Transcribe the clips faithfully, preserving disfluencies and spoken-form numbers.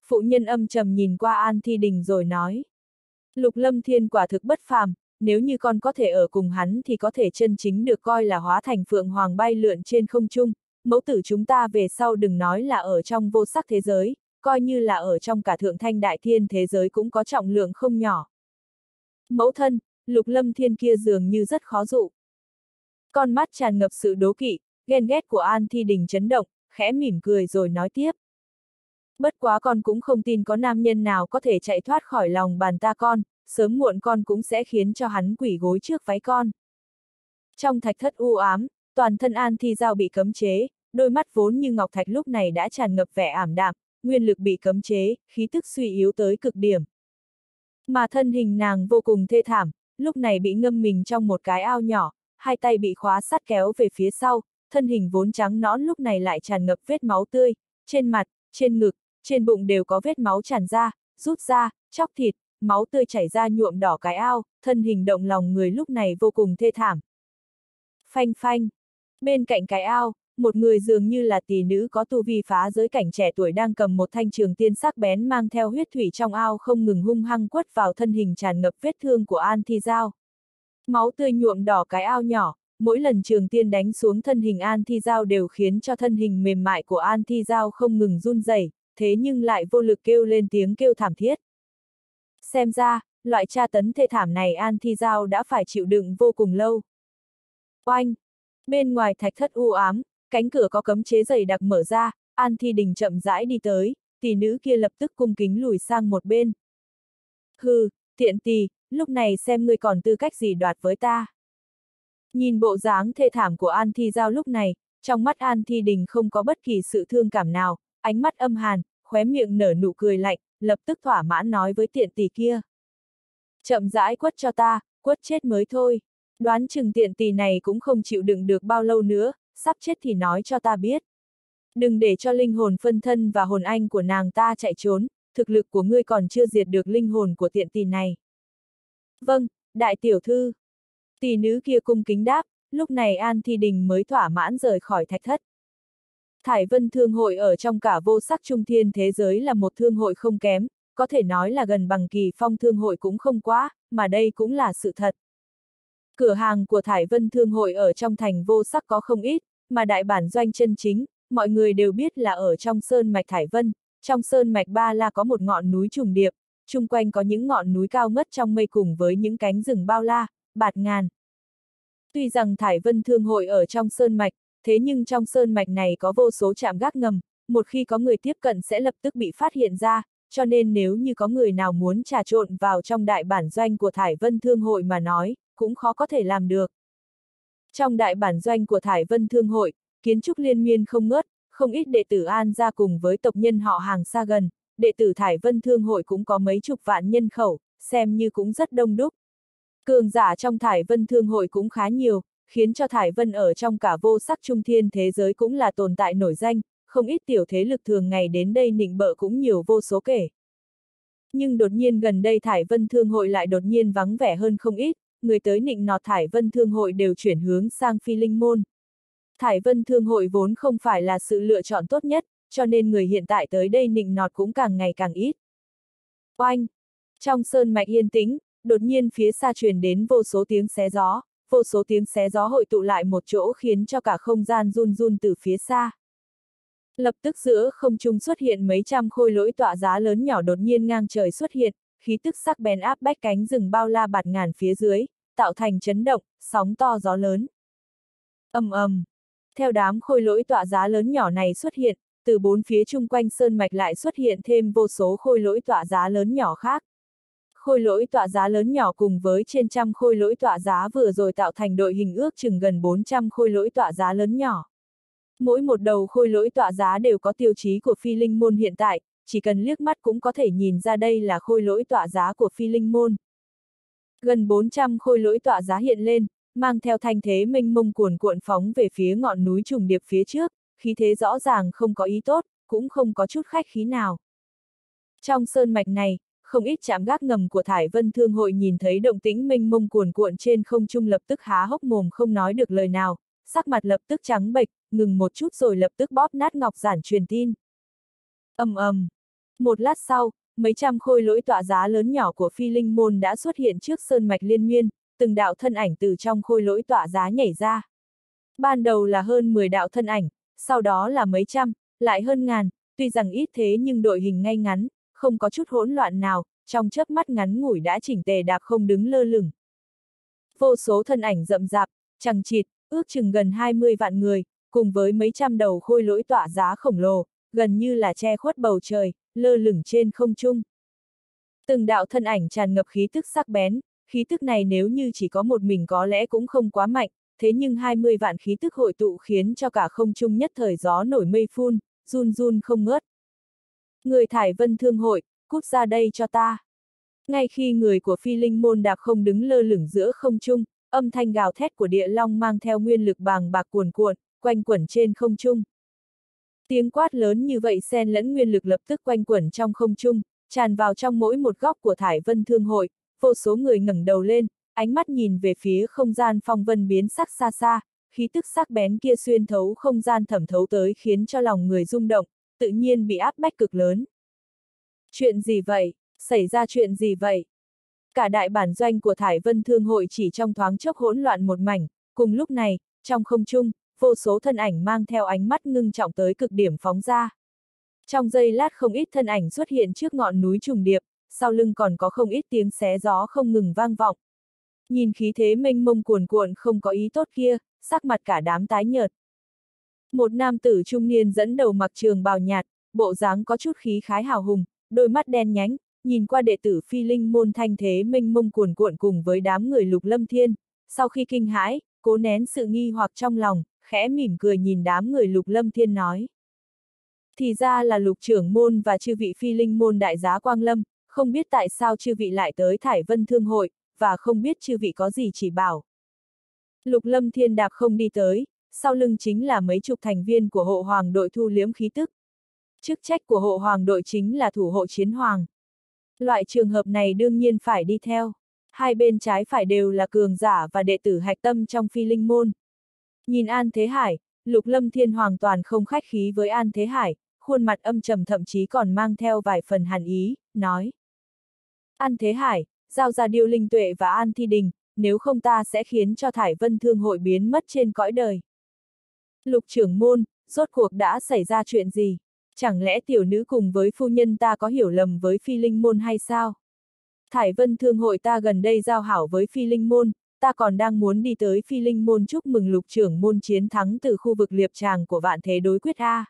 Phụ nhân âm trầm nhìn qua An Thi Đình rồi nói. Lục Lâm Thiên quả thực bất phàm, nếu như con có thể ở cùng hắn thì có thể chân chính được coi là hóa thành phượng hoàng bay lượn trên không trung, mẫu tử chúng ta về sau đừng nói là ở trong vô sắc thế giới, coi như là ở trong cả thượng thanh đại thiên thế giới cũng có trọng lượng không nhỏ. Mẫu thân, Lục Lâm Thiên kia dường như rất khó dụ. Con mắt tràn ngập sự đố kỵ, ghen ghét của An Thi Đình chấn động, khẽ mỉm cười rồi nói tiếp. Bất quá con cũng không tin có nam nhân nào có thể chạy thoát khỏi lòng bàn ta con, sớm muộn con cũng sẽ khiến cho hắn quỳ gối trước váy con. Trong thạch thất u ám, toàn thân An Thi Giao bị cấm chế, đôi mắt vốn như ngọc thạch lúc này đã tràn ngập vẻ ảm đạm, nguyên lực bị cấm chế, khí tức suy yếu tới cực điểm. Mà thân hình nàng vô cùng thê thảm, lúc này bị ngâm mình trong một cái ao nhỏ, hai tay bị khóa sắt kéo về phía sau, thân hình vốn trắng nõn lúc này lại tràn ngập vết máu tươi, trên mặt, trên ngực, trên bụng đều có vết máu tràn ra, rút ra, chóc thịt, máu tươi chảy ra nhuộm đỏ cái ao, thân hình động lòng người lúc này vô cùng thê thảm. Phanh phanh. Bên cạnh cái ao, một người dường như là tỷ nữ có tu vi phá giới cảnh trẻ tuổi đang cầm một thanh trường tiên sắc bén mang theo huyết thủy trong ao không ngừng hung hăng quất vào thân hình tràn ngập vết thương của An Thi Giao. Máu tươi nhuộm đỏ cái ao nhỏ, mỗi lần trường tiên đánh xuống thân hình An Thi Giao đều khiến cho thân hình mềm mại của An Thi Giao không ngừng run rẩy, thế nhưng lại vô lực kêu lên tiếng kêu thảm thiết. Xem ra, loại tra tấn thê thảm này An Thi Giao đã phải chịu đựng vô cùng lâu. Oanh! Bên ngoài thạch thất u ám, cánh cửa có cấm chế dày đặc mở ra, An Thi Đình chậm rãi đi tới, tỷ nữ kia lập tức cung kính lùi sang một bên. Hừ, tiện tỳ, lúc này xem ngươi còn tư cách gì đoạt với ta. Nhìn bộ dáng thê thảm của An Thi Giao lúc này, trong mắt An Thi Đình không có bất kỳ sự thương cảm nào, ánh mắt âm hàn, khóe miệng nở nụ cười lạnh, lập tức thỏa mãn nói với tiện tỷ kia. Chậm rãi quất cho ta, quất chết mới thôi. Đoán chừng tiện tỷ này cũng không chịu đựng được bao lâu nữa, sắp chết thì nói cho ta biết. Đừng để cho linh hồn phân thân và hồn anh của nàng ta chạy trốn, thực lực của ngươi còn chưa diệt được linh hồn của tiện tỷ này. Vâng, đại tiểu thư. Tỷ nữ kia cung kính đáp, lúc này An Thi Đình mới thỏa mãn rời khỏi thạch thất. Thải Vân Thương hội ở trong cả vô sắc trung thiên thế giới là một thương hội không kém, có thể nói là gần bằng Kỳ Phong thương hội cũng không quá, mà đây cũng là sự thật. Cửa hàng của Thải Vân Thương hội ở trong thành vô sắc có không ít, mà đại bản doanh chân chính, mọi người đều biết là ở trong sơn mạch Thải Vân, trong sơn mạch Ba La có một ngọn núi trùng điệp, chung quanh có những ngọn núi cao ngất trong mây cùng với những cánh rừng bao la, bạt ngàn. Tuy rằng Thải Vân Thương hội ở trong sơn mạch, thế nhưng trong sơn mạch này có vô số trạm gác ngầm, một khi có người tiếp cận sẽ lập tức bị phát hiện ra, cho nên nếu như có người nào muốn trà trộn vào trong đại bản doanh của Thải Vân Thương hội mà nói, cũng khó có thể làm được. Trong đại bản doanh của Thải Vân Thương hội, kiến trúc liên miên không ngớt, không ít đệ tử An gia cùng với tộc nhân họ hàng xa gần, đệ tử Thải Vân Thương hội cũng có mấy chục vạn nhân khẩu, xem như cũng rất đông đúc. Cường giả trong Thải Vân Thương hội cũng khá nhiều, khiến cho Thải Vân ở trong cả vô sắc trung thiên thế giới cũng là tồn tại nổi danh, không ít tiểu thế lực thường ngày đến đây nịnh bợ cũng nhiều vô số kể. Nhưng đột nhiên gần đây Thải Vân Thương hội lại đột nhiên vắng vẻ hơn không ít, người tới nịnh nọt Thải Vân Thương hội đều chuyển hướng sang Phi Linh Môn. Thải Vân Thương hội vốn không phải là sự lựa chọn tốt nhất, cho nên người hiện tại tới đây nịnh nọt cũng càng ngày càng ít. Oanh! Trong sơn mạch yên tĩnh, đột nhiên phía xa truyền đến vô số tiếng xé gió, vô số tiếng xé gió hội tụ lại một chỗ khiến cho cả không gian run run từ phía xa. Lập tức giữa không trung xuất hiện mấy trăm khôi lỗi tọa giá lớn nhỏ đột nhiên ngang trời xuất hiện, khí tức sắc bén áp bách cánh rừng bao la bạt ngàn phía dưới, tạo thành chấn động, sóng to gió lớn. Ầm ầm. Theo đám khôi lỗi tọa giá lớn nhỏ này xuất hiện, từ bốn phía chung quanh sơn mạch lại xuất hiện thêm vô số khôi lỗi tọa giá lớn nhỏ khác. Khôi lỗi tọa giá lớn nhỏ cùng với trên trăm khôi lỗi tọa giá vừa rồi tạo thành đội hình ước chừng gần bốn trăm khôi lỗi tọa giá lớn nhỏ. Mỗi một đầu khôi lỗi tọa giá đều có tiêu chí của Phi Linh Môn hiện tại, chỉ cần liếc mắt cũng có thể nhìn ra đây là khôi lỗi tọa giá của Phi Linh Môn. Gần bốn trăm khôi lỗi tọa giá hiện lên, mang theo thanh thế mênh mông cuồn cuộn phóng về phía ngọn núi trùng điệp phía trước, khí thế rõ ràng không có ý tốt, cũng không có chút khách khí nào. Trong sơn mạch này, không ít trạm gác ngầm của Thải Vân Thương hội nhìn thấy động tĩnh mênh mông cuồn cuộn trên không trung lập tức há hốc mồm không nói được lời nào, sắc mặt lập tức trắng bệch, ngừng một chút rồi lập tức bóp nát ngọc giản truyền tin. Ầm ầm. Một lát sau, mấy trăm khôi lỗi tọa giá lớn nhỏ của phi linh môn đã xuất hiện trước sơn mạch liên miên, từng đạo thân ảnh từ trong khôi lỗi tọa giá nhảy ra. Ban đầu là hơn mười đạo thân ảnh, sau đó là mấy trăm, lại hơn ngàn, tuy rằng ít thế nhưng đội hình ngay ngắn, không có chút hỗn loạn nào, trong chớp mắt ngắn ngủi đã chỉnh tề đạp không đứng lơ lửng. Vô số thân ảnh rậm rạp, chằng chịt, ước chừng gần hai mươi vạn người, cùng với mấy trăm đầu khôi lỗi tọa giá khổng lồ, gần như là che khuất bầu trời, lơ lửng trên không trung. Từng đạo thân ảnh tràn ngập khí tức sắc bén, khí tức này nếu như chỉ có một mình có lẽ cũng không quá mạnh, thế nhưng hai mươi vạn khí tức hội tụ khiến cho cả không trung nhất thời gió nổi mây phun, run run không ngớt. Người Thải Vân Thương Hội, cút ra đây cho ta. Ngay khi người của phi linh môn đạp không đứng lơ lửng giữa không trung, âm thanh gào thét của địa long mang theo nguyên lực bàng bạc cuồn cuộn, quanh quẩn trên không trung. Tiếng quát lớn như vậy xen lẫn nguyên lực lập tức quanh quẩn trong không trung, tràn vào trong mỗi một góc của Thải Vân Thương Hội, vô số người ngẩng đầu lên, ánh mắt nhìn về phía không gian phong vân biến sắc xa xa, khí tức sắc bén kia xuyên thấu không gian thẩm thấu tới khiến cho lòng người rung động, tự nhiên bị áp bách cực lớn. Chuyện gì vậy? Xảy ra chuyện gì vậy? Cả đại bản doanh của Thải Vân Thương Hội chỉ trong thoáng chốc hỗn loạn một mảnh, cùng lúc này, trong không trung, vô số thân ảnh mang theo ánh mắt ngưng trọng tới cực điểm phóng ra. Trong giây lát không ít thân ảnh xuất hiện trước ngọn núi trùng điệp, sau lưng còn có không ít tiếng xé gió không ngừng vang vọng. Nhìn khí thế mênh mông cuồn cuộn không có ý tốt kia, sắc mặt cả đám tái nhợt. Một nam tử trung niên dẫn đầu mặc trường bào nhạt, bộ dáng có chút khí khái hào hùng, đôi mắt đen nhánh, nhìn qua đệ tử phi linh môn thanh thế mênh mông cuồn cuộn cùng với đám người Lục Lâm Thiên, sau khi kinh hãi, cố nén sự nghi hoặc trong lòng, khẽ mỉm cười nhìn đám người Lục Lâm Thiên nói. Thì ra là Lục trưởng môn và chư vị phi linh môn đại giá Quang Lâm, không biết tại sao chư vị lại tới Thải Vân Thương Hội, và không biết chư vị có gì chỉ bảo. Lục Lâm Thiên đạp không đi tới, sau lưng chính là mấy chục thành viên của hộ hoàng đội thu liếm khí tức. Chức trách của hộ hoàng đội chính là thủ hộ chiến hoàng. Loại trường hợp này đương nhiên phải đi theo. Hai bên trái phải đều là cường giả và đệ tử hạch tâm trong phi linh môn. Nhìn An Thế Hải, Lục Lâm Thiên hoàn toàn không khách khí với An Thế Hải, khuôn mặt âm trầm thậm chí còn mang theo vài phần hàn ý, nói. An Thế Hải, giao ra Điêu Linh Tuệ và An Thi Đình, nếu không ta sẽ khiến cho Thải Vân Thương Hội biến mất trên cõi đời. Lục trưởng môn, rốt cuộc đã xảy ra chuyện gì? Chẳng lẽ tiểu nữ cùng với phu nhân ta có hiểu lầm với phi linh môn hay sao? Thải Vân Thương Hội ta gần đây giao hảo với phi linh môn, ta còn đang muốn đi tới phi linh môn chúc mừng lục trưởng môn chiến thắng từ khu vực liệp tràng của vạn thế đối quyết A.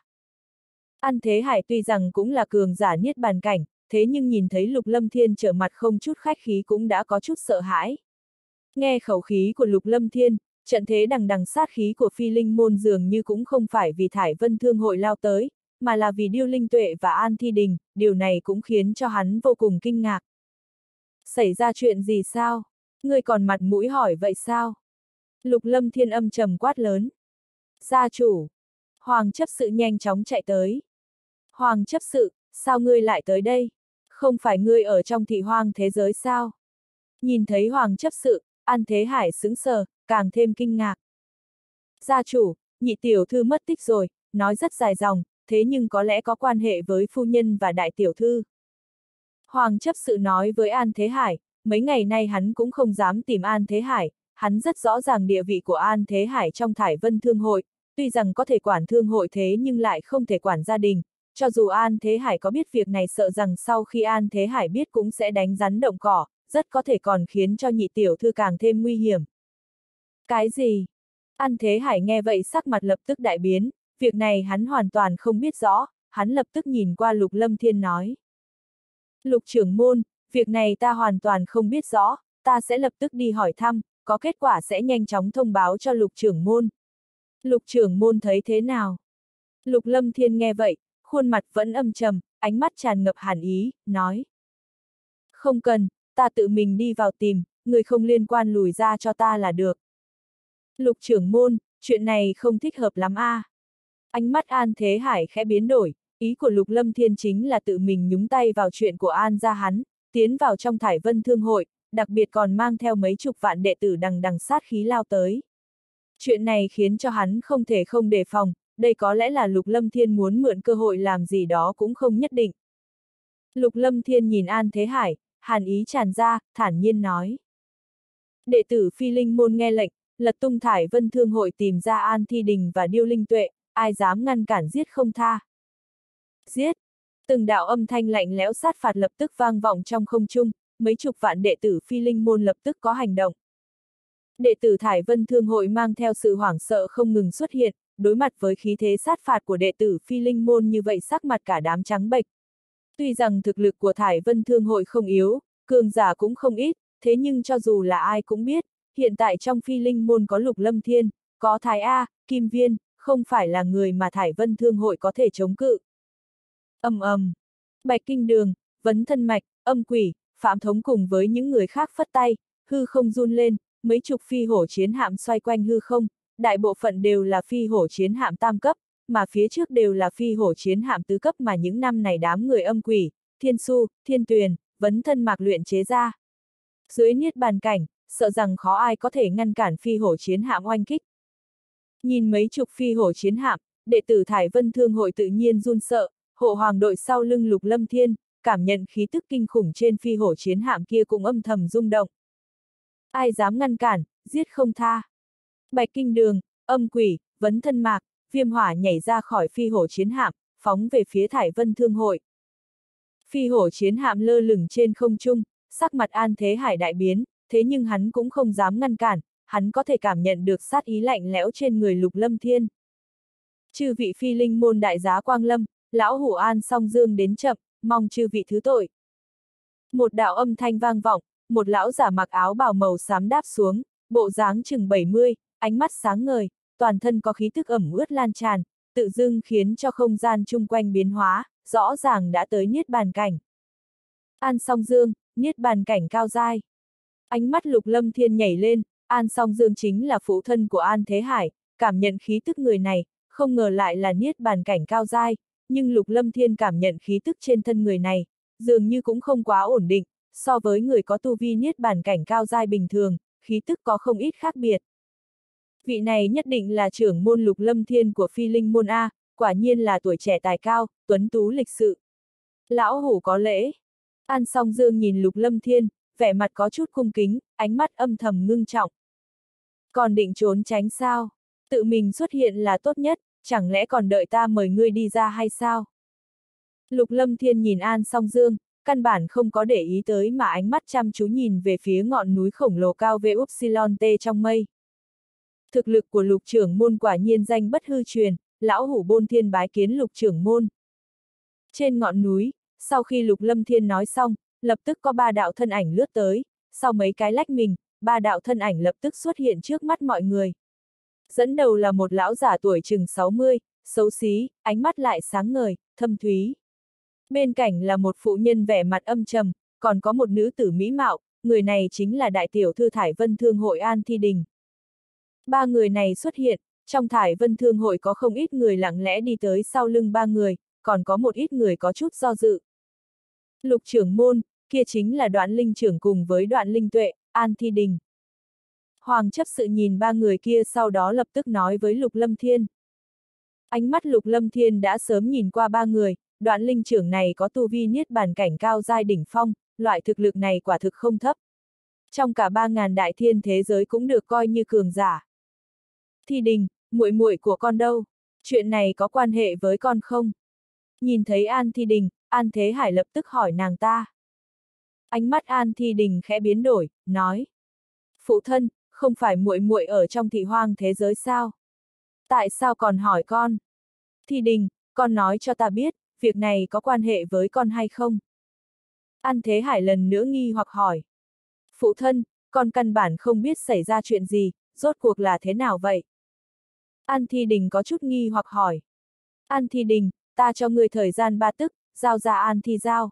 An Thế Hải tuy rằng cũng là cường giả niết bàn cảnh, thế nhưng nhìn thấy Lục Lâm Thiên trở mặt không chút khách khí cũng đã có chút sợ hãi. Nghe khẩu khí của Lục Lâm Thiên, trận thế đằng đằng sát khí của phi linh môn dường như cũng không phải vì Thải Vân Thương Hội lao tới, mà là vì Điêu Linh Tuệ và An Thi Đình, điều này cũng khiến cho hắn vô cùng kinh ngạc. Xảy ra chuyện gì sao? Ngươi còn mặt mũi hỏi vậy sao? Lục Lâm Thiên âm trầm quát lớn. Gia chủ! Hoàng chấp sự nhanh chóng chạy tới. Hoàng chấp sự, sao ngươi lại tới đây? Không phải ngươi ở trong thị hoang thế giới sao? Nhìn thấy Hoàng chấp sự, An Thế Hải sững sờ, càng thêm kinh ngạc. Gia chủ, nhị tiểu thư mất tích rồi, nói rất dài dòng, thế nhưng có lẽ có quan hệ với phu nhân và đại tiểu thư. Hoàng chấp sự nói với An Thế Hải, mấy ngày nay hắn cũng không dám tìm An Thế Hải, hắn rất rõ ràng địa vị của An Thế Hải trong Thải Vân Thương Hội, tuy rằng có thể quản thương hội thế nhưng lại không thể quản gia đình, cho dù An Thế Hải có biết việc này sợ rằng sau khi An Thế Hải biết cũng sẽ đánh rắn động cỏ, rất có thể còn khiến cho nhị tiểu thư càng thêm nguy hiểm. Cái gì? An Thế Hải nghe vậy sắc mặt lập tức đại biến, việc này hắn hoàn toàn không biết rõ, hắn lập tức nhìn qua Lục Lâm Thiên nói. Lục trưởng môn, việc này ta hoàn toàn không biết rõ, ta sẽ lập tức đi hỏi thăm, có kết quả sẽ nhanh chóng thông báo cho Lục trưởng môn. Lục trưởng môn thấy thế nào? Lục Lâm Thiên nghe vậy, khuôn mặt vẫn âm trầm, ánh mắt tràn ngập hàn ý, nói. Không cần, ta tự mình đi vào tìm, người không liên quan lùi ra cho ta là được. Lục trưởng môn, chuyện này không thích hợp lắm a. À. Ánh mắt An Thế Hải khẽ biến đổi, ý của Lục Lâm Thiên chính là tự mình nhúng tay vào chuyện của An gia hắn, tiến vào trong Thải Vân Thương Hội, đặc biệt còn mang theo mấy chục vạn đệ tử đằng đằng sát khí lao tới. Chuyện này khiến cho hắn không thể không đề phòng, đây có lẽ là Lục Lâm Thiên muốn mượn cơ hội làm gì đó cũng không nhất định. Lục Lâm Thiên nhìn An Thế Hải, hàn ý tràn ra, thản nhiên nói. Đệ tử Phi Linh môn nghe lệnh, lật tung Thải Vân Thương hội tìm ra An Thi Đình và Điêu Linh Tuệ, ai dám ngăn cản giết không tha. Giết! Từng đạo âm thanh lạnh lẽo sát phạt lập tức vang vọng trong không trung, mấy chục vạn đệ tử Phi Linh môn lập tức có hành động. Đệ tử Thải Vân Thương hội mang theo sự hoảng sợ không ngừng xuất hiện, đối mặt với khí thế sát phạt của đệ tử Phi Linh môn như vậy sắc mặt cả đám trắng bệch. Tuy rằng thực lực của Thải Vân Thương hội không yếu, cường giả cũng không ít, thế nhưng cho dù là ai cũng biết, hiện tại trong Phi Linh môn có Lục Lâm Thiên, có Thái A, Kim Viên, không phải là người mà Thải Vân Thương hội có thể chống cự. Ầm ầm, Bạch Kinh Đường, Vấn Thân Mạch, Âm Quỷ, Phạm Thống cùng với những người khác phất tay, hư không run lên, mấy chục phi hổ chiến hạm xoay quanh hư không, đại bộ phận đều là phi hổ chiến hạm tam cấp, mà phía trước đều là phi hổ chiến hạm tứ cấp mà những năm này đám người Âm Quỷ, Thiên Su, Thiên Tuyền, Vấn Thân Mạc luyện chế ra. Dưới niết bàn cảnh, sợ rằng khó ai có thể ngăn cản phi hổ chiến hạm oanh kích. Nhìn mấy chục phi hổ chiến hạm, đệ tử Thải Vân Thương hội tự nhiên run sợ, hộ hoàng đội sau lưng Lục Lâm Thiên, cảm nhận khí tức kinh khủng trên phi hổ chiến hạm kia cũng âm thầm rung động. Ai dám ngăn cản, giết không tha. Bạch Kinh Đường, Âm Quỷ, Vấn Thân Mạc, Viêm Hỏa nhảy ra khỏi phi hổ chiến hạm, phóng về phía Thải Vân Thương hội. Phi hổ chiến hạm lơ lửng trên không trung, sắc mặt An Thế Hải đại biến, thế nhưng hắn cũng không dám ngăn cản, hắn có thể cảm nhận được sát ý lạnh lẽo trên người Lục Lâm Thiên. Chư vị Phi Linh môn đại giá Quang Lâm, lão hủ An Song Dương đến chậm, mong chư vị thứ tội. Một đạo âm thanh vang vọng, một lão giả mặc áo bào màu xám đáp xuống, bộ dáng chừng bảy mươi, ánh mắt sáng ngời, toàn thân có khí tức ẩm ướt lan tràn, tự dưng khiến cho không gian chung quanh biến hóa, rõ ràng đã tới niết bàn cảnh. An Song Dương, niết bàn cảnh cao giai. Ánh mắt Lục Lâm Thiên nhảy lên, An Song Dương chính là phụ thân của An Thế Hải, cảm nhận khí tức người này, không ngờ lại là niết bàn cảnh cao giai, nhưng Lục Lâm Thiên cảm nhận khí tức trên thân người này, dường như cũng không quá ổn định, so với người có tu vi niết bàn cảnh cao giai bình thường, khí tức có không ít khác biệt. Vị này nhất định là trưởng môn Lục Lâm Thiên của Phi Linh môn A, quả nhiên là tuổi trẻ tài cao, tuấn tú lịch sự. Lão hủ có lễ. An Song Dương nhìn Lục Lâm Thiên, vẻ mặt có chút cung kính, ánh mắt âm thầm ngưng trọng. Còn định trốn tránh sao? Tự mình xuất hiện là tốt nhất, chẳng lẽ còn đợi ta mời ngươi đi ra hay sao? Lục Lâm Thiên nhìn An Song Dương, căn bản không có để ý tới mà ánh mắt chăm chú nhìn về phía ngọn núi khổng lồ cao vê upsilon t trong mây. Thực lực của Lục trưởng môn quả nhiên danh bất hư truyền, lão hủ Bôn Thiên bái kiến Lục trưởng môn. Trên ngọn núi, sau khi Lục Lâm Thiên nói xong, lập tức có ba đạo thân ảnh lướt tới, sau mấy cái lách mình, ba đạo thân ảnh lập tức xuất hiện trước mắt mọi người. Dẫn đầu là một lão giả tuổi chừng sáu mươi, xấu xí, ánh mắt lại sáng ngời, thâm thúy. Bên cạnh là một phụ nhân vẻ mặt âm trầm, còn có một nữ tử mỹ mạo, người này chính là đại tiểu thư Thải Vân Thương hội An Thi Đình. Ba người này xuất hiện, trong Thải Vân Thương hội có không ít người lặng lẽ đi tới sau lưng ba người, còn có một ít người có chút do dự. Lục trưởng môn, kia chính là Đoạn Linh trưởng cùng với Đoạn Linh Tuệ, An Thi Đình. Hoàng chấp sự nhìn ba người kia sau đó lập tức nói với Lục Lâm Thiên. Ánh mắt Lục Lâm Thiên đã sớm nhìn qua ba người, Đoạn Linh trưởng này có tu vi niết bàn cảnh cao giai đỉnh phong, loại thực lực này quả thực không thấp. Trong cả ba ngàn đại thiên thế giới cũng được coi như cường giả. Thi Đình, muội muội của con đâu? Chuyện này có quan hệ với con không? Nhìn thấy An Thi Đình, An Thế Hải lập tức hỏi nàng ta. Ánh mắt An Thi Đình khẽ biến đổi, nói. Phụ thân, không phải muội muội ở trong thị hoang thế giới sao? Tại sao còn hỏi con? Thi Đình, con nói cho ta biết, việc này có quan hệ với con hay không? An Thế Hải lần nữa nghi hoặc hỏi. Phụ thân, con căn bản không biết xảy ra chuyện gì, rốt cuộc là thế nào vậy? An Thi Đình có chút nghi hoặc hỏi. An Thi Đình, ta cho ngươi thời gian ba tức, giao ra An Thi Giao.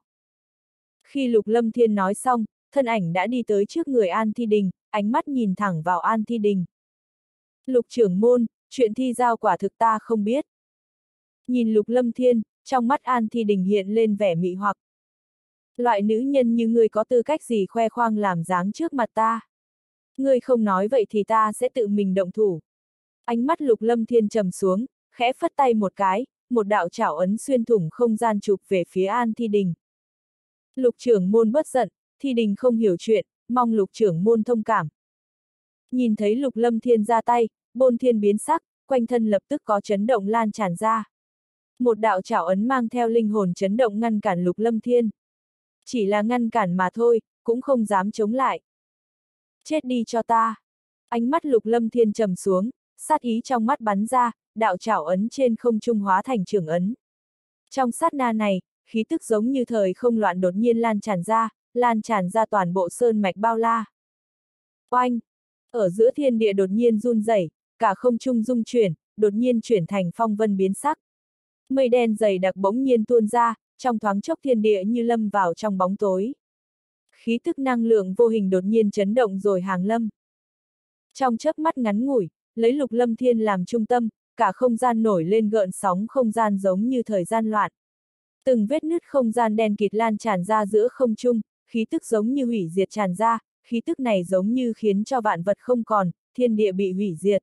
Khi Lục Lâm Thiên nói xong, thân ảnh đã đi tới trước người An Thi Đình, ánh mắt nhìn thẳng vào An Thi Đình. Lục trưởng môn, chuyện Thi Giao quả thực ta không biết. Nhìn Lục Lâm Thiên, trong mắt An Thi Đình hiện lên vẻ mị hoặc. Loại nữ nhân như ngươi có tư cách gì khoe khoang làm dáng trước mặt ta? Ngươi không nói vậy thì ta sẽ tự mình động thủ. Ánh mắt Lục Lâm Thiên trầm xuống, khẽ phất tay một cái, một đạo chảo ấn xuyên thủng không gian chụp về phía An Thi Đình. Lục trưởng môn bất giận, Thi Đình không hiểu chuyện, mong lục trưởng môn thông cảm. Nhìn thấy Lục Lâm Thiên ra tay, Bôn Thiên biến sắc, quanh thân lập tức có chấn động lan tràn ra. Một đạo trảo ấn mang theo linh hồn chấn động ngăn cản Lục Lâm Thiên. Chỉ là ngăn cản mà thôi, cũng không dám chống lại. Chết đi cho ta! Ánh mắt Lục Lâm Thiên trầm xuống, sát ý trong mắt bắn ra, đạo trảo ấn trên không trung hóa thành trường ấn. Trong sát na này, khí tức giống như thời không loạn đột nhiên lan tràn ra, lan tràn ra toàn bộ sơn mạch bao la. Oanh! Ở giữa thiên địa đột nhiên run rẩy, cả không trung rung chuyển, đột nhiên chuyển thành phong vân biến sắc. Mây đen dày đặc bỗng nhiên tuôn ra, trong thoáng chốc thiên địa như lâm vào trong bóng tối. Khí tức năng lượng vô hình đột nhiên chấn động rồi hàng lâm. Trong chớp mắt ngắn ngủi, lấy Lục Lâm Thiên làm trung tâm, cả không gian nổi lên gợn sóng không gian giống như thời gian loạn. Từng vết nứt không gian đen kịt lan tràn ra giữa không trung, khí tức giống như hủy diệt tràn ra, khí tức này giống như khiến cho vạn vật không còn, thiên địa bị hủy diệt.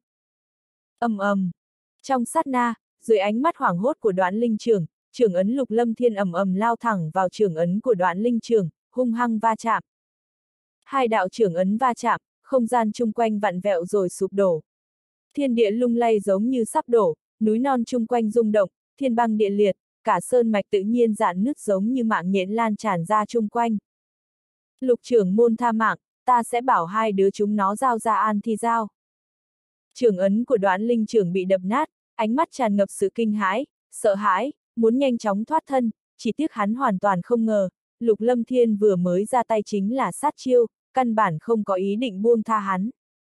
Ầm ầm. Trong sát na, dưới ánh mắt hoảng hốt của Đoạn Linh Trưởng, trưởng ấn Lục Lâm Thiên ầm ầm lao thẳng vào trưởng ấn của Đoạn Linh Trưởng, hung hăng va chạm. Hai đạo trưởng ấn va chạm, không gian chung quanh vặn vẹo rồi sụp đổ. Thiên địa lung lay giống như sắp đổ, núi non chung quanh rung động, thiên băng địa liệt, cả sơn mạch tự nhiên rạn nứt giống như mạng nhện lan tràn ra chung quanh. Lục trưởng môn tha mạng, ta sẽ bảo hai đứa chúng nó giao ra An Thi Giao. Trưởng ấn của Đoạn Linh Trưởng bị đập nát, ánh mắt tràn ngập sự kinh hãi, sợ hãi, muốn nhanh chóng thoát thân, chỉ tiếc hắn hoàn toàn không ngờ, Lục Lâm Thiên vừa mới ra tay chính là sát chiêu, căn bản không có ý định buông tha hắn.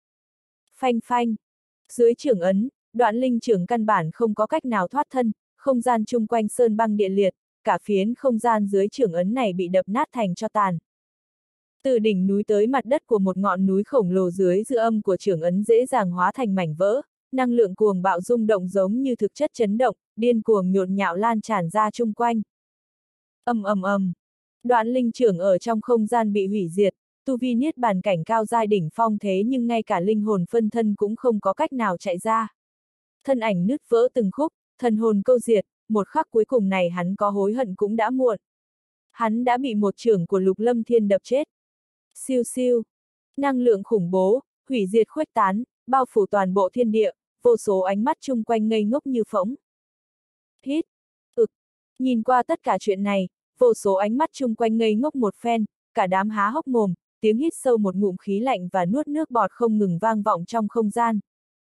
Phanh phanh. Dưới trưởng ấn, Đoạn Linh Trưởng căn bản không có cách nào thoát thân, không gian chung quanh sơn băng địa liệt, cả phiến không gian dưới trưởng ấn này bị đập nát thành tro tàn. Từ đỉnh núi tới mặt đất của một ngọn núi khổng lồ dưới dư âm của trưởng ấn dễ dàng hóa thành mảnh vỡ, năng lượng cuồng bạo rung động giống như thực chất chấn động, điên cuồng nhộn nhạo lan tràn ra chung quanh. Ầm ầm ầm. Đoạn Linh Trưởng ở trong không gian bị hủy diệt, tu vi niết bàn cảnh cao giai đỉnh phong thế nhưng ngay cả linh hồn phân thân cũng không có cách nào chạy ra. Thân ảnh nứt vỡ từng khúc, thần hồn câu diệt, một khắc cuối cùng này hắn có hối hận cũng đã muộn. Hắn đã bị một chưởng của Lục Lâm Thiên đập chết. Siêu siêu. Năng lượng khủng bố, hủy diệt khuếch tán, bao phủ toàn bộ thiên địa, vô số ánh mắt chung quanh ngây ngốc như phỗng. Hít. Ực. Nhìn qua tất cả chuyện này, vô số ánh mắt chung quanh ngây ngốc một phen, cả đám há hốc mồm, tiếng hít sâu một ngụm khí lạnh và nuốt nước bọt không ngừng vang vọng trong không gian.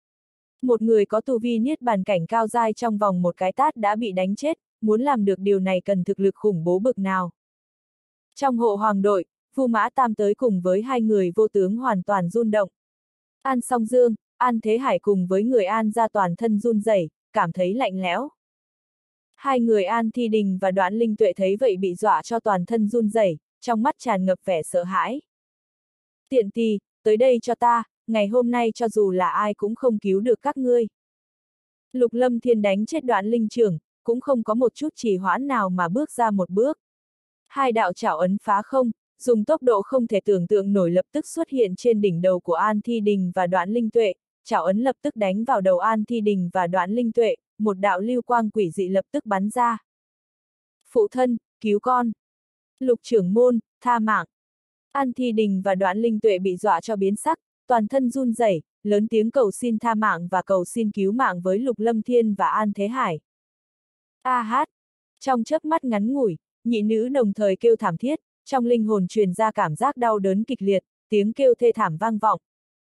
Một người có tu vi niết bàn cảnh cao giai trong vòng một cái tát đã bị đánh chết, muốn làm được điều này cần thực lực khủng bố bực nào. Trong hộ hoàng đội, Vu Mã Tam tới cùng với hai người vô tướng hoàn toàn run động. An Song Dương, An Thế Hải cùng với người An ra toàn thân run rẩy, cảm thấy lạnh lẽo. Hai người An Thi Đình và Đoạn Linh Tuệ thấy vậy bị dọa cho toàn thân run rẩy, trong mắt tràn ngập vẻ sợ hãi. Tiện tì, tới đây cho ta, ngày hôm nay cho dù là ai cũng không cứu được các ngươi. Lục Lâm Thiên đánh chết Đoạn Linh Trưởng, cũng không có một chút trì hoãn nào mà bước ra một bước. Hai đạo trảo ấn phá không, dùng tốc độ không thể tưởng tượng nổi lập tức xuất hiện trên đỉnh đầu của An Thi Đình và Đoạn Linh Tuệ, trảo ấn lập tức đánh vào đầu An Thi Đình và Đoạn Linh Tuệ, một đạo lưu quang quỷ dị lập tức bắn ra. Phụ thân, cứu con. Lục trưởng môn, tha mạng. An Thi Đình và Đoạn Linh Tuệ bị dọa cho biến sắc, toàn thân run rẩy, lớn tiếng cầu xin tha mạng và cầu xin cứu mạng với Lục Lâm Thiên và An Thế Hải. A hát! Trong chớp mắt ngắn ngủi, nhị nữ đồng thời kêu thảm thiết, trong linh hồn truyền ra cảm giác đau đớn kịch liệt, tiếng kêu thê thảm vang vọng.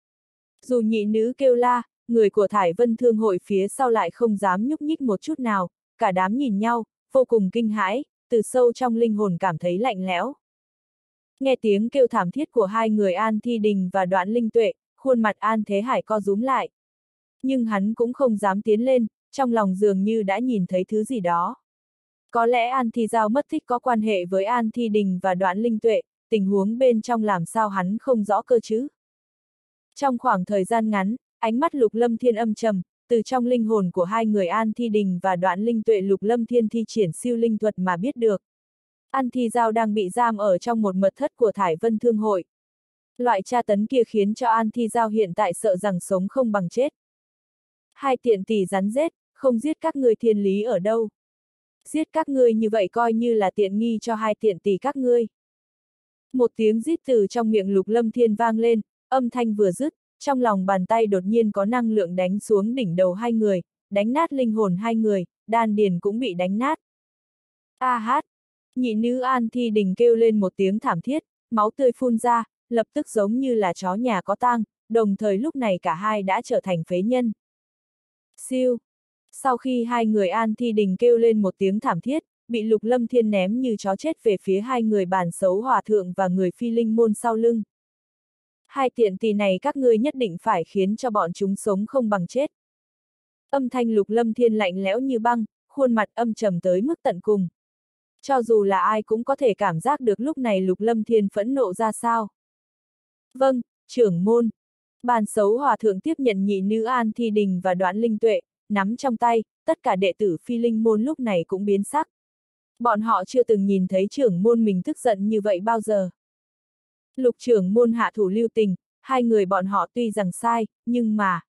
Dù nhị nữ kêu la, người của Thải Vân Thương hội phía sau lại không dám nhúc nhích một chút nào, cả đám nhìn nhau, vô cùng kinh hãi, từ sâu trong linh hồn cảm thấy lạnh lẽo. Nghe tiếng kêu thảm thiết của hai người An Thi Đình và Đoạn Linh Tuệ, khuôn mặt An Thế Hải co rúm lại. Nhưng hắn cũng không dám tiến lên, trong lòng dường như đã nhìn thấy thứ gì đó. Có lẽ An Thi Giao mất tích có quan hệ với An Thi Đình và Đoạn Linh Tuệ, tình huống bên trong làm sao hắn không rõ cơ chứ. Trong khoảng thời gian ngắn, ánh mắt Lục Lâm Thiên âm trầm, từ trong linh hồn của hai người An Thi Đình và Đoạn Linh Tuệ Lục Lâm Thiên thi triển siêu linh thuật mà biết được. An Thi Giao đang bị giam ở trong một mật thất của Thải Vân Thương hội. Loại tra tấn kia khiến cho An Thi Giao hiện tại sợ rằng sống không bằng chết. Hai tiện tỷ rắn rết, không giết các ngươi thiên lý ở đâu. Giết các ngươi như vậy coi như là tiện nghi cho hai tiện tỷ các ngươi. Một tiếng rít từ trong miệng Lục Lâm Thiên vang lên, âm thanh vừa dứt, trong lòng bàn tay đột nhiên có năng lượng đánh xuống đỉnh đầu hai người, đánh nát linh hồn hai người, đan điền cũng bị đánh nát. A hát! Nhị nữ An Thi Đình kêu lên một tiếng thảm thiết, máu tươi phun ra, lập tức giống như là chó nhà có tang, đồng thời lúc này cả hai đã trở thành phế nhân. Siêu! Sau khi hai người An Thi Đình kêu lên một tiếng thảm thiết, bị Lục Lâm Thiên ném như chó chết về phía hai người bản xấu hòa thượng và người phi linh môn sau lưng. Hai tiện tỳ này các ngươi nhất định phải khiến cho bọn chúng sống không bằng chết. Âm thanh Lục Lâm Thiên lạnh lẽo như băng, khuôn mặt âm trầm tới mức tận cùng. Cho dù là ai cũng có thể cảm giác được lúc này Lục Lâm Thiên phẫn nộ ra sao. Vâng, trưởng môn. Bàn xấu hòa thượng tiếp nhận nhị nữ An Thi Đình và Đoạn Linh Tuệ, nắm trong tay, tất cả đệ tử phi linh môn lúc này cũng biến sắc. Bọn họ chưa từng nhìn thấy trưởng môn mình tức giận như vậy bao giờ. Lục trưởng môn hạ thủ lưu tình, hai người bọn họ tuy rằng sai, nhưng mà...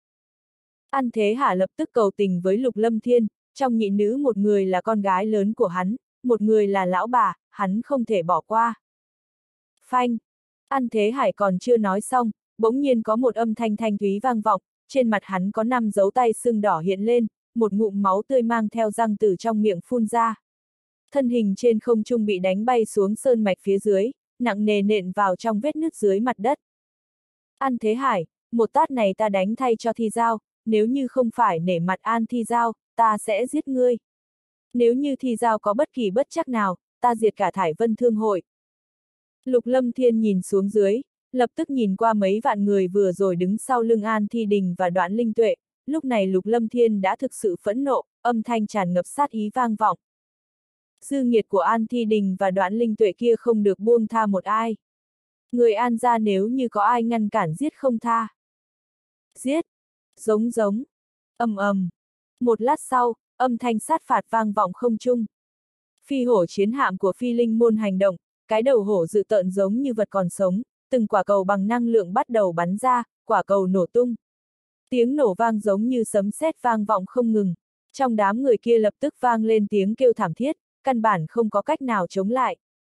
An Thế Hà lập tức cầu tình với Lục Lâm Thiên, trong nhị nữ một người là con gái lớn của hắn, một người là lão bà, hắn không thể bỏ qua. Phanh! An Thế Hải còn chưa nói xong, bỗng nhiên có một âm thanh thanh thúy vang vọng, trên mặt hắn có năm dấu tay sưng đỏ hiện lên, một ngụm máu tươi mang theo răng từ trong miệng phun ra. Thân hình trên không trung bị đánh bay xuống sơn mạch phía dưới, nặng nề nện vào trong vết nứt dưới mặt đất. An Thế Hải, một tát này ta đánh thay cho Thi Giao, nếu như không phải nể mặt An Thi Giao, ta sẽ giết ngươi. Nếu như Thi Giao có bất kỳ bất trắc nào, ta diệt cả Thải Vân Thương hội. Lục Lâm Thiên nhìn xuống dưới, lập tức nhìn qua mấy vạn người vừa rồi đứng sau lưng An Thi Đình và Đoạn Linh Tuệ, lúc này Lục Lâm Thiên đã thực sự phẫn nộ, âm thanh tràn ngập sát ý vang vọng. Dư nghiệt của An Thi Đình và Đoạn Linh Tuệ kia không được buông tha một ai. Người An gia nếu như có ai ngăn cản giết không tha. Giết! Giống giống! Ầm ầm! Một lát sau, âm thanh sát phạt vang vọng không trung. Phi hổ chiến hạm của phi linh môn hành động, cái đầu hổ dự tợn giống như vật còn sống, từng quả cầu bằng năng lượng bắt đầu bắn ra, quả cầu nổ tung. Tiếng nổ vang giống như sấm sét vang vọng không ngừng. Trong đám người kia lập tức vang lên tiếng kêu thảm thiết, căn bản không có cách nào chống lại.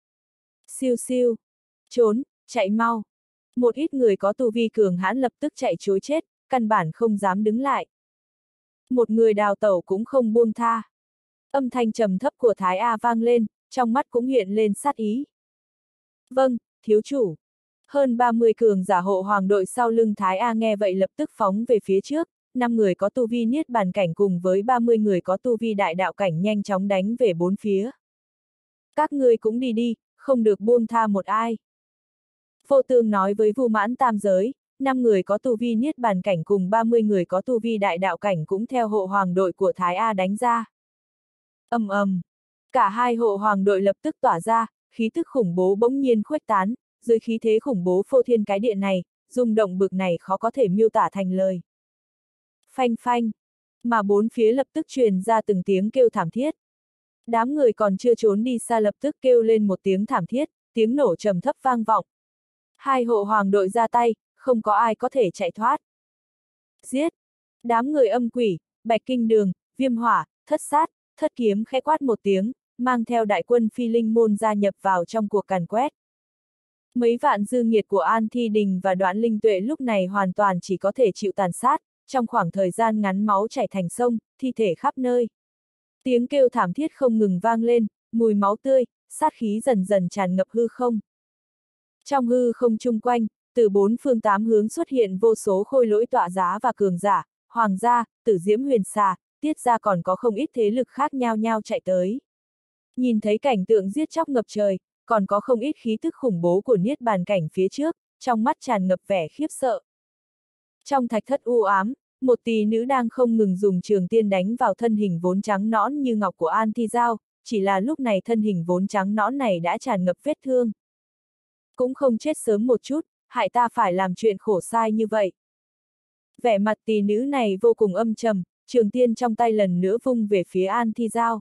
Siêu siêu! Trốn, chạy mau! Một ít người có tu vi cường hãn lập tức chạy trối chết, căn bản không dám đứng lại. Một người đào tẩu cũng không buông tha. Âm thanh trầm thấp của Thái A vang lên, trong mắt cũng hiện lên sát ý. Vâng, thiếu chủ. Hơn ba mươi cường giả hộ hoàng đội sau lưng Thái A nghe vậy lập tức phóng về phía trước, năm người có tu vi niết bàn cảnh cùng với ba mươi người có tu vi đại đạo cảnh nhanh chóng đánh về bốn phía. Các ngươi cũng đi đi, không được buông tha một ai. Vô Tương nói với Vu Mãn Tam Giới, năm người có tu vi niết bàn cảnh cùng ba mươi người có tu vi đại đạo cảnh cũng theo hộ hoàng đội của Thái A đánh ra. Ầm ầm, cả hai hộ hoàng đội lập tức tỏa ra, khí tức khủng bố bỗng nhiên khuếch tán, dưới khí thế khủng bố phô thiên cái địa này, rung động bực này khó có thể miêu tả thành lời. Phanh phanh, mà bốn phía lập tức truyền ra từng tiếng kêu thảm thiết. Đám người còn chưa trốn đi xa lập tức kêu lên một tiếng thảm thiết, tiếng nổ trầm thấp vang vọng. Hai hộ hoàng đội ra tay, không có ai có thể chạy thoát. Giết! Đám người âm quỷ, Bạch Kinh Đường, Viêm Hỏa, Thất Sát, Thất Kiếm khẽ quát một tiếng, mang theo đại quân phi linh môn gia nhập vào trong cuộc càn quét. Mấy vạn dư nghiệt của An Thi Đình và Đoạn Linh Tuệ lúc này hoàn toàn chỉ có thể chịu tàn sát, trong khoảng thời gian ngắn máu chảy thành sông, thi thể khắp nơi. Tiếng kêu thảm thiết không ngừng vang lên, mùi máu tươi, sát khí dần dần tràn ngập hư không. Trong hư không chung quanh, từ bốn phương tám hướng xuất hiện vô số khôi lỗi tọa giá và cường giả, hoàng gia, Tử Diễm Huyền Xà, Tiết gia còn có không ít thế lực khác nhau nhau chạy tới. Nhìn thấy cảnh tượng giết chóc ngập trời, còn có không ít khí tức khủng bố của niết bàn cảnh phía trước, trong mắt tràn ngập vẻ khiếp sợ. Trong thạch thất u ám, một tỷ nữ đang không ngừng dùng trường tiên đánh vào thân hình vốn trắng nõn như ngọc của An Thi Giao, chỉ là lúc này thân hình vốn trắng nõn này đã tràn ngập vết thương. Cũng không chết sớm một chút, hại ta phải làm chuyện khổ sai như vậy. Vẻ mặt tỷ nữ này vô cùng âm trầm, trường tiên trong tay lần nữa vung về phía An Thi Giao.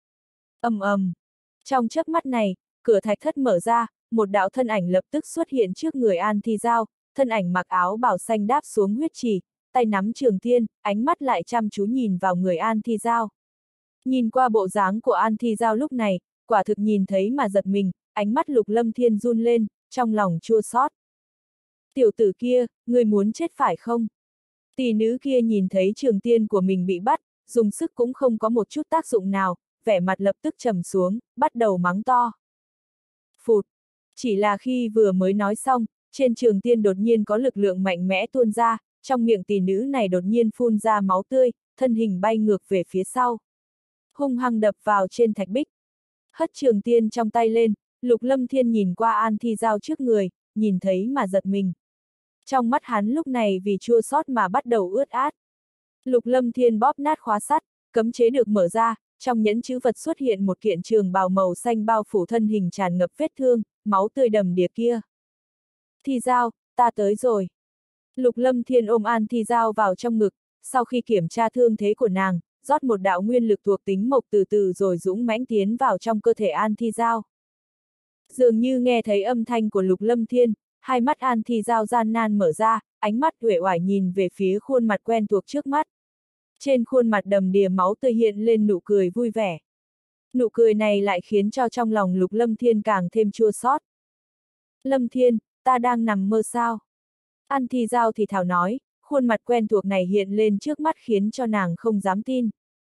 Ầm ầm. Trong chớp mắt này, cửa thạch thất mở ra, một đạo thân ảnh lập tức xuất hiện trước người An Thi Giao, thân ảnh mặc áo bào xanh đáp xuống huyết trì, tay nắm trường tiên, ánh mắt lại chăm chú nhìn vào người An Thi Giao. Nhìn qua bộ dáng của An Thi Giao lúc này, quả thực nhìn thấy mà giật mình, ánh mắt Lục Lâm Thiên run lên, trong lòng chua xót. Tiểu tử kia, ngươi muốn chết phải không? Tỷ nữ kia nhìn thấy trường tiên của mình bị bắt, dùng sức cũng không có một chút tác dụng nào, vẻ mặt lập tức trầm xuống, bắt đầu mắng to. Phụt! Chỉ là khi vừa mới nói xong, trên trường tiên đột nhiên có lực lượng mạnh mẽ tuôn ra, trong miệng tỷ nữ này đột nhiên phun ra máu tươi, thân hình bay ngược về phía sau. Hung hăng đập vào trên thạch bích. Hất trường tiên trong tay lên, Lục Lâm Thiên nhìn qua An Thi Giao trước người, nhìn thấy mà giật mình. Trong mắt hắn lúc này vì chua xót mà bắt đầu ướt át. Lục Lâm Thiên bóp nát khóa sắt, cấm chế được mở ra, trong nhẫn chữ vật xuất hiện một kiện trường bào màu xanh bao phủ thân hình tràn ngập vết thương, máu tươi đầm đìa kia. Thi Giao, ta tới rồi. Lục Lâm Thiên ôm An Thi Giao vào trong ngực, sau khi kiểm tra thương thế của nàng, rót một đạo nguyên lực thuộc tính mộc từ từ rồi dũng mãnh tiến vào trong cơ thể An Thi Giao. Dường như nghe thấy âm thanh của Lục Lâm Thiên, hai mắt An Thi Giao gian nan mở ra, ánh mắt uể oải nhìn về phía khuôn mặt quen thuộc trước mắt. Trên khuôn mặt đầm đìa máu tươi hiện lên nụ cười vui vẻ. Nụ cười này lại khiến cho trong lòng Lục Lâm Thiên càng thêm chua xót. Lâm Thiên, ta đang nằm mơ sao? An Thi Giao thì thào nói, khuôn mặt quen thuộc này hiện lên trước mắt khiến cho nàng không dám tin.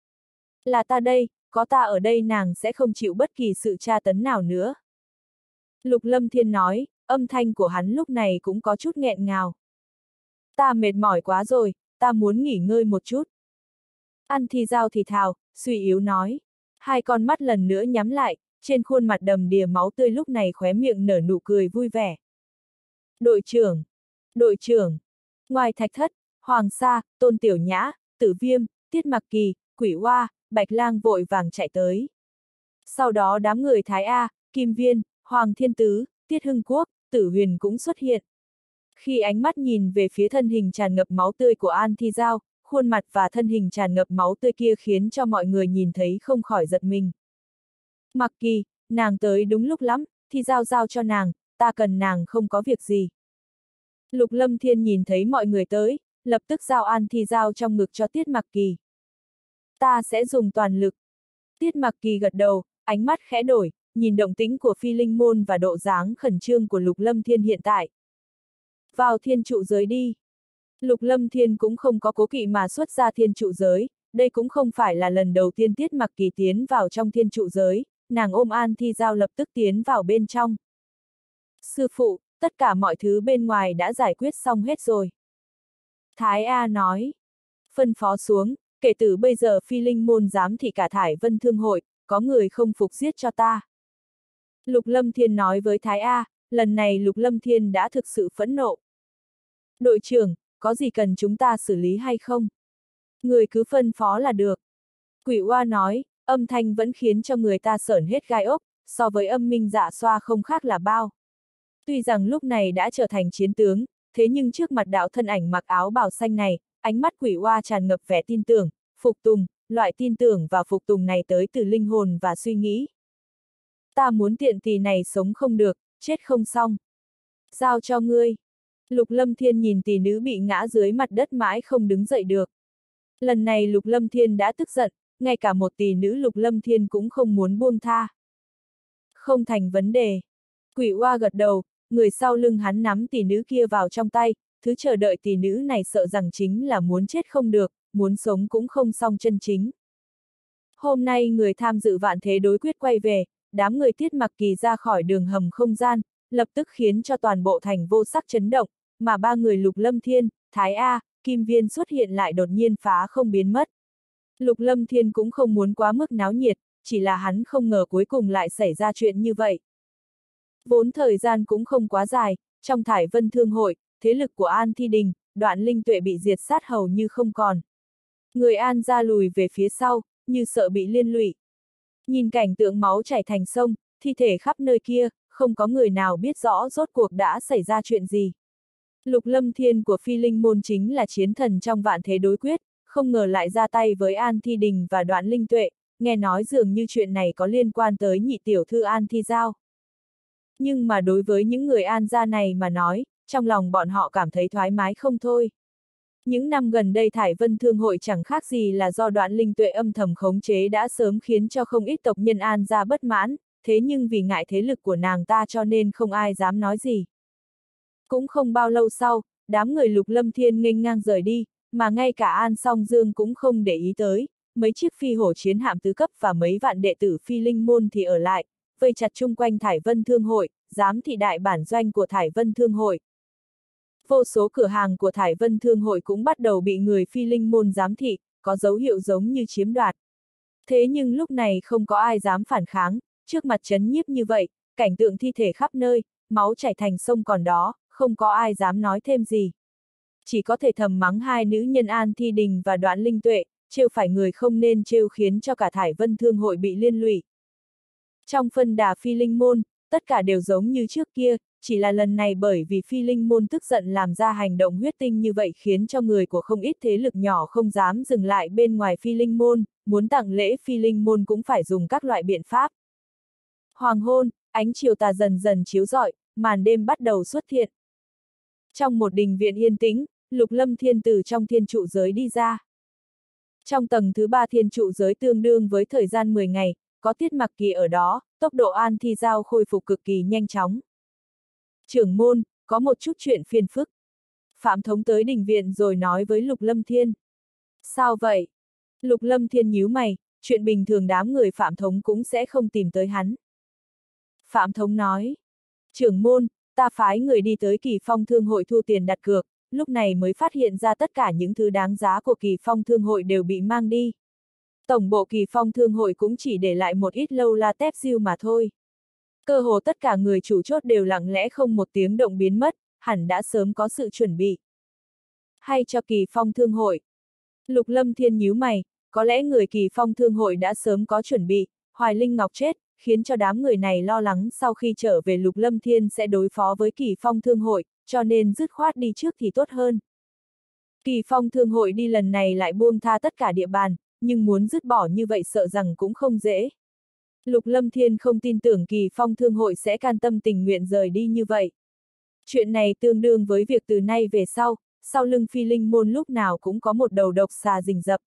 Là ta đây, có ta ở đây nàng sẽ không chịu bất kỳ sự tra tấn nào nữa. Lục Lâm Thiên nói, âm thanh của hắn lúc này cũng có chút nghẹn ngào. Ta mệt mỏi quá rồi, ta muốn nghỉ ngơi một chút. An Thi Giao thì thào, suy yếu nói. Hai con mắt lần nữa nhắm lại, trên khuôn mặt đầm đìa máu tươi lúc này khóe miệng nở nụ cười vui vẻ. Đội trưởng! Đội trưởng! Ngoài thạch thất, Hoàng Sa, Tôn Tiểu Nhã, Tử Viêm, Tiết Mặc Kỳ, Quỷ Oa, Bạch Lang vội vàng chạy tới. Sau đó đám người Thái A, Kim Viên, Hoàng Thiên Tứ, Tiết Hưng Quốc, Tử Huyền cũng xuất hiện. Khi ánh mắt nhìn về phía thân hình tràn ngập máu tươi của An Thi Giao, khuôn mặt và thân hình tràn ngập máu tươi kia khiến cho mọi người nhìn thấy không khỏi giật mình. Mặc Kỳ, nàng tới đúng lúc lắm, Thi Giao giao cho nàng, ta cần nàng không có việc gì. Lục Lâm Thiên nhìn thấy mọi người tới, lập tức giao An Thi Giao trong ngực cho Tiết Mặc Kỳ. Ta sẽ dùng toàn lực. Tiết Mặc Kỳ gật đầu, ánh mắt khẽ đổi, nhìn động tĩnh của Phi Linh Môn và độ dáng khẩn trương của Lục Lâm Thiên hiện tại. Vào thiên trụ giới đi. Lục Lâm Thiên cũng không có cố kỵ mà xuất ra thiên trụ giới, đây cũng không phải là lần đầu tiên Tiết Mặc Kỳ tiến vào trong thiên trụ giới, nàng ôm An Thi Giao lập tức tiến vào bên trong. Sư phụ, tất cả mọi thứ bên ngoài đã giải quyết xong hết rồi. Thái A nói. Phân phó xuống, kể từ bây giờ Phi Linh Môn giám thị cả Thải Vân Thương Hội, có người không phục giết cho ta. Lục Lâm Thiên nói với Thái A, lần này Lục Lâm Thiên đã thực sự phẫn nộ. Đội trưởng, có gì cần chúng ta xử lý hay không? Người cứ phân phó là được. Quỷ Oa nói, âm thanh vẫn khiến cho người ta sởn hết gai ốc, so với âm minh dạ xoa không khác là bao. Tuy rằng lúc này đã trở thành chiến tướng, thế nhưng trước mặt đạo thân ảnh mặc áo bào xanh này, ánh mắt Quỷ Oa tràn ngập vẻ tin tưởng, phục tùng, loại tin tưởng và phục tùng này tới từ linh hồn và suy nghĩ. Ta muốn tiện tỳ này sống không được, chết không xong. Giao cho ngươi. Lục Lâm Thiên nhìn tỷ nữ bị ngã dưới mặt đất mãi không đứng dậy được. Lần này Lục Lâm Thiên đã tức giận, ngay cả một tỷ nữ Lục Lâm Thiên cũng không muốn buông tha. Không thành vấn đề. Quỷ Oa gật đầu, người sau lưng hắn nắm tỷ nữ kia vào trong tay, thứ chờ đợi tỷ nữ này sợ rằng chính là muốn chết không được, muốn sống cũng không xong chân chính. Hôm nay người tham dự vạn thế đối quyết quay về, đám người Tiết Mặc Kỳ ra khỏi đường hầm không gian, lập tức khiến cho toàn bộ thành vô sắc chấn động, mà ba người Lục Lâm Thiên, Thái A, Kim Viên xuất hiện lại đột nhiên phá không biến mất. Lục Lâm Thiên cũng không muốn quá mức náo nhiệt, chỉ là hắn không ngờ cuối cùng lại xảy ra chuyện như vậy. Vốn thời gian cũng không quá dài, trong Thải Vân Thương Hội, thế lực của An Thi Đình, Đoạn Linh Tuệ bị diệt sát hầu như không còn. Người An ra lùi về phía sau, như sợ bị liên lụy. Nhìn cảnh tượng máu chảy thành sông, thi thể khắp nơi kia, không có người nào biết rõ rốt cuộc đã xảy ra chuyện gì. Lục Lâm Thiên của Phi Linh Môn chính là chiến thần trong vạn thế đối quyết, không ngờ lại ra tay với An Thi Đình và Đoạn Linh Tuệ, nghe nói dường như chuyện này có liên quan tới nhị tiểu thư An Thi Giao. Nhưng mà đối với những người An gia này mà nói, trong lòng bọn họ cảm thấy thoải mái không thôi. Những năm gần đây Thải Vân Thương Hội chẳng khác gì là do Đoạn Linh Tuệ âm thầm khống chế đã sớm khiến cho không ít tộc nhân An gia bất mãn, thế nhưng vì ngại thế lực của nàng ta cho nên không ai dám nói gì. Cũng không bao lâu sau, đám người Lục Lâm Thiên nghênh ngang rời đi, mà ngay cả An Song Dương cũng không để ý tới, mấy chiếc phi hổ chiến hạm tứ cấp và mấy vạn đệ tử phi linh môn thì ở lại, vây chặt chung quanh Thải Vân Thương Hội, giám thị đại bản doanh của Thải Vân Thương Hội. Vô số cửa hàng của Thải Vân Thương Hội cũng bắt đầu bị người phi linh môn giám thị, có dấu hiệu giống như chiếm đoạt. Thế nhưng lúc này không có ai dám phản kháng, trước mặt chấn nhiếp như vậy, cảnh tượng thi thể khắp nơi, máu chảy thành sông còn đó, không có ai dám nói thêm gì. Chỉ có thể thầm mắng hai nữ nhân An Thi Đình và Đoạn Linh Tuệ, trêu phải người không nên trêu khiến cho cả Thải Vân Thương Hội bị liên lụy. Trong phân đà phi linh môn, tất cả đều giống như trước kia, chỉ là lần này bởi vì phi linh môn tức giận làm ra hành động huyết tinh như vậy khiến cho người của không ít thế lực nhỏ không dám dừng lại bên ngoài phi linh môn, muốn tặng lễ phi linh môn cũng phải dùng các loại biện pháp. Hoàng hôn, ánh chiều tà dần dần chiếu rọi, màn đêm bắt đầu xuất hiện. Trong một đình viện yên tĩnh, Lục Lâm Thiên từ trong thiên trụ giới đi ra. Trong tầng thứ ba thiên trụ giới tương đương với thời gian mười ngày, có Tiết Mặc Kỳ ở đó, tốc độ An Thi Giao khôi phục cực kỳ nhanh chóng. Trưởng môn, có một chút chuyện phiền phức. Phạm Thống tới đình viện rồi nói với Lục Lâm Thiên. Sao vậy? Lục Lâm Thiên nhíu mày, chuyện bình thường đám người Phạm Thống cũng sẽ không tìm tới hắn. Phạm Thống nói. Trưởng môn, ta phái người đi tới Kỳ Phong Thương Hội thu tiền đặt cược, lúc này mới phát hiện ra tất cả những thứ đáng giá của Kỳ Phong Thương Hội đều bị mang đi. Tổng bộ Kỳ Phong Thương Hội cũng chỉ để lại một ít lâu la tép diêu mà thôi. Cơ hồ tất cả người chủ chốt đều lặng lẽ không một tiếng động biến mất, hẳn đã sớm có sự chuẩn bị. Hay cho Kỳ Phong Thương Hội. Lục Lâm Thiên nhíu mày, có lẽ người Kỳ Phong Thương Hội đã sớm có chuẩn bị, Hoài Linh Ngọc chết, khiến cho đám người này lo lắng sau khi trở về Lục Lâm Thiên sẽ đối phó với Kỳ Phong Thương Hội, cho nên dứt khoát đi trước thì tốt hơn. Kỳ Phong Thương Hội đi lần này lại buông tha tất cả địa bàn, nhưng muốn dứt bỏ như vậy sợ rằng cũng không dễ. Lục Lâm Thiên không tin tưởng Kỳ Phong Thương Hội sẽ can tâm tình nguyện rời đi như vậy. Chuyện này tương đương với việc từ nay về sau, sau lưng phi linh môn lúc nào cũng có một đầu độc xà rình rập.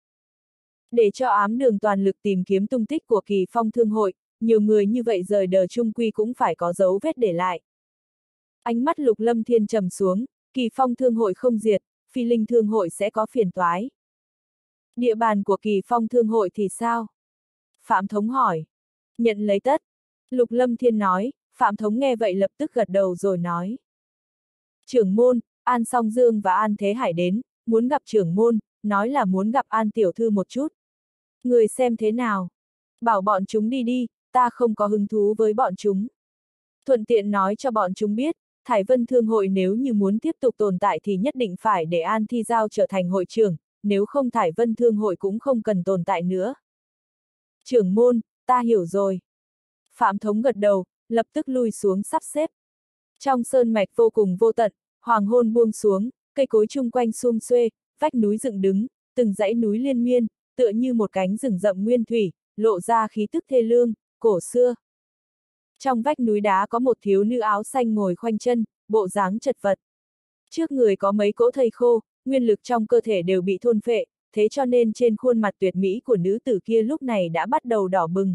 Để cho ám đường toàn lực tìm kiếm tung tích của Kỳ Phong Thương Hội, nhiều người như vậy rời đời chung quy cũng phải có dấu vết để lại. Ánh mắt Lục Lâm Thiên trầm xuống, Kỳ Phong Thương Hội không diệt, phi linh thương hội sẽ có phiền toái. Địa bàn của Kỳ Phong Thương Hội thì sao? Phạm Thống hỏi. Nhận lấy tất. Lục Lâm Thiên nói, Phạm Thống nghe vậy lập tức gật đầu rồi nói. Trưởng môn, An Song Dương và An Thế Hải đến, muốn gặp trưởng môn, nói là muốn gặp An Tiểu Thư một chút. Người xem thế nào? Bảo bọn chúng đi đi, ta không có hứng thú với bọn chúng. Thuận tiện nói cho bọn chúng biết, Thải Vân Thương Hội nếu như muốn tiếp tục tồn tại thì nhất định phải để An Thi Giao trở thành hội trưởng, nếu không Thải Vân Thương Hội cũng không cần tồn tại nữa. Trưởng môn, ta hiểu rồi. Phạm Thống gật đầu, lập tức lui xuống sắp xếp. Trong sơn mạch vô cùng vô tận, hoàng hôn buông xuống, cây cối chung quanh sum xuê, vách núi dựng đứng, từng dãy núi liên miên, tựa như một cánh rừng rậm nguyên thủy, lộ ra khí tức thê lương, cổ xưa. Trong vách núi đá có một thiếu nữ áo xanh ngồi khoanh chân, bộ dáng chật vật. Trước người có mấy cỗ thây khô, nguyên lực trong cơ thể đều bị thôn phệ, thế cho nên trên khuôn mặt tuyệt mỹ của nữ tử kia lúc này đã bắt đầu đỏ bừng.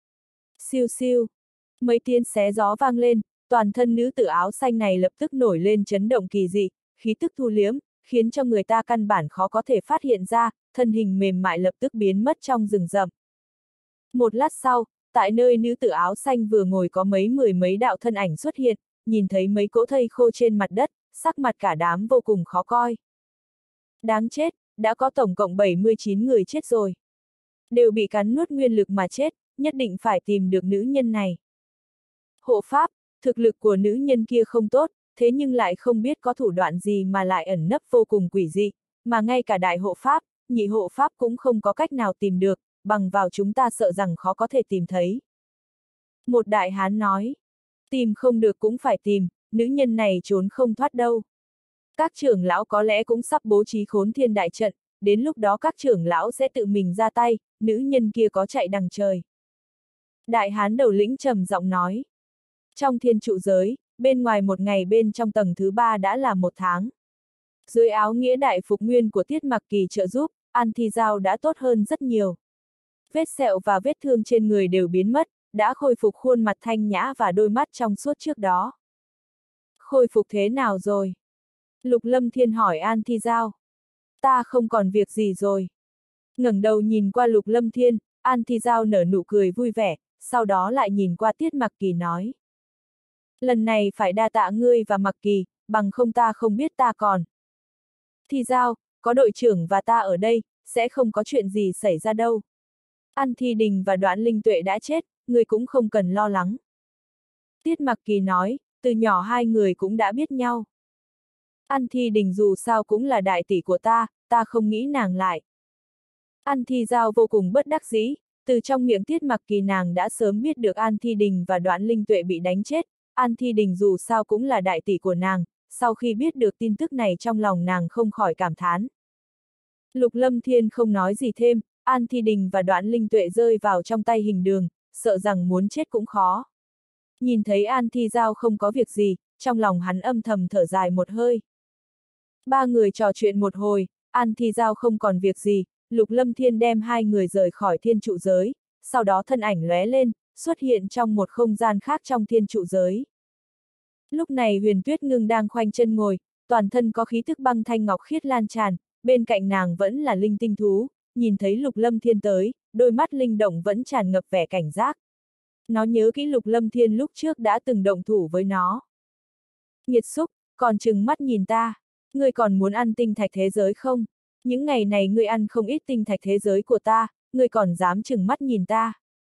Siêu siêu. Mấy tiếng xé gió vang lên, toàn thân nữ tử áo xanh này lập tức nổi lên chấn động kỳ dị, khí tức thu liếm, khiến cho người ta căn bản khó có thể phát hiện ra, thân hình mềm mại lập tức biến mất trong rừng rậm. Một lát sau, tại nơi nữ tử áo xanh vừa ngồi có mấy mười mấy đạo thân ảnh xuất hiện, nhìn thấy mấy cỗ thây khô trên mặt đất, sắc mặt cả đám vô cùng khó coi. Đáng chết, đã có tổng cộng bảy mươi chín người chết rồi. Đều bị cắn nuốt nguyên lực mà chết, nhất định phải tìm được nữ nhân này. Hộ pháp, thực lực của nữ nhân kia không tốt, thế nhưng lại không biết có thủ đoạn gì mà lại ẩn nấp vô cùng quỷ dị, mà ngay cả đại hộ pháp, nhị hộ pháp cũng không có cách nào tìm được, bằng vào chúng ta sợ rằng khó có thể tìm thấy. Một đại hán nói, tìm không được cũng phải tìm, nữ nhân này trốn không thoát đâu. Các trưởng lão có lẽ cũng sắp bố trí khốn thiên đại trận, đến lúc đó các trưởng lão sẽ tự mình ra tay, nữ nhân kia có chạy đằng trời. Đại hán đầu lĩnh trầm giọng nói. Trong thiên trụ giới, bên ngoài một ngày bên trong tầng thứ ba đã là một tháng. Dưới áo nghĩa đại phục nguyên của Tiết Mặc Kỳ trợ giúp, An Thi Giao đã tốt hơn rất nhiều. Vết sẹo và vết thương trên người đều biến mất, đã khôi phục khuôn mặt thanh nhã và đôi mắt trong suốt trước đó. Khôi phục thế nào rồi? Lục Lâm Thiên hỏi An Thi Giao. Ta không còn việc gì rồi. Ngẩng đầu nhìn qua Lục Lâm Thiên, An Thi Giao nở nụ cười vui vẻ, sau đó lại nhìn qua Tiết Mặc Kỳ nói. Lần này phải đa tạ ngươi và Mặc Kỳ, bằng không ta không biết ta còn. Thi Giao, có đội trưởng và ta ở đây, sẽ không có chuyện gì xảy ra đâu. An Thi Đình và Đoạn Linh Tuệ đã chết, ngươi cũng không cần lo lắng. Tiết Mặc Kỳ nói, từ nhỏ hai người cũng đã biết nhau. An Thi Đình dù sao cũng là đại tỷ của ta, ta không nghĩ nàng lại. An Thi Giao vô cùng bất đắc dĩ, từ trong miệng Tiết Mặc Kỳ nàng đã sớm biết được An Thi Đình và Đoạn Linh Tuệ bị đánh chết. An Thi Đình dù sao cũng là đại tỷ của nàng, sau khi biết được tin tức này trong lòng nàng không khỏi cảm thán. Lục Lâm Thiên không nói gì thêm, An Thi Đình và Đoạn Linh Tuệ rơi vào trong tay Hình Đường, sợ rằng muốn chết cũng khó. Nhìn thấy An Thi Giao không có việc gì, trong lòng hắn âm thầm thở dài một hơi. Ba người trò chuyện một hồi, An Thi Giao không còn việc gì, Lục Lâm Thiên đem hai người rời khỏi thiên trụ giới, sau đó thân ảnh lóe lên, xuất hiện trong một không gian khác trong thiên trụ giới. Lúc này Huyền Tuyết Ngưng đang khoanh chân ngồi, toàn thân có khí thức băng thanh ngọc khiết lan tràn, bên cạnh nàng vẫn là linh tinh thú, nhìn thấy Lục Lâm Thiên tới, đôi mắt linh động vẫn tràn ngập vẻ cảnh giác. Nó nhớ kỹ Lục Lâm Thiên lúc trước đã từng động thủ với nó. Nghiệt xúc, còn trừng mắt nhìn ta, ngươi còn muốn ăn tinh thạch thế giới không? Những ngày này ngươi ăn không ít tinh thạch thế giới của ta, ngươi còn dám trừng mắt nhìn ta.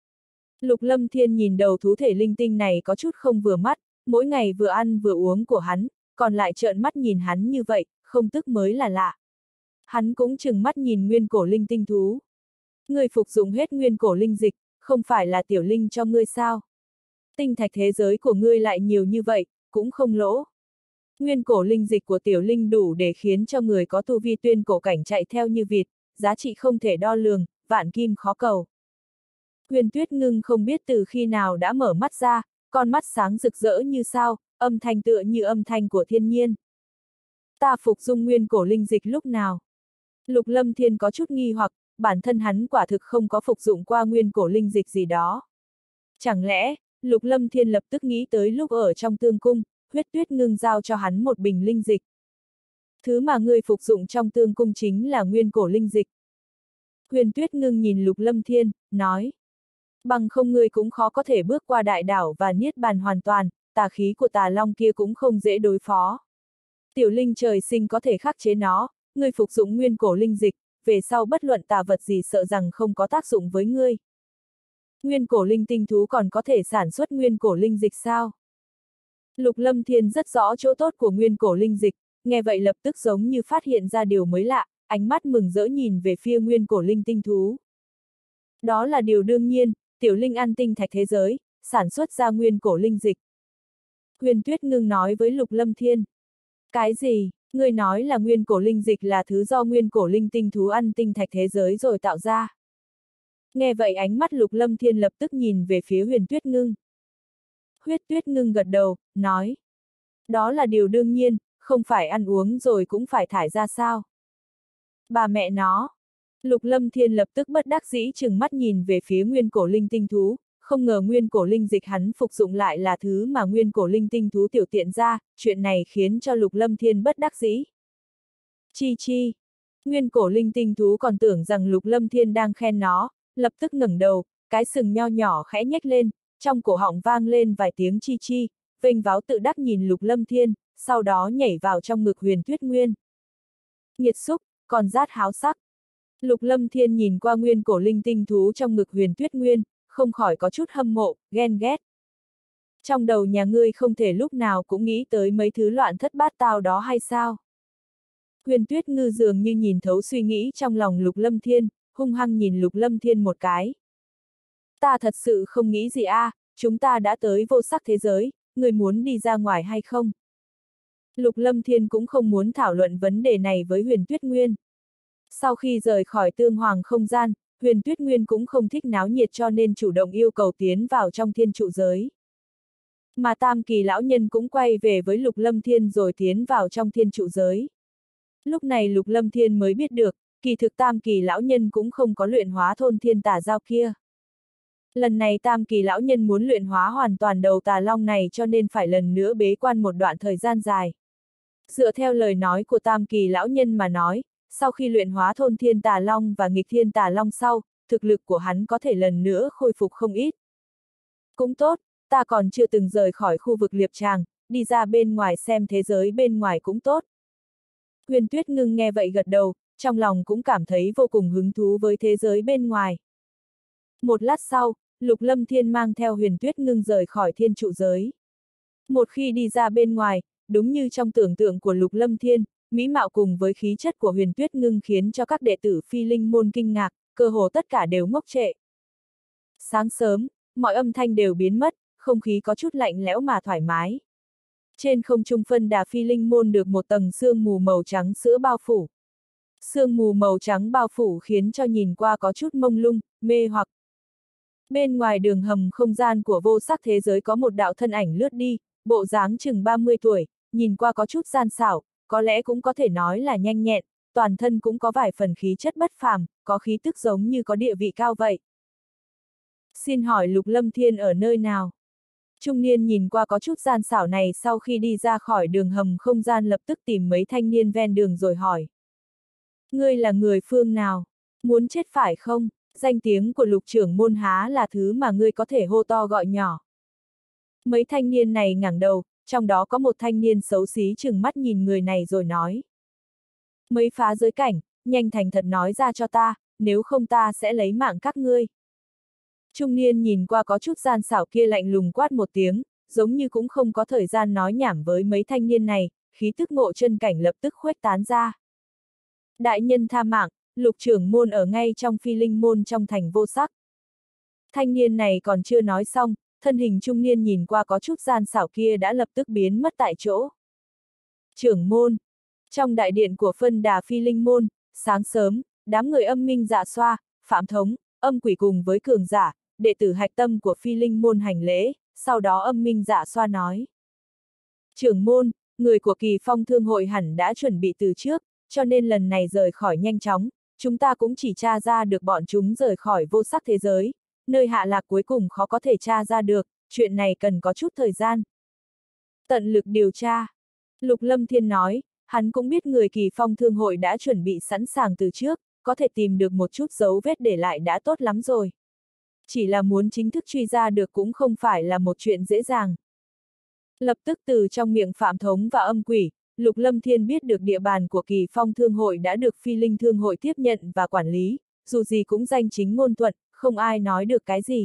Lục Lâm Thiên nhìn đầu thú thể linh tinh này có chút không vừa mắt, mỗi ngày vừa ăn vừa uống của hắn, còn lại trợn mắt nhìn hắn như vậy, không tức mới là lạ. Hắn cũng trừng mắt nhìn nguyên cổ linh tinh thú. Ngươi phục dụng hết nguyên cổ linh dịch, không phải là tiểu linh cho ngươi sao? Tinh thạch thế giới của ngươi lại nhiều như vậy, cũng không lỗ. Nguyên cổ linh dịch của tiểu linh đủ để khiến cho người có tu vi tuyên cổ cảnh chạy theo như vịt, giá trị không thể đo lường, vạn kim khó cầu. Huyền Tuyết Ngưng không biết từ khi nào đã mở mắt ra, con mắt sáng rực rỡ như sao, âm thanh tựa như âm thanh của thiên nhiên. Ta phục dung nguyên cổ linh dịch lúc nào? Lục Lâm Thiên có chút nghi hoặc, bản thân hắn quả thực không có phục dụng qua nguyên cổ linh dịch gì đó. Chẳng lẽ, Lục Lâm Thiên lập tức nghĩ tới lúc ở trong tương cung, Huyết Tuyết Ngưng giao cho hắn một bình linh dịch. Thứ mà ngươi phục dụng trong tương cung chính là nguyên cổ linh dịch. Huyền Tuyết Ngưng nhìn Lục Lâm Thiên, nói. Bằng không ngươi cũng khó có thể bước qua đại đảo và niết bàn hoàn toàn, tà khí của tà long kia cũng không dễ đối phó. Tiểu linh trời sinh có thể khắc chế nó, ngươi phục dụng nguyên cổ linh dịch, về sau bất luận tà vật gì sợ rằng không có tác dụng với ngươi. Nguyên cổ linh tinh thú còn có thể sản xuất nguyên cổ linh dịch sao? Lục Lâm Thiên rất rõ chỗ tốt của nguyên cổ linh dịch, nghe vậy lập tức giống như phát hiện ra điều mới lạ, ánh mắt mừng rỡ nhìn về phía nguyên cổ linh tinh thú. Đó là điều đương nhiên, tiểu linh ăn tinh thạch thế giới, sản xuất ra nguyên cổ linh dịch. Huyền Tuyết Ngưng nói với Lục Lâm Thiên. Cái gì, ngươi nói là nguyên cổ linh dịch là thứ do nguyên cổ linh tinh thú ăn tinh thạch thế giới rồi tạo ra. Nghe vậy ánh mắt Lục Lâm Thiên lập tức nhìn về phía Huyền Tuyết Ngưng. Huyết Tuyết Ngưng gật đầu, nói. Đó là điều đương nhiên, không phải ăn uống rồi cũng phải thải ra sao. Bà mẹ nó. Lục Lâm Thiên lập tức bất đắc dĩ trừng mắt nhìn về phía nguyên cổ linh tinh thú, không ngờ nguyên cổ linh dịch hắn phục dụng lại là thứ mà nguyên cổ linh tinh thú tiểu tiện ra, chuyện này khiến cho Lục Lâm Thiên bất đắc dĩ. Chi chi. Nguyên cổ linh tinh thú còn tưởng rằng Lục Lâm Thiên đang khen nó, lập tức ngẩng đầu, cái sừng nho nhỏ khẽ nhếch lên, trong cổ họng vang lên vài tiếng chi chi, vênh váo tự đắc nhìn Lục Lâm Thiên, sau đó nhảy vào trong ngực Huyền Tuyết Nguyên. Nghiệt xúc, còn rát háo sắc. Lục Lâm Thiên nhìn qua nguyên cổ linh tinh thú trong ngực Huyền Tuyết Nguyên, không khỏi có chút hâm mộ, ghen ghét. Trong đầu nhà ngươi không thể lúc nào cũng nghĩ tới mấy thứ loạn thất bát tao đó hay sao? Huyền Tuyết Ngư dường như nhìn thấu suy nghĩ trong lòng Lục Lâm Thiên, hung hăng nhìn Lục Lâm Thiên một cái. Ta thật sự không nghĩ gì a, à, chúng ta đã tới vô sắc thế giới, ngươi muốn đi ra ngoài hay không? Lục Lâm Thiên cũng không muốn thảo luận vấn đề này với Huyền Tuyết Nguyên. Sau khi rời khỏi tương hoàng không gian, Huyền Tuyết Nguyên cũng không thích náo nhiệt cho nên chủ động yêu cầu tiến vào trong thiên trụ giới. Mà Tam Kỳ lão nhân cũng quay về với Lục Lâm Thiên rồi tiến vào trong thiên trụ giới. Lúc này Lục Lâm Thiên mới biết được, kỳ thực Tam Kỳ lão nhân cũng không có luyện hóa thôn thiên tà giao kia. Lần này Tam Kỳ lão nhân muốn luyện hóa hoàn toàn đầu tà long này cho nên phải lần nữa bế quan một đoạn thời gian dài. Dựa theo lời nói của Tam Kỳ lão nhân mà nói, sau khi luyện hóa thôn thiên tà long và nghịch thiên tà long sau, thực lực của hắn có thể lần nữa khôi phục không ít. Cũng tốt, ta còn chưa từng rời khỏi khu vực Liệp Tràng, đi ra bên ngoài xem thế giới bên ngoài cũng tốt. Huyền Tuyết Ngưng nghe vậy gật đầu, trong lòng cũng cảm thấy vô cùng hứng thú với thế giới bên ngoài. Một lát sau, Lục Lâm Thiên mang theo Huyền Tuyết Ngưng rời khỏi thiên trụ giới. Một khi đi ra bên ngoài, đúng như trong tưởng tượng của Lục Lâm Thiên, mỹ mạo cùng với khí chất của Huyền Tuyết Ngưng khiến cho các đệ tử Phi Linh môn kinh ngạc, cơ hồ tất cả đều ngốc trệ. Sáng sớm, mọi âm thanh đều biến mất, không khí có chút lạnh lẽo mà thoải mái. Trên không trung phân đà Phi Linh môn được một tầng sương mù màu trắng sữa bao phủ. Sương mù màu trắng bao phủ khiến cho nhìn qua có chút mông lung, mê hoặc. Bên ngoài đường hầm không gian của vô sắc thế giới có một đạo thân ảnh lướt đi, bộ dáng chừng ba mươi tuổi, nhìn qua có chút gian xảo, có lẽ cũng có thể nói là nhanh nhẹn, toàn thân cũng có vài phần khí chất bất phàm, có khí tức giống như có địa vị cao vậy. Xin hỏi Lục Lâm Thiên ở nơi nào? Trung niên nhìn qua có chút gian xảo này sau khi đi ra khỏi đường hầm không gian lập tức tìm mấy thanh niên ven đường rồi hỏi. Ngươi là người phương nào? Muốn chết phải không? Danh tiếng của Lục trưởng môn há là thứ mà ngươi có thể hô to gọi nhỏ. Mấy thanh niên này ngẩng đầu, trong đó có một thanh niên xấu xí chừng mắt nhìn người này rồi nói. Mấy phá giới cảnh, nhanh thành thật nói ra cho ta, nếu không ta sẽ lấy mạng các ngươi. Trung niên nhìn qua có chút gian xảo kia lạnh lùng quát một tiếng, giống như cũng không có thời gian nói nhảm với mấy thanh niên này, khí tức ngộ chân cảnh lập tức khuếch tán ra. Đại nhân tha mạng, Lục trưởng môn ở ngay trong Phi Linh môn trong thành vô sắc. Thanh niên này còn chưa nói xong, thân hình trung niên nhìn qua có chút gian xảo kia đã lập tức biến mất tại chỗ. Trưởng môn. Trong đại điện của phân đà Phi Linh môn, sáng sớm, đám người âm minh dạ xoa, phạm thống, âm quỷ cùng với cường giả, đệ tử hạch tâm của Phi Linh môn hành lễ, sau đó âm minh dạ xoa nói. Trưởng môn, người của Kỳ Phong Thương hội hẳn đã chuẩn bị từ trước, cho nên lần này rời khỏi nhanh chóng, chúng ta cũng chỉ tra ra được bọn chúng rời khỏi vô sắc thế giới, nơi hạ lạc cuối cùng khó có thể tra ra được, chuyện này cần có chút thời gian. Tận lực điều tra. Lục Lâm Thiên nói, hắn cũng biết người Kỳ Phong Thương hội đã chuẩn bị sẵn sàng từ trước, có thể tìm được một chút dấu vết để lại đã tốt lắm rồi. Chỉ là muốn chính thức truy ra được cũng không phải là một chuyện dễ dàng. Lập tức từ trong miệng Phạm Thống và âm quỷ, Lục Lâm Thiên biết được địa bàn của Kỳ Phong Thương hội đã được Phi Linh Thương hội tiếp nhận và quản lý, dù gì cũng danh chính ngôn thuận, không ai nói được cái gì.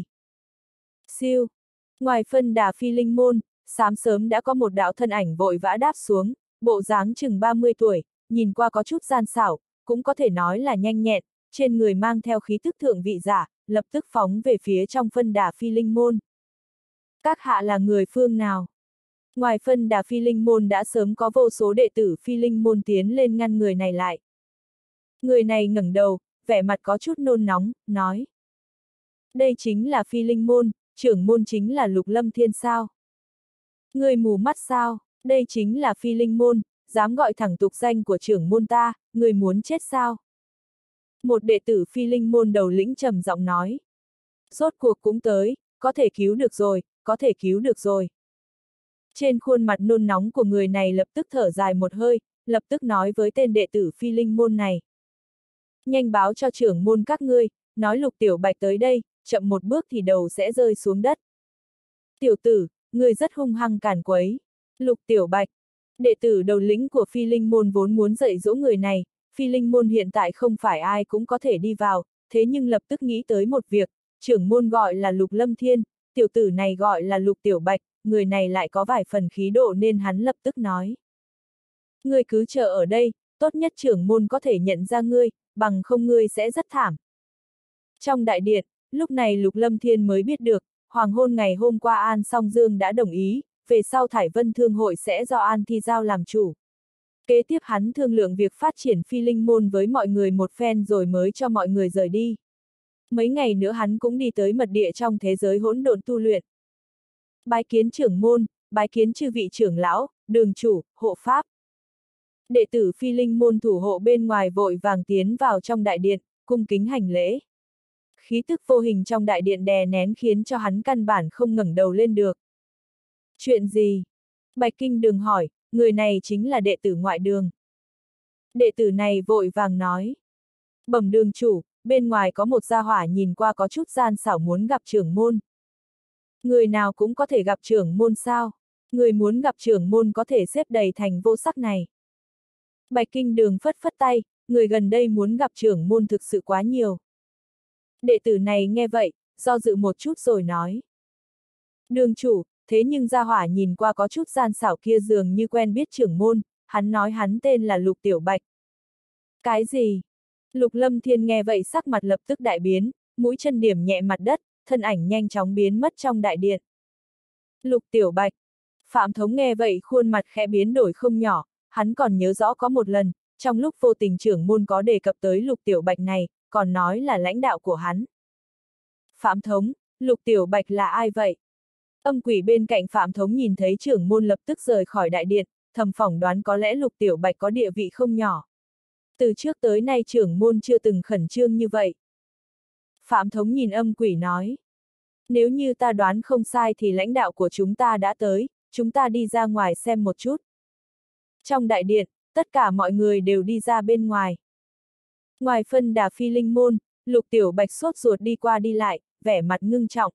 Siêu. Ngoài phân đà Phi Linh môn, sáng sớm đã có một đạo thân ảnh vội vã đáp xuống, bộ dáng chừng ba mươi tuổi, nhìn qua có chút gian xảo, cũng có thể nói là nhanh nhẹn, trên người mang theo khí tức thượng vị giả, lập tức phóng về phía trong phân đà Phi Linh môn. Các hạ là người phương nào? Ngoài phân đà Phi Linh môn đã sớm có vô số đệ tử Phi Linh môn tiến lên ngăn người này lại. Người này ngẩng đầu, vẻ mặt có chút nôn nóng, nói. Đây chính là Phi Linh môn, trưởng môn chính là Lục Lâm Thiên sao? Người mù mắt sao? Đây chính là Phi Linh môn, dám gọi thẳng tục danh của trưởng môn ta, người muốn chết sao? Một đệ tử Phi Linh môn đầu lĩnh trầm giọng nói. Rốt cuộc cũng tới, có thể cứu được rồi, có thể cứu được rồi. Trên khuôn mặt nôn nóng của người này lập tức thở dài một hơi, lập tức nói với tên đệ tử Phi Linh môn này. Nhanh báo cho trưởng môn các ngươi, nói Lục Tiểu Bạch tới đây, chậm một bước thì đầu sẽ rơi xuống đất. Tiểu tử, ngươi rất hung hăng cản quấy. Lục Tiểu Bạch, đệ tử đầu lĩnh của Phi Linh môn vốn muốn dạy dỗ người này, Phi Linh môn hiện tại không phải ai cũng có thể đi vào, thế nhưng lập tức nghĩ tới một việc, trưởng môn gọi là Lục Lâm Thiên, tiểu tử này gọi là Lục Tiểu Bạch, người này lại có vài phần khí độ nên hắn lập tức nói. Ngươi cứ chờ ở đây, tốt nhất trưởng môn có thể nhận ra ngươi, bằng không ngươi sẽ rất thảm. Trong đại điện, lúc này Lục Lâm Thiên mới biết được, hoàng hôn ngày hôm qua An Song Dương đã đồng ý, về sau Thải Vân Thương hội sẽ do An Thi Giao làm chủ. Kế tiếp hắn thương lượng việc phát triển Phi Linh môn với mọi người một phen rồi mới cho mọi người rời đi. Mấy ngày nữa hắn cũng đi tới mật địa trong thế giới hỗn độn tu luyện. Bái kiến trưởng môn, bái kiến chư vị trưởng lão, đường chủ, hộ pháp. Đệ tử Phi Linh môn thủ hộ bên ngoài vội vàng tiến vào trong đại điện, cung kính hành lễ. khí tức vô hình trong đại điện đè nén khiến cho hắn căn bản không ngẩng đầu lên được. Chuyện gì? Bạch Kinh Đường hỏi, người này chính là đệ tử ngoại đường. Đệ tử này vội vàng nói. Bẩm đường chủ, bên ngoài có một gia hỏa nhìn qua có chút gian xảo muốn gặp trưởng môn. Người nào cũng có thể gặp trưởng môn sao? Người muốn gặp trưởng môn có thể xếp đầy thành vô sắc này. Bạch Kinh Đường phất phất tay, người gần đây muốn gặp trưởng môn thực sự quá nhiều. Đệ tử này nghe vậy, do dự một chút rồi nói. Đường chủ, thế nhưng gia hỏa nhìn qua có chút gian xảo kia dường như quen biết trưởng môn, hắn nói hắn tên là Lục Tiểu Bạch. Cái gì? Lục Lâm Thiên nghe vậy sắc mặt lập tức đại biến, mũi chân điểm nhẹ mặt đất, thân ảnh nhanh chóng biến mất trong đại điện. Lục Tiểu Bạch. Phạm Thống nghe vậy khuôn mặt khẽ biến đổi không nhỏ, hắn còn nhớ rõ có một lần, trong lúc vô tình trưởng môn có đề cập tới Lục Tiểu Bạch này, còn nói là lãnh đạo của hắn. Phạm Thống, Lục Tiểu Bạch là ai vậy? Âm quỷ bên cạnh Phạm Thống nhìn thấy trưởng môn lập tức rời khỏi đại điện, thầm phỏng đoán có lẽ Lục Tiểu Bạch có địa vị không nhỏ. Từ trước tới nay trưởng môn chưa từng khẩn trương như vậy. Phạm Thống nhìn âm quỷ nói. Nếu như ta đoán không sai thì lãnh đạo của chúng ta đã tới, chúng ta đi ra ngoài xem một chút. Trong đại điện, tất cả mọi người đều đi ra bên ngoài. Ngoài phân đà phi linh môn, Lục Tiểu Bạch sốt ruột đi qua đi lại, vẻ mặt ngưng trọng.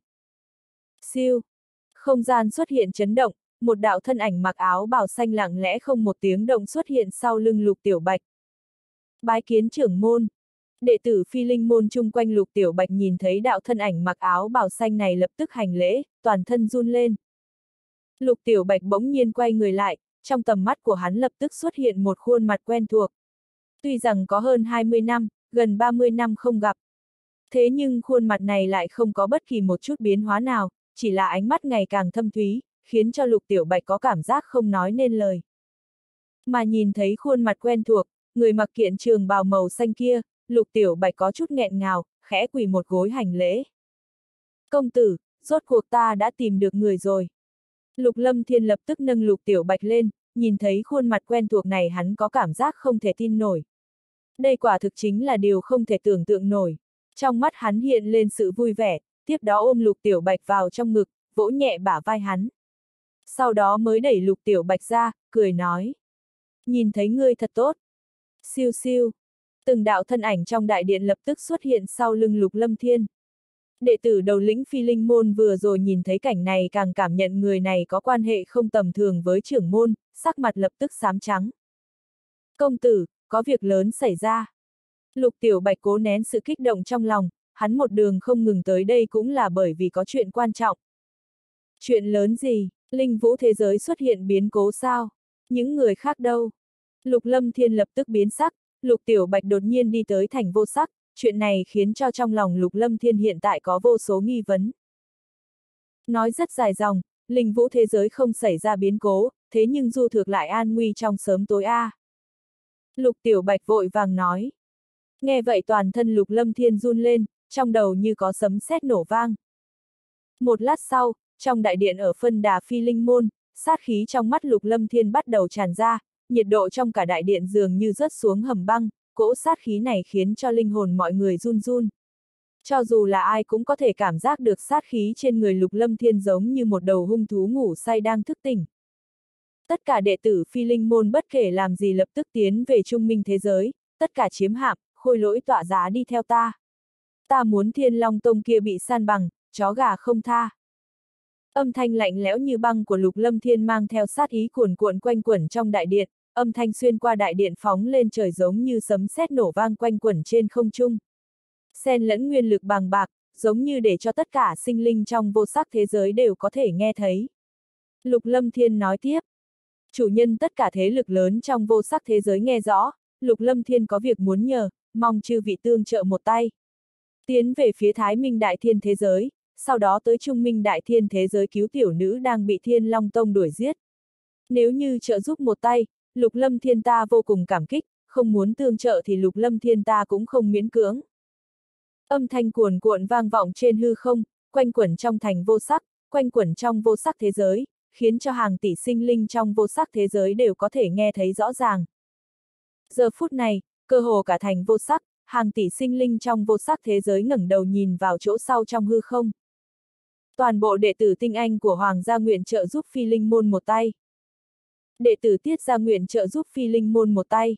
Siêu. Không gian xuất hiện chấn động, một đạo thân ảnh mặc áo bào xanh lặng lẽ không một tiếng động xuất hiện sau lưng Lục Tiểu Bạch. Bái kiến trưởng môn. Đệ tử phi linh môn chung quanh Lục Tiểu Bạch nhìn thấy đạo thân ảnh mặc áo bào xanh này lập tức hành lễ, toàn thân run lên. Lục Tiểu Bạch bỗng nhiên quay người lại, trong tầm mắt của hắn lập tức xuất hiện một khuôn mặt quen thuộc. Tuy rằng có hơn hai mươi năm, gần ba mươi năm không gặp. Thế nhưng khuôn mặt này lại không có bất kỳ một chút biến hóa nào, chỉ là ánh mắt ngày càng thâm thúy, khiến cho Lục Tiểu Bạch có cảm giác không nói nên lời. Mà nhìn thấy khuôn mặt quen thuộc, người mặc kiện trường bào màu xanh kia, Lục Tiểu Bạch có chút nghẹn ngào, khẽ quỳ một gối hành lễ. Công tử, rốt cuộc ta đã tìm được người rồi. Lục Lâm Thiên lập tức nâng Lục Tiểu Bạch lên, nhìn thấy khuôn mặt quen thuộc này hắn có cảm giác không thể tin nổi. Đây quả thực chính là điều không thể tưởng tượng nổi. Trong mắt hắn hiện lên sự vui vẻ, tiếp đó ôm Lục Tiểu Bạch vào trong ngực, vỗ nhẹ bả vai hắn. Sau đó mới đẩy Lục Tiểu Bạch ra, cười nói. Nhìn thấy ngươi thật tốt. Siêu siêu. Từng đạo thân ảnh trong đại điện lập tức xuất hiện sau lưng Lục Lâm Thiên. Đệ tử đầu lĩnh phi linh môn vừa rồi nhìn thấy cảnh này càng cảm nhận người này có quan hệ không tầm thường với trưởng môn, sắc mặt lập tức xám trắng. Công tử, có việc lớn xảy ra. Lục Tiểu Bạch cố nén sự kích động trong lòng, hắn một đường không ngừng tới đây cũng là bởi vì có chuyện quan trọng. Chuyện lớn gì? Linh vũ thế giới xuất hiện biến cố sao? Những người khác đâu? Lục Lâm Thiên lập tức biến sắc, Lục Tiểu Bạch đột nhiên đi tới thành vô sắc, chuyện này khiến cho trong lòng Lục Lâm Thiên hiện tại có vô số nghi vấn. Nói rất dài dòng, linh vũ thế giới không xảy ra biến cố, thế nhưng Du Thược lại an nguy trong sớm tối a. À. Lục Tiểu Bạch vội vàng nói. Nghe vậy toàn thân Lục Lâm Thiên run lên, trong đầu như có sấm sét nổ vang. Một lát sau, trong đại điện ở phân đà phi linh môn, sát khí trong mắt Lục Lâm Thiên bắt đầu tràn ra, nhiệt độ trong cả đại điện dường như rớt xuống hầm băng, cỗ sát khí này khiến cho linh hồn mọi người run run. Cho dù là ai cũng có thể cảm giác được sát khí trên người Lục Lâm Thiên giống như một đầu hung thú ngủ say đang thức tỉnh. Tất cả đệ tử phi linh môn bất kể làm gì lập tức tiến về trung minh thế giới, tất cả chiếm hạm, khôi lỗi tọa giá đi theo ta. Ta muốn Thiên Long Tông kia bị san bằng, chó gà không tha. Âm thanh lạnh lẽo như băng của Lục Lâm Thiên mang theo sát ý cuồn cuộn quanh quẩn trong đại điện, âm thanh xuyên qua đại điện phóng lên trời giống như sấm sét nổ vang quanh quẩn trên không trung. Xen lẫn nguyên lực bàng bạc, giống như để cho tất cả sinh linh trong vô sắc thế giới đều có thể nghe thấy. Lục Lâm Thiên nói tiếp. Chủ nhân tất cả thế lực lớn trong vô sắc thế giới nghe rõ, Lục Lâm Thiên có việc muốn nhờ, mong chư vị tương trợ một tay. Tiến về phía Thái Minh Đại Thiên thế giới, sau đó tới Trung Minh Đại Thiên thế giới cứu tiểu nữ đang bị Thiên Long Tông đuổi giết. Nếu như trợ giúp một tay, Lục Lâm Thiên ta vô cùng cảm kích, không muốn tương trợ thì Lục Lâm Thiên ta cũng không miễn cưỡng. Âm thanh cuồn cuộn vang vọng trên hư không, quanh quẩn trong thành vô sắc, quanh quẩn trong vô sắc thế giới, khiến cho hàng tỷ sinh linh trong vô sắc thế giới đều có thể nghe thấy rõ ràng. Giờ phút này, cơ hồ cả thành vô sắc, hàng tỷ sinh linh trong vô sắc thế giới ngẩng đầu nhìn vào chỗ sau trong hư không. Toàn bộ đệ tử tinh anh của Hoàng gia nguyện trợ giúp Phi Linh môn một tay. Đệ tử Tiết gia nguyện trợ giúp Phi Linh môn một tay.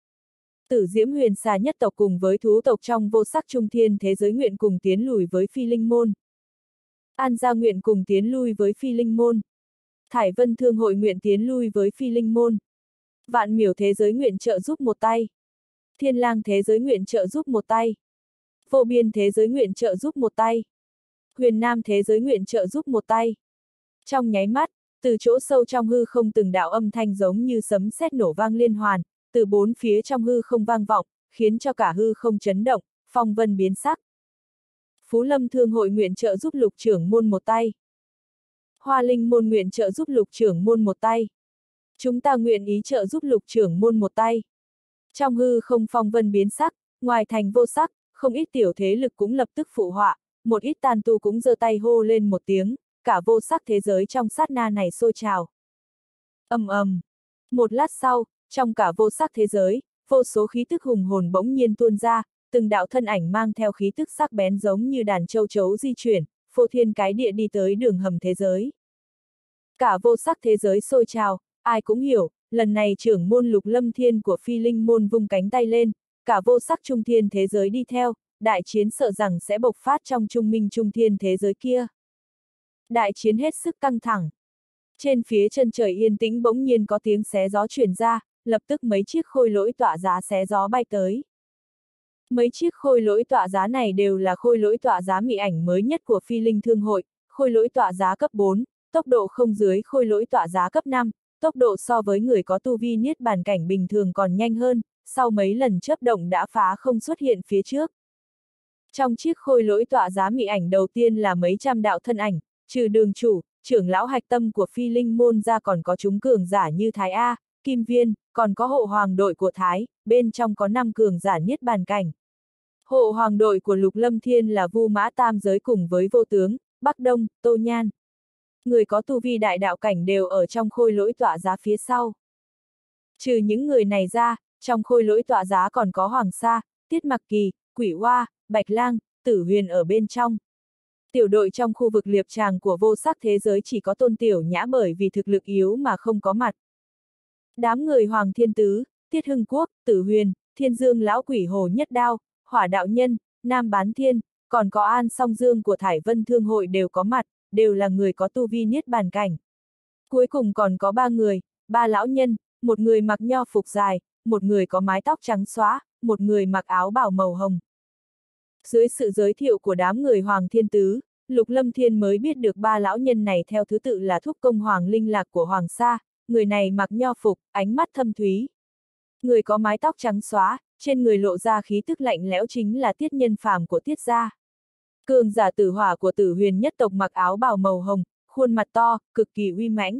Tử Diễm Huyền Xà nhất tộc cùng với thú tộc trong vô sắc trung thiên thế giới nguyện cùng tiến lùi với Phi Linh môn. An gia nguyện cùng tiến lui với Phi Linh môn. Thải Vân Thương hội nguyện tiến lui với Phi Linh môn. Vạn Miểu thế giới nguyện trợ giúp một tay. Thiên Lang thế giới nguyện trợ giúp một tay. Vô Biên thế giới nguyện trợ giúp một tay. Huyền Nam thế giới nguyện trợ giúp một tay. Trong nháy mắt, từ chỗ sâu trong hư không từng đạo âm thanh giống như sấm sét nổ vang liên hoàn, từ bốn phía trong hư không vang vọng, khiến cho cả hư không chấn động, phong vân biến sắc. Phú Lâm Thương hội nguyện trợ giúp Lục trưởng môn một tay. Hoa Linh môn nguyện trợ giúp Lục trưởng môn một tay. Chúng ta nguyện ý trợ giúp Lục trưởng môn một tay. Trong hư không phong vân biến sắc, ngoài thành vô sắc, không ít tiểu thế lực cũng lập tức phụ họa, một ít tàn tu cũng giơ tay hô lên một tiếng, cả vô sắc thế giới trong sát na này sôi trào. Ầm ầm. Một lát sau, trong cả vô sắc thế giới, vô số khí tức hùng hồn bỗng nhiên tuôn ra, từng đạo thân ảnh mang theo khí tức sắc bén giống như đàn châu chấu di chuyển, phô thiên cái địa đi tới đường hầm thế giới. Cả vô sắc thế giới sôi trào, ai cũng hiểu, lần này trưởng môn Lục Lâm Thiên của Phi Linh môn vung cánh tay lên, cả vô sắc trung thiên thế giới đi theo, đại chiến sợ rằng sẽ bộc phát trong trung minh trung thiên thế giới kia. Đại chiến hết sức căng thẳng. Trên phía chân trời yên tĩnh bỗng nhiên có tiếng xé gió truyền ra, lập tức mấy chiếc khôi lỗi tọa giá xé gió bay tới. Mấy chiếc khôi lỗi tọa giá này đều là khôi lỗi tọa giá mị ảnh mới nhất của Phi Linh Thương hội, khôi lỗi tọa giá cấp bốn, tốc độ không dưới khôi lỗi tọa giá cấp năm, tốc độ so với người có tu vi niết bàn cảnh bình thường còn nhanh hơn, sau mấy lần chớp động đã phá không xuất hiện phía trước. Trong chiếc khôi lỗi tọa giá mị ảnh đầu tiên là mấy trăm đạo thân ảnh, trừ đường chủ, trưởng lão hạch tâm của Phi Linh môn ra còn có chúng cường giả như Thái A, Kim Viên, còn có hộ hoàng đội của Thái, bên trong có năm cường giả niết bàn cảnh. Hộ hoàng đội của Lục Lâm Thiên là Vu Mã Tam Giới cùng với Vô Tướng, Bắc Đông, Tô Nhan. Người có tu vi đại đạo cảnh đều ở trong khôi lỗi tọa giá phía sau. Trừ những người này ra, trong khôi lỗi tọa giá còn có Hoàng Sa, Tiết Mặc Kỳ, Quỷ Hoa, Bạch Lang, Tử Huyền ở bên trong. Tiểu đội trong khu vực liệp tràng của vô sắc thế giới chỉ có Tôn Tiểu Nhã bởi vì thực lực yếu mà không có mặt. Đám người Hoàng Thiên Tứ, Tiết Hưng Quốc, Tử Huyền, Thiên Dương Lão Quỷ Hồ Nhất Đao, Hỏa Đạo Nhân, Nam Bán Thiên, còn có An Song Dương của Thải Vân Thương hội đều có mặt, đều là người có tu vi niết bàn cảnh. Cuối cùng còn có ba người, ba lão nhân, một người mặc nho phục dài, một người có mái tóc trắng xóa, một người mặc áo bào màu hồng. Dưới sự giới thiệu của đám người Hoàng Thiên Tứ, Lục Lâm Thiên mới biết được ba lão nhân này theo thứ tự là thúc công Hoàng Linh Lạc của Hoàng Sa, người này mặc nho phục, ánh mắt thâm thúy. Người có mái tóc trắng xóa, trên người lộ ra khí tức lạnh lẽo chính là Tiết Nhân Phàm của Tiết gia. Cường giả tử hỏa của Tử Huyền nhất tộc mặc áo bào màu hồng, khuôn mặt to, cực kỳ uy mãnh.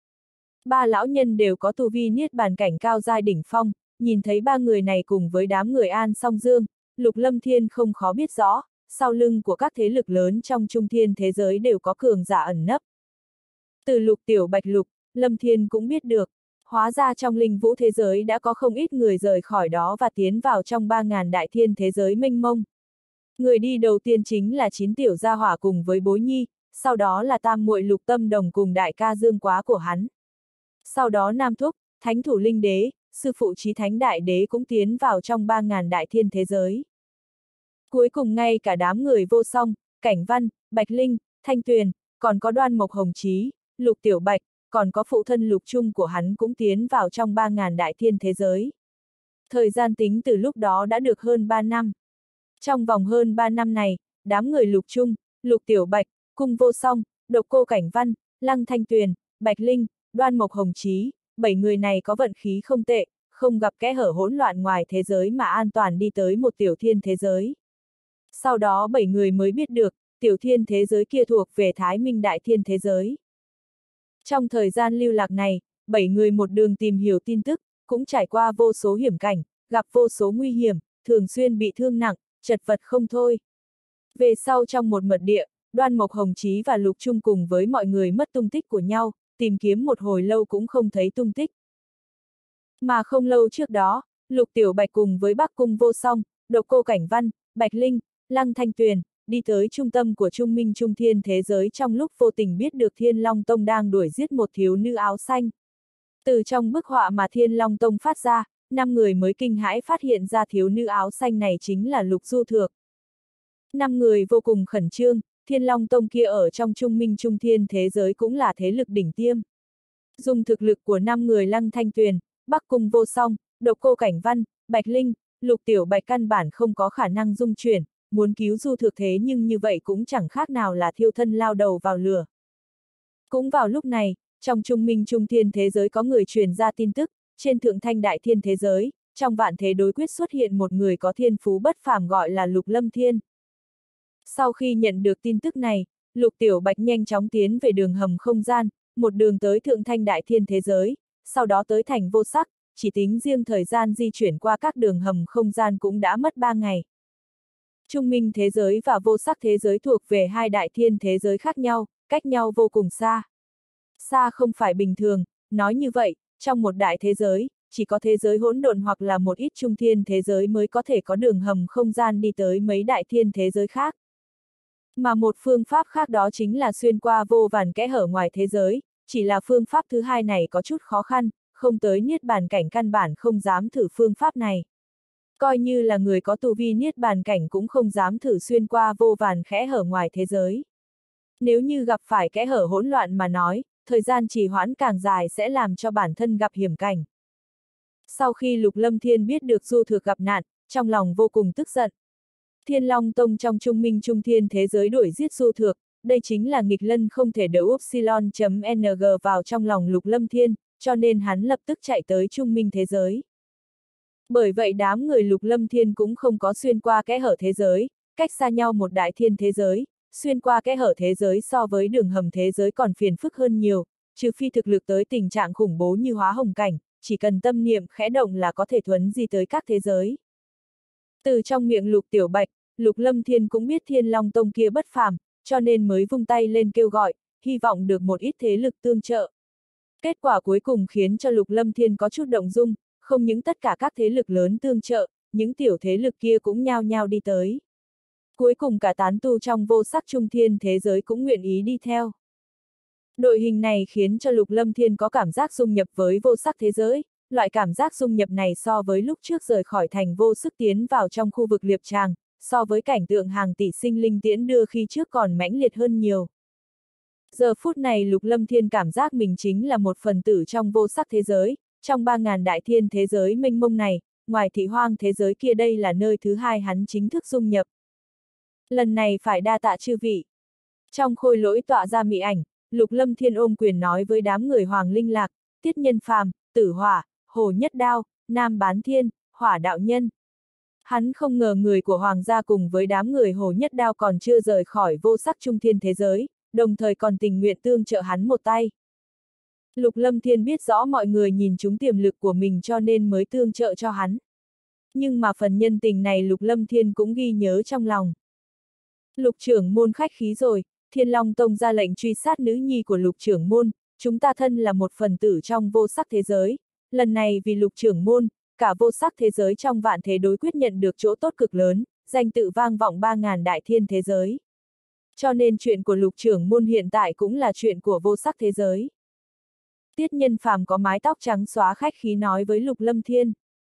Ba lão nhân đều có tu vi niết bàn cảnh cao giai đỉnh phong, nhìn thấy ba người này cùng với đám người An Song Dương, Lục Lâm Thiên không khó biết rõ, sau lưng của các thế lực lớn trong trung thiên thế giới đều có cường giả ẩn nấp. Từ Lục Tiểu Bạch Lục, Lâm Thiên cũng biết được, hóa ra trong linh vũ thế giới đã có không ít người rời khỏi đó và tiến vào trong ba ngàn đại thiên thế giới mênh mông. Người đi đầu tiên chính là chín tiểu gia hỏa cùng với Bối Nhi, sau đó là tam muội Lục Tâm Đồng cùng đại ca Dương Quá của hắn. Sau đó Nam Thúc, Thánh Thủ Linh Đế, sư phụ Chí Thánh Đại Đế cũng tiến vào trong ba ngàn đại thiên thế giới. Cuối cùng ngay cả đám người Vô Song, Cảnh Văn, Bạch Linh, Thanh Tuyền, còn có Đoan Mộc Hồng Chí, Lục Tiểu Bạch, còn có phụ thân Lục Trung của hắn cũng tiến vào trong ba ngàn đại thiên thế giới. Thời gian tính từ lúc đó đã được hơn ba năm. Trong vòng hơn ba năm này, đám người Lục Trung, Lục Tiểu Bạch, Cung Vô Song, Độc Cô Cảnh Văn, Lăng Thanh Tuyền, Bạch Linh, Đoan Mộc Hồng Chí, bảy người này có vận khí không tệ, không gặp kẽ hở hỗn loạn ngoài thế giới mà an toàn đi tới một tiểu thiên thế giới. Sau đó bảy người mới biết được, tiểu thiên thế giới kia thuộc về Thái Minh Đại Thiên thế giới. Trong thời gian lưu lạc này, bảy người một đường tìm hiểu tin tức, cũng trải qua vô số hiểm cảnh, gặp vô số nguy hiểm, thường xuyên bị thương nặng, chật vật không thôi. Về sau trong một mật địa, Đoan Mộc Hồng Chí và Lục Trung cùng với mọi người mất tung tích của nhau, tìm kiếm một hồi lâu cũng không thấy tung tích. Mà không lâu trước đó, Lục Tiểu Bạch cùng với Bắc Cung Vô Song, Độc Cô Cảnh Văn, Bạch Linh, Lăng Thanh Tuyền, đi tới trung tâm của Trung Minh Trung Thiên thế giới trong lúc vô tình biết được Thiên Long Tông đang đuổi giết một thiếu nữ áo xanh. Từ trong bức họa mà Thiên Long Tông phát ra, năm người mới kinh hãi phát hiện ra thiếu nữ áo xanh này chính là Lục Du Thược. Năm người vô cùng khẩn trương, Thiên Long Tông kia ở trong Trung Minh Trung Thiên thế giới cũng là thế lực đỉnh tiêm. Dùng thực lực của năm người Lăng Thanh Tuyền, Bắc Cung Vô Song, Độc Cô Cảnh Văn, Bạch Linh, Lục Tiểu Bạch căn bản không có khả năng dung chuyển, muốn cứu Du Thược thế nhưng như vậy cũng chẳng khác nào là thiêu thân lao đầu vào lửa. Cũng vào lúc này, trong Trung Minh Trung Thiên thế giới có người truyền ra tin tức, trên Thượng Thanh Đại Thiên thế giới, trong vạn thế đối quyết xuất hiện một người có thiên phú bất phàm gọi là Lục Lâm Thiên. Sau khi nhận được tin tức này, Lục Tiểu Bạch nhanh chóng tiến về đường hầm không gian, một đường tới Thượng Thanh Đại Thiên thế giới, sau đó tới thành Vô Sắc, chỉ tính riêng thời gian di chuyển qua các đường hầm không gian cũng đã mất ba ngày. Trung Minh thế giới và Vô Sắc thế giới thuộc về hai đại thiên thế giới khác nhau, cách nhau vô cùng xa. Xa không phải bình thường, nói như vậy, trong một đại thế giới, chỉ có thế giới hỗn độn hoặc là một ít trung thiên thế giới mới có thể có đường hầm không gian đi tới mấy đại thiên thế giới khác. Mà một phương pháp khác đó chính là xuyên qua vô vàn kẽ hở ngoài thế giới, chỉ là phương pháp thứ hai này có chút khó khăn, không tới niết bàn cảnh căn bản không dám thử phương pháp này. Coi như là người có tu vi niết bàn cảnh cũng không dám thử xuyên qua vô vàn kẽ hở ngoài thế giới. Nếu như gặp phải kẽ hở hỗn loạn mà nói, thời gian trì hoãn càng dài sẽ làm cho bản thân gặp hiểm cảnh. Sau khi Lục Lâm Thiên biết được Du Thược gặp nạn, trong lòng vô cùng tức giận. Thiên Long Tông trong Trung Minh Trung Thiên thế giới đuổi giết Du Thược, đây chính là nghịch lân không thể đỡ upsilon.ng vào trong lòng Lục Lâm Thiên, cho nên hắn lập tức chạy tới Trung Minh thế giới. Bởi vậy đám người Lục Lâm Thiên cũng không có xuyên qua kẽ hở thế giới, cách xa nhau một đại thiên thế giới, xuyên qua kẽ hở thế giới so với đường hầm thế giới còn phiền phức hơn nhiều, trừ phi thực lực tới tình trạng khủng bố như hóa hồng cảnh, chỉ cần tâm niệm khẽ động là có thể thuấn di tới các thế giới. Từ trong miệng Lục Tiểu Bạch, Lục Lâm Thiên cũng biết Thiên Long Tông kia bất phàm, cho nên mới vung tay lên kêu gọi, hy vọng được một ít thế lực tương trợ. Kết quả cuối cùng khiến cho Lục Lâm Thiên có chút động dung, không những tất cả các thế lực lớn tương trợ, những tiểu thế lực kia cũng nhao nhao đi tới. Cuối cùng cả tán tu trong Vô Sắc Trung Thiên thế giới cũng nguyện ý đi theo. Đội hình này khiến cho Lục Lâm Thiên có cảm giác dung nhập với vô sắc thế giới, loại cảm giác dung nhập này so với lúc trước rời khỏi thành Vô Sức tiến vào trong khu vực Liệp Tràng, so với cảnh tượng hàng tỷ sinh linh tiễn đưa khi trước còn mãnh liệt hơn nhiều. Giờ phút này Lục Lâm Thiên cảm giác mình chính là một phần tử trong vô sắc thế giới, trong ba ngàn đại thiên thế giới mênh mông này, ngoài thị hoang thế giới kia đây là nơi thứ hai hắn chính thức dung nhập. Lần này phải đa tạ chư vị. Trong khôi lỗi tọa ra mị ảnh, Lục Lâm Thiên ôm quyền nói với đám người Hoàng Linh Lạc, Tiết Nhân Phàm, Tử Hỏa, Hồ Nhất Đao, Nam Bán Thiên, Hỏa Đạo Nhân. Hắn không ngờ người của Hoàng gia cùng với đám người Hồ Nhất Đao còn chưa rời khỏi vô sắc trung thiên thế giới, đồng thời còn tình nguyện tương trợ hắn một tay. Lục Lâm Thiên biết rõ mọi người nhìn trúng tiềm lực của mình cho nên mới tương trợ cho hắn. Nhưng mà phần nhân tình này Lục Lâm Thiên cũng ghi nhớ trong lòng. Lục trưởng môn khách khí rồi, Thiên Long Tông ra lệnh truy sát nữ nhi của Lục trưởng môn, chúng ta thân là một phần tử trong vô sắc thế giới, lần này vì Lục trưởng môn, cả vô sắc thế giới trong vạn thế đối quyết nhận được chỗ tốt cực lớn, danh tự vang vọng ba ngàn đại thiên thế giới. Cho nên chuyện của Lục trưởng môn hiện tại cũng là chuyện của vô sắc thế giới. Tiết Nhân Phàm có mái tóc trắng xóa khách khí nói với Lục Lâm Thiên.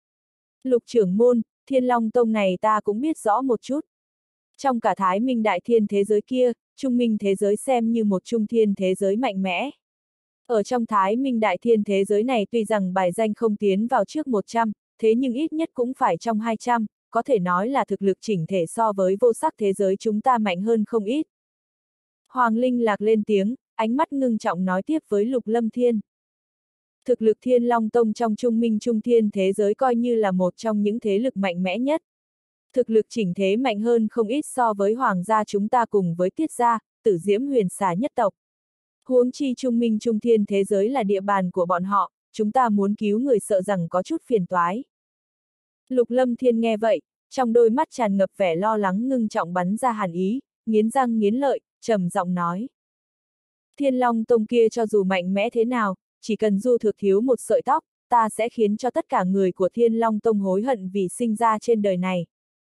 Lục trưởng môn, Thiên Long Tông này ta cũng biết rõ một chút. Trong cả Thái Minh đại thiên thế giới kia, Trung Minh thế giới xem như một trung thiên thế giới mạnh mẽ. Ở trong Thái Minh đại thiên thế giới này tuy rằng bài danh không tiến vào trước một trăm, thế nhưng ít nhất cũng phải trong hai trăm, có thể nói là thực lực chỉnh thể so với vô sắc thế giới chúng ta mạnh hơn không ít. Hoàng Linh Lạc lên tiếng, ánh mắt ngưng trọng nói tiếp với Lục Lâm Thiên. Thực lực Thiên Long Tông trong Trung Minh Trung Thiên thế giới coi như là một trong những thế lực mạnh mẽ nhất. Thực lực chỉnh thế mạnh hơn không ít so với Hoàng gia chúng ta cùng với Tiết gia, Tử Diễm Huyền Xà nhất tộc. Huống chi Trung Minh Trung Thiên thế giới là địa bàn của bọn họ, chúng ta muốn cứu người sợ rằng có chút phiền toái. Lục Lâm Thiên nghe vậy, trong đôi mắt tràn ngập vẻ lo lắng ngưng trọng bắn ra hàn ý, nghiến răng nghiến lợi, trầm giọng nói. Thiên Long Tông kia cho dù mạnh mẽ thế nào, chỉ cần Du Thược thiếu một sợi tóc, ta sẽ khiến cho tất cả người của Thiên Long Tông hối hận vì sinh ra trên đời này.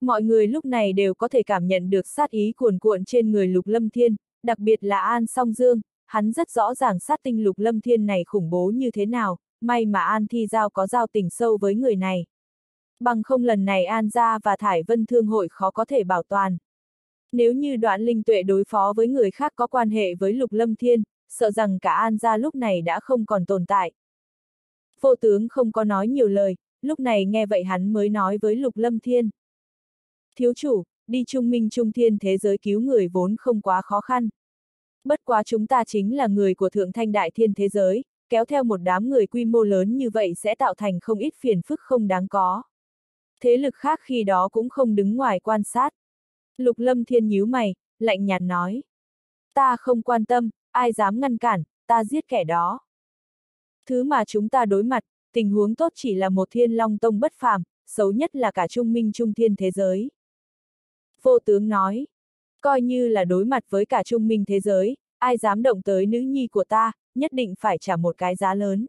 Mọi người lúc này đều có thể cảm nhận được sát ý cuồn cuộn trên người Lục Lâm Thiên, đặc biệt là An Song Dương, hắn rất rõ ràng sát tinh Lục Lâm Thiên này khủng bố như thế nào, may mà An Thi Giao có giao tình sâu với người này. Bằng không lần này An gia và Thải Vân Thương hội khó có thể bảo toàn. Nếu như Đoạn Linh Tuệ đối phó với người khác có quan hệ với Lục Lâm Thiên, sợ rằng cả An gia lúc này đã không còn tồn tại. Vô tướng không có nói nhiều lời, lúc này nghe vậy hắn mới nói với Lục Lâm Thiên. Thiếu chủ, đi Trung Minh Trung Thiên thế giới cứu người vốn không quá khó khăn. Bất quá chúng ta chính là người của Thượng Thanh Đại Thiên thế giới, kéo theo một đám người quy mô lớn như vậy sẽ tạo thành không ít phiền phức không đáng có. Thế lực khác khi đó cũng không đứng ngoài quan sát. Lục Lâm Thiên nhíu mày, lạnh nhạt nói. Ta không quan tâm, ai dám ngăn cản, ta giết kẻ đó. Thứ mà chúng ta đối mặt, tình huống tốt chỉ là một Thiên Long Tông bất phàm, xấu nhất là cả Trung Minh Trung Thiên thế giới. Vô tướng nói, coi như là đối mặt với cả Trung Minh thế giới, ai dám động tới nữ nhi của ta, nhất định phải trả một cái giá lớn.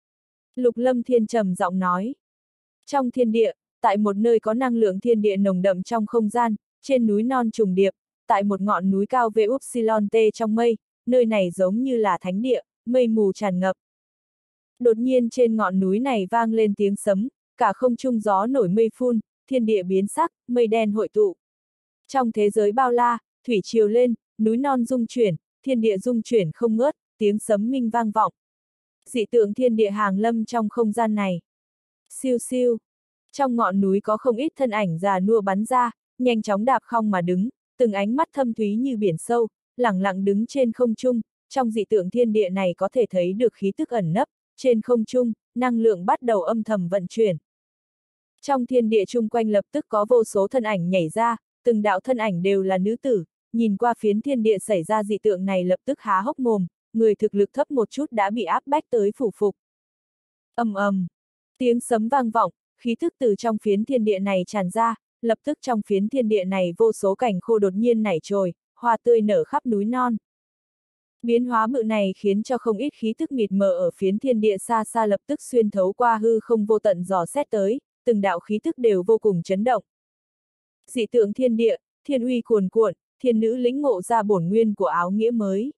Lục Lâm Thiên trầm giọng nói. Trong thiên địa, tại một nơi có năng lượng thiên địa nồng đậm trong không gian, trên núi non trùng điệp, tại một ngọn núi cao về Upsilon T trong mây, nơi này giống như là thánh địa, mây mù tràn ngập. Đột nhiên trên ngọn núi này vang lên tiếng sấm, cả không trung gió nổi mây phun, thiên địa biến sắc, mây đen hội tụ. Trong thế giới bao la, thủy triều lên, núi non rung chuyển, thiên địa rung chuyển không ngớt, tiếng sấm minh vang vọng. Dị tượng thiên địa hàng lâm trong không gian này. Siêu siêu. Trong ngọn núi có không ít thân ảnh già nua bắn ra, nhanh chóng đạp không mà đứng, từng ánh mắt thâm thúy như biển sâu, lẳng lặng đứng trên không trung. Trong dị tượng thiên địa này có thể thấy được khí tức ẩn nấp, trên không trung, năng lượng bắt đầu âm thầm vận chuyển. Trong thiên địa chung quanh lập tức có vô số thân ảnh nhảy ra, từng đạo thân ảnh đều là nữ tử, nhìn qua phiến thiên địa xảy ra dị tượng này lập tức há hốc mồm, người thực lực thấp một chút đã bị áp bách tới phủ phục. Ầm ầm, tiếng sấm vang vọng, khí thức từ trong phiến thiên địa này tràn ra, lập tức trong phiến thiên địa này vô số cảnh khô đột nhiên nảy trồi, hoa tươi nở khắp núi non. Biến hóa bự này khiến cho không ít khí tức mịt mờ ở phiến thiên địa xa xa lập tức xuyên thấu qua hư không vô tận dò xét tới, từng đạo khí tức đều vô cùng chấn động. Dị tượng thiên địa, thiên uy cuồn cuộn, thiên nữ lĩnh ngộ ra bổn nguyên của áo nghĩa mới.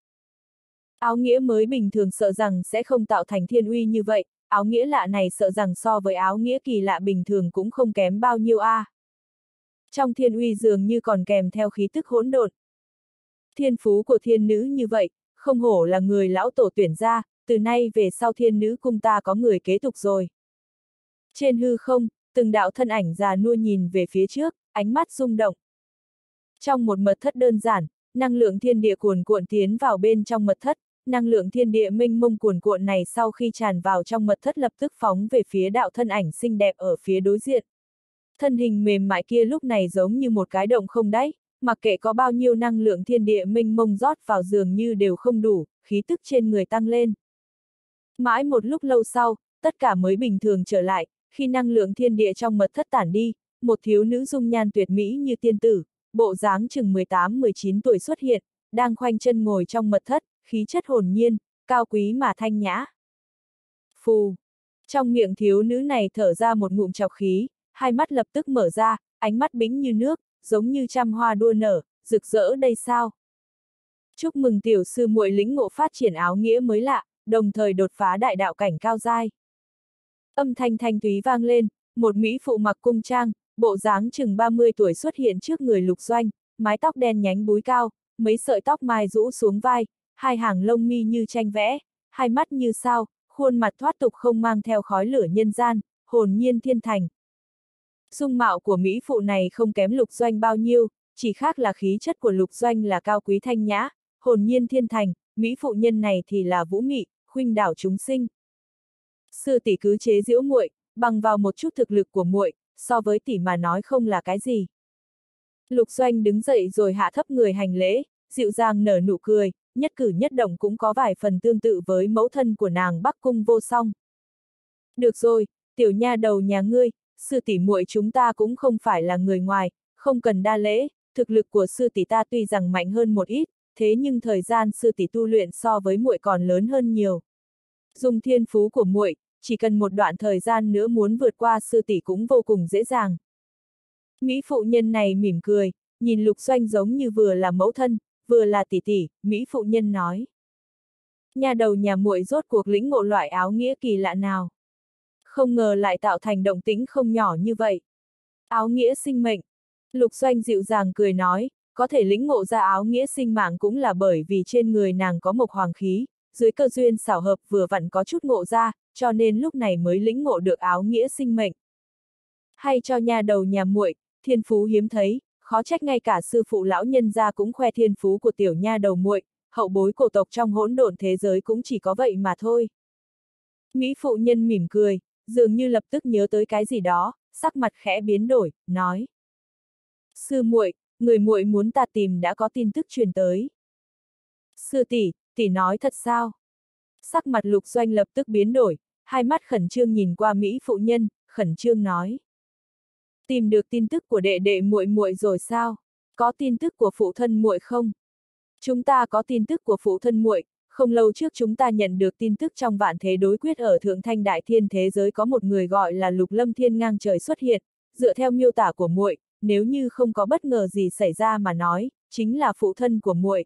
Áo nghĩa mới bình thường sợ rằng sẽ không tạo thành thiên uy như vậy, áo nghĩa lạ này sợ rằng so với áo nghĩa kỳ lạ bình thường cũng không kém bao nhiêu a. À. Trong thiên uy dường như còn kèm theo khí tức hỗn độn. Thiên phú của thiên nữ như vậy, không hổ là người lão tổ tuyển ra, từ nay về sau thiên nữ cung ta có người kế tục rồi. Trên hư không, từng đạo thân ảnh già nua nhìn về phía trước, ánh mắt rung động. Trong một mật thất đơn giản, năng lượng thiên địa cuồn cuộn tiến vào bên trong mật thất, năng lượng thiên địa mênh mông cuồn cuộn này sau khi tràn vào trong mật thất lập tức phóng về phía đạo thân ảnh xinh đẹp ở phía đối diện. Thân hình mềm mại kia lúc này giống như một cái động không đáy, mặc kệ có bao nhiêu năng lượng thiên địa mênh mông rót vào dường như đều không đủ, khí tức trên người tăng lên. Mãi một lúc lâu sau, tất cả mới bình thường trở lại, khi năng lượng thiên địa trong mật thất tản đi, một thiếu nữ dung nhan tuyệt mỹ như tiên tử, bộ dáng chừng mười tám mười chín tuổi xuất hiện, đang khoanh chân ngồi trong mật thất, khí chất hồn nhiên, cao quý mà thanh nhã. Phù! Trong miệng thiếu nữ này thở ra một ngụm trọc khí, hai mắt lập tức mở ra, ánh mắt bĩnh như nước, giống như trăm hoa đua nở, rực rỡ đây sao? Chúc mừng tiểu sư muội lĩnh ngộ phát triển áo nghĩa mới lạ, đồng thời đột phá đại đạo cảnh cao giai. Âm thanh thanh thúy vang lên, một mỹ phụ mặc cung trang, bộ dáng chừng ba mươi tuổi xuất hiện trước người Lục Doanh, mái tóc đen nhánh búi cao, mấy sợi tóc mai rũ xuống vai, hai hàng lông mi như tranh vẽ, hai mắt như sao, khuôn mặt thoát tục không mang theo khói lửa nhân gian, hồn nhiên thiên thành. Dung mạo của mỹ phụ này không kém Lục Doanh bao nhiêu, chỉ khác là khí chất của Lục Doanh là cao quý thanh nhã, hồn nhiên thiên thành, mỹ phụ nhân này thì là vũ mị, khuynh đảo chúng sinh. Sư tỷ cứ chế giễu muội, bằng vào một chút thực lực của muội, so với tỷ mà nói không là cái gì. Lục Doanh đứng dậy rồi hạ thấp người hành lễ, dịu dàng nở nụ cười, nhất cử nhất động cũng có vài phần tương tự với mẫu thân của nàng Bắc Cung Vô Song. Được rồi, tiểu nha đầu nhà ngươi, sư tỷ muội chúng ta cũng không phải là người ngoài, không cần đa lễ, thực lực của sư tỷ ta tuy rằng mạnh hơn một ít, thế nhưng thời gian sư tỷ tu luyện so với muội còn lớn hơn nhiều. Dùng thiên phú của muội, chỉ cần một đoạn thời gian nữa muốn vượt qua sư tỷ cũng vô cùng dễ dàng. Mỹ phụ nhân này mỉm cười, nhìn Lục Doanh giống như vừa là mẫu thân, vừa là tỷ tỷ, Mỹ phụ nhân nói. Nhà đầu nhà muội rốt cuộc lĩnh ngộ loại áo nghĩa kỳ lạ nào. Không ngờ lại tạo thành động tĩnh không nhỏ như vậy. Áo nghĩa sinh mệnh. Lục Doanh dịu dàng cười nói, có thể lĩnh ngộ ra áo nghĩa sinh mạng cũng là bởi vì trên người nàng có mộc hoàng khí, dưới cơ duyên xảo hợp vừa vặn có chút ngộ ra, cho nên lúc này mới lĩnh ngộ được áo nghĩa sinh mệnh. Hay cho nhà đầu nhà muội, thiên phú hiếm thấy, khó trách ngay cả sư phụ lão nhân gia cũng khoe thiên phú của tiểu nha đầu muội, hậu bối cổ tộc trong hỗn độn thế giới cũng chỉ có vậy mà thôi. Mỹ phụ nhân mỉm cười, dường như lập tức nhớ tới cái gì đó, sắc mặt khẽ biến đổi, nói: Sư muội, người muội muốn ta tìm đã có tin tức truyền tới. Sư tỷ, tỷ nói thật sao? Sắc mặt Lục Doanh lập tức biến đổi, hai mắt khẩn trương nhìn qua Mỹ phụ nhân, khẩn trương nói: Tìm được tin tức của đệ đệ muội muội rồi sao? Có tin tức của phụ thân muội không? Chúng ta có tin tức của phụ thân muội, không lâu trước chúng ta nhận được tin tức trong vạn thế đối quyết ở Thượng Thanh Đại Thiên thế giới có một người gọi là Lục Lâm Thiên ngang trời xuất hiện, dựa theo miêu tả của muội, nếu như không có bất ngờ gì xảy ra mà nói, chính là phụ thân của muội.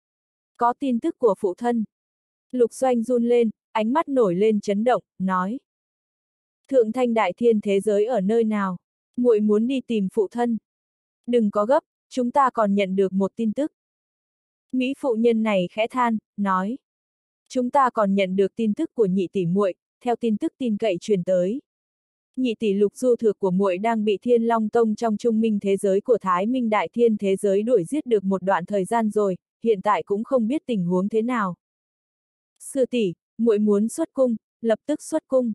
Có tin tức của phụ thân. Lục Doanh run lên, ánh mắt nổi lên chấn động, nói: Thượng Thanh Đại Thiên thế giới ở nơi nào? Muội muốn đi tìm phụ thân. Đừng có gấp, chúng ta còn nhận được một tin tức. Mỹ phụ nhân này khẽ than, nói: Chúng ta còn nhận được tin tức của nhị tỷ muội, theo tin tức tin cậy truyền tới. Nhị tỷ Lục Du Thược của muội đang bị Thiên Long Tông trong Trung Minh thế giới của Thái Minh Đại Thiên thế giới đuổi giết được một đoạn thời gian rồi, hiện tại cũng không biết tình huống thế nào. Sư tỷ, muội muốn xuất cung, lập tức xuất cung.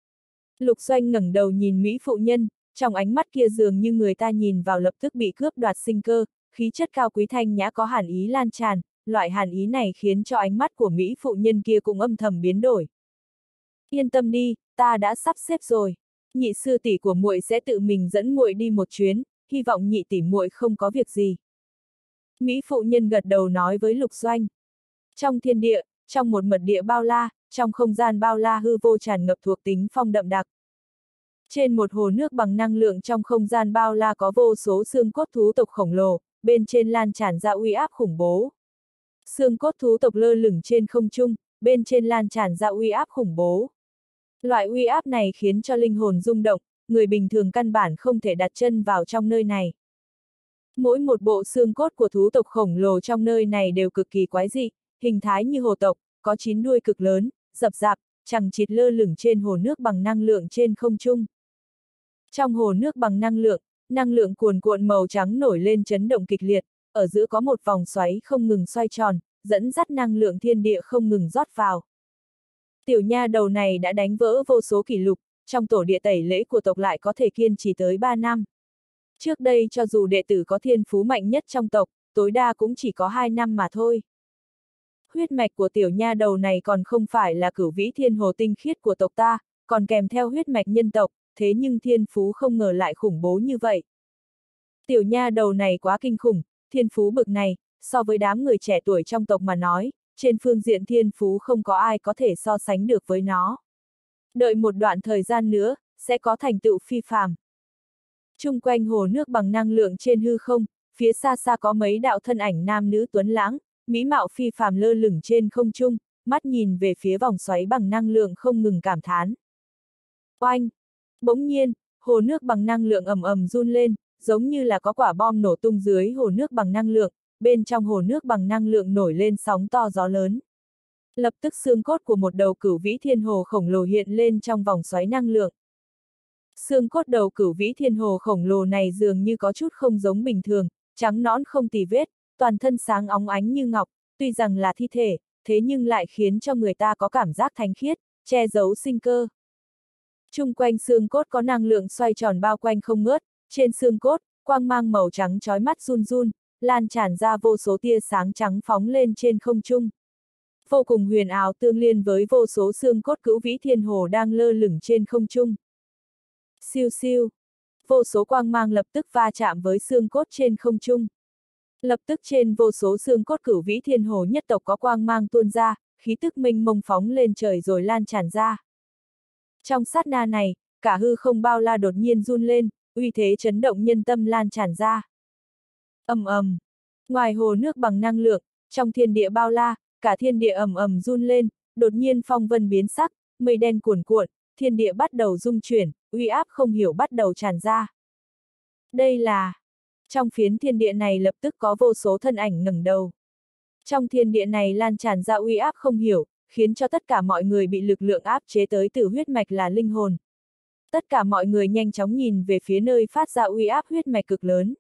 Lục Doanh ngẩng đầu nhìn Mỹ phụ nhân, trong ánh mắt kia dường như người ta nhìn vào lập tức bị cướp đoạt sinh cơ, khí chất cao quý thanh nhã có hàn ý lan tràn, loại hàn ý này khiến cho ánh mắt của Mỹ phụ nhân kia cũng âm thầm biến đổi. Yên tâm đi, ta đã sắp xếp rồi. Nhị sư tỷ của muội sẽ tự mình dẫn muội đi một chuyến, hy vọng nhị tỷ muội không có việc gì. Mỹ phụ nhân gật đầu nói với Lục Doanh. Trong thiên địa, trong một mật địa bao la, trong không gian bao la hư vô tràn ngập thuộc tính phong đậm đặc. Trên một hồ nước bằng năng lượng trong không gian bao la có vô số xương cốt thú tộc khổng lồ, bên trên lan tràn ra uy áp khủng bố. Xương cốt thú tộc lơ lửng trên không trung, bên trên lan tràn ra uy áp khủng bố. Loại uy áp này khiến cho linh hồn rung động, người bình thường căn bản không thể đặt chân vào trong nơi này. Mỗi một bộ xương cốt của thú tộc khổng lồ trong nơi này đều cực kỳ quái dị, hình thái như hồ tộc, có chín đuôi cực lớn, rậm rạp, chằng chịt lơ lửng trên hồ nước bằng năng lượng trên không trung. Trong hồ nước bằng năng lượng, năng lượng cuồn cuộn màu trắng nổi lên chấn động kịch liệt, ở giữa có một vòng xoáy không ngừng xoay tròn, dẫn dắt năng lượng thiên địa không ngừng rót vào. Tiểu nha đầu này đã đánh vỡ vô số kỷ lục, trong tổ địa tẩy lễ của tộc lại có thể kiên trì tới ba năm. Trước đây cho dù đệ tử có thiên phú mạnh nhất trong tộc, tối đa cũng chỉ có hai năm mà thôi. Huyết mạch của tiểu nha đầu này còn không phải là cửu vĩ thiên hồ tinh khiết của tộc ta, còn kèm theo huyết mạch nhân tộc, thế nhưng thiên phú không ngờ lại khủng bố như vậy. Tiểu nha đầu này quá kinh khủng, thiên phú bực này, so với đám người trẻ tuổi trong tộc mà nói, trên phương diện thiên phú không có ai có thể so sánh được với nó. Đợi một đoạn thời gian nữa, sẽ có thành tựu phi phàm. Chung quanh hồ nước bằng năng lượng trên hư không, phía xa xa có mấy đạo thân ảnh nam nữ tuấn lãng, mỹ mạo phi phàm lơ lửng trên không trung, mắt nhìn về phía vòng xoáy bằng năng lượng không ngừng cảm thán. Oanh! Bỗng nhiên, hồ nước bằng năng lượng ầm ầm run lên, giống như là có quả bom nổ tung dưới hồ nước bằng năng lượng, bên trong hồ nước bằng năng lượng nổi lên sóng to gió lớn. Lập tức xương cốt của một đầu cửu vĩ thiên hồ khổng lồ hiện lên trong vòng xoáy năng lượng. Xương cốt đầu cửu vĩ thiên hồ khổng lồ này dường như có chút không giống bình thường, trắng nõn không tì vết, toàn thân sáng óng ánh như ngọc, tuy rằng là thi thể, thế nhưng lại khiến cho người ta có cảm giác thánh khiết, che giấu sinh cơ. Chung quanh xương cốt có năng lượng xoay tròn bao quanh không ngớt, trên xương cốt, quang mang màu trắng chói mắt run run, lan tràn ra vô số tia sáng trắng phóng lên trên không trung. Vô cùng huyền ảo tương liên với vô số xương cốt cửu vĩ thiên hồ đang lơ lửng trên không trung. Siêu siêu, vô số quang mang lập tức va chạm với xương cốt trên không trung. Lập tức trên vô số xương cốt cửu vĩ thiên hồ nhất tộc có quang mang tuôn ra, khí tức mênh mông phóng lên trời rồi lan tràn ra. Trong sát na này, cả hư không bao la đột nhiên run lên, uy thế chấn động nhân tâm lan tràn ra. Ầm ầm, ngoài hồ nước bằng năng lượng, trong thiên địa bao la, cả thiên địa ầm ầm run lên, đột nhiên phong vân biến sắc, mây đen cuồn cuộn, thiên địa bắt đầu rung chuyển, uy áp không hiểu bắt đầu tràn ra. Đây là... Trong phiến thiên địa này lập tức có vô số thân ảnh ngẩng đầu. Trong thiên địa này lan tràn ra uy áp không hiểu, khiến cho tất cả mọi người bị lực lượng áp chế tới từ huyết mạch là linh hồn. Tất cả mọi người nhanh chóng nhìn về phía nơi phát ra uy áp huyết mạch cực lớn.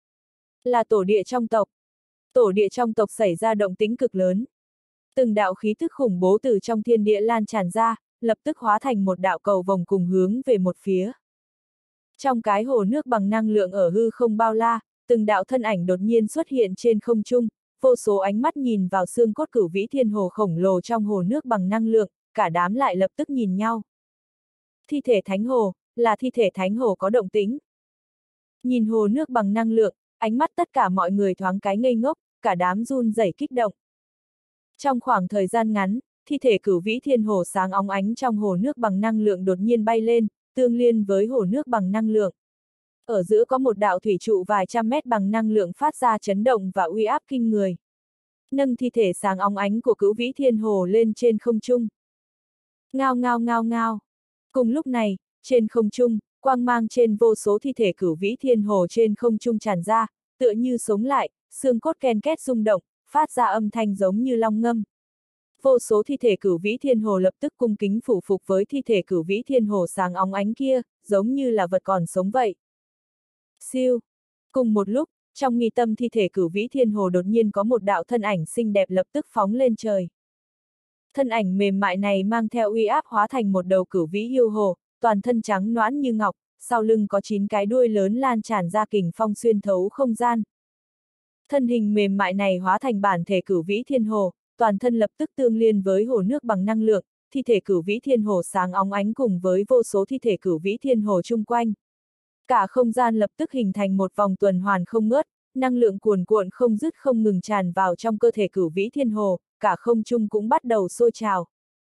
Là tổ địa trong tộc. Tổ địa trong tộc xảy ra động tĩnh cực lớn. Từng đạo khí tức khủng bố từ trong thiên địa lan tràn ra, lập tức hóa thành một đạo cầu vòng cùng hướng về một phía. Trong cái hồ nước bằng năng lượng ở hư không bao la, từng đạo thân ảnh đột nhiên xuất hiện trên không trung, vô số ánh mắt nhìn vào xương cốt cửu vĩ thiên hồ khổng lồ trong hồ nước bằng năng lượng, cả đám lại lập tức nhìn nhau. Thi thể thánh hồ, là thi thể thánh hồ có động tĩnh. Nhìn hồ nước bằng năng lượng, ánh mắt tất cả mọi người thoáng cái ngây ngốc, cả đám run rẩy kích động. Trong khoảng thời gian ngắn, thi thể cửu vĩ thiên hồ sáng óng ánh trong hồ nước bằng năng lượng đột nhiên bay lên, tương liên với hồ nước bằng năng lượng. Ở giữa có một đạo thủy trụ vài trăm mét bằng năng lượng phát ra chấn động và uy áp kinh người. Nâng thi thể sáng óng ánh của cửu vĩ thiên hồ lên trên không trung. Ngao ngao ngao ngao. Cùng lúc này, trên không trung, quang mang trên vô số thi thể cửu vĩ thiên hồ trên không trung tràn ra, tựa như sống lại, xương cốt ken két rung động, phát ra âm thanh giống như long ngâm. Vô số thi thể cửu vĩ thiên hồ lập tức cung kính phủ phục với thi thể cửu vĩ thiên hồ sáng óng ánh kia, giống như là vật còn sống vậy. Siêu. Cùng một lúc, trong mi tâm thi thể cửu vĩ thiên hồ đột nhiên có một đạo thân ảnh xinh đẹp lập tức phóng lên trời. Thân ảnh mềm mại này mang theo uy áp hóa thành một đầu cửu vĩ yêu hồ, toàn thân trắng nõn như ngọc, sau lưng có chín cái đuôi lớn lan tràn ra kình phong xuyên thấu không gian. Thân hình mềm mại này hóa thành bản thể cửu vĩ thiên hồ, toàn thân lập tức tương liên với hồ nước bằng năng lượng, thi thể cửu vĩ thiên hồ sáng óng ánh cùng với vô số thi thể cửu vĩ thiên hồ chung quanh. Cả không gian lập tức hình thành một vòng tuần hoàn không ngớt, năng lượng cuồn cuộn không dứt không ngừng tràn vào trong cơ thể cửu vĩ thiên hồ, cả không trung cũng bắt đầu sôi trào.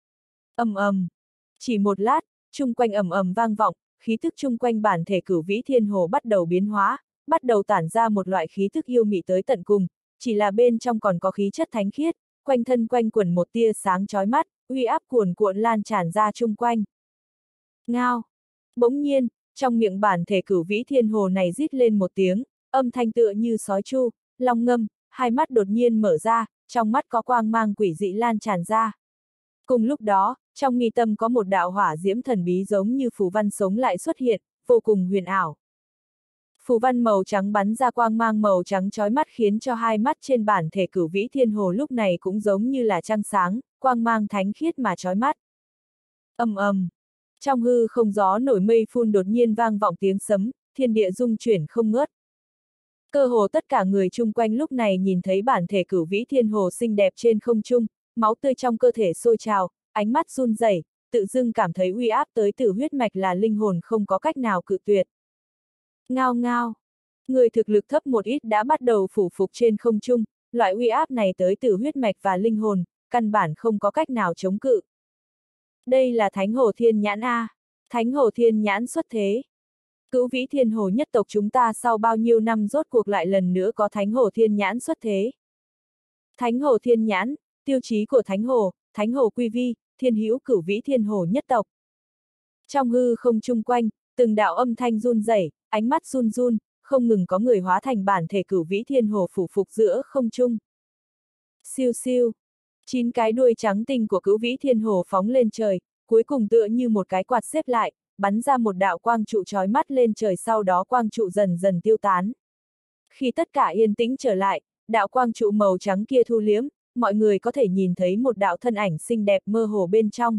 Ầm ầm. Chỉ một lát, chung quanh ầm ầm vang vọng, khí thức chung quanh bản thể cửu vĩ thiên hồ bắt đầu biến hóa, bắt đầu tản ra một loại khí thức yêu mị tới tận cùng, chỉ là bên trong còn có khí chất thánh khiết, quanh thân quanh quẩn một tia sáng chói mắt, uy áp cuồn cuộn lan tràn ra chung quanh. Ngao. Bỗng nhiên, trong miệng bản thể cửu vĩ thiên hồ này rít lên một tiếng, âm thanh tựa như sói chu, long ngâm, hai mắt đột nhiên mở ra, trong mắt có quang mang quỷ dị lan tràn ra. Cùng lúc đó, trong mi tâm có một đạo hỏa diễm thần bí giống như phù văn sống lại xuất hiện, vô cùng huyền ảo. Phù văn màu trắng bắn ra quang mang màu trắng chói mắt khiến cho hai mắt trên bản thể cửu vĩ thiên hồ lúc này cũng giống như là trăng sáng, quang mang thánh khiết mà chói mắt. Ầm ầm. Trong hư không gió nổi mây phun đột nhiên vang vọng tiếng sấm, thiên địa rung chuyển không ngớt. Cơ hồ tất cả người chung quanh lúc này nhìn thấy bản thể cửu vĩ thiên hồ xinh đẹp trên không trung, máu tươi trong cơ thể sôi trào, ánh mắt run rẩy, tự dưng cảm thấy uy áp tới từ huyết mạch là linh hồn không có cách nào cự tuyệt. Ngao ngao. Người thực lực thấp một ít đã bắt đầu phủ phục trên không trung, loại uy áp này tới từ huyết mạch và linh hồn, căn bản không có cách nào chống cự. Đây là Thánh Hồ Thiên Nhãn A. Thánh Hồ Thiên Nhãn xuất thế. Cửu vĩ thiên hồ nhất tộc chúng ta sau bao nhiêu năm rốt cuộc lại lần nữa có Thánh Hồ Thiên Nhãn xuất thế. Thánh Hồ Thiên Nhãn, tiêu chí của Thánh Hồ, Thánh Hồ quy vi, thiên hữu cửu vĩ thiên hồ nhất tộc. Trong hư không chung quanh, từng đạo âm thanh run rẩy, ánh mắt run run, không ngừng có người hóa thành bản thể cửu vĩ thiên hồ phủ phục giữa không trung. Siêu siêu. Chín cái đuôi trắng tinh của cửu vĩ thiên hồ phóng lên trời, cuối cùng tựa như một cái quạt xếp lại, bắn ra một đạo quang trụ chói mắt lên trời, sau đó quang trụ dần dần tiêu tán. Khi tất cả yên tĩnh trở lại, đạo quang trụ màu trắng kia thu liếm, mọi người có thể nhìn thấy một đạo thân ảnh xinh đẹp mơ hồ bên trong.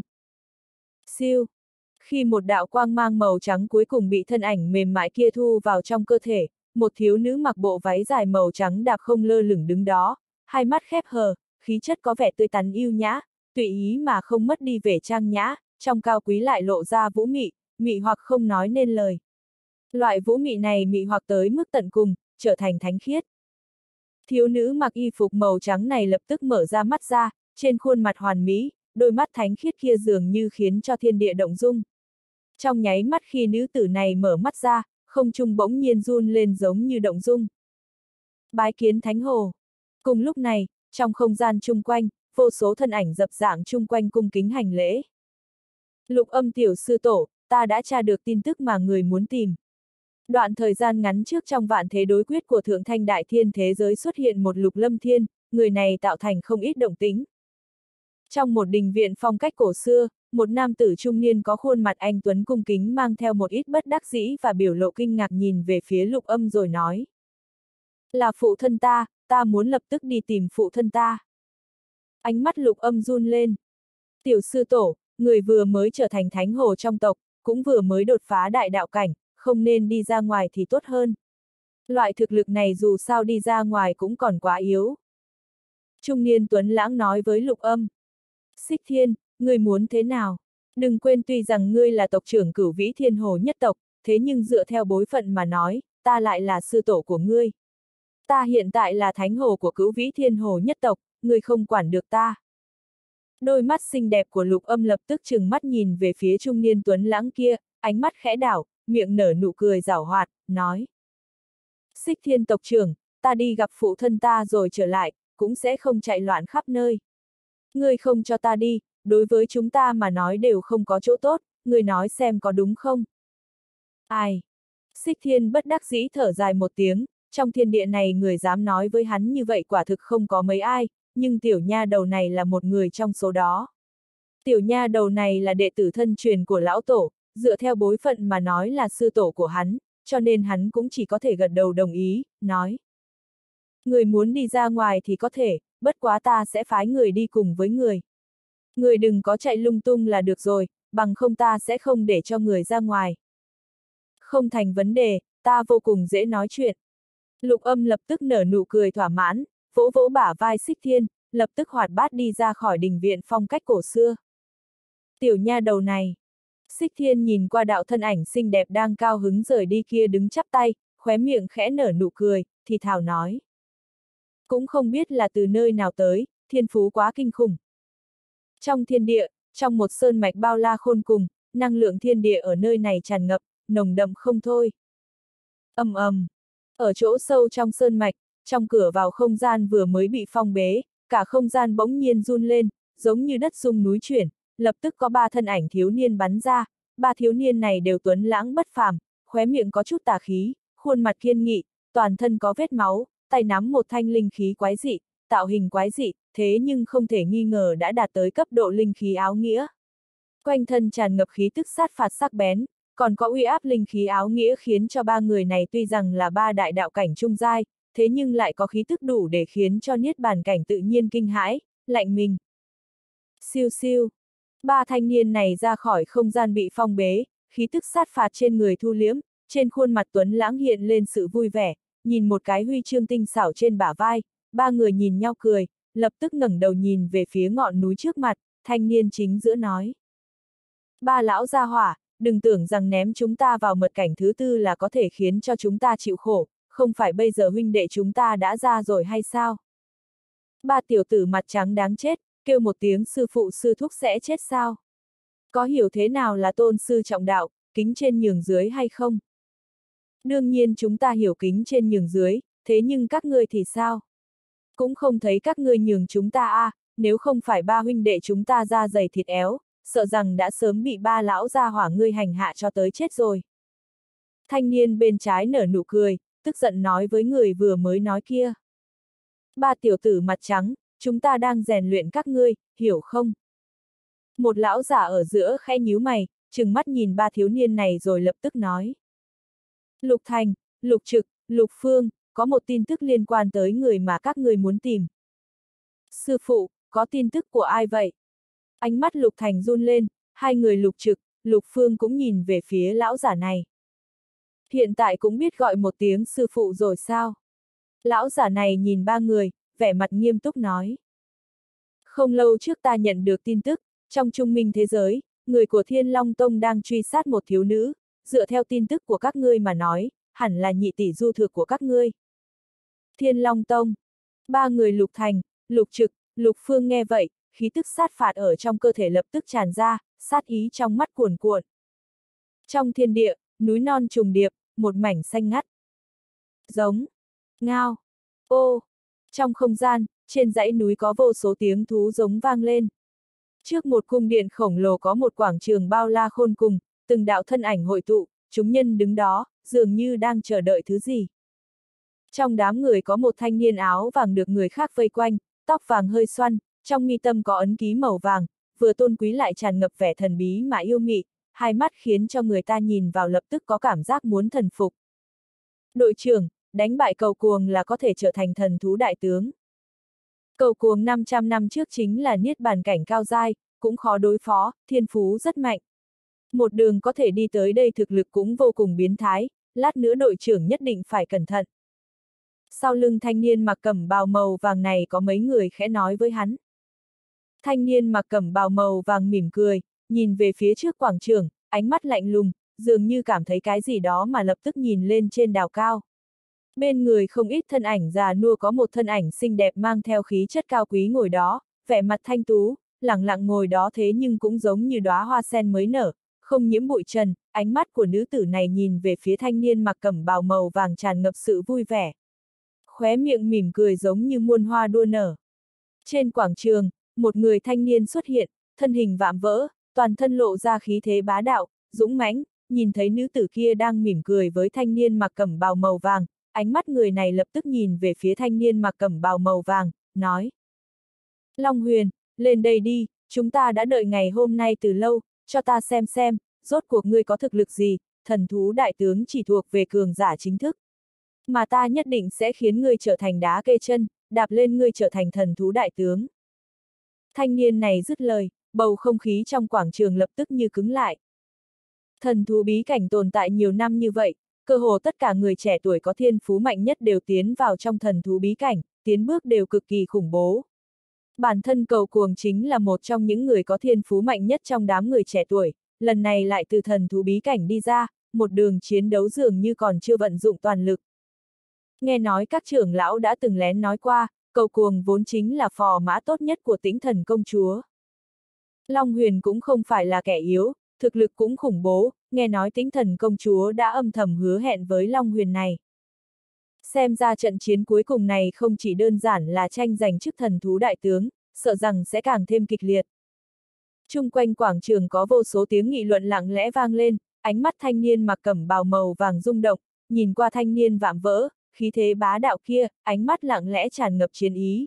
Siêu. Khi một đạo quang mang màu trắng cuối cùng bị thân ảnh mềm mại kia thu vào trong cơ thể, một thiếu nữ mặc bộ váy dài màu trắng đạp không lơ lửng đứng đó, hai mắt khép hờ, khí chất có vẻ tươi tắn yêu nhã, tùy ý mà không mất đi vẻ trang nhã, trong cao quý lại lộ ra vũ mị, mị hoặc không nói nên lời. Loại vũ mị này mị hoặc tới mức tận cùng, trở thành thánh khiết. Thiếu nữ mặc y phục màu trắng này lập tức mở ra mắt ra, trên khuôn mặt hoàn mỹ, đôi mắt thánh khiết kia dường như khiến cho thiên địa động dung. Trong nháy mắt khi nữ tử này mở mắt ra, không trung bỗng nhiên run lên giống như động dung. Bái kiến Thánh Hồ. Cùng lúc này, trong không gian chung quanh, vô số thân ảnh dập dảng chung quanh cung kính hành lễ. Lục Âm tiểu sư tổ, ta đã tra được tin tức mà người muốn tìm. Đoạn thời gian ngắn trước trong vạn thế đối quyết của Thượng Thanh Đại Thiên thế giới xuất hiện một Lục Lâm Thiên, người này tạo thành không ít động tĩnh. Trong một đình viện phong cách cổ xưa, một nam tử trung niên có khuôn mặt anh tuấn cung kính mang theo một ít bất đắc dĩ và biểu lộ kinh ngạc nhìn về phía Lục Âm rồi nói. Là phụ thân ta, ta muốn lập tức đi tìm phụ thân ta. Ánh mắt Lục Âm run lên. Tiểu sư tổ, người vừa mới trở thành thánh hồ trong tộc, cũng vừa mới đột phá đại đạo cảnh, không nên đi ra ngoài thì tốt hơn. Loại thực lực này dù sao đi ra ngoài cũng còn quá yếu. Trung niên tuấn lãng nói với Lục Âm. Xích Thiên, ngươi muốn thế nào? Đừng quên tuy rằng ngươi là tộc trưởng Cửu Vĩ Thiên Hồ nhất tộc, thế nhưng dựa theo bối phận mà nói, ta lại là sư tổ của ngươi. Ta hiện tại là thánh hồ của Cửu Vĩ Thiên Hồ nhất tộc, ngươi không quản được ta. Đôi mắt xinh đẹp của Lục Âm lập tức trừng mắt nhìn về phía trung niên tuấn lãng kia, ánh mắt khẽ đảo, miệng nở nụ cười giảo hoạt, nói. Xích Thiên tộc trưởng, ta đi gặp phụ thân ta rồi trở lại, cũng sẽ không chạy loạn khắp nơi. Ngươi không cho ta đi, đối với chúng ta mà nói đều không có chỗ tốt, ngươi nói xem có đúng không? Ai? Xích Thiên bất đắc dĩ thở dài một tiếng, trong thiên địa này người dám nói với hắn như vậy quả thực không có mấy ai, nhưng tiểu nha đầu này là một người trong số đó. Tiểu nha đầu này là đệ tử thân truyền của lão tổ, dựa theo bối phận mà nói là sư tổ của hắn, cho nên hắn cũng chỉ có thể gật đầu đồng ý, nói. Người muốn đi ra ngoài thì có thể, bất quá ta sẽ phái người đi cùng với người. Người đừng có chạy lung tung là được rồi, bằng không ta sẽ không để cho người ra ngoài. Không thành vấn đề, ta vô cùng dễ nói chuyện. Lục Âm lập tức nở nụ cười thỏa mãn, vỗ vỗ bả vai Xích Thiên, lập tức hoạt bát đi ra khỏi đình viện phong cách cổ xưa. Tiểu nha đầu này. Xích Thiên nhìn qua đạo thân ảnh xinh đẹp đang cao hứng rời đi kia đứng chắp tay, khóe miệng khẽ nở nụ cười, thì thào nói. Cũng không biết là từ nơi nào tới, thiên phú quá kinh khủng. Trong thiên địa, trong một sơn mạch bao la khôn cùng, năng lượng thiên địa ở nơi này tràn ngập, nồng đậm không thôi. Ầm ầm, ở chỗ sâu trong sơn mạch, trong cửa vào không gian vừa mới bị phong bế, cả không gian bỗng nhiên run lên, giống như đất rung núi chuyển, lập tức có ba thân ảnh thiếu niên bắn ra, ba thiếu niên này đều tuấn lãng bất phàm, khóe miệng có chút tà khí, khuôn mặt kiên nghị, toàn thân có vết máu, tay nắm một thanh linh khí quái dị, tạo hình quái dị, thế nhưng không thể nghi ngờ đã đạt tới cấp độ linh khí áo nghĩa. Quanh thân tràn ngập khí tức sát phạt sắc bén, còn có uy áp linh khí áo nghĩa khiến cho ba người này tuy rằng là ba đại đạo cảnh trung giai, thế nhưng lại có khí tức đủ để khiến cho niết bàn cảnh tự nhiên kinh hãi, lạnh mình. Siêu siêu. Ba thanh niên này ra khỏi không gian bị phong bế, khí tức sát phạt trên người thu liễm, trên khuôn mặt tuấn lãng hiện lên sự vui vẻ, nhìn một cái huy chương tinh xảo trên bả vai, ba người nhìn nhau cười, lập tức ngẩng đầu nhìn về phía ngọn núi trước mặt, thanh niên chính giữa nói. Ba lão gia hỏa, đừng tưởng rằng ném chúng ta vào mật cảnh thứ tư là có thể khiến cho chúng ta chịu khổ, không phải bây giờ huynh đệ chúng ta đã ra rồi hay sao? Ba tiểu tử mặt trắng đáng chết, kêu một tiếng sư phụ sư thúc sẽ chết sao? Có hiểu thế nào là tôn sư trọng đạo, kính trên nhường dưới hay không? Đương nhiên chúng ta hiểu kính trên nhường dưới, thế nhưng các ngươi thì sao? Cũng không thấy các ngươi nhường chúng ta a, à, nếu không phải ba huynh đệ chúng ta da dày thịt éo, sợ rằng đã sớm bị ba lão gia hỏa ngươi hành hạ cho tới chết rồi. Thanh niên bên trái nở nụ cười, tức giận nói với người vừa mới nói kia. Ba tiểu tử mặt trắng, chúng ta đang rèn luyện các ngươi, hiểu không? Một lão giả ở giữa khẽ nhíu mày, trừng mắt nhìn ba thiếu niên này rồi lập tức nói. Lục Thành, Lục Trực, Lục Phương, có một tin tức liên quan tới người mà các ngươi muốn tìm. Sư phụ, có tin tức của ai vậy? Ánh mắt Lục Thành run lên, hai người Lục Trực, Lục Phương cũng nhìn về phía lão giả này. Hiện tại cũng biết gọi một tiếng sư phụ rồi sao? Lão giả này nhìn ba người, vẻ mặt nghiêm túc nói. Không lâu trước ta nhận được tin tức, trong trung minh thế giới, người của Thiên Long Tông đang truy sát một thiếu nữ, dựa theo tin tức của các ngươi mà nói, hẳn là nhị tỷ du thực của các ngươi. Thiên Long Tông. Ba người Lục Thành, Lục Trực, Lục Phương nghe vậy, khí tức sát phạt ở trong cơ thể lập tức tràn ra, sát ý trong mắt cuồn cuộn. Trong thiên địa, núi non trùng điệp, một mảnh xanh ngắt. Giống, ngao, ô, trong không gian, trên dãy núi có vô số tiếng thú giống vang lên. Trước một cung điện khổng lồ có một quảng trường bao la khôn cùng, từng đạo thân ảnh hội tụ, chúng nhân đứng đó, dường như đang chờ đợi thứ gì. Trong đám người có một thanh niên áo vàng được người khác vây quanh, tóc vàng hơi xoăn, trong mi tâm có ấn ký màu vàng, vừa tôn quý lại tràn ngập vẻ thần bí mà yêu mị, hai mắt khiến cho người ta nhìn vào lập tức có cảm giác muốn thần phục. Đội trưởng, đánh bại Cầu Cuồng là có thể trở thành thần thú đại tướng. Cầu Cuồng năm trăm năm trước chính là niết bàn cảnh cao giai, cũng khó đối phó, thiên phú rất mạnh. Một đường có thể đi tới đây thực lực cũng vô cùng biến thái, lát nữa đội trưởng nhất định phải cẩn thận. Sau lưng thanh niên mặc cẩm bào màu vàng này có mấy người khẽ nói với hắn. Thanh niên mặc cẩm bào màu vàng mỉm cười, nhìn về phía trước quảng trường, ánh mắt lạnh lùng, dường như cảm thấy cái gì đó mà lập tức nhìn lên trên đào cao. Bên người không ít thân ảnh già nua có một thân ảnh xinh đẹp mang theo khí chất cao quý ngồi đó, vẻ mặt thanh tú, lẳng lặng ngồi đó thế nhưng cũng giống như đóa hoa sen mới nở, không nhiễm bụi trần, ánh mắt của nữ tử này nhìn về phía thanh niên mặc cẩm bào màu vàng tràn ngập sự vui vẻ. Khóe miệng mỉm cười giống như muôn hoa đua nở. Trên quảng trường, một người thanh niên xuất hiện, thân hình vạm vỡ, toàn thân lộ ra khí thế bá đạo, dũng mãnh, nhìn thấy nữ tử kia đang mỉm cười với thanh niên mặc cẩm bào màu vàng, ánh mắt người này lập tức nhìn về phía thanh niên mặc cẩm bào màu vàng, nói. Long Huyền, lên đây đi, chúng ta đã đợi ngày hôm nay từ lâu, cho ta xem xem, rốt cuộc ngươi có thực lực gì, thần thú đại tướng chỉ thuộc về cường giả chính thức. Mà ta nhất định sẽ khiến ngươi trở thành đá kê chân, đạp lên ngươi trở thành thần thú đại tướng. Thanh niên này dứt lời, bầu không khí trong quảng trường lập tức như cứng lại. Thần thú bí cảnh tồn tại nhiều năm như vậy, cơ hồ tất cả người trẻ tuổi có thiên phú mạnh nhất đều tiến vào trong thần thú bí cảnh, tiến bước đều cực kỳ khủng bố. Bản thân Cầu Cuồng chính là một trong những người có thiên phú mạnh nhất trong đám người trẻ tuổi, lần này lại từ thần thú bí cảnh đi ra, một đường chiến đấu dường như còn chưa vận dụng toàn lực. Nghe nói các trưởng lão đã từng lén nói qua, Cầu Cuồng vốn chính là phò mã tốt nhất của Tĩnh Thần công chúa. Long Huyền cũng không phải là kẻ yếu, thực lực cũng khủng bố, nghe nói Tĩnh Thần công chúa đã âm thầm hứa hẹn với Long Huyền này. Xem ra trận chiến cuối cùng này không chỉ đơn giản là tranh giành chức thần thú đại tướng, sợ rằng sẽ càng thêm kịch liệt. Chung quanh quảng trường có vô số tiếng nghị luận lặng lẽ vang lên, ánh mắt thanh niên mặc cẩm bào màu vàng rung động, nhìn qua thanh niên vạm vỡ, khí thế bá đạo kia, ánh mắt lặng lẽ tràn ngập chiến ý.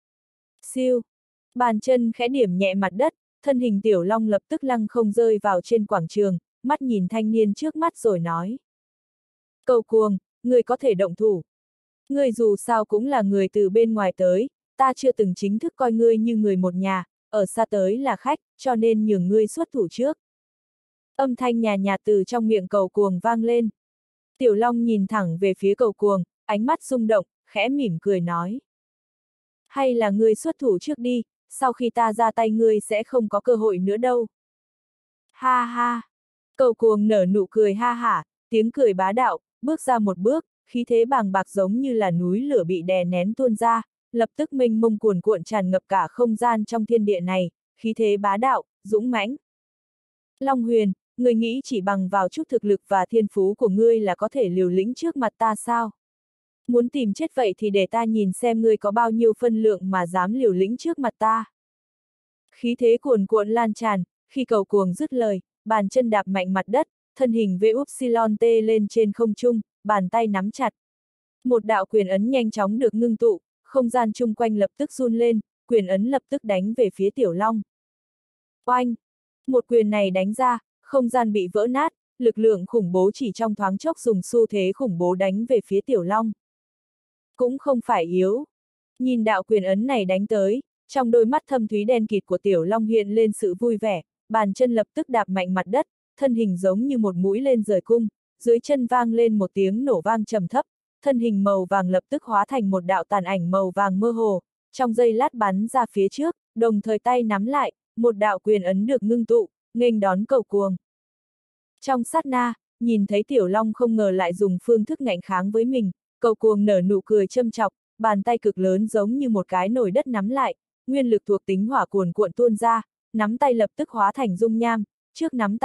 Siêu, bàn chân khẽ điểm nhẹ mặt đất, thân hình Tiểu Long lập tức lăng không rơi vào trên quảng trường, mắt nhìn thanh niên trước mắt rồi nói. Cầu Cuồng, ngươi có thể động thủ. Ngươi dù sao cũng là người từ bên ngoài tới, ta chưa từng chính thức coi ngươi như người một nhà, ở xa tới là khách, cho nên nhường ngươi xuất thủ trước. Âm thanh nhà nhạt từ trong miệng Cầu Cuồng vang lên. Tiểu Long nhìn thẳng về phía Cầu Cuồng, ánh mắt rung động, khẽ mỉm cười nói. Hay là ngươi xuất thủ trước đi, sau khi ta ra tay ngươi sẽ không có cơ hội nữa đâu. Ha ha! Cầu Cuồng nở nụ cười ha hả, tiếng cười bá đạo, bước ra một bước, khí thế bàng bạc giống như là núi lửa bị đè nén tuôn ra, lập tức mênh mông cuồn cuộn tràn ngập cả không gian trong thiên địa này, khí thế bá đạo, dũng mãnh. Long Huyền, ngươi nghĩ chỉ bằng vào chút thực lực và thiên phú của ngươi là có thể liều lĩnh trước mặt ta sao? Muốn tìm chết vậy thì để ta nhìn xem ngươi có bao nhiêu phân lượng mà dám liều lĩnh trước mặt ta. Khí thế cuồn cuộn lan tràn, khi Cầu Cuồng dứt lời, bàn chân đạp mạnh mặt đất, thân hình vê upsilon tê lên trên không trung, bàn tay nắm chặt. Một đạo quyền ấn nhanh chóng được ngưng tụ, không gian chung quanh lập tức run lên, quyền ấn lập tức đánh về phía Tiểu Long. Oanh! Một quyền này đánh ra, không gian bị vỡ nát, lực lượng khủng bố chỉ trong thoáng chốc dùng xu thế khủng bố đánh về phía Tiểu Long. Cũng không phải yếu. Nhìn đạo quyền ấn này đánh tới, trong đôi mắt thâm thúy đen kịt của Tiểu Long hiện lên sự vui vẻ, bàn chân lập tức đạp mạnh mặt đất, thân hình giống như một mũi lên rời cung, dưới chân vang lên một tiếng nổ vang trầm thấp, thân hình màu vàng lập tức hóa thành một đạo tàn ảnh màu vàng mơ hồ, trong giây lát bắn ra phía trước, đồng thời tay nắm lại, một đạo quyền ấn được ngưng tụ, nghênh đón Cầu Cuồng. Trong sát na, nhìn thấy Tiểu Long không ngờ lại dùng phương thức ngạnh kháng với mình, Cầu Cuồng nở nụ cười châm chọc, bàn tay cực lớn giống như một cái nồi đất nắm lại, nguyên lực thuộc tính hỏa cuồn cuộn tuôn ra, nắm tay lập tức hóa thành dung nham, trước nắm tay,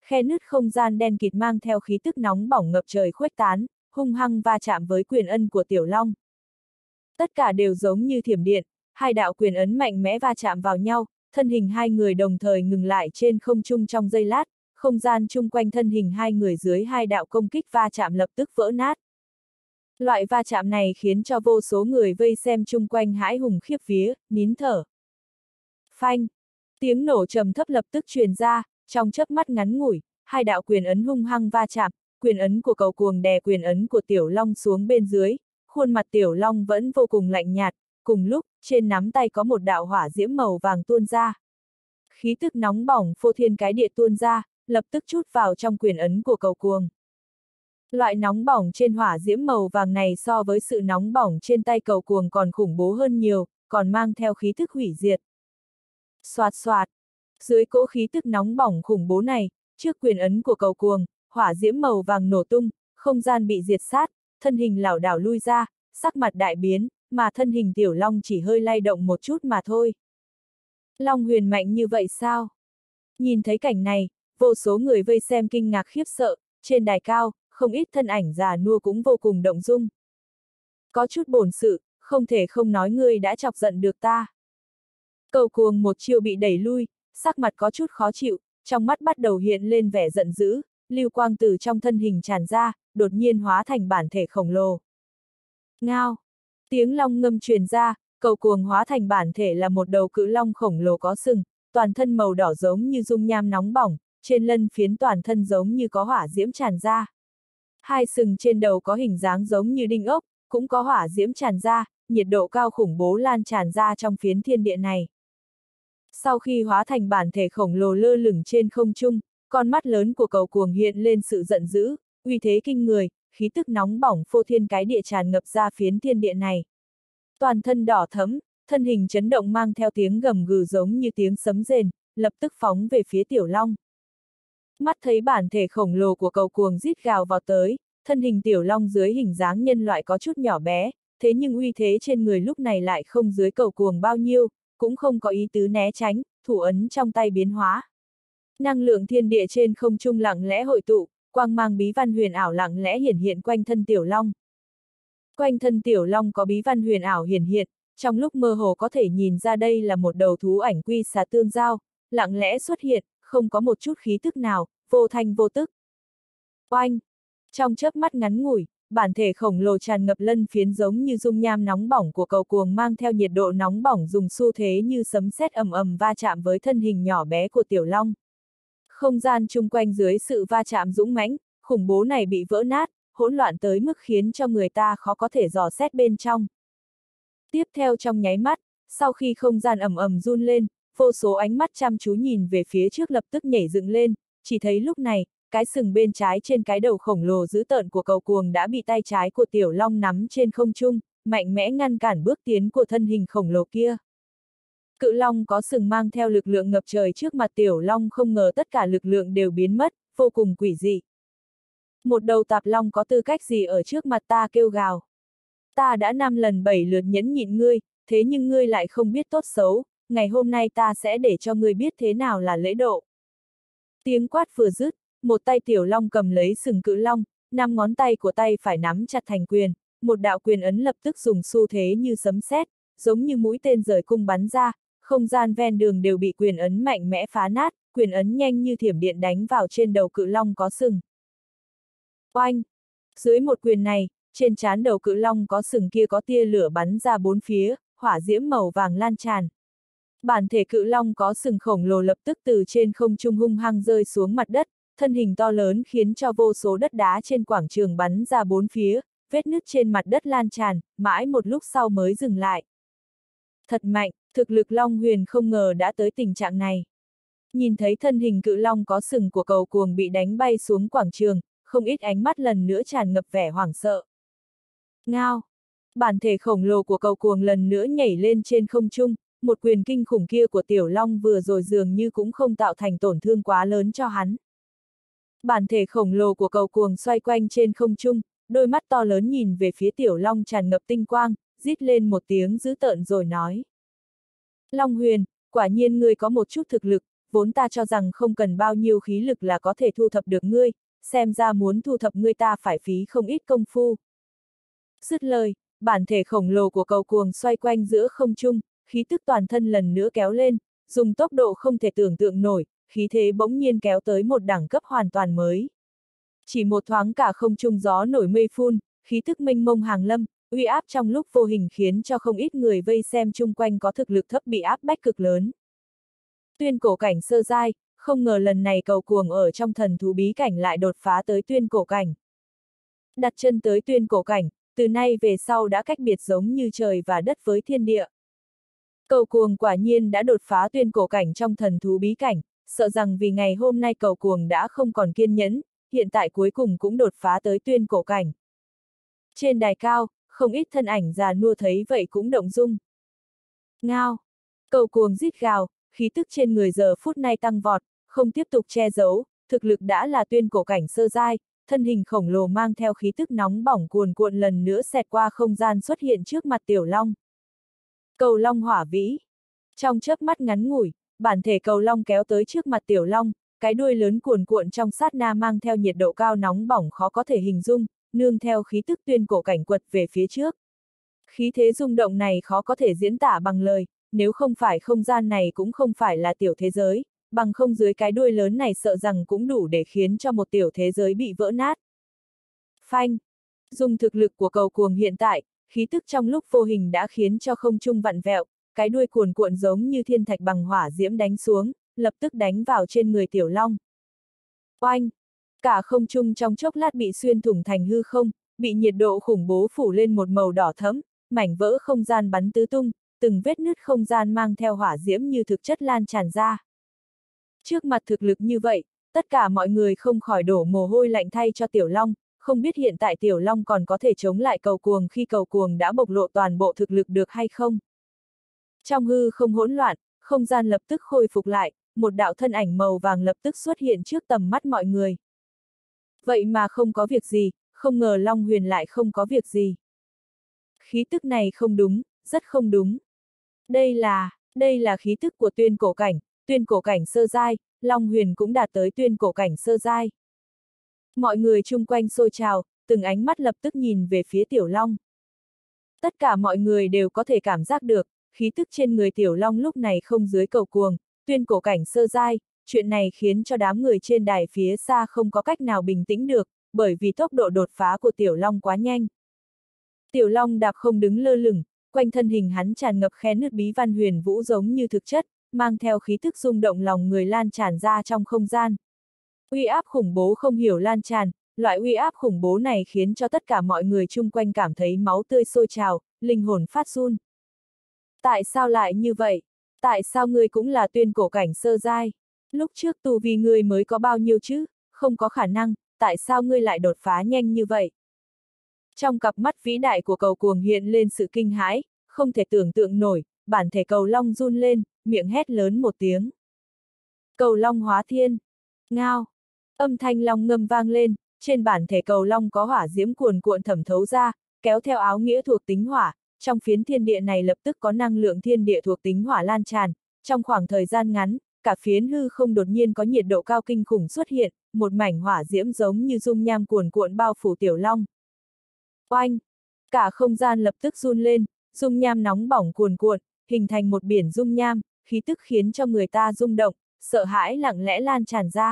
khe nứt không gian đen kịt mang theo khí tức nóng bỏng ngập trời khuếch tán, hung hăng va chạm với quyền ân của Tiểu Long. Tất cả đều giống như thiểm điện, hai đạo quyền ấn mạnh mẽ va chạm vào nhau, thân hình hai người đồng thời ngừng lại trên không trung trong giây lát, không gian chung quanh thân hình hai người dưới hai đạo công kích va chạm lập tức vỡ nát. Loại va chạm này khiến cho vô số người vây xem chung quanh hãi hùng khiếp vía, nín thở. Phanh! Tiếng nổ trầm thấp lập tức truyền ra, trong chớp mắt ngắn ngủi, hai đạo quyền ấn hung hăng va chạm, quyền ấn của Cầu Cuồng đè quyền ấn của Tiểu Long xuống bên dưới, khuôn mặt Tiểu Long vẫn vô cùng lạnh nhạt, cùng lúc, trên nắm tay có một đạo hỏa diễm màu vàng tuôn ra. Khí tức nóng bỏng phô thiên cái địa tuôn ra, lập tức trút vào trong quyền ấn của Cầu Cuồng. Loại nóng bỏng trên hỏa diễm màu vàng này so với sự nóng bỏng trên tay Cầu Cuồng còn khủng bố hơn nhiều, còn mang theo khí tức hủy diệt. Xoạt xoạt, dưới cỗ khí tức nóng bỏng khủng bố này, trước quyền ấn của Cầu Cuồng, hỏa diễm màu vàng nổ tung, không gian bị diệt sát, thân hình lảo đảo lui ra, sắc mặt đại biến, mà thân hình Tiểu Long chỉ hơi lay động một chút mà thôi. Long huyền mạnh như vậy sao? Nhìn thấy cảnh này, vô số người vây xem kinh ngạc khiếp sợ, trên đài cao, không ít thân ảnh già nua cũng vô cùng động dung. Có chút bổn sự, không thể không nói ngươi đã chọc giận được ta. Cầu Cuồng một chiêu bị đẩy lui, sắc mặt có chút khó chịu, trong mắt bắt đầu hiện lên vẻ giận dữ, lưu quang từ trong thân hình tràn ra, đột nhiên hóa thành bản thể khổng lồ. Ngao! Tiếng long ngâm truyền ra, Cầu Cuồng hóa thành bản thể là một đầu cự long khổng lồ có sừng, toàn thân màu đỏ giống như dung nham nóng bỏng, trên lân phiến toàn thân giống như có hỏa diễm tràn ra. Hai sừng trên đầu có hình dáng giống như đinh ốc, cũng có hỏa diễm tràn ra, nhiệt độ cao khủng bố lan tràn ra trong phiến thiên địa này. Sau khi hóa thành bản thể khổng lồ lơ lửng trên không trung, con mắt lớn của Cầu Cuồng hiện lên sự giận dữ, uy thế kinh người, khí tức nóng bỏng phô thiên cái địa tràn ngập ra phiến thiên địa này. Toàn thân đỏ thẫm, thân hình chấn động mang theo tiếng gầm gừ giống như tiếng sấm rền, lập tức phóng về phía Tiểu Long. Mắt thấy bản thể khổng lồ của Cầu Cuồng rít gào vào tới, thân hình Tiểu Long dưới hình dáng nhân loại có chút nhỏ bé, thế nhưng uy thế trên người lúc này lại không dưới Cầu Cuồng bao nhiêu, cũng không có ý tứ né tránh, thủ ấn trong tay biến hóa. Năng lượng thiên địa trên không trung lặng lẽ hội tụ, quang mang bí văn huyền ảo lặng lẽ hiển hiện quanh thân Tiểu Long. Quanh thân Tiểu Long có bí văn huyền ảo hiển hiện, trong lúc mơ hồ có thể nhìn ra đây là một đầu thú ảnh quy xà tương giao, lặng lẽ xuất hiện, không có một chút khí tức nào, vô thanh vô tức. Oanh! Trong chớp mắt ngắn ngủi, bản thể khổng lồ tràn ngập lân phiến giống như dung nham nóng bỏng của Cầu Cuồng mang theo nhiệt độ nóng bỏng dùng xu thế như sấm sét ầm ầm va chạm với thân hình nhỏ bé của Tiểu Long. Không gian chung quanh dưới sự va chạm dũng mãnh, khủng bố này bị vỡ nát, hỗn loạn tới mức khiến cho người ta khó có thể dò xét bên trong. Tiếp theo trong nháy mắt, sau khi không gian ầm ầm run lên, vô số ánh mắt chăm chú nhìn về phía trước lập tức nhảy dựng lên, chỉ thấy lúc này, cái sừng bên trái trên cái đầu khổng lồ dữ tợn của Cầu Cuồng đã bị tay trái của Tiểu Long nắm trên không trung, mạnh mẽ ngăn cản bước tiến của thân hình khổng lồ kia. Cự Long có sừng mang theo lực lượng ngập trời trước mặt Tiểu Long, không ngờ tất cả lực lượng đều biến mất, vô cùng quỷ dị. Một đầu tạp long có tư cách gì ở trước mặt ta kêu gào. Ta đã năm lần bảy lượt nhẫn nhịn ngươi, thế nhưng ngươi lại không biết tốt xấu, ngày hôm nay ta sẽ để cho ngươi biết thế nào là lễ độ. Tiếng quát vừa dứt, một tay Tiểu Long cầm lấy sừng cự long, năm ngón tay của tay phải nắm chặt thành quyền, một đạo quyền ấn lập tức dùng xu thế như sấm sét, giống như mũi tên rời cung bắn ra, không gian ven đường đều bị quyền ấn mạnh mẽ phá nát, quyền ấn nhanh như thiểm điện đánh vào trên đầu cự long có sừng. Oanh! Dưới một quyền này, trên trán đầu cự long có sừng kia có tia lửa bắn ra bốn phía, hỏa diễm màu vàng lan tràn. Bản thể cự long có sừng khổng lồ lập tức từ trên không trung hung hăng rơi xuống mặt đất, thân hình to lớn khiến cho vô số đất đá trên quảng trường bắn ra bốn phía, vết nứt trên mặt đất lan tràn, mãi một lúc sau mới dừng lại. Thật mạnh, thực lực Long Huyền không ngờ đã tới tình trạng này. Nhìn thấy thân hình cự long có sừng của Cầu Cuồng bị đánh bay xuống quảng trường, không ít ánh mắt lần nữa tràn ngập vẻ hoảng sợ. Ngao! Bản thể khổng lồ của Cầu Cuồng lần nữa nhảy lên trên không trung, một quyền kinh khủng kia của Tiểu Long vừa rồi dường như cũng không tạo thành tổn thương quá lớn cho hắn. Bản thể khổng lồ của Cầu Cuồng xoay quanh trên không trung, đôi mắt to lớn nhìn về phía Tiểu Long tràn ngập tinh quang, rít lên một tiếng dữ tợn rồi nói. Long Huyền, quả nhiên ngươi có một chút thực lực, vốn ta cho rằng không cần bao nhiêu khí lực là có thể thu thập được ngươi, xem ra muốn thu thập ngươi ta phải phí không ít công phu. Dứt lời, bản thể khổng lồ của cầu cuồng xoay quanh giữa không trung, khí tức toàn thân lần nữa kéo lên, dùng tốc độ không thể tưởng tượng nổi, khí thế bỗng nhiên kéo tới một đẳng cấp hoàn toàn mới. Chỉ một thoáng cả không trung gió nổi mây phun, khí tức mênh mông hàng lâm, uy áp trong lúc vô hình khiến cho không ít người vây xem chung quanh có thực lực thấp bị áp bách cực lớn. Tuyên cổ cảnh sơ giai, không ngờ lần này cầu cuồng ở trong thần thú bí cảnh lại đột phá tới tuyên cổ cảnh. Đặt chân tới tuyên cổ cảnh, từ nay về sau đã cách biệt giống như trời và đất với thiên địa. Cầu cuồng quả nhiên đã đột phá tuyên cổ cảnh trong thần thú bí cảnh, sợ rằng vì ngày hôm nay cầu cuồng đã không còn kiên nhẫn, hiện tại cuối cùng cũng đột phá tới tuyên cổ cảnh. Trên đài cao, không ít thân ảnh già nua thấy vậy cũng động dung. Ngao! Cầu cuồng rít gào, khí tức trên người giờ phút này tăng vọt, không tiếp tục che giấu, thực lực đã là tuyên cổ cảnh sơ giai, thân hình khổng lồ mang theo khí tức nóng bỏng cuồn cuộn lần nữa xẹt qua không gian xuất hiện trước mặt Tiểu Long. Cầu Long hỏa vĩ. Trong chớp mắt ngắn ngủi, bản thể cầu Long kéo tới trước mặt Tiểu Long, cái đuôi lớn cuồn cuộn trong sát na mang theo nhiệt độ cao nóng bỏng khó có thể hình dung, nương theo khí tức tuyên cổ cảnh quật về phía trước. Khí thế rung động này khó có thể diễn tả bằng lời, nếu không phải không gian này cũng không phải là tiểu thế giới, bằng không dưới cái đuôi lớn này sợ rằng cũng đủ để khiến cho một tiểu thế giới bị vỡ nát. Phanh! Dùng thực lực của cầu cuồng hiện tại, khí tức trong lúc vô hình đã khiến cho không trung vặn vẹo, cái đuôi cuồn cuộn giống như thiên thạch bằng hỏa diễm đánh xuống, lập tức đánh vào trên người Tiểu Long. Oanh! Cả không trung trong chốc lát bị xuyên thủng thành hư không, bị nhiệt độ khủng bố phủ lên một màu đỏ thẫm, mảnh vỡ không gian bắn tứ tung, từng vết nứt không gian mang theo hỏa diễm như thực chất lan tràn ra. Trước mặt thực lực như vậy, tất cả mọi người không khỏi đổ mồ hôi lạnh thay cho Tiểu Long, không biết hiện tại Tiểu Long còn có thể chống lại cầu cuồng khi cầu cuồng đã bộc lộ toàn bộ thực lực được hay không. Trong hư không hỗn loạn, không gian lập tức khôi phục lại, một đạo thân ảnh màu vàng lập tức xuất hiện trước tầm mắt mọi người. Vậy mà không có việc gì, không ngờ Long Huyền lại không có việc gì. Khí tức này không đúng, rất không đúng. Đây là, đây là khí tức của tuyên cổ cảnh, tuyên cổ cảnh sơ giai, Long Huyền cũng đạt tới tuyên cổ cảnh sơ giai. Mọi người chung quanh xôi trào, từng ánh mắt lập tức nhìn về phía Tiểu Long. Tất cả mọi người đều có thể cảm giác được, khí tức trên người Tiểu Long lúc này không dưới cầu cuồng, tuyên cổ cảnh sơ giai, chuyện này khiến cho đám người trên đài phía xa không có cách nào bình tĩnh được, bởi vì tốc độ đột phá của Tiểu Long quá nhanh. Tiểu Long đạp không đứng lơ lửng, quanh thân hình hắn tràn ngập khe nứt bí văn huyền vũ giống như thực chất, mang theo khí tức rung động lòng người lan tràn ra trong không gian. Uy áp khủng bố không hiểu lan tràn, loại uy áp khủng bố này khiến cho tất cả mọi người chung quanh cảm thấy máu tươi sôi trào, linh hồn phát run. Tại sao lại như vậy? Tại sao ngươi cũng là tuyên cổ cảnh sơ giai? Lúc trước tu vi ngươi mới có bao nhiêu chứ? Không có khả năng, tại sao ngươi lại đột phá nhanh như vậy? Trong cặp mắt vĩ đại của cầu cuồng hiện lên sự kinh hãi, không thể tưởng tượng nổi, bản thể cầu long run lên, miệng hét lớn một tiếng. Cầu long hóa thiên. Ngao. Âm thanh long ngâm vang lên, trên bản thể cầu long có hỏa diễm cuồn cuộn thẩm thấu ra, kéo theo áo nghĩa thuộc tính hỏa, trong phiến thiên địa này lập tức có năng lượng thiên địa thuộc tính hỏa lan tràn, trong khoảng thời gian ngắn, cả phiến hư không đột nhiên có nhiệt độ cao kinh khủng xuất hiện, một mảnh hỏa diễm giống như dung nham cuồn cuộn bao phủ Tiểu Long. Oanh! Cả không gian lập tức run lên, dung nham nóng bỏng cuồn cuộn, hình thành một biển dung nham, khí tức khiến cho người ta rung động, sợ hãi lặng lẽ lan tràn ra.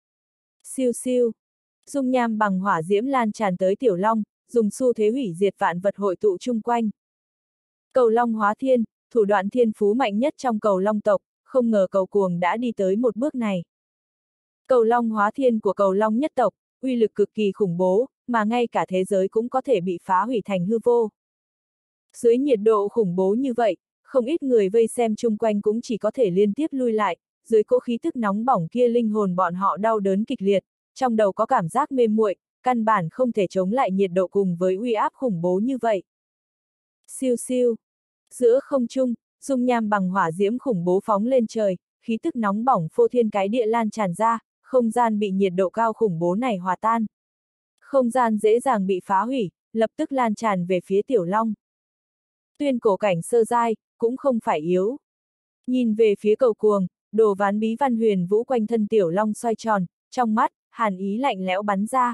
Siêu siêu! Dung nham bằng hỏa diễm lan tràn tới Tiểu Long, dùng xu thế hủy diệt vạn vật hội tụ chung quanh. Cầu Long hóa thiên, thủ đoạn thiên phú mạnh nhất trong cầu Long tộc, không ngờ cầu cuồng đã đi tới một bước này. Cầu Long hóa thiên của cầu Long nhất tộc, uy lực cực kỳ khủng bố, mà ngay cả thế giới cũng có thể bị phá hủy thành hư vô. Dưới nhiệt độ khủng bố như vậy, không ít người vây xem chung quanh cũng chỉ có thể liên tiếp lui lại, dưới cỗ khí tức nóng bỏng kia linh hồn bọn họ đau đớn kịch liệt, trong đầu có cảm giác mê muội, căn bản không thể chống lại nhiệt độ cùng với uy áp khủng bố như vậy. Siêu siêu. Giữa không trung, dung nham bằng hỏa diễm khủng bố phóng lên trời, khí tức nóng bỏng phô thiên cái địa lan tràn ra, không gian bị nhiệt độ cao khủng bố này hòa tan. Không gian dễ dàng bị phá hủy, lập tức lan tràn về phía Tiểu Long. Tuyên cổ cảnh sơ giai, cũng không phải yếu. Nhìn về phía cầu cuồng, đồ ván bí văn huyền vũ quanh thân Tiểu Long xoay tròn, trong mắt, hàn ý lạnh lẽo bắn ra.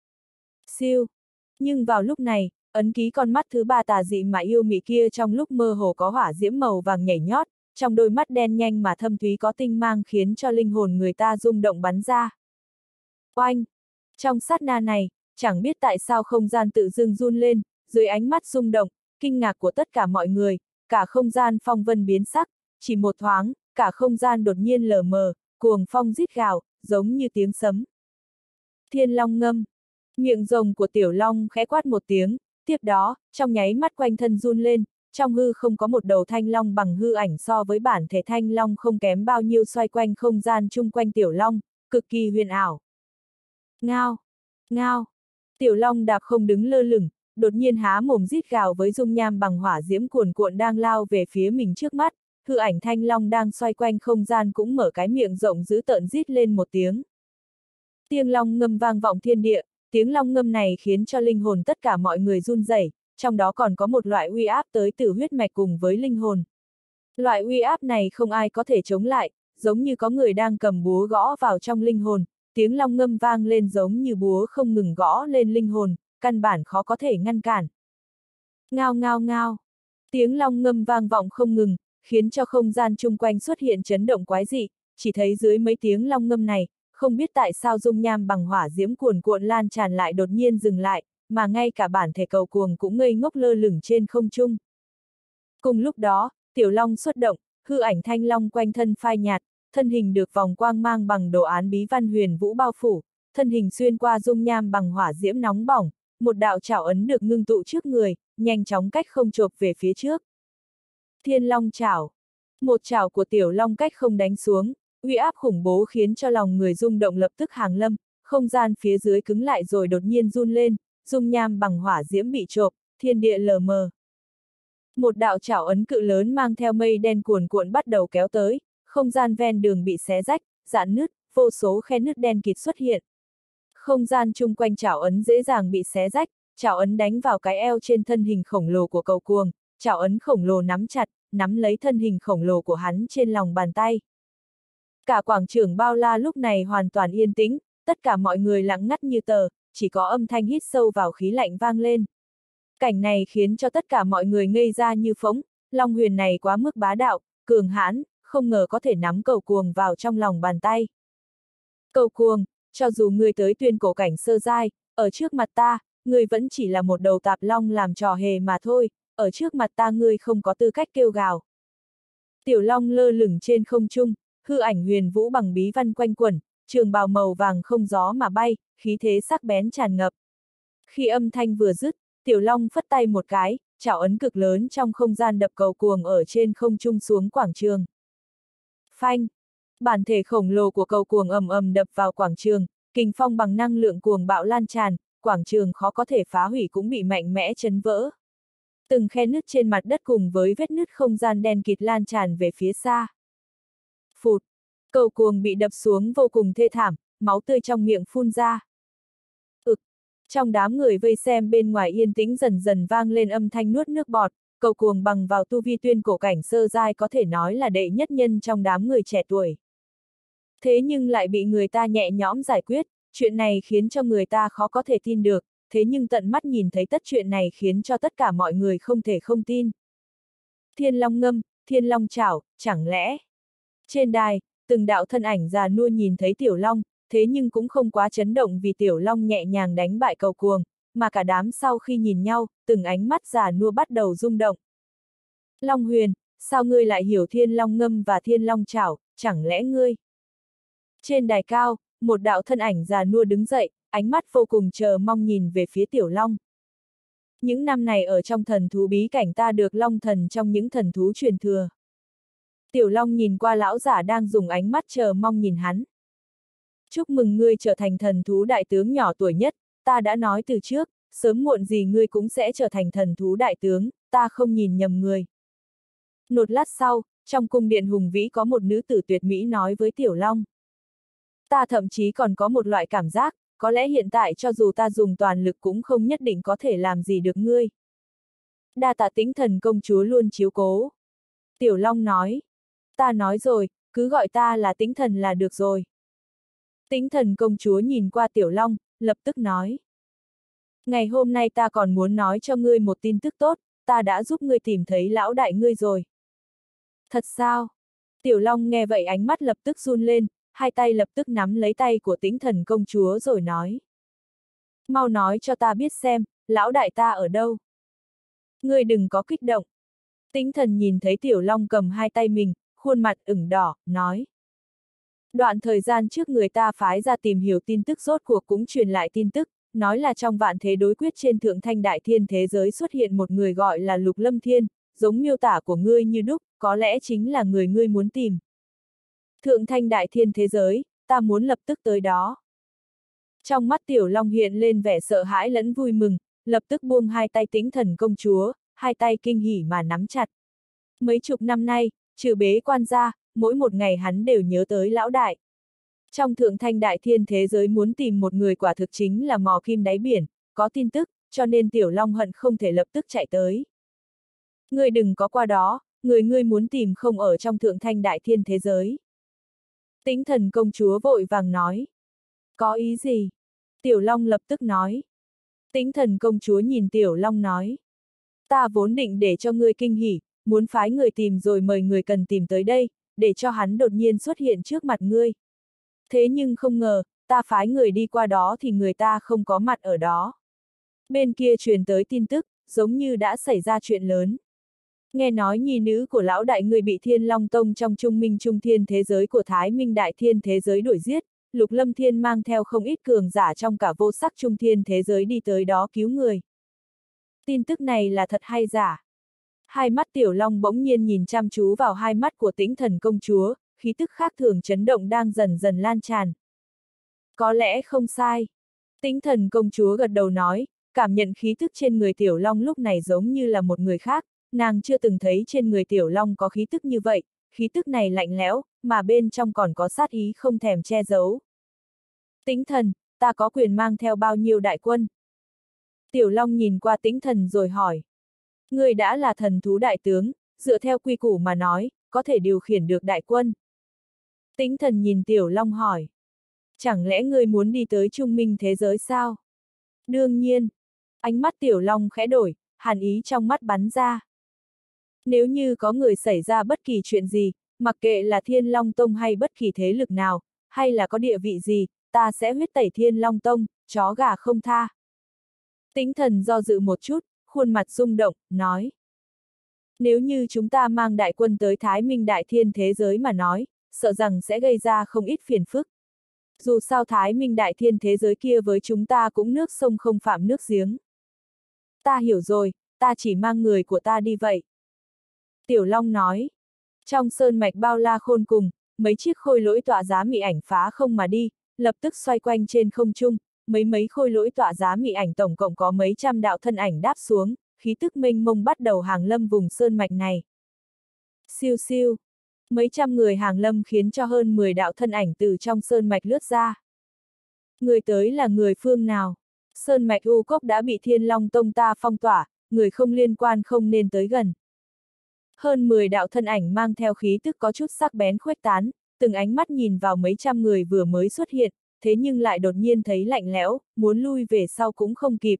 Siêu! Nhưng vào lúc này, ấn ký con mắt thứ ba tà dị mà yêu mị kia trong lúc mơ hồ có hỏa diễm màu vàng nhảy nhót, trong đôi mắt đen nhanh mà thâm thúy có tinh mang khiến cho linh hồn người ta rung động bắn ra. Oanh! Trong sát na này, chẳng biết tại sao không gian tự dưng run lên, dưới ánh mắt rung động, kinh ngạc của tất cả mọi người, cả không gian phong vân biến sắc, chỉ một thoáng, cả không gian đột nhiên lờ mờ, cuồng phong rít gào, giống như tiếng sấm. Thiên Long ngâm. Miệng rồng của Tiểu Long khẽ quát một tiếng, tiếp đó, trong nháy mắt quanh thân run lên, trong hư không có một đầu thanh long bằng hư ảnh so với bản thể thanh long không kém bao nhiêu xoay quanh không gian chung quanh Tiểu Long, cực kỳ huyền ảo. Ngao! Ngao! Tiểu Long đạp không đứng lơ lửng, đột nhiên há mồm rít gào với dung nham bằng hỏa diễm cuồn cuộn đang lao về phía mình trước mắt, hư ảnh thanh long đang xoay quanh không gian cũng mở cái miệng rộng dữ tợn rít lên một tiếng. Tiếng long ngâm vang vọng thiên địa, tiếng long ngâm này khiến cho linh hồn tất cả mọi người run rẩy, trong đó còn có một loại uy áp tới từ huyết mạch cùng với linh hồn. Loại uy áp này không ai có thể chống lại, giống như có người đang cầm búa gõ vào trong linh hồn, tiếng long ngâm vang lên giống như búa không ngừng gõ lên linh hồn, căn bản khó có thể ngăn cản. Ngao ngao ngao, tiếng long ngâm vang vọng không ngừng, khiến cho không gian chung quanh xuất hiện chấn động quái dị, chỉ thấy dưới mấy tiếng long ngâm này, không biết tại sao dung nham bằng hỏa diễm cuồn cuộn lan tràn lại đột nhiên dừng lại, mà ngay cả bản thể cầu cuồng cũng ngây ngốc lơ lửng trên không trung. Cùng lúc đó, Tiểu Long xuất động, hư ảnh thanh long quanh thân phai nhạt, thân hình được vòng quang mang bằng đồ án bí văn huyền vũ bao phủ, thân hình xuyên qua dung nham bằng hỏa diễm nóng bỏng, một đạo chảo ấn được ngưng tụ trước người, nhanh chóng cách không chộp về phía trước. Thiên Long chảo. Một chảo của Tiểu Long cách không đánh xuống, uy áp khủng bố khiến cho lòng người rung động lập tức hàng lâm, không gian phía dưới cứng lại rồi đột nhiên run lên, dung nham bằng hỏa diễm bị chộp, thiên địa lờ mờ. Một đạo chảo ấn cự lớn mang theo mây đen cuồn cuộn bắt đầu kéo tới, không gian ven đường bị xé rách, rạn nứt, vô số khe nứt đen kịt xuất hiện. Không gian chung quanh chảo ấn dễ dàng bị xé rách, chảo ấn đánh vào cái eo trên thân hình khổng lồ của cầu cuồng, chảo ấn khổng lồ nắm chặt, nắm lấy thân hình khổng lồ của hắn trên lòng bàn tay. Cả quảng trường bao la lúc này hoàn toàn yên tĩnh, tất cả mọi người lặng ngắt như tờ, chỉ có âm thanh hít sâu vào khí lạnh vang lên. Cảnh này khiến cho tất cả mọi người ngây ra như phỗng, Long Huyền này quá mức bá đạo, cường hãn, không ngờ có thể nắm cầu cuồng vào trong lòng bàn tay. Cầu cuồng, cho dù ngươi tới tuyên cổ cảnh sơ giai, ở trước mặt ta, ngươi vẫn chỉ là một đầu tạp long làm trò hề mà thôi, ở trước mặt ta ngươi không có tư cách kêu gào. Tiểu Long lơ lửng trên không trung, hư ảnh huyền vũ bằng bí văn quanh quẩn, trường bào màu vàng không gió mà bay, khí thế sắc bén tràn ngập. Khi âm thanh vừa dứt, Tiểu Long phất tay một cái, chảo ấn cực lớn trong không gian đập cầu cuồng ở trên không trung xuống quảng trường. Phanh! Bản thể khổng lồ của cầu cuồng ầm ầm đập vào quảng trường, kình phong bằng năng lượng cuồng bạo lan tràn, quảng trường khó có thể phá hủy cũng bị mạnh mẽ chấn vỡ. Từng khe nứt trên mặt đất cùng với vết nứt không gian đen kịt lan tràn về phía xa. Phụt! Cầu cuồng bị đập xuống vô cùng thê thảm, máu tươi trong miệng phun ra. Ực! Trong đám người vây xem bên ngoài yên tĩnh dần dần vang lên âm thanh nuốt nước bọt, cầu cuồng bằng vào tu vi tuyên cổ cảnh sơ giai có thể nói là đệ nhất nhân trong đám người trẻ tuổi. Thế nhưng lại bị người ta nhẹ nhõm giải quyết, chuyện này khiến cho người ta khó có thể tin được, thế nhưng tận mắt nhìn thấy tất chuyện này khiến cho tất cả mọi người không thể không tin. Thiên Long ngâm, Thiên Long chảo, chẳng lẽ? Trên đài, từng đạo thân ảnh già nua nhìn thấy Tiểu Long, thế nhưng cũng không quá chấn động vì Tiểu Long nhẹ nhàng đánh bại cầu cuồng, mà cả đám sau khi nhìn nhau, từng ánh mắt già nua bắt đầu rung động. Long Huyền, sao ngươi lại hiểu Thiên Long ngâm và Thiên Long chảo, chẳng lẽ ngươi? Trên đài cao, một đạo thân ảnh già nua đứng dậy, ánh mắt vô cùng chờ mong nhìn về phía Tiểu Long. Những năm này ở trong thần thú bí cảnh ta được Long thần trong những thần thú truyền thừa. Tiểu Long nhìn qua lão giả đang dùng ánh mắt chờ mong nhìn hắn. Chúc mừng ngươi trở thành thần thú đại tướng nhỏ tuổi nhất, ta đã nói từ trước, sớm muộn gì ngươi cũng sẽ trở thành thần thú đại tướng, ta không nhìn nhầm người. Một lát sau, trong cung điện hùng vĩ có một nữ tử tuyệt mỹ nói với Tiểu Long. Ta thậm chí còn có một loại cảm giác, có lẽ hiện tại cho dù ta dùng toàn lực cũng không nhất định có thể làm gì được ngươi. Đa tạ Tĩnh Thần công chúa luôn chiếu cố. Tiểu Long nói. Ta nói rồi, cứ gọi ta là Tĩnh Thần là được rồi. Tĩnh Thần công chúa nhìn qua Tiểu Long, lập tức nói. Ngày hôm nay ta còn muốn nói cho ngươi một tin tức tốt, ta đã giúp ngươi tìm thấy lão đại ngươi rồi. Thật sao? Tiểu Long nghe vậy ánh mắt lập tức run lên, hai tay lập tức nắm lấy tay của Tĩnh Thần công chúa rồi nói. Mau nói cho ta biết xem, lão đại ta ở đâu? Ngươi đừng có kích động. Tĩnh Thần nhìn thấy Tiểu Long cầm hai tay mình, khuôn mặt ửng đỏ, nói. Đoạn thời gian trước người ta phái ra tìm hiểu tin tức rốt cuộc cũng truyền lại tin tức, nói là trong vạn thế đối quyết trên thượng thanh đại thiên thế giới xuất hiện một người gọi là Lục Lâm Thiên, giống miêu tả của ngươi như đúc, có lẽ chính là người ngươi muốn tìm. Thượng thanh đại thiên thế giới, ta muốn lập tức tới đó. Trong mắt Tiểu Long hiện lên vẻ sợ hãi lẫn vui mừng, lập tức buông hai tay Tĩnh Thần công chúa, hai tay kinh hỉ mà nắm chặt. Mấy chục năm nay, trừ bế quan ra, mỗi một ngày hắn đều nhớ tới lão đại. Trong thượng thanh đại thiên thế giới muốn tìm một người quả thực chính là mò kim đáy biển, có tin tức, cho nên Tiểu Long hận không thể lập tức chạy tới. Ngươi đừng có qua đó, người ngươi muốn tìm không ở trong thượng thanh đại thiên thế giới. Tĩnh Thần công chúa vội vàng nói. Có ý gì? Tiểu Long lập tức nói. Tĩnh Thần công chúa nhìn Tiểu Long nói. Ta vốn định để cho ngươi kinh hỉ, muốn phái người tìm rồi mời người cần tìm tới đây, để cho hắn đột nhiên xuất hiện trước mặt ngươi. Thế nhưng không ngờ, ta phái người đi qua đó thì người ta không có mặt ở đó. Bên kia truyền tới tin tức, giống như đã xảy ra chuyện lớn. Nghe nói nhi nữ của lão đại người bị Thiên Long Tông trong Trung Minh Trung Thiên thế giới của Thái Minh Đại Thiên thế giới đuổi giết, Lục Lâm Thiên mang theo không ít cường giả trong cả vô sắc Trung Thiên thế giới đi tới đó cứu người. Tin tức này là thật hay giả? Hai mắt Tiểu Long bỗng nhiên nhìn chăm chú vào hai mắt của Tĩnh Thần công chúa, khí tức khác thường chấn động đang dần dần lan tràn. Có lẽ không sai. Tĩnh Thần công chúa gật đầu nói, cảm nhận khí tức trên người Tiểu Long lúc này giống như là một người khác, nàng chưa từng thấy trên người Tiểu Long có khí tức như vậy, khí tức này lạnh lẽo, mà bên trong còn có sát ý không thèm che giấu. Tĩnh Thần, ta có quyền mang theo bao nhiêu đại quân? Tiểu Long nhìn qua Tĩnh Thần rồi hỏi. Ngươi đã là thần thú đại tướng, dựa theo quy củ mà nói, có thể điều khiển được đại quân. Tĩnh Thần nhìn Tiểu Long hỏi. Chẳng lẽ ngươi muốn đi tới Trung Minh thế giới sao? Đương nhiên. Ánh mắt Tiểu Long khẽ đổi, hàn ý trong mắt bắn ra. Nếu như có người xảy ra bất kỳ chuyện gì, mặc kệ là Thiên Long Tông hay bất kỳ thế lực nào, hay là có địa vị gì, ta sẽ huyết tẩy Thiên Long Tông, chó gà không tha. Tĩnh Thần do dự một chút, khuôn mặt rung động, nói. Nếu như chúng ta mang đại quân tới Thái Minh Đại Thiên thế giới mà nói, sợ rằng sẽ gây ra không ít phiền phức. Dù sao Thái Minh Đại Thiên thế giới kia với chúng ta cũng nước sông không phạm nước giếng. Ta hiểu rồi, ta chỉ mang người của ta đi vậy. Tiểu Long nói. Trong sơn mạch bao la khôn cùng, mấy chiếc khôi lỗi tọa giá mị ảnh phá không mà đi, lập tức xoay quanh trên không trung, mấy mấy khôi lỗi tọa giá mị ảnh tổng cộng có mấy trăm đạo thân ảnh đáp xuống, khí tức mênh mông bắt đầu hàng lâm vùng sơn mạch này. Siêu siêu, mấy trăm người hàng lâm khiến cho hơn mười đạo thân ảnh từ trong sơn mạch lướt ra. Người tới là người phương nào? Sơn mạch U Cốc đã bị Thiên Long Tông ta phong tỏa, người không liên quan không nên tới gần. Hơn mười đạo thân ảnh mang theo khí tức có chút sắc bén khuếch tán, từng ánh mắt nhìn vào mấy trăm người vừa mới xuất hiện, thế nhưng lại đột nhiên thấy lạnh lẽo, muốn lui về sau cũng không kịp.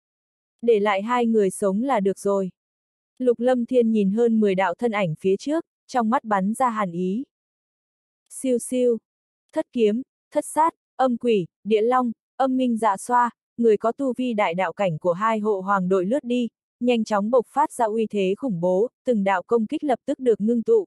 Để lại hai người sống là được rồi. Lục Lâm Thiên nhìn hơn mười đạo thân ảnh phía trước, trong mắt bắn ra hàn ý. Siêu siêu, thất kiếm, thất sát, âm quỷ, địa long, âm minh dạ xoa, người có tu vi đại đạo cảnh của hai hộ hoàng đội lướt đi, nhanh chóng bộc phát ra uy thế khủng bố, từng đạo công kích lập tức được ngưng tụ.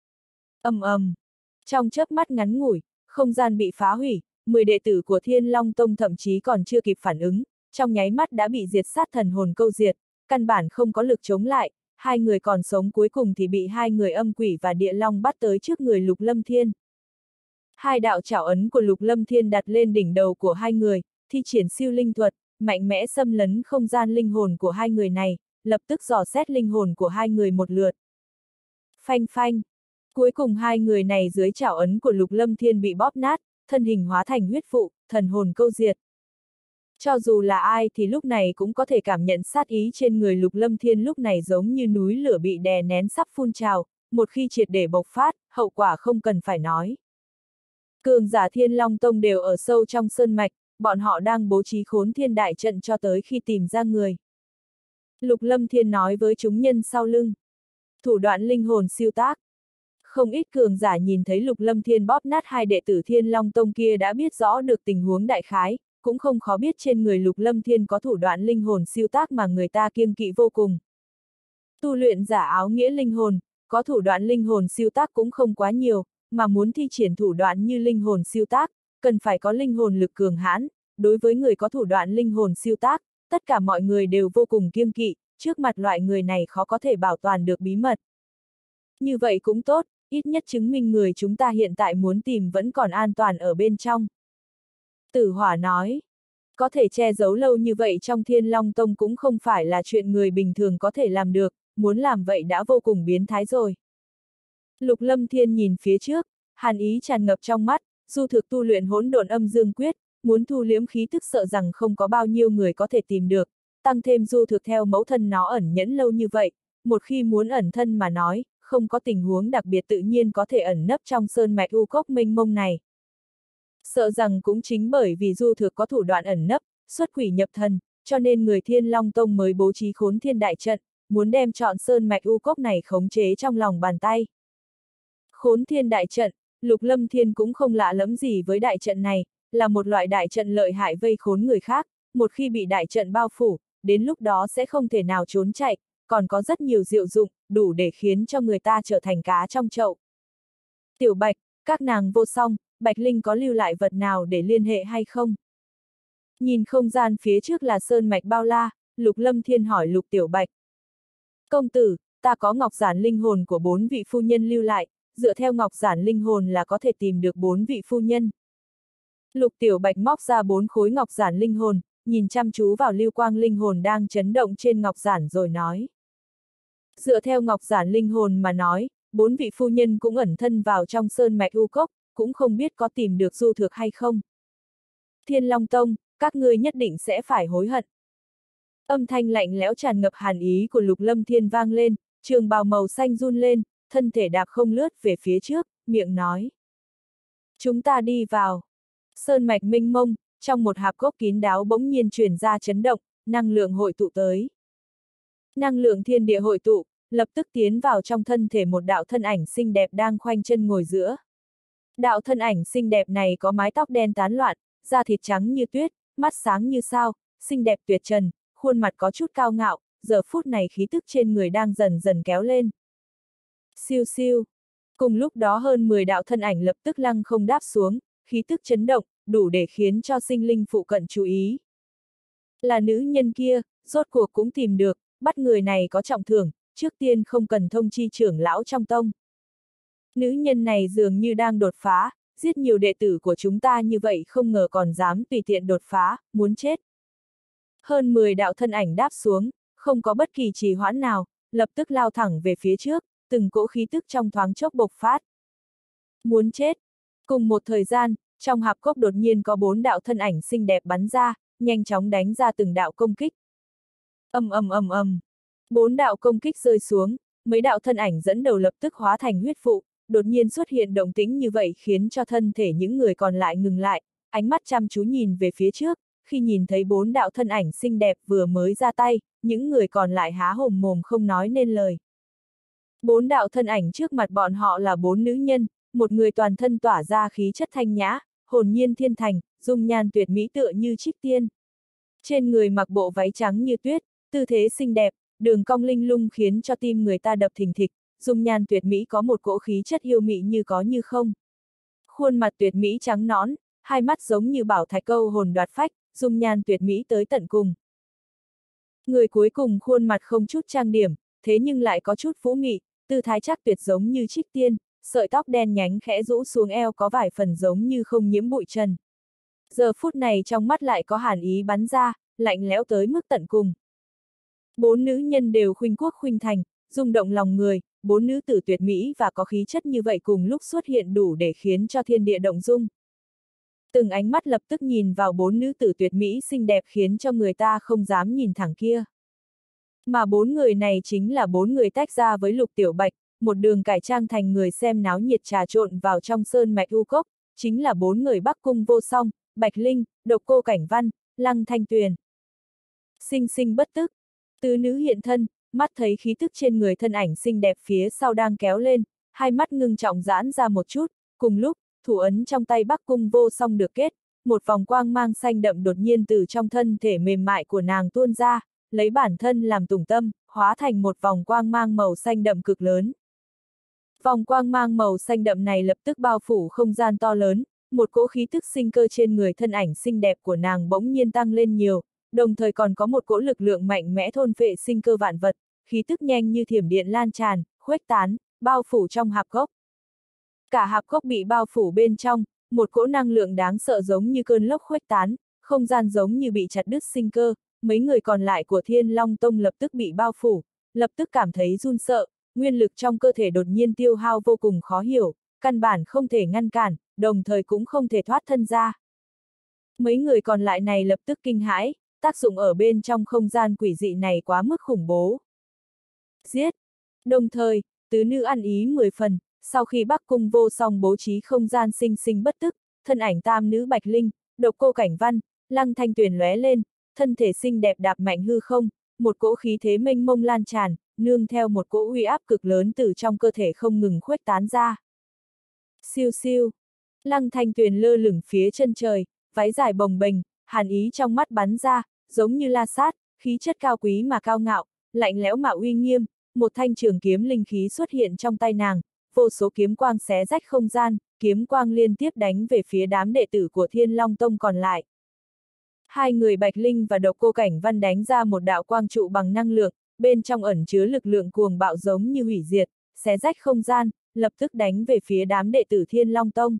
Ầm ầm, trong chớp mắt ngắn ngủi, không gian bị phá hủy, mười đệ tử của Thiên Long Tông thậm chí còn chưa kịp phản ứng, trong nháy mắt đã bị diệt sát thần hồn câu diệt, căn bản không có lực chống lại, hai người còn sống cuối cùng thì bị hai người âm quỷ và địa long bắt tới trước người Lục Lâm Thiên. Hai đạo trảo ấn của Lục Lâm Thiên đặt lên đỉnh đầu của hai người, thi triển siêu linh thuật, mạnh mẽ xâm lấn không gian linh hồn của hai người này, lập tức dò xét linh hồn của hai người một lượt. Phanh phanh, cuối cùng hai người này dưới trảo ấn của Lục Lâm Thiên bị bóp nát, thân hình hóa thành huyết vụ, thần hồn câu diệt. Cho dù là ai thì lúc này cũng có thể cảm nhận sát ý trên người Lục Lâm Thiên lúc này giống như núi lửa bị đè nén sắp phun trào, một khi triệt để bộc phát, hậu quả không cần phải nói. Cường giả Thiên Long Tông đều ở sâu trong sơn mạch, bọn họ đang bố trí khốn thiên đại trận cho tới khi tìm ra người. Lục Lâm Thiên nói với chúng nhân sau lưng. Thủ đoạn linh hồn siêu tác. Không ít cường giả nhìn thấy Lục Lâm Thiên bóp nát hai đệ tử Thiên Long Tông kia đã biết rõ được tình huống đại khái, cũng không khó biết trên người Lục Lâm Thiên có thủ đoạn linh hồn siêu tác mà người ta kiêng kỵ vô cùng. Tu luyện giả áo nghĩa linh hồn, có thủ đoạn linh hồn siêu tác cũng không quá nhiều, mà muốn thi triển thủ đoạn như linh hồn siêu tác, cần phải có linh hồn lực cường hãn. Đối với người có thủ đoạn linh hồn siêu tác, tất cả mọi người đều vô cùng kiêng kỵ, trước mặt loại người này khó có thể bảo toàn được bí mật. Như vậy cũng tốt, ít nhất chứng minh người chúng ta hiện tại muốn tìm vẫn còn an toàn ở bên trong. Tử Hỏa nói, có thể che giấu lâu như vậy trong Thiên Long Tông cũng không phải là chuyện người bình thường có thể làm được, muốn làm vậy đã vô cùng biến thái rồi. Lục Lâm Thiên nhìn phía trước, hàn ý tràn ngập trong mắt, du thực tu luyện hỗn độn âm dương quyết, muốn thu liếm khí tức sợ rằng không có bao nhiêu người có thể tìm được, tăng thêm du thực theo mẫu thân nó ẩn nhẫn lâu như vậy, một khi muốn ẩn thân mà nói, không có tình huống đặc biệt tự nhiên có thể ẩn nấp trong sơn mạch u cốc mênh mông này. Sợ rằng cũng chính bởi vì du thực có thủ đoạn ẩn nấp, xuất quỷ nhập thần, cho nên người Thiên Long Tông mới bố trí khốn thiên đại trận, muốn đem trọn sơn mạch u cốc này khống chế trong lòng bàn tay. Khốn thiên đại trận, Lục Lâm Thiên cũng không lạ lẫm gì với đại trận này, là một loại đại trận lợi hại vây khốn người khác, một khi bị đại trận bao phủ, đến lúc đó sẽ không thể nào trốn chạy, còn có rất nhiều diệu dụng, đủ để khiến cho người ta trở thành cá trong chậu. Tiểu Bạch, các nàng vô song, Bạch Linh có lưu lại vật nào để liên hệ hay không? Nhìn không gian phía trước là sơn mạch bao la, Lục Lâm Thiên hỏi Lục Tiểu Bạch. Công tử, ta có ngọc giản linh hồn của bốn vị phu nhân lưu lại, dựa theo ngọc giản linh hồn là có thể tìm được bốn vị phu nhân. Lục Tiểu Bạch móc ra bốn khối ngọc giản linh hồn, nhìn chăm chú vào lưu quang linh hồn đang chấn động trên ngọc giản rồi nói. Dựa theo ngọc giản linh hồn mà nói, bốn vị phu nhân cũng ẩn thân vào trong sơn mạch u cốc, cũng không biết có tìm được du thực hay không. Thiên Long Tông, các ngươi nhất định sẽ phải hối hận. Âm thanh lạnh lẽo tràn ngập hàn ý của Lục Lâm Thiên vang lên, trường bào màu xanh run lên, thân thể đạp không lướt về phía trước, miệng nói. Chúng ta đi vào. Sơn mạch mênh mông, trong một hạp cốc kín đáo bỗng nhiên truyền ra chấn động, năng lượng hội tụ tới. Năng lượng thiên địa hội tụ, lập tức tiến vào trong thân thể một đạo thân ảnh xinh đẹp đang khoanh chân ngồi giữa. Đạo thân ảnh xinh đẹp này có mái tóc đen tán loạn, da thịt trắng như tuyết, mắt sáng như sao, xinh đẹp tuyệt trần, khuôn mặt có chút cao ngạo, giờ phút này khí tức trên người đang dần dần kéo lên. Siêu siêu. Cùng lúc đó hơn mười đạo thân ảnh lập tức lăng không đáp xuống, khí tức chấn động, đủ để khiến cho sinh linh phụ cận chú ý. Là nữ nhân kia, rốt cuộc cũng tìm được, bắt người này có trọng thưởng, trước tiên không cần thông chi trưởng lão trong tông. Nữ nhân này dường như đang đột phá, giết nhiều đệ tử của chúng ta như vậy không ngờ còn dám tùy tiện đột phá, muốn chết. Hơn mười đạo thân ảnh đáp xuống, không có bất kỳ trì hoãn nào, lập tức lao thẳng về phía trước, từng cỗ khí tức trong thoáng chốc bộc phát. Muốn chết. Cùng một thời gian, trong hạp cốc đột nhiên có bốn đạo thân ảnh xinh đẹp bắn ra, nhanh chóng đánh ra từng đạo công kích. Ầm ầm ầm ầm. Bốn đạo công kích rơi xuống, mấy đạo thân ảnh dẫn đầu lập tức hóa thành huyết vụ, đột nhiên xuất hiện động tĩnh như vậy khiến cho thân thể những người còn lại ngừng lại, ánh mắt chăm chú nhìn về phía trước, khi nhìn thấy bốn đạo thân ảnh xinh đẹp vừa mới ra tay, những người còn lại há hổm mồm không nói nên lời. Bốn đạo thân ảnh trước mặt bọn họ là bốn nữ nhân, một người toàn thân tỏa ra khí chất thanh nhã, hồn nhiên thiên thành, dung nhan tuyệt mỹ tựa như trích tiên. Trên người mặc bộ váy trắng như tuyết, tư thế xinh đẹp, đường cong linh lung khiến cho tim người ta đập thình thịch, dung nhan tuyệt mỹ có một cỗ khí chất yêu mị như có như không. Khuôn mặt tuyệt mỹ trắng nõn, hai mắt giống như bảo thạch câu hồn đoạt phách, dung nhan tuyệt mỹ tới tận cùng. Người cuối cùng khuôn mặt không chút trang điểm, thế nhưng lại có chút vũ mị, tư thái chắc tuyệt giống như trích tiên, sợi tóc đen nhánh khẽ rũ xuống eo có vài phần giống như không nhiễm bụi trần. Giờ phút này trong mắt lại có hàn ý bắn ra, lạnh lẽo tới mức tận cùng. Bốn nữ nhân đều khuynh quốc khuynh thành, rung động lòng người, bốn nữ tử tuyệt mỹ và có khí chất như vậy cùng lúc xuất hiện đủ để khiến cho thiên địa động dung. Từng ánh mắt lập tức nhìn vào bốn nữ tử tuyệt mỹ xinh đẹp khiến cho người ta không dám nhìn thẳng kia. Mà bốn người này chính là bốn người tách ra với Lục Tiểu Bạch, một đường cải trang thành người xem náo nhiệt trà trộn vào trong sơn mạch u cốc, chính là bốn người Bắc Cung Vô Song, Bạch Linh, Độc Cô Cảnh Văn, Lăng Thanh Tuyền. Sinh sinh bất tức, tứ nữ hiện thân, mắt thấy khí tức trên người thân ảnh xinh đẹp phía sau đang kéo lên, hai mắt ngưng trọng giãn ra một chút, cùng lúc, thủ ấn trong tay Bắc Cung Vô Song được kết, một vòng quang mang xanh đậm đột nhiên từ trong thân thể mềm mại của nàng tuôn ra, lấy bản thân làm tùng tâm, hóa thành một vòng quang mang màu xanh đậm cực lớn. Vòng quang mang màu xanh đậm này lập tức bao phủ không gian to lớn, một cỗ khí tức sinh cơ trên người thân ảnh xinh đẹp của nàng bỗng nhiên tăng lên nhiều, đồng thời còn có một cỗ lực lượng mạnh mẽ thôn phệ sinh cơ vạn vật, khí tức nhanh như thiểm điện lan tràn, khuếch tán, bao phủ trong hạp cốc. Cả hạp cốc bị bao phủ bên trong, một cỗ năng lượng đáng sợ giống như cơn lốc khuếch tán, không gian giống như bị chặt đứt sinh cơ, mấy người còn lại của Thiên Long Tông lập tức bị bao phủ, lập tức cảm thấy run sợ, nguyên lực trong cơ thể đột nhiên tiêu hao vô cùng khó hiểu, căn bản không thể ngăn cản, đồng thời cũng không thể thoát thân ra. Mấy người còn lại này lập tức kinh hãi, tác dụng ở bên trong không gian quỷ dị này quá mức khủng bố. Giết! Đồng thời, tứ nữ ăn ý mười phần, sau khi Bắc Cung Vô Song bố trí không gian sinh sinh bất tức, thân ảnh tam nữ Bạch Linh, Độc Cô Cảnh Văn, Lăng Thanh Tuyền lóe lên, thân thể xinh đẹp đạp mạnh hư không, một cỗ khí thế mênh mông lan tràn, nương theo một cỗ uy áp cực lớn từ trong cơ thể không ngừng khuếch tán ra. Siêu siêu! Lăng Thanh Tuyền lơ lửng phía chân trời, váy dài bồng bềnh, hàn ý trong mắt bắn ra, giống như la sát, khí chất cao quý mà cao ngạo, lạnh lẽo mà uy nghiêm, một thanh trường kiếm linh khí xuất hiện trong tay nàng, vô số kiếm quang xé rách không gian, kiếm quang liên tiếp đánh về phía đám đệ tử của Thiên Long Tông còn lại. Hai người Bạch Linh và Độc Cô Cảnh Văn đánh ra một đạo quang trụ bằng năng lượng, bên trong ẩn chứa lực lượng cuồng bạo giống như hủy diệt, xé rách không gian, lập tức đánh về phía đám đệ tử Thiên Long Tông.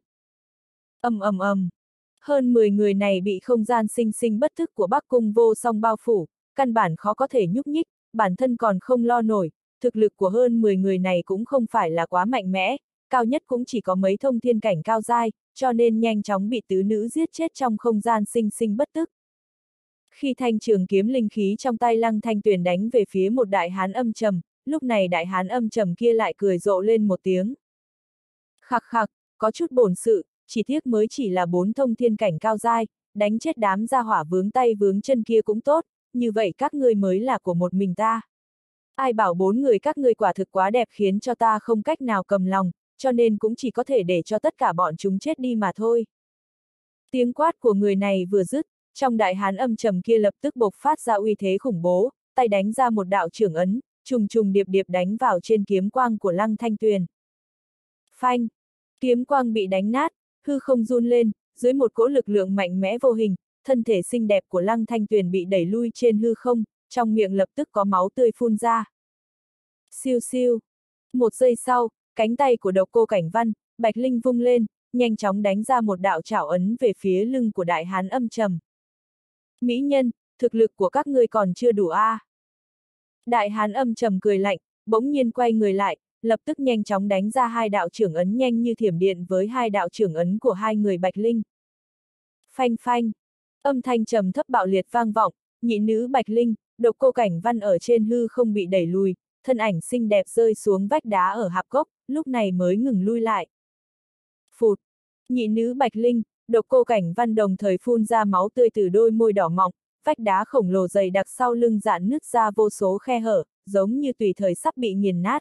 Ầm ầm ầm. Hơn mười người này bị không gian sinh sinh bất thức của Bắc Cung Vô Song bao phủ, căn bản khó có thể nhúc nhích, bản thân còn không lo nổi, thực lực của hơn mười người này cũng không phải là quá mạnh mẽ, cao nhất cũng chỉ có mấy thông thiên cảnh cao giai, cho nên nhanh chóng bị tứ nữ giết chết trong không gian sinh sinh bất tức. Khi thanh trường kiếm linh khí trong tay Lăng Thanh Tuyền đánh về phía một đại hán âm trầm, lúc này đại hán âm trầm kia lại cười rộ lên một tiếng. Khặc khặc, có chút bổn sự, chỉ tiếc mới chỉ là bốn thông thiên cảnh cao giai, đánh chết đám gia hỏa vướng tay vướng chân kia cũng tốt, như vậy các ngươi mới là của một mình ta. Ai bảo bốn người các ngươi quả thực quá đẹp khiến cho ta không cách nào cầm lòng, cho nên cũng chỉ có thể để cho tất cả bọn chúng chết đi mà thôi. Tiếng quát của người này vừa dứt, trong đại hán âm trầm kia lập tức bộc phát ra uy thế khủng bố, tay đánh ra một đạo trưởng ấn, trùng trùng điệp điệp đánh vào trên kiếm quang của Lăng Thanh Tuyền. Phanh! Kiếm quang bị đánh nát, hư không run lên, dưới một cỗ lực lượng mạnh mẽ vô hình, thân thể xinh đẹp của Lăng Thanh Tuyền bị đẩy lui trên hư không, trong miệng lập tức có máu tươi phun ra. Siêu siêu! Một giây sau, cánh tay của Độc Cô Cảnh Văn, Bạch Linh vung lên, nhanh chóng đánh ra một đạo trảo ấn về phía lưng của đại hán âm trầm. Mỹ nhân, thực lực của các ngươi còn chưa đủ a. À. Đại hán âm trầm cười lạnh, bỗng nhiên quay người lại, lập tức nhanh chóng đánh ra hai đạo trưởng ấn nhanh như thiểm điện với hai đạo trưởng ấn của hai người Bạch Linh. Phanh phanh, âm thanh trầm thấp bạo liệt vang vọng, nhị nữ Bạch Linh, Độc Cô Cảnh Văn ở trên hư không bị đẩy lùi, thân ảnh xinh đẹp rơi xuống vách đá ở hạp cốc, lúc này mới ngừng lui lại. Phụt, nhị nữ Bạch Linh, Độc Cô Cảnh Văn đồng thời phun ra máu tươi từ đôi môi đỏ mọng, vách đá khổng lồ dày đặc sau lưng dạn nứt ra vô số khe hở, giống như tùy thời sắp bị nghiền nát.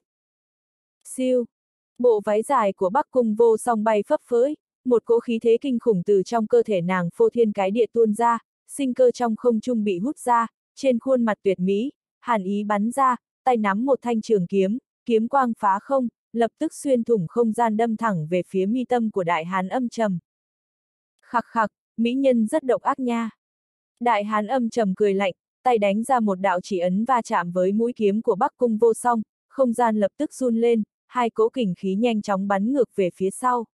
Siêu! Bộ váy dài của Bắc Cung Vô Song bay phấp phới, một cỗ khí thế kinh khủng từ trong cơ thể nàng phô thiên cái địa tuôn ra, sinh cơ trong không trung bị hút ra, trên khuôn mặt tuyệt mỹ, hàn ý bắn ra, tay nắm một thanh trường kiếm, kiếm quang phá không, lập tức xuyên thủng không gian đâm thẳng về phía mi tâm của đại hán âm trầm. Khặc khặc, mỹ nhân rất độc ác nha. Đại hán âm trầm cười lạnh, tay đánh ra một đạo chỉ ấn va chạm với mũi kiếm của Bắc Cung Vô Song, không gian lập tức run lên, hai cỗ kình khí nhanh chóng bắn ngược về phía sau.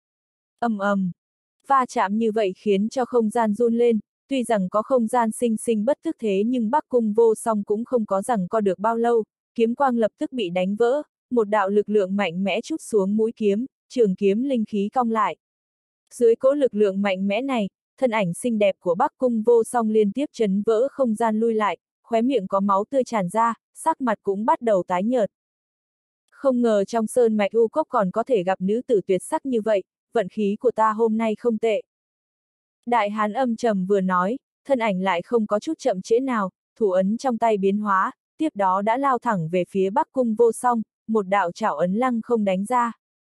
Ầm ầm, va chạm như vậy khiến cho không gian run lên, tuy rằng có không gian sinh sinh bất tức thế nhưng Bắc Cung Vô Song cũng không có rằng co được bao lâu, kiếm quang lập tức bị đánh vỡ, một đạo lực lượng mạnh mẽ trút xuống mũi kiếm, trường kiếm linh khí cong lại. Dưới cỗ lực lượng mạnh mẽ này, thân ảnh xinh đẹp của Bắc Cung Vô Song liên tiếp chấn vỡ không gian lui lại, khóe miệng có máu tươi tràn ra, sắc mặt cũng bắt đầu tái nhợt. Không ngờ trong sơn mạch U Cốc còn có thể gặp nữ tử tuyệt sắc như vậy, vận khí của ta hôm nay không tệ. Đại hán âm trầm vừa nói, thân ảnh lại không có chút chậm trễ nào, thủ ấn trong tay biến hóa, tiếp đó đã lao thẳng về phía Bắc Cung Vô Song, một đạo trảo ấn lăng không đánh ra.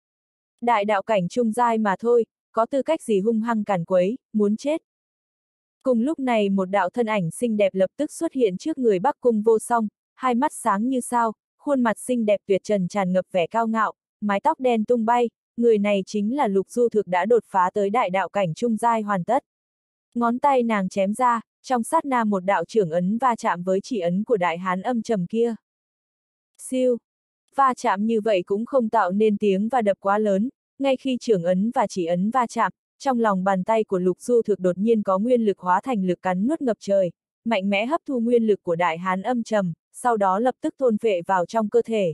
Đại đạo cảnh trung giai mà thôi, có tư cách gì hung hăng cản quấy, muốn chết. Cùng lúc này một đạo thân ảnh xinh đẹp lập tức xuất hiện trước người Bắc Cung Vô Song, hai mắt sáng như sao, khuôn mặt xinh đẹp tuyệt trần tràn ngập vẻ cao ngạo, mái tóc đen tung bay, người này chính là Lục Du Thực đã đột phá tới đại đạo cảnh trung giai hoàn tất. Ngón tay nàng chém ra, trong sát na một đạo trưởng ấn va chạm với chỉ ấn của đại hán âm trầm kia. Siêu! Va chạm như vậy cũng không tạo nên tiếng va đập quá lớn, ngay khi trưởng ấn và chỉ ấn va chạm, trong lòng bàn tay của Lục Du Thực đột nhiên có nguyên lực hóa thành lực cắn nuốt ngập trời, mạnh mẽ hấp thu nguyên lực của đại hán âm trầm, sau đó lập tức thôn phệ vào trong cơ thể.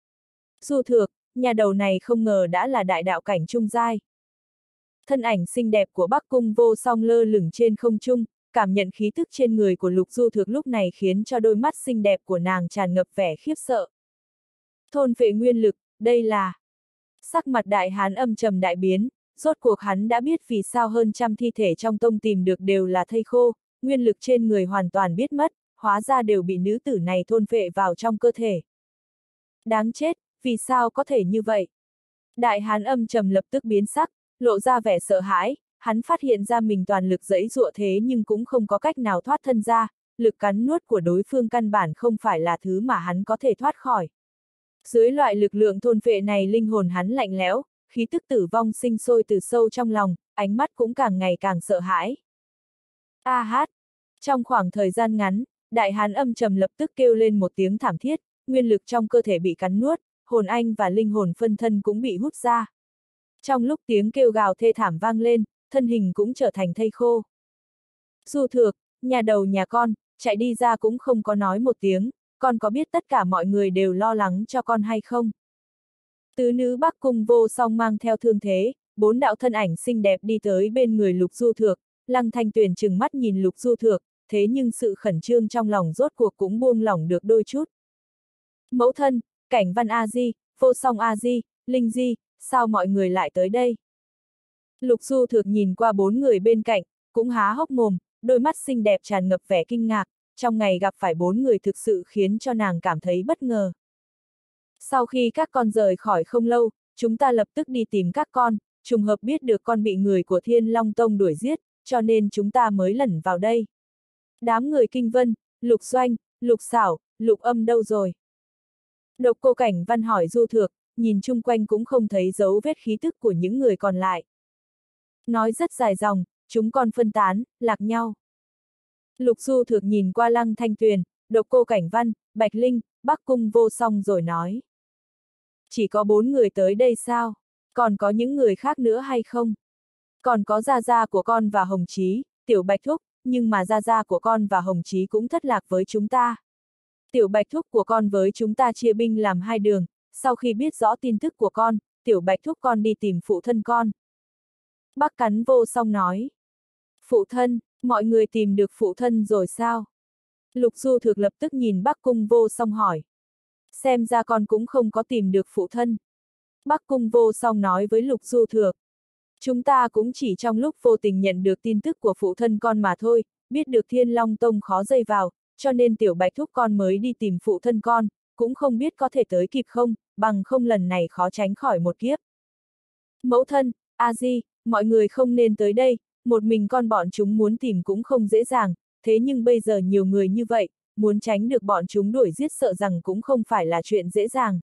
Du Thực, nhà đầu này không ngờ đã là đại đạo cảnh trung giai. Thân ảnh xinh đẹp của Bắc Cung Vô Song lơ lửng trên không trung, cảm nhận khí tức trên người của Lục Du Thực lúc này khiến cho đôi mắt xinh đẹp của nàng tràn ngập vẻ khiếp sợ. Thôn phệ nguyên lực, đây là... Sắc mặt đại hán âm trầm đại biến, rốt cuộc hắn đã biết vì sao hơn trăm thi thể trong tông tìm được đều là thây khô, nguyên lực trên người hoàn toàn biết mất, hóa ra đều bị nữ tử này thôn phệ vào trong cơ thể. Đáng chết, vì sao có thể như vậy? Đại hán âm trầm lập tức biến sắc, lộ ra vẻ sợ hãi, hắn phát hiện ra mình toàn lực giãy giụa thế nhưng cũng không có cách nào thoát thân ra, lực cắn nuốt của đối phương căn bản không phải là thứ mà hắn có thể thoát khỏi. Dưới loại lực lượng thôn phệ này linh hồn hắn lạnh lẽo, khí tức tử vong sinh sôi từ sâu trong lòng, ánh mắt cũng càng ngày càng sợ hãi. A hát! Trong khoảng thời gian ngắn, đại hán âm trầm lập tức kêu lên một tiếng thảm thiết, nguyên lực trong cơ thể bị cắn nuốt, hồn anh và linh hồn phân thân cũng bị hút ra. Trong lúc tiếng kêu gào thê thảm vang lên, thân hình cũng trở thành thây khô. Du Thược, nhà đầu nhà con, chạy đi ra cũng không có nói một tiếng, con có biết tất cả mọi người đều lo lắng cho con hay không? Tứ nữ Bắc Cung Vô Song mang theo thương thế, bốn đạo thân ảnh xinh đẹp đi tới bên người Lục Du Thược, Lăng Thanh Tuyền trừng mắt nhìn Lục Du Thược, thế nhưng sự khẩn trương trong lòng rốt cuộc cũng buông lỏng được đôi chút. Mẫu thân, Cảnh Văn A Di, Vô Song A Di, Linh Di, sao mọi người lại tới đây? Lục Du Thược nhìn qua bốn người bên cạnh, cũng há hốc mồm, đôi mắt xinh đẹp tràn ngập vẻ kinh ngạc, trong ngày gặp phải bốn người thực sự khiến cho nàng cảm thấy bất ngờ. Sau khi các con rời khỏi không lâu, chúng ta lập tức đi tìm các con, trùng hợp biết được con bị người của Thiên Long Tông đuổi giết, cho nên chúng ta mới lẩn vào đây. Đám người Kinh Vân, Lục Doanh, Lục Xảo, Lục Âm đâu rồi? Độc Cô Cảnh Văn hỏi Du Thược, nhìn chung quanh cũng không thấy dấu vết khí tức của những người còn lại. Nói rất dài dòng, chúng con phân tán, lạc nhau. Lục Du Thược nhìn qua Lăng Thanh Tuyền, Độc Cô Cảnh Văn, Bạch Linh, Bắc Cung Vô Song rồi nói. Chỉ có bốn người tới đây sao? Còn có những người khác nữa hay không? Còn có gia gia của con và Hồng Chí, Tiểu Bạch Thúc, nhưng mà gia gia của con và Hồng Chí cũng thất lạc với chúng ta. Tiểu Bạch Thúc của con với chúng ta chia binh làm hai đường, sau khi biết rõ tin tức của con, Tiểu Bạch Thúc con đi tìm phụ thân con. Bắc Cắn Vô Song nói. Phụ thân, mọi người tìm được phụ thân rồi sao? Lục Du Thược lập tức nhìn Bắc Cung Vô Song hỏi. Xem ra con cũng không có tìm được phụ thân. Bắc Cung Vô Song nói với Lục Du Thược. Chúng ta cũng chỉ trong lúc vô tình nhận được tin tức của phụ thân con mà thôi, biết được Thiên Long Tông khó dây vào, cho nên Tiểu Bạch Thúc con mới đi tìm phụ thân con, cũng không biết có thể tới kịp không, bằng không lần này khó tránh khỏi một kiếp. Mẫu thân, A Di, mọi người không nên tới đây, một mình con bọn chúng muốn tìm cũng không dễ dàng, thế nhưng bây giờ nhiều người như vậy, muốn tránh được bọn chúng đuổi giết sợ rằng cũng không phải là chuyện dễ dàng.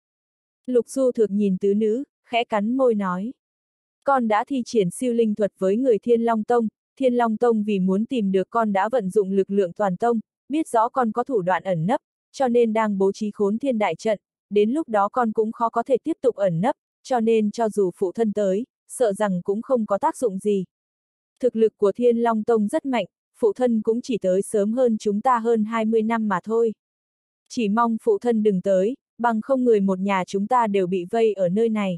Lục Du Thược nhìn tứ nữ, khẽ cắn môi nói. Con đã thi triển siêu linh thuật với người Thiên Long Tông, Thiên Long Tông vì muốn tìm được con đã vận dụng lực lượng toàn tông, biết rõ con có thủ đoạn ẩn nấp, cho nên đang bố trí khốn thiên đại trận, đến lúc đó con cũng khó có thể tiếp tục ẩn nấp, cho nên cho dù phụ thân tới, sợ rằng cũng không có tác dụng gì. Thực lực của Thiên Long Tông rất mạnh, phụ thân cũng chỉ tới sớm hơn chúng ta hơn hai mươi năm mà thôi. Chỉ mong phụ thân đừng tới, bằng không người một nhà chúng ta đều bị vây ở nơi này.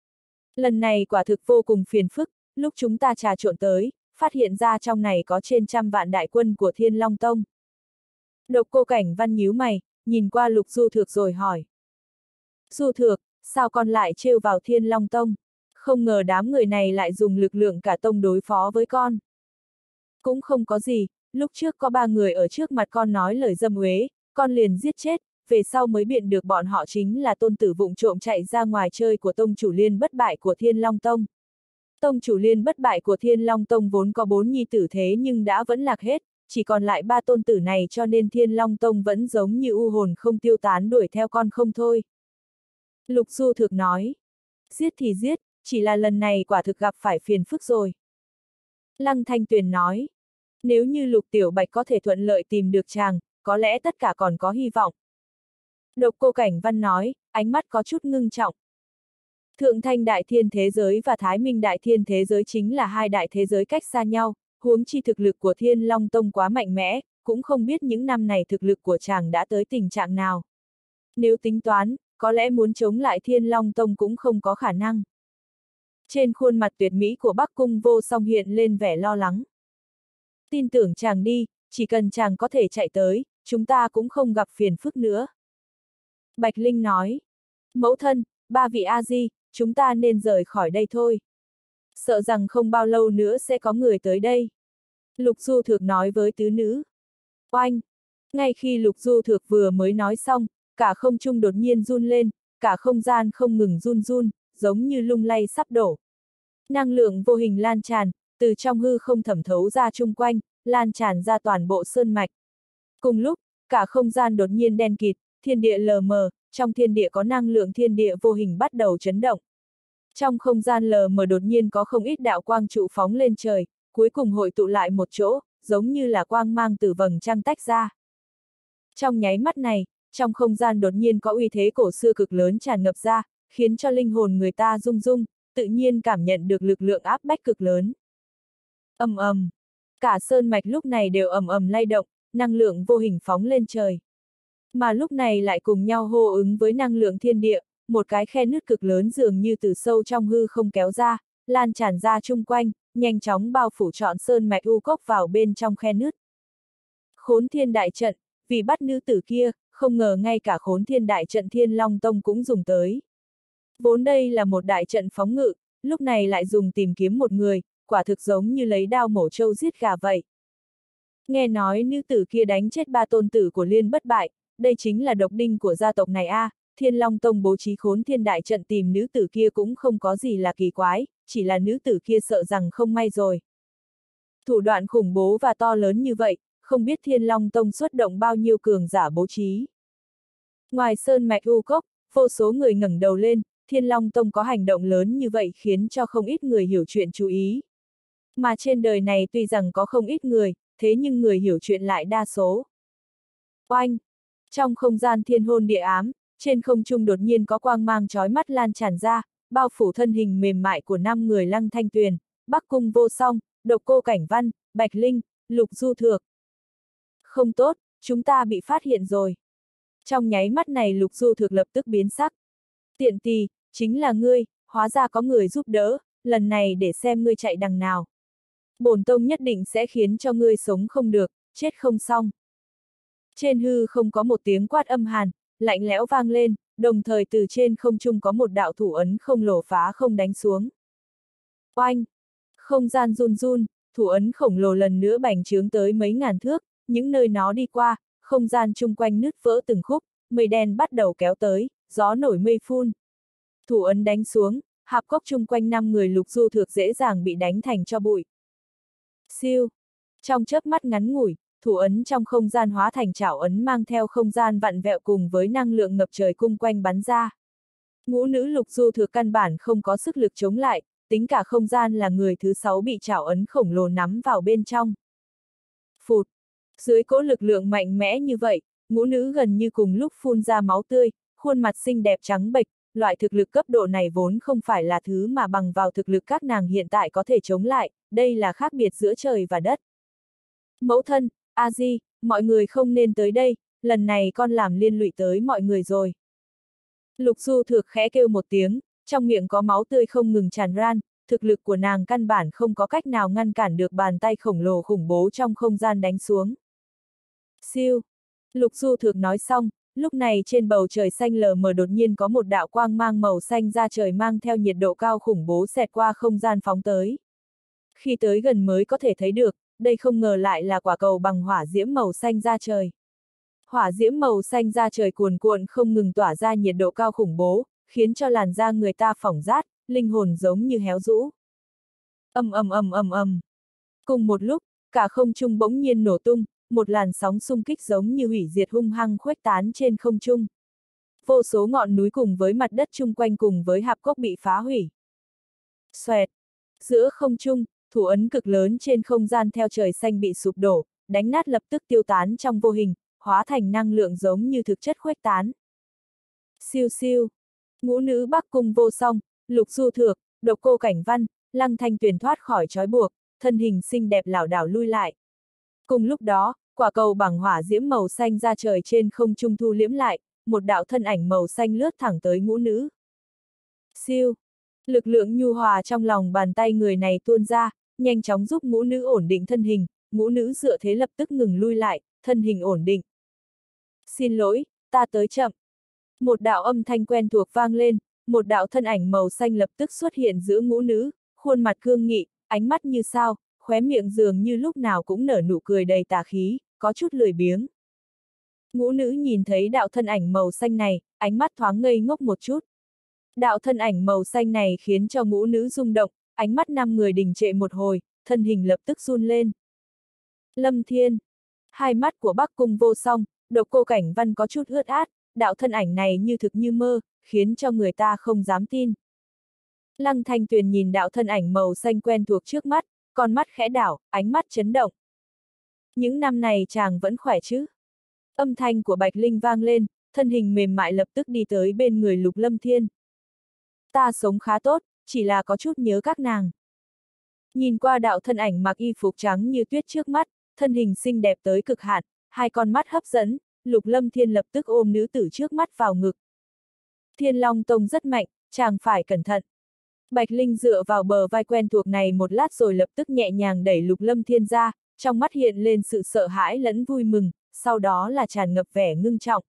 Lần này quả thực vô cùng phiền phức, lúc chúng ta trà trộn tới, phát hiện ra trong này có trên trăm vạn đại quân của Thiên Long Tông. Độc Cô Cảnh Văn nhíu mày, nhìn qua Lục Du Thược rồi hỏi. Du Thược, sao con lại trêu vào Thiên Long Tông? Không ngờ đám người này lại dùng lực lượng cả tông đối phó với con. Cũng không có gì, lúc trước có ba người ở trước mặt con nói lời dâm uế, con liền giết chết, về sau mới biện được bọn họ chính là tôn tử vụng trộm chạy ra ngoài chơi của tông chủ Liên bất bại của Thiên Long Tông. Tông chủ Liên bất bại của Thiên Long Tông vốn có bốn nhi tử thế nhưng đã vẫn lạc hết, chỉ còn lại ba tôn tử này cho nên Thiên Long Tông vẫn giống như u hồn không tiêu tán đuổi theo con không thôi. Lục Du Thực nói, giết thì giết, chỉ là lần này quả thực gặp phải phiền phức rồi. Lăng Thanh Tuyền nói, nếu như Lục Tiểu Bạch có thể thuận lợi tìm được chàng, có lẽ tất cả còn có hy vọng. Độc Cô Cảnh Văn nói, ánh mắt có chút ngưng trọng. Thượng Thanh Đại Thiên thế giới và Thái Minh Đại Thiên thế giới chính là hai đại thế giới cách xa nhau, huống chi thực lực của Thiên Long Tông quá mạnh mẽ, cũng không biết những năm này thực lực của chàng đã tới tình trạng nào. Nếu tính toán, có lẽ muốn chống lại Thiên Long Tông cũng không có khả năng. Trên khuôn mặt tuyệt mỹ của Bắc Cung Vô Song hiện lên vẻ lo lắng. Tin tưởng chàng đi, chỉ cần chàng có thể chạy tới, chúng ta cũng không gặp phiền phức nữa. Bạch Linh nói, mẫu thân, ba vị A-di, chúng ta nên rời khỏi đây thôi. Sợ rằng không bao lâu nữa sẽ có người tới đây. Lục Du Thược nói với tứ nữ. Oanh! Ngay khi Lục Du Thược vừa mới nói xong, cả không trung đột nhiên run lên, cả không gian không ngừng run run, giống như lung lay sắp đổ. Năng lượng vô hình lan tràn, từ trong hư không thẩm thấu ra chung quanh, lan tràn ra toàn bộ sơn mạch. Cùng lúc, cả không gian đột nhiên đen kịt, thiên địa lờ mờ, trong thiên địa có năng lượng thiên địa vô hình bắt đầu chấn động. Trong không gian lờ mờ đột nhiên có không ít đạo quang trụ phóng lên trời, cuối cùng hội tụ lại một chỗ, giống như là quang mang từ vầng trăng tách ra. Trong nháy mắt này, trong không gian đột nhiên có uy thế cổ xưa cực lớn tràn ngập ra, khiến cho linh hồn người ta rung rung, tự nhiên cảm nhận được lực lượng áp bách cực lớn. Ầm ầm, cả sơn mạch lúc này đều ầm ầm lay động, năng lượng vô hình phóng lên trời. Mà lúc này lại cùng nhau hô ứng với năng lượng thiên địa, một cái khe nứt cực lớn dường như từ sâu trong hư không kéo ra, lan tràn ra chung quanh, nhanh chóng bao phủ trọn sơn mạch u cốc vào bên trong khe nứt. Khốn Thiên Đại Trận, vì bắt nữ tử kia, không ngờ ngay cả Khốn Thiên Đại Trận Thiên Long Tông cũng dùng tới. Vốn đây là một đại trận phóng ngự, lúc này lại dùng tìm kiếm một người, quả thực giống như lấy đao mổ trâu giết gà vậy. Nghe nói nữ tử kia đánh chết ba tôn tử của Liên bất bại, đây chính là độc đinh của gia tộc này a. À, Thiên Long Tông bố trí Khốn Thiên Đại Trận tìm nữ tử kia cũng không có gì là kỳ quái, chỉ là nữ tử kia sợ rằng không may rồi. Thủ đoạn khủng bố và to lớn như vậy, không biết Thiên Long Tông xuất động bao nhiêu cường giả bố trí. Ngoài sơn mạch u cốc, vô số người ngẩng đầu lên, Thiên Long Tông có hành động lớn như vậy khiến cho không ít người hiểu chuyện chú ý. Mà trên đời này tuy rằng có không ít người, thế nhưng người hiểu chuyện lại đa số. Oanh! Trong không gian thiên hôn địa ám, trên không trung đột nhiên có quang mang chói mắt lan tràn ra, bao phủ thân hình mềm mại của năm người Lăng Thanh Tuyền, Bắc Cung Vô Song, Độc Cô Cảnh Văn, Bạch Linh, Lục Du Thược. Không tốt, chúng ta bị phát hiện rồi. Trong nháy mắt này Lục Du Thược lập tức biến sắc. Tiện tì, chính là ngươi, hóa ra có người giúp đỡ, lần này để xem ngươi chạy đằng nào. Bổn tông nhất định sẽ khiến cho ngươi sống không được, chết không xong. Trên hư không có một tiếng quát âm hàn, lạnh lẽo vang lên, đồng thời từ trên không trung có một đạo thủ ấn không lồ phá không đánh xuống. Oanh! Không gian run run, thủ ấn khổng lồ lần nữa bành trướng tới mấy ngàn thước, những nơi nó đi qua, không gian chung quanh nứt vỡ từng khúc, mây đen bắt đầu kéo tới, gió nổi mây phun. Thủ ấn đánh xuống, hạp cốc chung quanh năm người Lục Du Thược dễ dàng bị đánh thành cho bụi. Siêu! Trong chớp mắt ngắn ngủi, thủ ấn trong không gian hóa thành chảo ấn mang theo không gian vặn vẹo cùng với năng lượng ngập trời cung quanh bắn ra. Ngũ nữ Lục Du Thược căn bản không có sức lực chống lại, tính cả không gian là người thứ sáu bị chảo ấn khổng lồ nắm vào bên trong. Phụt! Dưới cỗ lực lượng mạnh mẽ như vậy, ngũ nữ gần như cùng lúc phun ra máu tươi, khuôn mặt xinh đẹp trắng bệch, loại thực lực cấp độ này vốn không phải là thứ mà bằng vào thực lực các nàng hiện tại có thể chống lại, đây là khác biệt giữa trời và đất. Mẫu thân, A-di, mọi người không nên tới đây, lần này con làm liên lụy tới mọi người rồi. Lục Du Thược khẽ kêu một tiếng, trong miệng có máu tươi không ngừng tràn ran, thực lực của nàng căn bản không có cách nào ngăn cản được bàn tay khổng lồ khủng bố trong không gian đánh xuống. Siêu! Lục Du Thược nói xong, lúc này trên bầu trời xanh lờ mờ đột nhiên có một đạo quang mang màu xanh ra trời mang theo nhiệt độ cao khủng bố xẹt qua không gian phóng tới. Khi tới gần mới có thể thấy được, đây không ngờ lại là quả cầu bằng hỏa diễm màu xanh ra trời. Hỏa diễm màu xanh ra trời cuồn cuộn không ngừng tỏa ra nhiệt độ cao khủng bố, khiến cho làn da người ta phỏng rát, linh hồn giống như héo rũ. Ầm ầm ầm ầm ầm. Cùng một lúc, cả không trung bỗng nhiên nổ tung, một làn sóng xung kích giống như hủy diệt hung hăng khuếch tán trên không trung. Vô số ngọn núi cùng với mặt đất chung quanh cùng với hạp cốc bị phá hủy. Xoẹt. Giữa không trung, thủ ấn cực lớn trên không gian theo trời xanh bị sụp đổ, đánh nát lập tức tiêu tán trong vô hình, hóa thành năng lượng giống như thực chất khuếch tán. Siêu siêu. Ngũ nữ Bắc Cung Vô Song, Lục Du Thược, Độc Cô Cảnh Văn, Lăng Thanh Tuyền thoát khỏi trói buộc, thân hình xinh đẹp lảo đảo lui lại. Cùng lúc đó, quả cầu bằng hỏa diễm màu xanh ra trời trên không trung thu liễm lại, một đạo thân ảnh màu xanh lướt thẳng tới ngũ nữ. Siêu. Lực lượng nhu hòa trong lòng bàn tay người này tuôn ra, nhanh chóng giúp ngũ nữ ổn định thân hình, ngũ nữ dựa thế lập tức ngừng lui lại, thân hình ổn định. Xin lỗi, ta tới chậm. Một đạo âm thanh quen thuộc vang lên, một đạo thân ảnh màu xanh lập tức xuất hiện giữa ngũ nữ, khuôn mặt cương nghị, ánh mắt như sao, khóe miệng dường như lúc nào cũng nở nụ cười đầy tà khí, có chút lười biếng. Ngũ nữ nhìn thấy đạo thân ảnh màu xanh này, ánh mắt thoáng ngây ngốc một chút. Đạo thân ảnh màu xanh này khiến cho ngũ nữ rung động, ánh mắt năm người đình trệ một hồi, thân hình lập tức run lên. Lâm Thiên. Hai mắt của Bắc Cung Vô Song, Độc Cô Cảnh Văn có chút ướt át, đạo thân ảnh này như thực như mơ, khiến cho người ta không dám tin. Lăng Thanh Tuyền nhìn đạo thân ảnh màu xanh quen thuộc trước mắt, con mắt khẽ đảo, ánh mắt chấn động. Những năm này chàng vẫn khỏe chứ? Âm thanh của Bạch Linh vang lên, thân hình mềm mại lập tức đi tới bên người Lục Lâm Thiên. Ta sống khá tốt, chỉ là có chút nhớ các nàng. Nhìn qua đạo thân ảnh mặc y phục trắng như tuyết trước mắt, thân hình xinh đẹp tới cực hạn, hai con mắt hấp dẫn, Lục Lâm Thiên lập tức ôm nữ tử trước mắt vào ngực. Thiên Long Tông rất mạnh, chàng phải cẩn thận. Bạch Linh dựa vào bờ vai quen thuộc này một lát rồi lập tức nhẹ nhàng đẩy Lục Lâm Thiên ra, trong mắt hiện lên sự sợ hãi lẫn vui mừng, sau đó là tràn ngập vẻ ngưng trọng.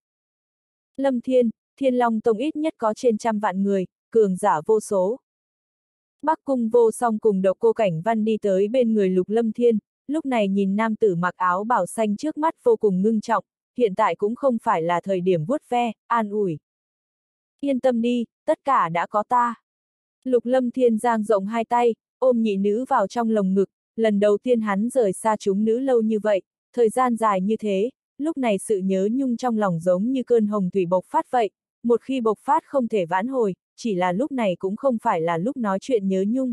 Lâm Thiên, Thiên Long Tông ít nhất có trên trăm vạn người, cường giả vô số. Bắc Cung Vô Song cùng Độc Cô Cảnh Văn đi tới bên người Lục Lâm Thiên, lúc này nhìn nam tử mặc áo bào xanh trước mắt vô cùng ngưng trọng, hiện tại cũng không phải là thời điểm vuốt ve, an ủi. Yên tâm đi, tất cả đã có ta. Lục Lâm Thiên dang rộng hai tay, ôm nhị nữ vào trong lồng ngực, lần đầu tiên hắn rời xa chúng nữ lâu như vậy, thời gian dài như thế, lúc này sự nhớ nhung trong lòng giống như cơn hồng thủy bộc phát vậy, một khi bộc phát không thể vãn hồi, chỉ là lúc này cũng không phải là lúc nói chuyện nhớ nhung.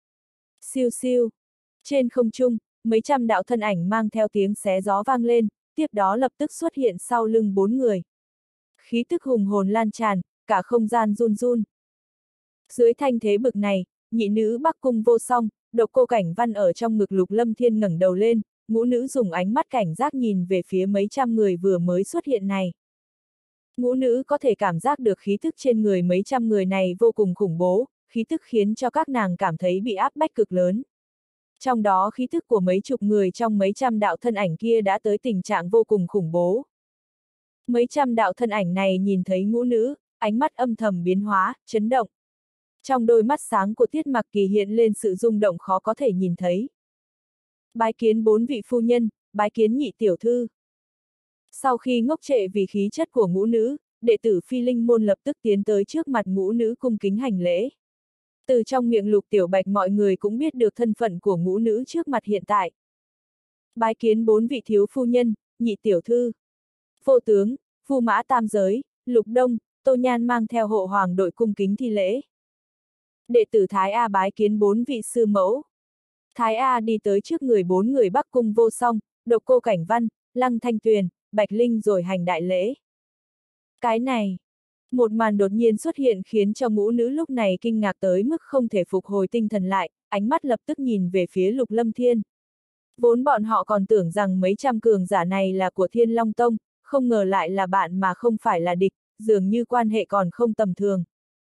Siêu siêu. Trên không trung, mấy trăm đạo thân ảnh mang theo tiếng xé gió vang lên, tiếp đó lập tức xuất hiện sau lưng bốn người. Khí tức hùng hồn lan tràn, cả không gian run run. Dưới thanh thế bực này, nhị nữ Bắc Cung Vô Song, Độc Cô Cảnh Văn ở trong ngực Lục Lâm Thiên ngẩng đầu lên, ngũ nữ dùng ánh mắt cảnh giác nhìn về phía mấy trăm người vừa mới xuất hiện này. Ngũ nữ có thể cảm giác được khí tức trên người mấy trăm người này vô cùng khủng bố, khí tức khiến cho các nàng cảm thấy bị áp bách cực lớn. Trong đó khí tức của mấy chục người trong mấy trăm đạo thân ảnh kia đã tới tình trạng vô cùng khủng bố. Mấy trăm đạo thân ảnh này nhìn thấy ngũ nữ, ánh mắt âm thầm biến hóa, chấn động. Trong đôi mắt sáng của Tiết Mặc Kỳ hiện lên sự rung động khó có thể nhìn thấy. Bái kiến bốn vị phu nhân, bái kiến nhị tiểu thư. Sau khi ngốc trệ vì khí chất của ngũ nữ, đệ tử Phi Linh môn lập tức tiến tới trước mặt ngũ nữ cung kính hành lễ. Từ trong miệng Lục Tiểu Bạch mọi người cũng biết được thân phận của ngũ nữ trước mặt hiện tại. Bái kiến bốn vị thiếu phu nhân, nhị tiểu thư. Vô tướng, Phu Mã Tam Giới, Lục Đông, Tô Nhan mang theo hộ hoàng đội cung kính thi lễ. Đệ tử Thái A bái kiến bốn vị sư mẫu. Thái A đi tới trước người bốn người Bắc Cung Vô Song, Độc Cô Cảnh Văn, Lăng Thanh Tuyền, Bạch Linh rồi hành đại lễ. Cái này, một màn đột nhiên xuất hiện khiến cho ngũ nữ lúc này kinh ngạc tới mức không thể phục hồi tinh thần lại, ánh mắt lập tức nhìn về phía Lục Lâm Thiên. Vốn bọn họ còn tưởng rằng mấy trăm cường giả này là của Thiên Long Tông, không ngờ lại là bạn mà không phải là địch, dường như quan hệ còn không tầm thường.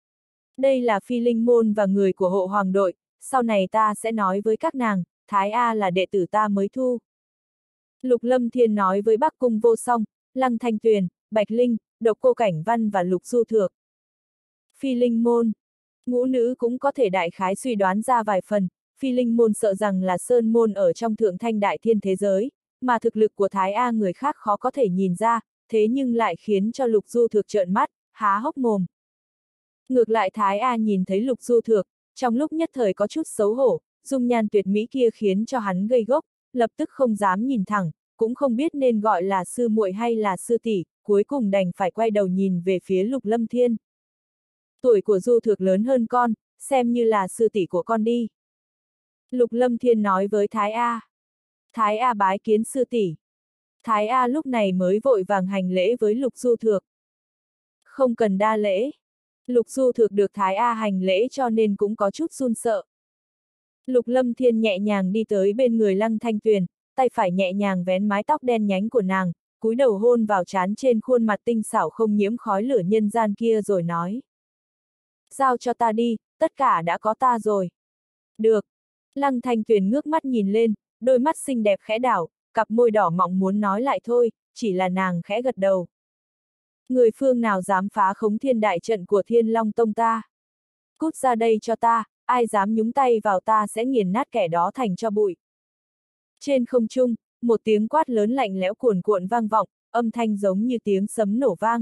Đây là Phi Linh môn và người của hộ hoàng đội, sau này ta sẽ nói với các nàng, Thái A là đệ tử ta mới thu. Lục Lâm Thiên nói với Bắc Cung Vô Song, Lăng Thanh Tuyền, Bạch Linh, Độc Cô Cảnh Văn và Lục Du Thược. Phi Linh Môn. Ngũ nữ cũng có thể đại khái suy đoán ra vài phần, Phi Linh Môn sợ rằng là sơn môn ở trong thượng thanh đại thiên thế giới, mà thực lực của Thái A người khác khó có thể nhìn ra, thế nhưng lại khiến cho Lục Du Thược trợn mắt, há hốc mồm. Ngược lại Thái A nhìn thấy Lục Du Thược, trong lúc nhất thời có chút xấu hổ, dung nhan tuyệt mỹ kia khiến cho hắn gây gốc, lập tức không dám nhìn thẳng, cũng không biết nên gọi là sư muội hay là sư tỷ, cuối cùng đành phải quay đầu nhìn về phía Lục Lâm Thiên. Tuổi của Du Thược lớn hơn con, xem như là sư tỷ của con đi. Lục Lâm Thiên nói với Thái A. Thái A bái kiến sư tỷ. Thái A lúc này mới vội vàng hành lễ với Lục Du Thược. Không cần đa lễ. Lục Du Thược được Thái A hành lễ cho nên cũng có chút run sợ. Lục Lâm Thiên nhẹ nhàng đi tới bên người Lăng Thanh Tuyền, tay phải nhẹ nhàng vén mái tóc đen nhánh của nàng, cúi đầu hôn vào trán trên khuôn mặt tinh xảo không nhiễm khói lửa nhân gian kia rồi nói. Giao cho ta đi, tất cả đã có ta rồi. Được. Lăng Thanh Tuyền ngước mắt nhìn lên, đôi mắt xinh đẹp khẽ đảo, cặp môi đỏ mọng muốn nói lại thôi, chỉ là nàng khẽ gật đầu. Người phương nào dám phá khống thiên đại trận của Thiên Long Tông ta? Cút ra đây cho ta, ai dám nhúng tay vào ta sẽ nghiền nát kẻ đó thành cho bụi. Trên không trung, một tiếng quát lớn lạnh lẽo cuồn cuộn vang vọng, âm thanh giống như tiếng sấm nổ vang.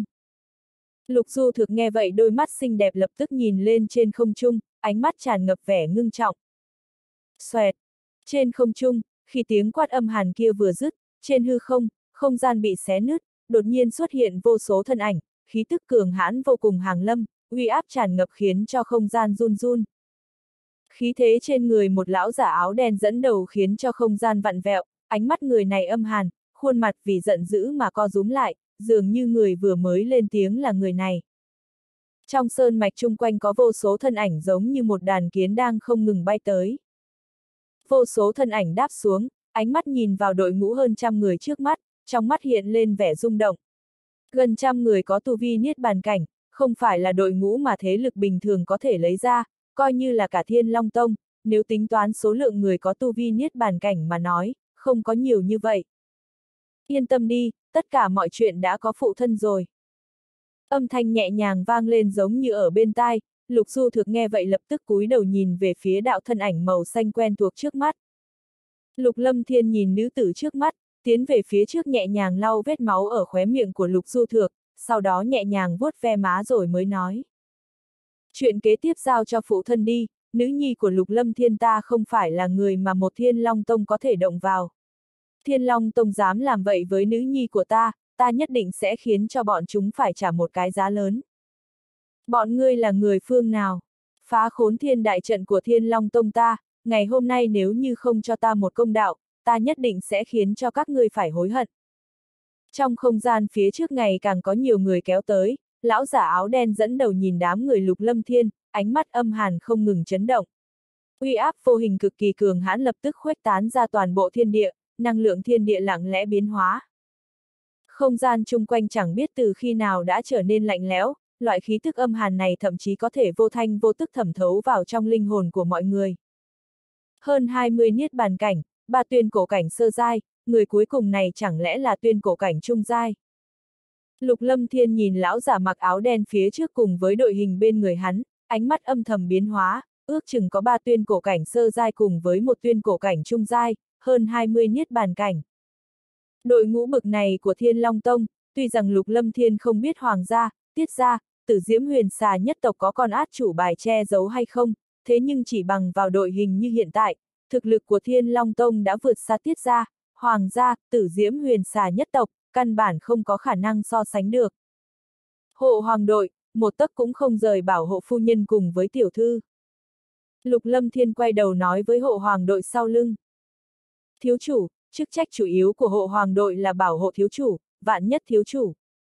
Lục Du Thược nghe vậy đôi mắt xinh đẹp lập tức nhìn lên trên không trung, ánh mắt tràn ngập vẻ ngưng trọng. Xoẹt! Trên không trung, khi tiếng quát âm hàn kia vừa dứt, trên hư không, không gian bị xé nứt, đột nhiên xuất hiện vô số thân ảnh, khí tức cường hãn vô cùng hàng lâm, uy áp tràn ngập khiến cho không gian run run. Khí thế trên người một lão giả áo đen dẫn đầu khiến cho không gian vặn vẹo, ánh mắt người này âm hàn, khuôn mặt vì giận dữ mà co rúm lại, dường như người vừa mới lên tiếng là người này. Trong sơn mạch chung quanh có vô số thân ảnh giống như một đàn kiến đang không ngừng bay tới. Vô số thân ảnh đáp xuống, ánh mắt nhìn vào đội ngũ hơn trăm người trước mắt, trong mắt hiện lên vẻ rung động. Gần trăm người có tu vi niết bàn cảnh, không phải là đội ngũ mà thế lực bình thường có thể lấy ra, coi như là cả Thiên Long Tông, nếu tính toán số lượng người có tu vi niết bàn cảnh mà nói, không có nhiều như vậy. Yên tâm đi, tất cả mọi chuyện đã có phụ thân rồi. Âm thanh nhẹ nhàng vang lên giống như ở bên tai, Lục Du Thược nghe vậy lập tức cúi đầu nhìn về phía đạo thân ảnh màu xanh quen thuộc trước mắt. Lục Lâm Thiên nhìn nữ tử trước mắt, tiến về phía trước nhẹ nhàng lau vết máu ở khóe miệng của Lục Du Thược, sau đó nhẹ nhàng vuốt ve má rồi mới nói. Chuyện kế tiếp giao cho phụ thân đi, nữ nhi của Lục Lâm Thiên ta không phải là người mà một Thiên Long Tông có thể động vào. Thiên Long Tông dám làm vậy với nữ nhi của ta, ta nhất định sẽ khiến cho bọn chúng phải trả một cái giá lớn. Bọn ngươi là người phương nào? Phá khốn thiên đại trận của Thiên Long Tông ta, ngày hôm nay nếu như không cho ta một công đạo, ta nhất định sẽ khiến cho các ngươi phải hối hận. Trong không gian phía trước ngày càng có nhiều người kéo tới, lão giả áo đen dẫn đầu nhìn đám người Lục Lâm Thiên, ánh mắt âm hàn không ngừng chấn động. Uy áp vô hình cực kỳ cường hãn lập tức khuếch tán ra toàn bộ thiên địa, năng lượng thiên địa lặng lẽ biến hóa. Không gian chung quanh chẳng biết từ khi nào đã trở nên lạnh lẽo, loại khí tức âm hàn này thậm chí có thể vô thanh vô tức thẩm thấu vào trong linh hồn của mọi người. Hơn hai mươi niết bàn cảnh, ba tuyên cổ cảnh sơ giai, người cuối cùng này chẳng lẽ là tuyên cổ cảnh trung giai. Lục Lâm Thiên nhìn lão giả mặc áo đen phía trước cùng với đội hình bên người hắn, ánh mắt âm thầm biến hóa, ước chừng có ba tuyên cổ cảnh sơ giai cùng với một tuyên cổ cảnh trung giai, hơn hai mươi niết bàn cảnh. Đội ngũ bực này của Thiên Long Tông, tuy rằng Lục Lâm Thiên không biết Hoàng gia, Tiết gia, Tử Diễm Huyền Xà nhất tộc có con át chủ bài che giấu hay không, thế nhưng chỉ bằng vào đội hình như hiện tại, thực lực của Thiên Long Tông đã vượt xa Tiết gia, Hoàng gia, Tử Diễm Huyền Xà nhất tộc, căn bản không có khả năng so sánh được. Hộ Hoàng đội, một tấc cũng không rời bảo hộ phu nhân cùng với tiểu thư. Lục Lâm Thiên quay đầu nói với hộ Hoàng đội sau lưng. Thiếu chủ, chức trách chủ yếu của hộ Hoàng đội là bảo hộ thiếu chủ, vạn nhất thiếu chủ.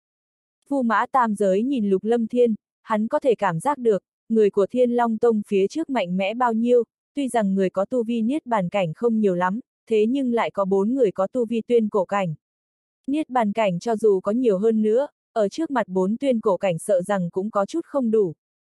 Vu Mã Tam Giới nhìn Lục Lâm Thiên, hắn có thể cảm giác được, người của Thiên Long Tông phía trước mạnh mẽ bao nhiêu, tuy rằng người có tu vi niết bàn cảnh không nhiều lắm, thế nhưng lại có bốn người có tu vi tuyên cổ cảnh. Niết bàn cảnh cho dù có nhiều hơn nữa, ở trước mặt bốn tuyên cổ cảnh sợ rằng cũng có chút không đủ.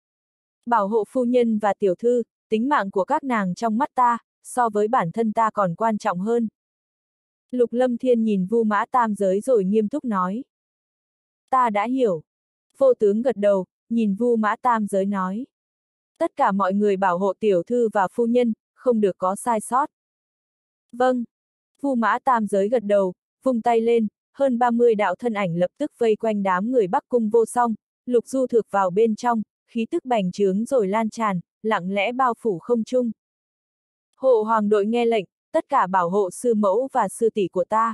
Bảo hộ phu nhân và tiểu thư, tính mạng của các nàng trong mắt ta, so với bản thân ta còn quan trọng hơn. Lục Lâm Thiên nhìn Vu Mã Tam Giới rồi nghiêm túc nói. Ta đã hiểu. Vô tướng gật đầu, nhìn Vu Mã Tam Giới nói. Tất cả mọi người bảo hộ tiểu thư và phu nhân, không được có sai sót. Vâng. Vu Mã Tam Giới gật đầu, vung tay lên, hơn ba mươi đạo thân ảnh lập tức vây quanh đám người Bắc Cung Vô Song, Lục Du Thực vào bên trong, khí tức bành trướng rồi lan tràn, lặng lẽ bao phủ không trung. Hộ hoàng đội nghe lệnh, tất cả bảo hộ sư mẫu và sư tỷ của ta.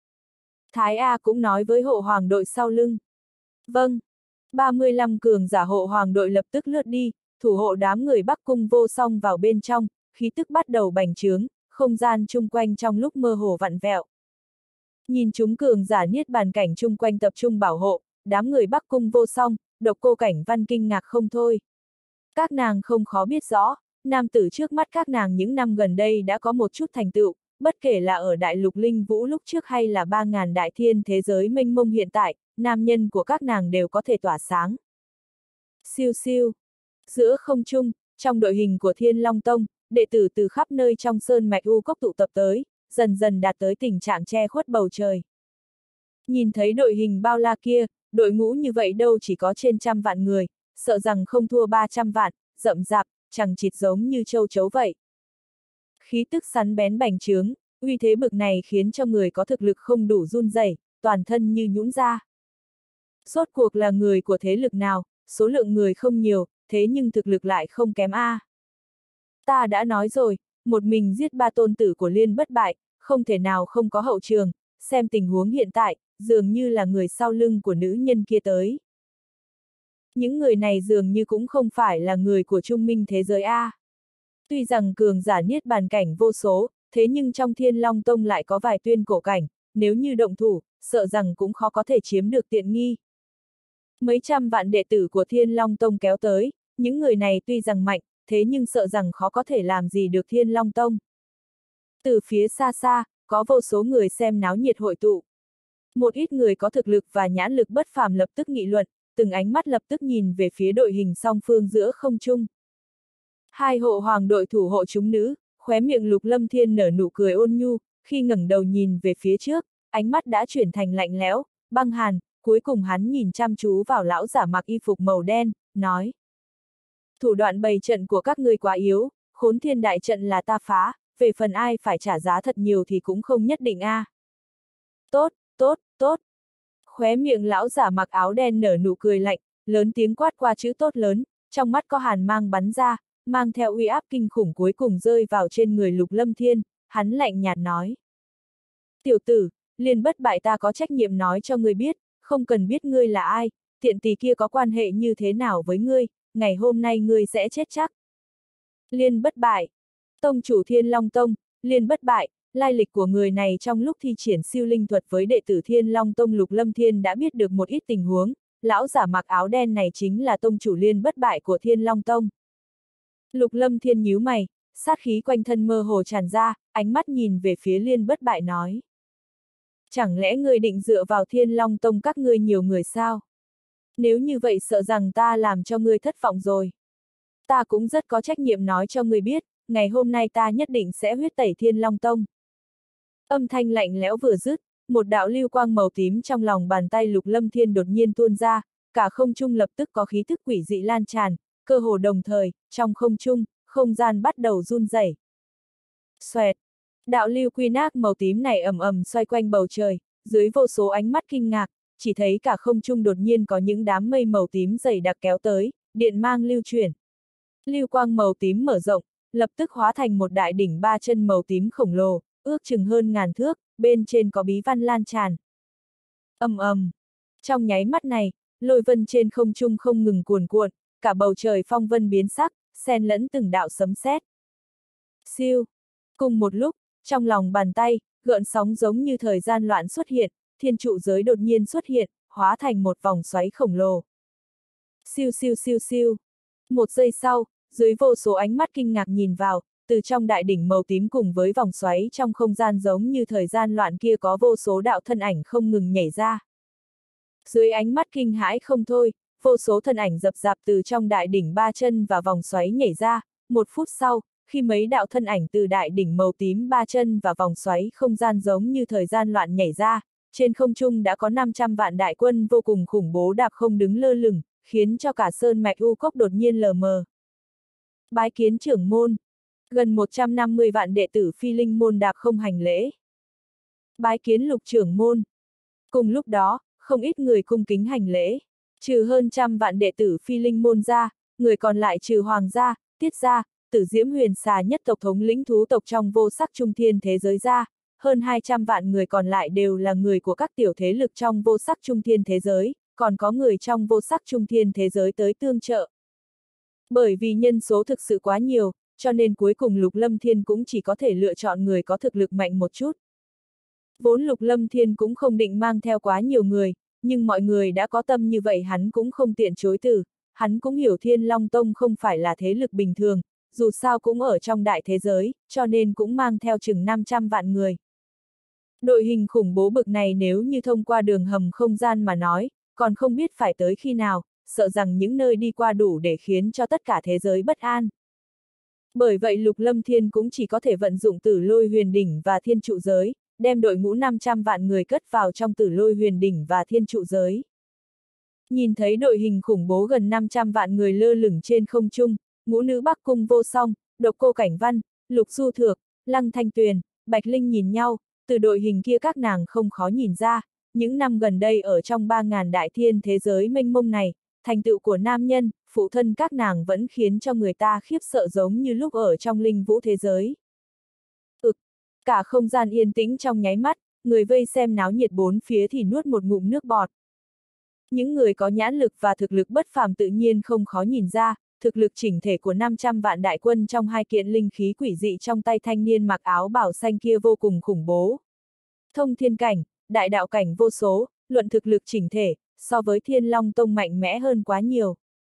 Thái A cũng nói với hộ hoàng đội sau lưng. Vâng. ba mươi lăm cường giả hộ hoàng đội lập tức lướt đi, thủ hộ đám người Bắc Cung Vô Song vào bên trong, khí tức bắt đầu bành trướng, không gian chung quanh trong lúc mơ hồ vặn vẹo. Nhìn chúng cường giả niết bàn cảnh chung quanh tập trung bảo hộ, đám người Bắc Cung Vô Song, Độc Cô Cảnh Văn kinh ngạc không thôi. Các nàng không khó biết rõ, nam tử trước mắt các nàng những năm gần đây đã có một chút thành tựu, bất kể là ở đại lục linh vũ lúc trước hay là ba ngàn đại thiên thế giới mênh mông hiện tại, nam nhân của các nàng đều có thể tỏa sáng. Siêu siêu. Giữa không trung, trong đội hình của Thiên Long Tông, đệ tử từ khắp nơi trong sơn mạch u cốc tụ tập tới, dần dần đạt tới tình trạng che khuất bầu trời. Nhìn thấy đội hình bao la kia, đội ngũ như vậy đâu chỉ có trên trăm vạn người, sợ rằng không thua ba trăm vạn, rậm rạp, chẳng chịt giống như châu chấu vậy. Khí tức sắn bén bành trướng, uy thế bực này khiến cho người có thực lực không đủ run rẩy, toàn thân như nhũn ra. Rốt cuộc là người của thế lực nào, số lượng người không nhiều, thế nhưng thực lực lại không kém a. À. Ta đã nói rồi, một mình giết ba tôn tử của Liên Bất Bại, không thể nào không có hậu trường, xem tình huống hiện tại, dường như là người sau lưng của nữ nhân kia tới. Những người này dường như cũng không phải là người của Trung Minh thế giới a. À. Tuy rằng cường giả niết bàn cảnh vô số, thế nhưng trong Thiên Long Tông lại có vài tuyên cổ cảnh, nếu như động thủ, sợ rằng cũng khó có thể chiếm được tiện nghi. Mấy trăm vạn đệ tử của Thiên Long Tông kéo tới, những người này tuy rằng mạnh, thế nhưng sợ rằng khó có thể làm gì được Thiên Long Tông. Từ phía xa xa, có vô số người xem náo nhiệt hội tụ. Một ít người có thực lực và nhãn lực bất phàm lập tức nghị luận, từng ánh mắt lập tức nhìn về phía đội hình song phương giữa không trung. Hai hộ hoàng đội thủ hộ chúng nữ, khóe miệng Lục Lâm Thiên nở nụ cười ôn nhu, khi ngẩng đầu nhìn về phía trước, ánh mắt đã chuyển thành lạnh lẽo, băng hàn, cuối cùng hắn nhìn chăm chú vào lão giả mặc y phục màu đen, nói. Thủ đoạn bày trận của các ngươi quá yếu, Khốn Thiên đại trận là ta phá, về phần ai phải trả giá thật nhiều thì cũng không nhất định a. À. Tốt, tốt, tốt. Khóe miệng lão giả mặc áo đen nở nụ cười lạnh, lớn tiếng quát qua chữ tốt lớn, trong mắt có hàn mang bắn ra, mang theo uy áp kinh khủng cuối cùng rơi vào trên người Lục Lâm Thiên, hắn lạnh nhạt nói. Tiểu tử, Liên Bất Bại ta có trách nhiệm nói cho ngươi biết, không cần biết ngươi là ai, tiện tỳ kia có quan hệ như thế nào với ngươi, ngày hôm nay ngươi sẽ chết chắc. Liên Bất Bại. Tông chủ Thiên Long Tông, Liên Bất Bại, lai lịch của người này trong lúc thi triển siêu linh thuật với đệ tử Thiên Long Tông Lục Lâm Thiên đã biết được một ít tình huống, lão giả mặc áo đen này chính là tông chủ Liên Bất Bại của Thiên Long Tông. Lục Lâm Thiên nhíu mày, sát khí quanh thân mơ hồ tràn ra, ánh mắt nhìn về phía Liên Bất Bại nói. Chẳng lẽ ngươi định dựa vào Thiên Long Tông các ngươi nhiều người sao? Nếu như vậy sợ rằng ta làm cho ngươi thất vọng rồi. Ta cũng rất có trách nhiệm nói cho ngươi biết, ngày hôm nay ta nhất định sẽ huyết tẩy Thiên Long Tông. Âm thanh lạnh lẽo vừa dứt, một đạo lưu quang màu tím trong lòng bàn tay Lục Lâm Thiên đột nhiên tuôn ra, cả không trung lập tức có khí thức quỷ dị lan tràn, cơ hồ đồng thời, trong không trung, không gian bắt đầu run rẩy. Xoẹt! Đạo lưu quy nác màu tím này ầm ầm xoay quanh bầu trời, dưới vô số ánh mắt kinh ngạc, chỉ thấy cả không trung đột nhiên có những đám mây màu tím dày đặc kéo tới, điện mang lưu chuyển. Lưu quang màu tím mở rộng, lập tức hóa thành một đại đỉnh ba chân màu tím khổng lồ, ước chừng hơn ngàn thước, bên trên có bí văn lan tràn. Ầm ầm. Trong nháy mắt này, lôi vân trên không trung không ngừng cuồn cuộn, cả bầu trời phong vân biến sắc, xen lẫn từng đạo sấm sét. Siêu. Cùng một lúc, trong lòng bàn tay, gợn sóng giống như thời gian loạn xuất hiện, thiên trụ giới đột nhiên xuất hiện, hóa thành một vòng xoáy khổng lồ. Siêu siêu siêu siêu. Một giây sau, dưới vô số ánh mắt kinh ngạc nhìn vào, từ trong đại đỉnh màu tím cùng với vòng xoáy trong không gian giống như thời gian loạn kia có vô số đạo thân ảnh không ngừng nhảy ra. Dưới ánh mắt kinh hãi không thôi, vô số thân ảnh dập dạp từ trong đại đỉnh ba chân và vòng xoáy nhảy ra, một phút sau, khi mấy đạo thân ảnh từ đại đỉnh màu tím ba chân và vòng xoáy không gian giống như thời gian loạn nhảy ra, trên không trung đã có năm trăm vạn đại quân vô cùng khủng bố đạp không đứng lơ lửng, khiến cho cả sơn mạch u cốc đột nhiên lờ mờ. Bái kiến trưởng môn. Gần một trăm năm mươi vạn đệ tử Phi Linh môn đạp không hành lễ. Bái kiến Lục trưởng môn. Cùng lúc đó, không ít người cung kính hành lễ. Trừ hơn trăm vạn đệ tử Phi Linh môn ra, người còn lại trừ Hoàng gia, Tiết gia, Tử Diễm Huyền Xà nhất tộc thống lĩnh thú tộc trong vô sắc trung thiên thế giới ra, hơn hai trăm vạn người còn lại đều là người của các tiểu thế lực trong vô sắc trung thiên thế giới, còn có người trong vô sắc trung thiên thế giới tới tương trợ. Bởi vì nhân số thực sự quá nhiều, cho nên cuối cùng Lục Lâm Thiên cũng chỉ có thể lựa chọn người có thực lực mạnh một chút. Vốn Lục Lâm Thiên cũng không định mang theo quá nhiều người, nhưng mọi người đã có tâm như vậy hắn cũng không tiện chối từ, hắn cũng hiểu Thiên Long Tông không phải là thế lực bình thường, dù sao cũng ở trong đại thế giới, cho nên cũng mang theo chừng năm trăm vạn người. Đội hình khủng bố bực này nếu như thông qua đường hầm không gian mà nói, còn không biết phải tới khi nào, sợ rằng những nơi đi qua đủ để khiến cho tất cả thế giới bất an. Bởi vậy Lục Lâm Thiên cũng chỉ có thể vận dụng Tử Lôi Huyền Đỉnh và Thiên Trụ Giới, đem đội ngũ năm trăm vạn người cất vào trong Tử Lôi Huyền Đỉnh và Thiên Trụ Giới. Nhìn thấy đội hình khủng bố gần năm trăm vạn người lơ lửng trên không trung, ngũ nữ Bắc Cung Vô Song, Độc Cô Cảnh Văn, Lục Du Thược, Lăng Thanh Tuyền, Bạch Linh nhìn nhau, từ đội hình kia các nàng không khó nhìn ra, những năm gần đây ở trong ba ngàn đại thiên thế giới mênh mông này, thành tựu của nam nhân, phụ thân các nàng vẫn khiến cho người ta khiếp sợ giống như lúc ở trong linh vũ thế giới. Ực, cả không gian yên tĩnh trong nháy mắt, người vây xem náo nhiệt bốn phía thì nuốt một ngụm nước bọt. Những người có nhãn lực và thực lực bất phàm tự nhiên không khó nhìn ra, thực lực chỉnh thể của năm trăm vạn đại quân trong hai kiện linh khí quỷ dị trong tay thanh niên mặc áo bảo xanh kia vô cùng khủng bố. Thông thiên cảnh, đại đạo cảnh vô số, luận thực lực chỉnh thể, so với Thiên Long Tông mạnh mẽ hơn quá nhiều.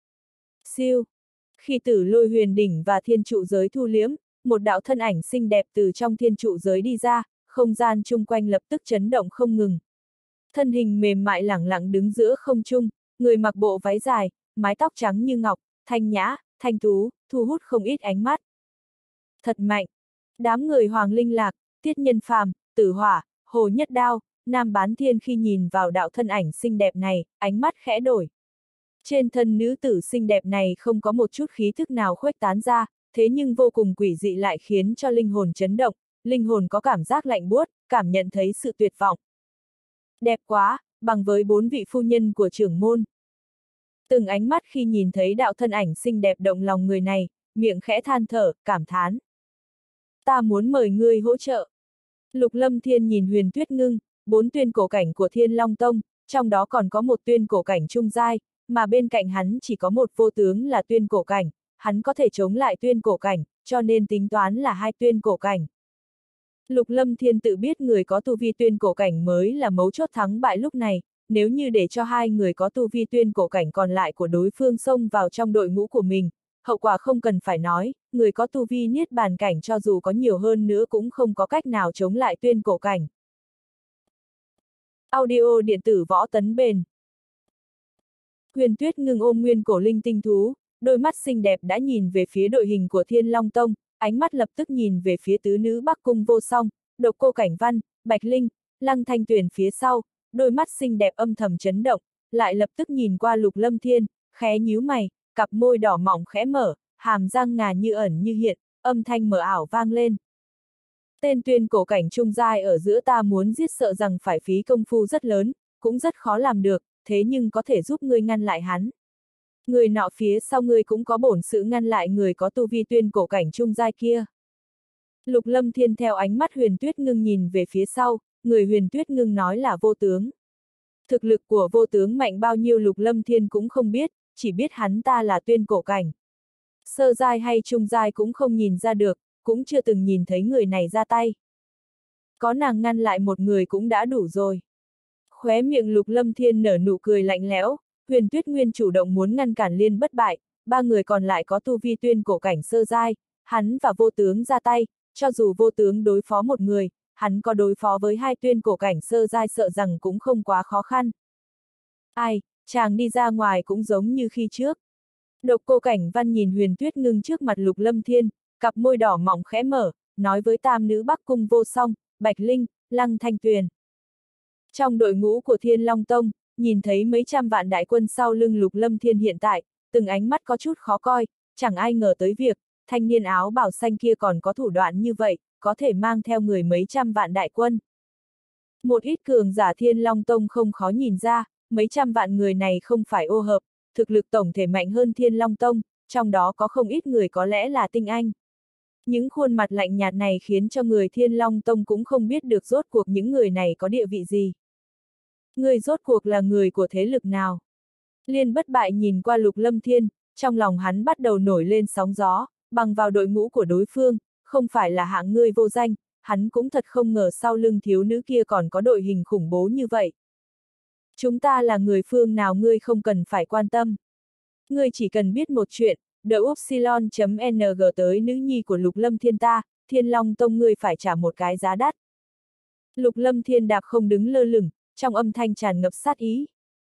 Siêu. Khi Tử Lôi Huyền Đỉnh và Thiên Trụ Giới thu liễm, một đạo thân ảnh xinh đẹp từ trong Thiên Trụ Giới đi ra, không gian chung quanh lập tức chấn động không ngừng. Thân hình mềm mại lẳng lặng đứng giữa không trung, người mặc bộ váy dài, mái tóc trắng như ngọc, thanh nhã, thanh tú, thu hút không ít ánh mắt. Thật mạnh. Đám người Hoàng Linh Lạc, Tiết Nhân Phàm, Tử Hỏa, Hồ Nhất Đao, Nam Bán Thiên khi nhìn vào đạo thân ảnh xinh đẹp này, ánh mắt khẽ đổi. Trên thân nữ tử xinh đẹp này không có một chút khí thức nào khuếch tán ra, thế nhưng vô cùng quỷ dị lại khiến cho linh hồn chấn động, linh hồn có cảm giác lạnh buốt, cảm nhận thấy sự tuyệt vọng. Đẹp quá, bằng với bốn vị phu nhân của trưởng môn. Từng ánh mắt khi nhìn thấy đạo thân ảnh xinh đẹp động lòng người này, miệng khẽ than thở, cảm thán. Ta muốn mời ngươi hỗ trợ. Lục Lâm Thiên nhìn Huyền Tuyết Ngưng, bốn tuyên cổ cảnh của Thiên Long Tông, trong đó còn có một tuyên cổ cảnh trung giai, mà bên cạnh hắn chỉ có một vô tướng là tuyên cổ cảnh, hắn có thể chống lại tuyên cổ cảnh, cho nên tính toán là hai tuyên cổ cảnh. Lục Lâm Thiên tự biết người có tu vi tuyên cổ cảnh mới là mấu chốt thắng bại lúc này, nếu như để cho hai người có tu vi tuyên cổ cảnh còn lại của đối phương xông vào trong đội ngũ của mình, hậu quả không cần phải nói, người có tu vi niết bàn cảnh cho dù có nhiều hơn nữa cũng không có cách nào chống lại tuyên cổ cảnh. Audio điện tử Võ Tấn Bền. Huyền Tuyết Ngưng ôm nguyên cổ linh tinh thú, đôi mắt xinh đẹp đã nhìn về phía đội hình của Thiên Long Tông, ánh mắt lập tức nhìn về phía tứ nữ Bắc Cung Vô Song, Độc Cô Cảnh Văn, Bạch Linh, Lăng Thanh Tuyền phía sau, đôi mắt xinh đẹp âm thầm chấn động, lại lập tức nhìn qua Lục Lâm Thiên, khẽ nhíu mày, cặp môi đỏ mọng khẽ mở, hàm răng ngà như ẩn như hiện, âm thanh mờ ảo vang lên. Tên tuyên cổ cảnh trung giai ở giữa ta muốn giết sợ rằng phải phí công phu rất lớn, cũng rất khó làm được, thế nhưng có thể giúp ngươi ngăn lại hắn. Người nọ phía sau ngươi cũng có bổn sự ngăn lại người có tu vi tuyên cổ cảnh trung giai kia. Lục Lâm Thiên theo ánh mắt Huyền Tuyết Ngưng nhìn về phía sau, người Huyền Tuyết Ngưng nói là vô tướng. Thực lực của vô tướng mạnh bao nhiêu Lục Lâm Thiên cũng không biết, chỉ biết hắn ta là tuyên cổ cảnh. Sơ giai hay trung giai cũng không nhìn ra được, cũng chưa từng nhìn thấy người này ra tay. Có nàng ngăn lại một người cũng đã đủ rồi. Khóe miệng Lục Lâm Thiên nở nụ cười lạnh lẽo, Huyền Tuyết Nguyên chủ động muốn ngăn cản Liên bất bại, ba người còn lại có tu vi tuyên cổ cảnh sơ giai, hắn và vô tướng ra tay, cho dù vô tướng đối phó một người, hắn có đối phó với hai tuyên cổ cảnh sơ giai sợ rằng cũng không quá khó khăn. Ai, chàng đi ra ngoài cũng giống như khi trước. Độc Cô Cảnh Văn nhìn Huyền Tuyết Ngưng trước mặt Lục Lâm Thiên, cặp môi đỏ mọng khẽ mở, nói với tam nữ Bắc Cung Vô Song, Bạch Linh, Lăng Thanh Tuyền. Trong đội ngũ của Thiên Long Tông, nhìn thấy mấy trăm vạn đại quân sau lưng Lục Lâm Thiên hiện tại, từng ánh mắt có chút khó coi, chẳng ai ngờ tới việc, thanh niên áo bào xanh kia còn có thủ đoạn như vậy, có thể mang theo người mấy trăm vạn đại quân. Một ít cường giả Thiên Long Tông không khó nhìn ra, mấy trăm vạn người này không phải ô hợp, thực lực tổng thể mạnh hơn Thiên Long Tông, trong đó có không ít người có lẽ là tinh anh. Những khuôn mặt lạnh nhạt này khiến cho người Thiên Long Tông cũng không biết được rốt cuộc những người này có địa vị gì. Người rốt cuộc là người của thế lực nào? Liên Bất Bại nhìn qua Lục Lâm Thiên, trong lòng hắn bắt đầu nổi lên sóng gió, bằng vào đội ngũ của đối phương, không phải là hạng người vô danh, hắn cũng thật không ngờ sau lưng thiếu nữ kia còn có đội hình khủng bố như vậy. Chúng ta là người phương nào ngươi không cần phải quan tâm. Ngươi chỉ cần biết một chuyện, đợi Upsilon.ng tới nữ nhi của Lục Lâm Thiên ta, Thiên Long Tông ngươi phải trả một cái giá đắt. Lục Lâm Thiên đạp không đứng lơ lửng, trong âm thanh tràn ngập sát ý.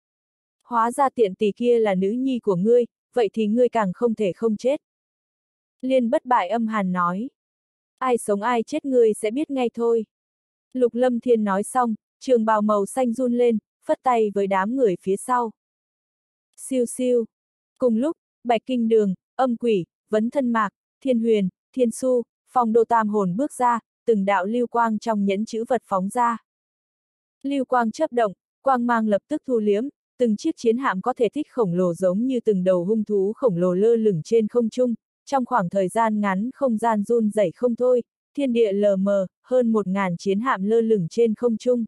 Hóa ra tiện tỷ kia là nữ nhi của ngươi, vậy thì ngươi càng không thể không chết. Liên Bất Bại âm hàn nói. Ai sống ai chết ngươi sẽ biết ngay thôi. Lục Lâm Thiên nói xong, trường bào màu xanh run lên, phất tay với đám người phía sau. Siêu siêu. Cùng lúc, Bạch Kinh Đường, Âm Quỷ, Vấn Thân Mạc, Thiên Huyền, Thiên Su, Phong Đô Tam Hồn bước ra, từng đạo lưu quang trong nhẫn chữ vật phóng ra. Lưu quang chớp động, quang mang lập tức thu liếm, từng chiếc chiến hạm có thể tích khổng lồ giống như từng đầu hung thú khổng lồ lơ lửng trên không trung, trong khoảng thời gian ngắn không gian run rẩy không thôi, thiên địa lờ mờ, hơn một ngàn chiến hạm lơ lửng trên không trung.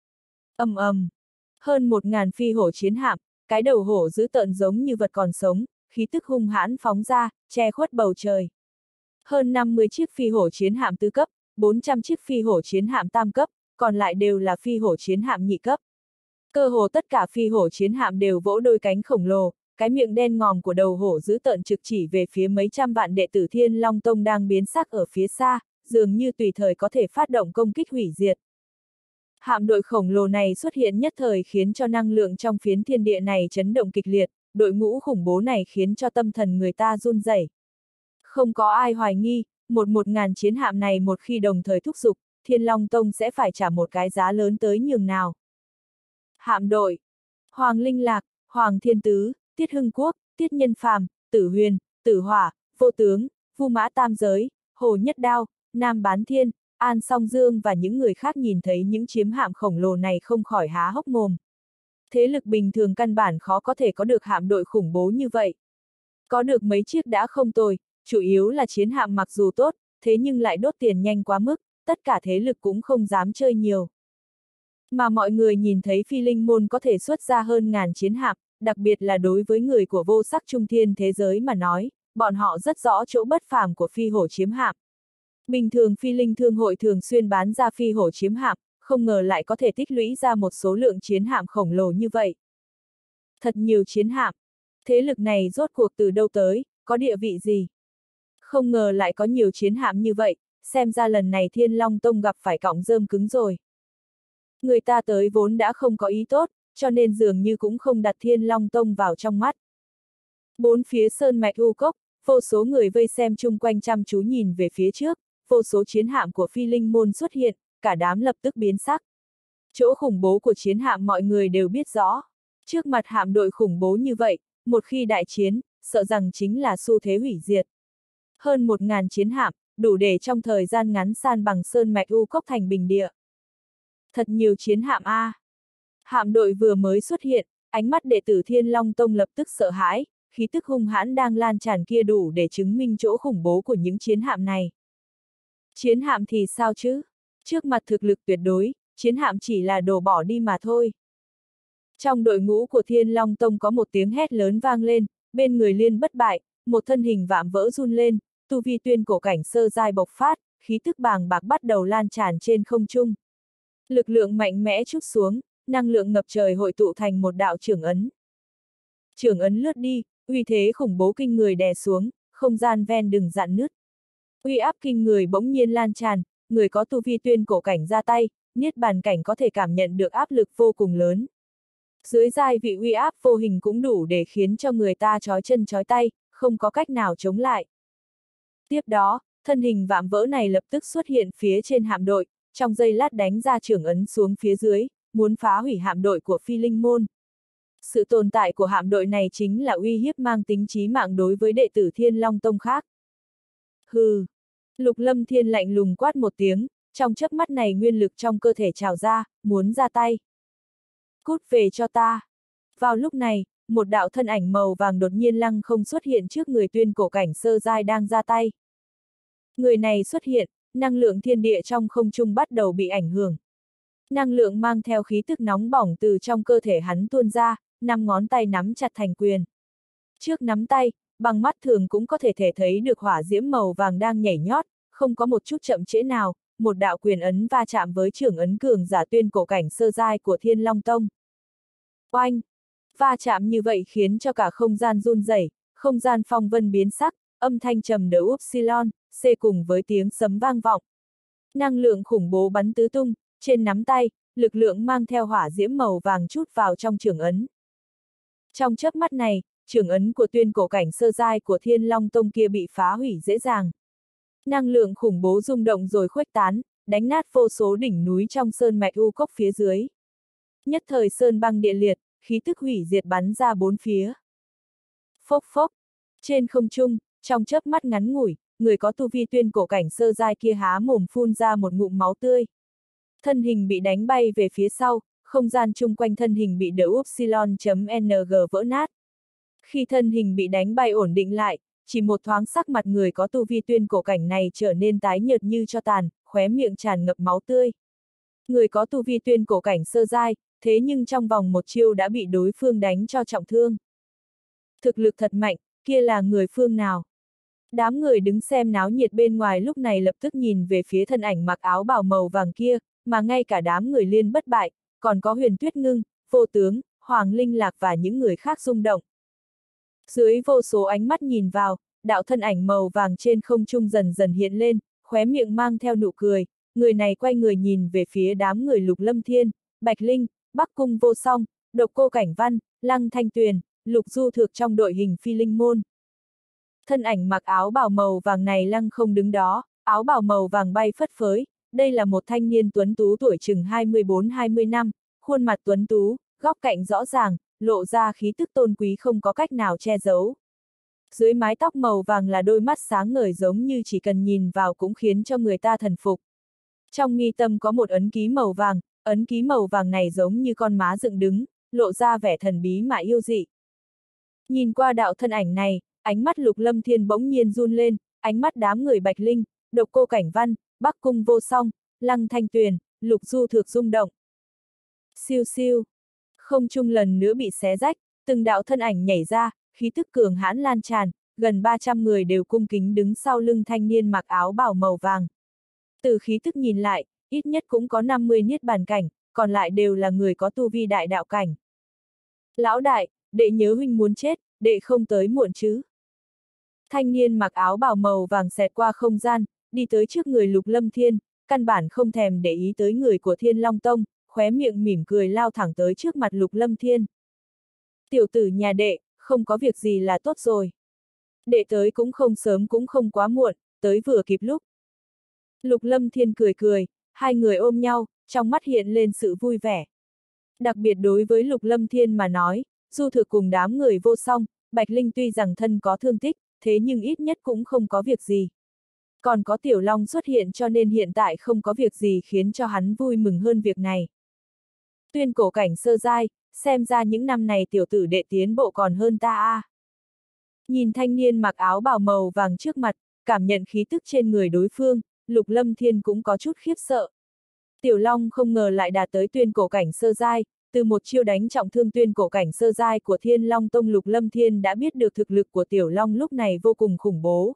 Ầm ầm, hơn một ngàn phi hổ chiến hạm, cái đầu hổ dữ tợn giống như vật còn sống, khí tức hung hãn phóng ra, che khuất bầu trời. Hơn năm mươi chiếc phi hổ chiến hạm tứ cấp, bốn trăm chiếc phi hổ chiến hạm tam cấp, còn lại đều là phi hổ chiến hạm nhị cấp. Cơ hồ tất cả phi hổ chiến hạm đều vỗ đôi cánh khổng lồ, cái miệng đen ngòm của đầu hổ dữ tợn trực chỉ về phía mấy trăm vạn đệ tử Thiên Long Tông đang biến sắc ở phía xa, dường như tùy thời có thể phát động công kích hủy diệt. Hạm đội khổng lồ này xuất hiện nhất thời khiến cho năng lượng trong phiến thiên địa này chấn động kịch liệt, đội ngũ khủng bố này khiến cho tâm thần người ta run rẩy. Không có ai hoài nghi, một một ngàn chiến hạm này một khi đồng thời thúc giục, Thiên Long Tông sẽ phải trả một cái giá lớn tới nhường nào. Hạm đội: Hoàng Linh Lạc, Hoàng Thiên Tứ, Tiết Hưng Quốc, Tiết Nhân Phàm, Tử Huyền, Tử Hỏa, Vô Tướng, Vu Mã Tam Giới, Hồ Nhất Đao, Nam Bán Thiên, An Song Dương và những người khác nhìn thấy những chiếm hạm khổng lồ này không khỏi há hốc mồm. Thế lực bình thường căn bản khó có thể có được hạm đội khủng bố như vậy. Có được mấy chiếc đã không tồi, chủ yếu là chiến hạm mặc dù tốt, thế nhưng lại đốt tiền nhanh quá mức, tất cả thế lực cũng không dám chơi nhiều. Mà mọi người nhìn thấy Phi Linh Môn có thể xuất ra hơn ngàn chiến hạm, đặc biệt là đối với người của vô sắc trung thiên thế giới mà nói, bọn họ rất rõ chỗ bất phàm của phi hổ chiếm hạm. Bình thường Phi Linh Thương hội thường xuyên bán ra phi hổ chiếm hạm, không ngờ lại có thể tích lũy ra một số lượng chiến hạm khổng lồ như vậy. Thật nhiều chiến hạm. Thế lực này rốt cuộc từ đâu tới, có địa vị gì? Không ngờ lại có nhiều chiến hạm như vậy, xem ra lần này Thiên Long Tông gặp phải cọng rơm cứng rồi. Người ta tới vốn đã không có ý tốt, cho nên dường như cũng không đặt Thiên Long Tông vào trong mắt. Bốn phía sơn mạch u cốc, vô số người vây xem chung quanh chăm chú nhìn về phía trước, vô số chiến hạm của Phi Linh Môn xuất hiện, cả đám lập tức biến sắc. Chỗ khủng bố của chiến hạm mọi người đều biết rõ. Trước mặt hạm đội khủng bố như vậy, một khi đại chiến, sợ rằng chính là xu thế hủy diệt. Hơn một ngàn chiến hạm, đủ để trong thời gian ngắn san bằng sơn mạch u cốc thành bình địa. Thật nhiều chiến hạm a. À. Hạm đội vừa mới xuất hiện, ánh mắt đệ tử Thiên Long Tông lập tức sợ hãi, khí tức hung hãn đang lan tràn kia đủ để chứng minh chỗ khủng bố của những chiến hạm này. Chiến hạm thì sao chứ? Trước mặt thực lực tuyệt đối, chiến hạm chỉ là đồ bỏ đi mà thôi. Trong đội ngũ của Thiên Long Tông có một tiếng hét lớn vang lên, bên người Liên Bất Bại, một thân hình vạm vỡ run lên, tu vi tuyên cổ cảnh sơ giai bộc phát, khí tức bàng bạc bắt đầu lan tràn trên không trung. Lực lượng mạnh mẽ trút xuống, năng lượng ngập trời hội tụ thành một đạo trưởng ấn. Trưởng ấn lướt đi, uy thế khủng bố kinh người đè xuống, không gian ven đường dạn nứt. Uy áp kinh người bỗng nhiên lan tràn, người có tu vi tuyên cổ cảnh ra tay, niết bàn cảnh có thể cảm nhận được áp lực vô cùng lớn. Dưới giai vị uy áp vô hình cũng đủ để khiến cho người ta trói chân trói tay, không có cách nào chống lại. Tiếp đó, thân hình vạm vỡ này lập tức xuất hiện phía trên hạm đội, trong giây lát đánh ra trưởng ấn xuống phía dưới, muốn phá hủy hạm đội của Phi Linh Môn. Sự tồn tại của hạm đội này chính là uy hiếp mang tính chí mạng đối với đệ tử Thiên Long Tông khác. Hừ! Lục Lâm Thiên lạnh lùng quát một tiếng, trong chớp mắt này nguyên lực trong cơ thể trào ra, muốn ra tay. Cút về cho ta! Vào lúc này, một đạo thân ảnh màu vàng đột nhiên lăng không xuất hiện trước người tuyên cổ cảnh sơ giai đang ra tay. Người này xuất hiện, năng lượng thiên địa trong không trung bắt đầu bị ảnh hưởng. Năng lượng mang theo khí tức nóng bỏng từ trong cơ thể hắn tuôn ra, năm ngón tay nắm chặt thành quyền. Trước nắm tay, bằng mắt thường cũng có thể thể thấy được hỏa diễm màu vàng đang nhảy nhót, không có một chút chậm trễ nào, một đạo quyền ấn va chạm với trưởng ấn cường giả tuyên cổ cảnh sơ giai của Thiên Long Tông. Oanh! Va chạm như vậy khiến cho cả không gian run rẩy, không gian phong vân biến sắc, âm thanh trầm đỡ upsilon, c cùng với tiếng sấm vang vọng. Năng lượng khủng bố bắn tứ tung, trên nắm tay, lực lượng mang theo hỏa diễm màu vàng chút vào trong trưởng ấn. Trong chớp mắt này, trưởng ấn của tuyên cổ cảnh sơ giai của Thiên Long Tông kia bị phá hủy dễ dàng. Năng lượng khủng bố rung động rồi khuếch tán, đánh nát vô số đỉnh núi trong sơn mạch u cốc phía dưới. Nhất thời sơn băng địa liệt, khí tức hủy diệt bắn ra bốn phía. Phốc phốc! Trên không trung, trong chớp mắt ngắn ngủi, người có tu vi tuyên cổ cảnh sơ giai kia há mồm phun ra một ngụm máu tươi. Thân hình bị đánh bay về phía sau, không gian chung quanh thân hình bị đỡ upsilon.ng vỡ nát. Khi thân hình bị đánh bay ổn định lại, chỉ một thoáng sắc mặt người có tu vi tuyên cổ cảnh này trở nên tái nhợt như tro tàn, khóe miệng tràn ngập máu tươi. Người có tu vi tuyên cổ cảnh sơ giai, thế nhưng trong vòng một chiêu đã bị đối phương đánh cho trọng thương. Thực lực thật mạnh, kia là người phương nào? Đám người đứng xem náo nhiệt bên ngoài lúc này lập tức nhìn về phía thân ảnh mặc áo bào màu vàng kia, mà ngay cả đám người Liên Bất Bại, còn có Huyền Tuyết Ngưng, Vô Tướng, Hoàng Linh Lạc và những người khác rung động. Dưới vô số ánh mắt nhìn vào, đạo thân ảnh màu vàng trên không trung dần dần hiện lên, khóe miệng mang theo nụ cười, người này quay người nhìn về phía đám người Lục Lâm Thiên, Bạch Linh, Bắc Cung Vô Song, Độc Cô Cảnh Văn, Lăng Thanh Tuyền, Lục Du Thược trong đội hình Phi Linh Môn. Thân ảnh mặc áo bào màu vàng này lăng không đứng đó, áo bào màu vàng bay phất phới, đây là một thanh niên tuấn tú tuổi chừng hai mươi bốn hai mươi năm, khuôn mặt tuấn tú, góc cạnh rõ ràng, lộ ra khí tức tôn quý không có cách nào che giấu. Dưới mái tóc màu vàng là đôi mắt sáng ngời giống như chỉ cần nhìn vào cũng khiến cho người ta thần phục. Trong mi tâm có một ấn ký màu vàng, ấn ký màu vàng này giống như con má dựng đứng, lộ ra vẻ thần bí mà yêu dị. Nhìn qua đạo thân ảnh này, ánh mắt Lục Lâm Thiên bỗng nhiên run lên, ánh mắt đám người Bạch Linh, Độc Cô Cảnh Văn, Bắc Cung Vô Song, Lăng Thanh Tuyền, Lục Du Thược rung động. Siêu siêu! Không trung lần nữa bị xé rách, từng đạo thân ảnh nhảy ra, khí tức cường hãn lan tràn, gần ba trăm người đều cung kính đứng sau lưng thanh niên mặc áo bào màu vàng. Từ khí tức nhìn lại, ít nhất cũng có năm mươi niết bàn cảnh, còn lại đều là người có tu vi đại đạo cảnh. Lão đại, đệ nhớ huynh muốn chết, đệ không tới muộn chứ. Thanh niên mặc áo bào màu vàng xẹt qua không gian, đi tới trước người Lục Lâm Thiên, căn bản không thèm để ý tới người của Thiên Long Tông, khóe miệng mỉm cười lao thẳng tới trước mặt Lục Lâm Thiên. Tiểu tử nhà đệ, không có việc gì là tốt rồi. Đệ tới cũng không sớm cũng không quá muộn, tới vừa kịp lúc. Lục Lâm Thiên cười cười, hai người ôm nhau, trong mắt hiện lên sự vui vẻ. Đặc biệt đối với Lục Lâm Thiên mà nói, Du Thược cùng đám người Vô Song, Bạch Linh tuy rằng thân có thương tích, thế nhưng ít nhất cũng không có việc gì. Còn có Tiểu Long xuất hiện cho nên hiện tại không có việc gì khiến cho hắn vui mừng hơn việc này. Tuyên cổ cảnh sơ giai, xem ra những năm này tiểu tử đệ tiến bộ còn hơn ta a. À. Nhìn thanh niên mặc áo bào màu vàng trước mặt, cảm nhận khí tức trên người đối phương, Lục Lâm Thiên cũng có chút khiếp sợ. Tiểu Long không ngờ lại đạt tới tuyên cổ cảnh sơ giai, từ một chiêu đánh trọng thương tuyên cổ cảnh sơ giai của Thiên Long Tông, Lục Lâm Thiên đã biết được thực lực của Tiểu Long lúc này vô cùng khủng bố.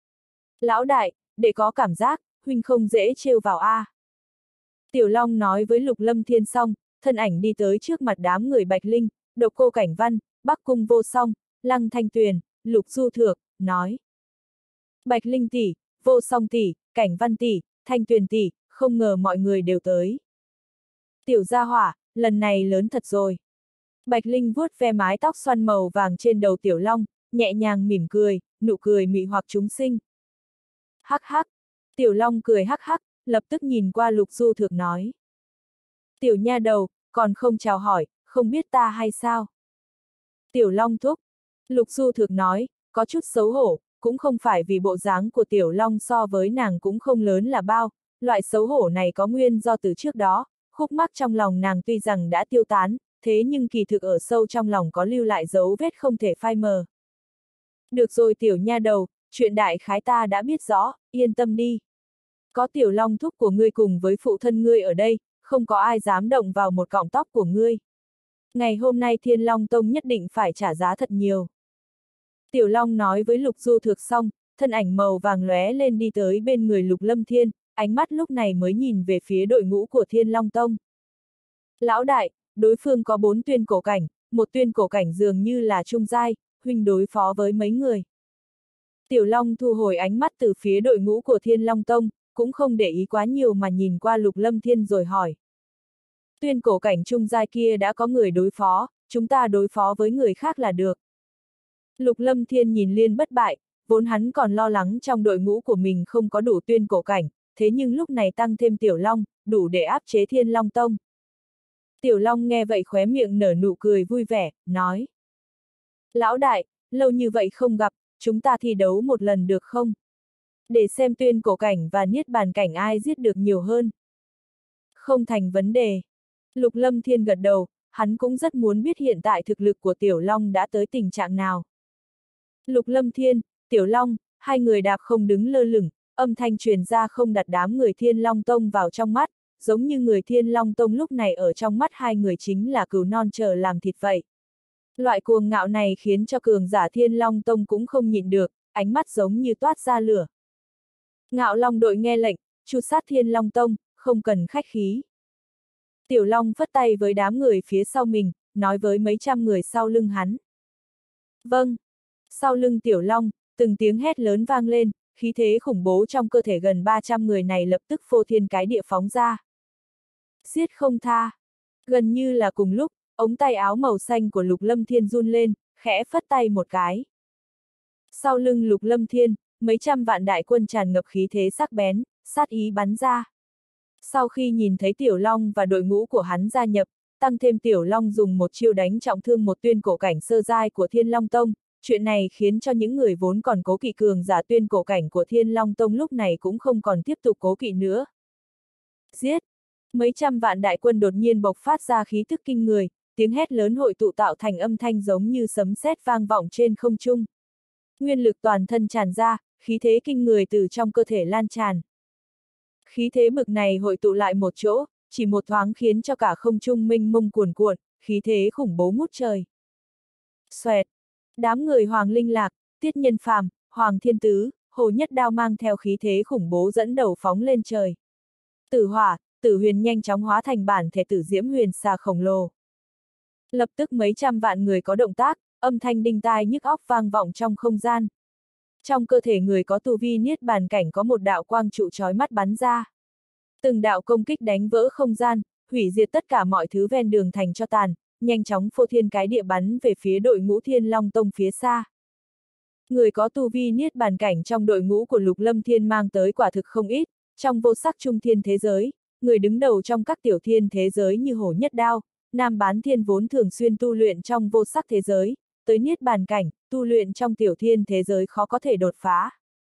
Lão đại, để có cảm giác, huynh không dễ trêu vào a. À. Tiểu Long nói với Lục Lâm Thiên xong, thân ảnh đi tới trước mặt đám người Bạch Linh, Độc Cô Cảnh Văn, Bắc Cung Vô Song, Lăng Thanh Tuyền, Lục Du Thược, nói. Bạch Linh tỷ, Vô Song tỷ, Cảnh Văn tỷ, Thanh Tuyền tỷ, không ngờ mọi người đều tới. Tiểu gia hỏa, lần này lớn thật rồi. Bạch Linh vuốt ve mái tóc xoăn màu vàng trên đầu Tiểu Long, nhẹ nhàng mỉm cười, nụ cười mị hoặc chúng sinh. Hắc hắc, Tiểu Long cười hắc hắc, lập tức nhìn qua Lục Du Thược nói. Tiểu nha đầu, còn không chào hỏi, không biết ta hay sao? Tiểu Long thúc, Lục Du Thực nói, có chút xấu hổ, cũng không phải vì bộ dáng của Tiểu Long so với nàng cũng không lớn là bao, loại xấu hổ này có nguyên do từ trước đó, khúc mắc trong lòng nàng tuy rằng đã tiêu tán, thế nhưng kỳ thực ở sâu trong lòng có lưu lại dấu vết không thể phai mờ. Được rồi tiểu nha đầu, chuyện đại khái ta đã biết rõ, yên tâm đi. Có Tiểu Long thúc của ngươi cùng với phụ thân ngươi ở đây, không có ai dám động vào một cọng tóc của ngươi. Ngày hôm nay Thiên Long Tông nhất định phải trả giá thật nhiều. Tiểu Long nói với Lục Du Thực xong, thân ảnh màu vàng lóe lên đi tới bên người Lục Lâm Thiên, ánh mắt lúc này mới nhìn về phía đội ngũ của Thiên Long Tông. Lão đại, đối phương có bốn tuyên cổ cảnh, một tuyên cổ cảnh dường như là trung giai, huynh đối phó với mấy người. Tiểu Long thu hồi ánh mắt từ phía đội ngũ của Thiên Long Tông, cũng không để ý quá nhiều mà nhìn qua Lục Lâm Thiên rồi hỏi. Tuyên cổ cảnh trung giai kia đã có người đối phó, chúng ta đối phó với người khác là được. Lục Lâm Thiên nhìn Liên bất bại, vốn hắn còn lo lắng trong đội ngũ của mình không có đủ tuyên cổ cảnh, thế nhưng lúc này tăng thêm Tiểu Long, đủ để áp chế Thiên Long Tông. Tiểu Long nghe vậy khóe miệng nở nụ cười vui vẻ, nói. Lão đại, lâu như vậy không gặp, chúng ta thi đấu một lần được không? Để xem tuyên cổ cảnh và niết bàn cảnh ai giết được nhiều hơn. Không thành vấn đề. Lục Lâm Thiên gật đầu, hắn cũng rất muốn biết hiện tại thực lực của Tiểu Long đã tới tình trạng nào. Lục Lâm Thiên, Tiểu Long, hai người đạp không đứng lơ lửng, âm thanh truyền ra không đặt đám người Thiên Long Tông vào trong mắt, giống như người Thiên Long Tông lúc này ở trong mắt hai người chính là cừu non chờ làm thịt vậy. Loại cuồng ngạo này khiến cho cường giả Thiên Long Tông cũng không nhịn được, ánh mắt giống như toát ra lửa. Ngạo Long đội nghe lệnh, tru sát Thiên Long Tông, không cần khách khí. Tiểu Long phất tay với đám người phía sau mình, nói với mấy trăm người sau lưng hắn. Vâng. Sau lưng Tiểu Long, từng tiếng hét lớn vang lên, khí thế khủng bố trong cơ thể gần ba trăm người này lập tức phô thiên cái địa phóng ra. Giết không tha. Gần như là cùng lúc, ống tay áo màu xanh của Lục Lâm Thiên run lên, khẽ phất tay một cái. Sau lưng Lục Lâm Thiên, mấy trăm vạn đại quân tràn ngập khí thế sắc bén, sát ý bắn ra. Sau khi nhìn thấy Tiểu Long và đội ngũ của hắn gia nhập, tăng thêm Tiểu Long dùng một chiêu đánh trọng thương một tuyên cổ cảnh sơ giai của Thiên Long Tông, chuyện này khiến cho những người vốn còn cố kỵ cường giả tuyên cổ cảnh của Thiên Long Tông lúc này cũng không còn tiếp tục cố kỵ nữa. Giết! Mấy trăm vạn đại quân đột nhiên bộc phát ra khí tức kinh người, tiếng hét lớn hội tụ tạo thành âm thanh giống như sấm sét vang vọng trên không trung. Nguyên lực toàn thân tràn ra, khí thế kinh người từ trong cơ thể lan tràn. Khí thế bực này hội tụ lại một chỗ, chỉ một thoáng khiến cho cả không trung mênh mông cuồn cuộn, khí thế khủng bố ngút trời. Xoẹt! Đám người Hoàng Linh Lạc, Tiết Nhân Phàm, Hoàng Thiên Tứ, Hồ Nhất Đao mang theo khí thế khủng bố dẫn đầu phóng lên trời. Tử Hỏa, Tử Huyền nhanh chóng hóa thành bản thể Tử Diễm Huyền xà khổng lồ. Lập tức mấy trăm vạn người có động tác, âm thanh đinh tai nhức óc vang vọng trong không gian. Trong cơ thể người có tu vi niết bàn cảnh có một đạo quang trụ chói mắt bắn ra. Từng đạo công kích đánh vỡ không gian, hủy diệt tất cả mọi thứ ven đường thành cho tàn, nhanh chóng phô thiên cái địa bắn về phía đội ngũ Thiên Long Tông phía xa. Người có tu vi niết bàn cảnh trong đội ngũ của Lục Lâm Thiên mang tới quả thực không ít, trong vô sắc trung thiên thế giới, người đứng đầu trong các tiểu thiên thế giới như Hổ Nhất Đao, Nam Bán Thiên vốn thường xuyên tu luyện trong vô sắc thế giới, tới niết bàn cảnh, tu luyện trong tiểu thiên thế giới khó có thể đột phá.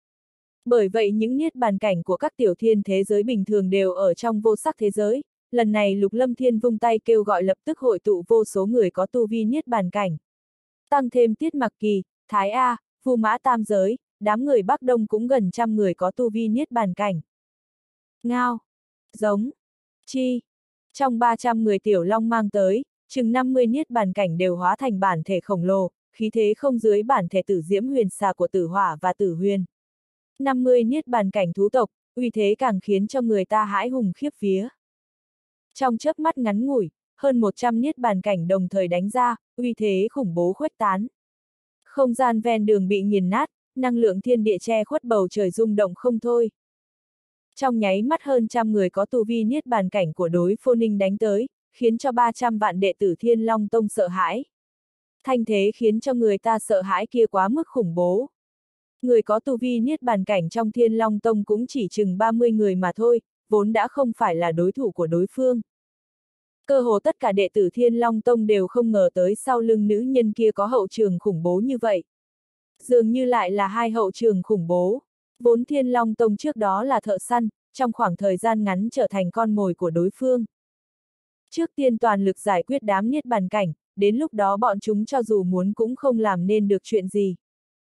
Bởi vậy những niết bàn cảnh của các tiểu thiên thế giới bình thường đều ở trong vô sắc thế giới, lần này Lục Lâm Thiên vung tay kêu gọi lập tức hội tụ vô số người có tu vi niết bàn cảnh. Tăng thêm Tiết Mặc Kỳ, Thái A, Vu Mã Tam Giới, đám người Bắc Đông cũng gần trăm người có tu vi niết bàn cảnh. Ngao, giống, chi, trong ba trăm người Tiểu Long mang tới, chừng năm mươi niết bàn cảnh đều hóa thành bản thể khổng lồ, khí thế không dưới bản thể Tử Diễm Huyền xà của Tử Hỏa và Tử Huyền. năm mươi niết bàn cảnh thú tộc, uy thế càng khiến cho người ta hãi hùng khiếp vía. Trong chớp mắt ngắn ngủi, hơn một trăm niết bàn cảnh đồng thời đánh ra, uy thế khủng bố khuếch tán. Không gian ven đường bị nghiền nát, năng lượng thiên địa che khuất bầu trời rung động không thôi. Trong nháy mắt hơn trăm người có tu vi niết bàn cảnh của đối phương ninh đánh tới, khiến cho ba trăm vạn đệ tử Thiên Long Tông sợ hãi. Thanh thế khiến cho người ta sợ hãi kia quá mức khủng bố. Người có tu vi niết bàn cảnh trong Thiên Long Tông cũng chỉ chừng ba mươi người mà thôi, vốn đã không phải là đối thủ của đối phương. Cơ hồ tất cả đệ tử Thiên Long Tông đều không ngờ tới sau lưng nữ nhân kia có hậu trường khủng bố như vậy. Dường như lại là hai hậu trường khủng bố. Vốn Thiên Long Tông trước đó là thợ săn, trong khoảng thời gian ngắn trở thành con mồi của đối phương. Trước tiên toàn lực giải quyết đám niết bàn cảnh, đến lúc đó bọn chúng cho dù muốn cũng không làm nên được chuyện gì.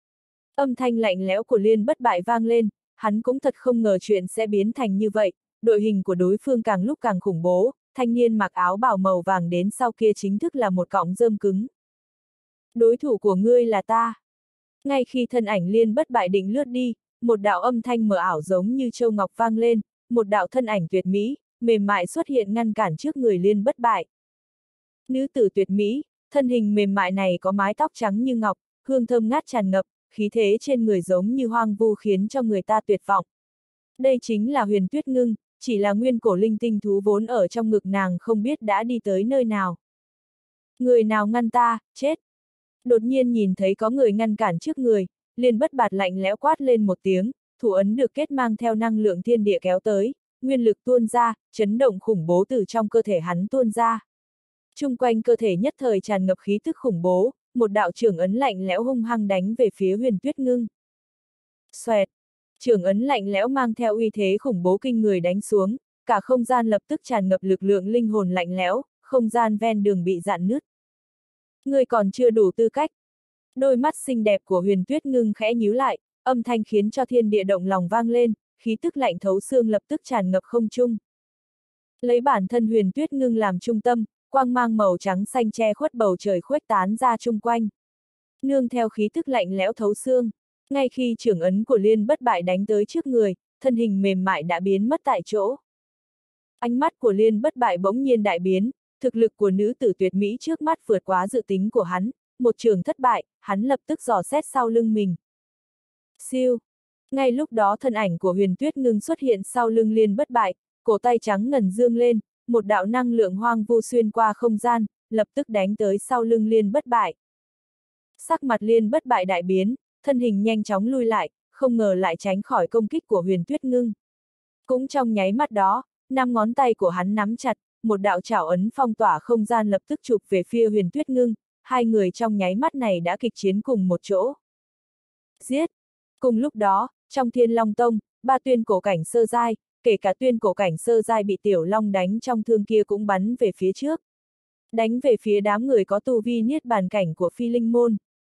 Âm thanh lạnh lẽo của Liên Bất Bại vang lên, hắn cũng thật không ngờ chuyện sẽ biến thành như vậy, đội hình của đối phương càng lúc càng khủng bố, thanh niên mặc áo bào màu vàng đến sau kia chính thức là một cọng rơm cứng. Đối thủ của ngươi là ta. Ngay khi thân ảnh Liên Bất Bại định lướt đi, một đạo âm thanh mờ ảo giống như châu ngọc vang lên, một đạo thân ảnh tuyệt mỹ, mềm mại xuất hiện ngăn cản trước người Liên Bất Bại. Nữ tử tuyệt mỹ, thân hình mềm mại này có mái tóc trắng như ngọc, hương thơm ngát tràn ngập, khí thế trên người giống như hoang vu khiến cho người ta tuyệt vọng. Đây chính là Huyền Tuyết Ngưng, chỉ là nguyên cổ linh tinh thú vốn ở trong ngực nàng không biết đã đi tới nơi nào. Người nào ngăn ta, chết. Đột nhiên nhìn thấy có người ngăn cản trước người, Liên Bất Bại lạnh lẽo quát lên một tiếng, thủ ấn được kết mang theo năng lượng thiên địa kéo tới, nguyên lực tuôn ra, chấn động khủng bố từ trong cơ thể hắn tuôn ra. Chung quanh cơ thể nhất thời tràn ngập khí tức khủng bố, một đạo trưởng ấn lạnh lẽo hung hăng đánh về phía Huyền Tuyết Ngưng. Xoẹt! Trưởng ấn lạnh lẽo mang theo uy thế khủng bố kinh người đánh xuống, cả không gian lập tức tràn ngập lực lượng linh hồn lạnh lẽo, không gian ven đường bị rạn nứt. Ngươi còn chưa đủ tư cách. Đôi mắt xinh đẹp của Huyền Tuyết Ngưng khẽ nhíu lại, âm thanh khiến cho thiên địa động lòng vang lên, khí tức lạnh thấu xương lập tức tràn ngập không trung. Lấy bản thân Huyền Tuyết Ngưng làm trung tâm, quang mang màu trắng xanh che khuất bầu trời khuếch tán ra chung quanh. Nương theo khí tức lạnh lẽo thấu xương, ngay khi trưởng ấn của Liên Bất Bại đánh tới trước người, thân hình mềm mại đã biến mất tại chỗ. Ánh mắt của Liên Bất Bại bỗng nhiên đại biến, thực lực của nữ tử tuyệt mỹ trước mắt vượt quá dự tính của hắn, một trường thất bại, hắn lập tức dò xét sau lưng mình. Siêu! Ngay lúc đó thân ảnh của Huyền Tuyết Ngưng xuất hiện sau lưng Liên Bất Bại, cổ tay trắng ngần dương lên, một đạo năng lượng hoang vu xuyên qua không gian, lập tức đánh tới sau lưng Liên Bất Bại. Sắc mặt Liên Bất Bại đại biến, thân hình nhanh chóng lui lại, không ngờ lại tránh khỏi công kích của Huyền Tuyết Ngưng. Cũng trong nháy mắt đó, năm ngón tay của hắn nắm chặt, một đạo trảo ấn phong tỏa không gian lập tức chụp về phía Huyền Tuyết Ngưng, hai người trong nháy mắt này đã kịch chiến cùng một chỗ. Giết! Cùng lúc đó, trong Thiên Long Tông, ba tuyên cổ cảnh sơ giai, kể cả tuyên cổ cảnh sơ giai bị Tiểu Long đánh trong thương kia cũng bắn về phía trước. Đánh về phía đám người có tu vi niết bàn cảnh của Phi Linh Môn.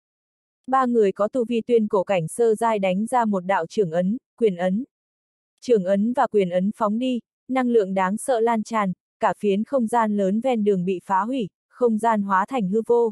Ba người có tu vi tuyên cổ cảnh sơ giai đánh ra một đạo trưởng ấn, quyền ấn. Trưởng ấn và quyền ấn phóng đi, năng lượng đáng sợ lan tràn, cả phiến không gian lớn ven đường bị phá hủy, không gian hóa thành hư vô.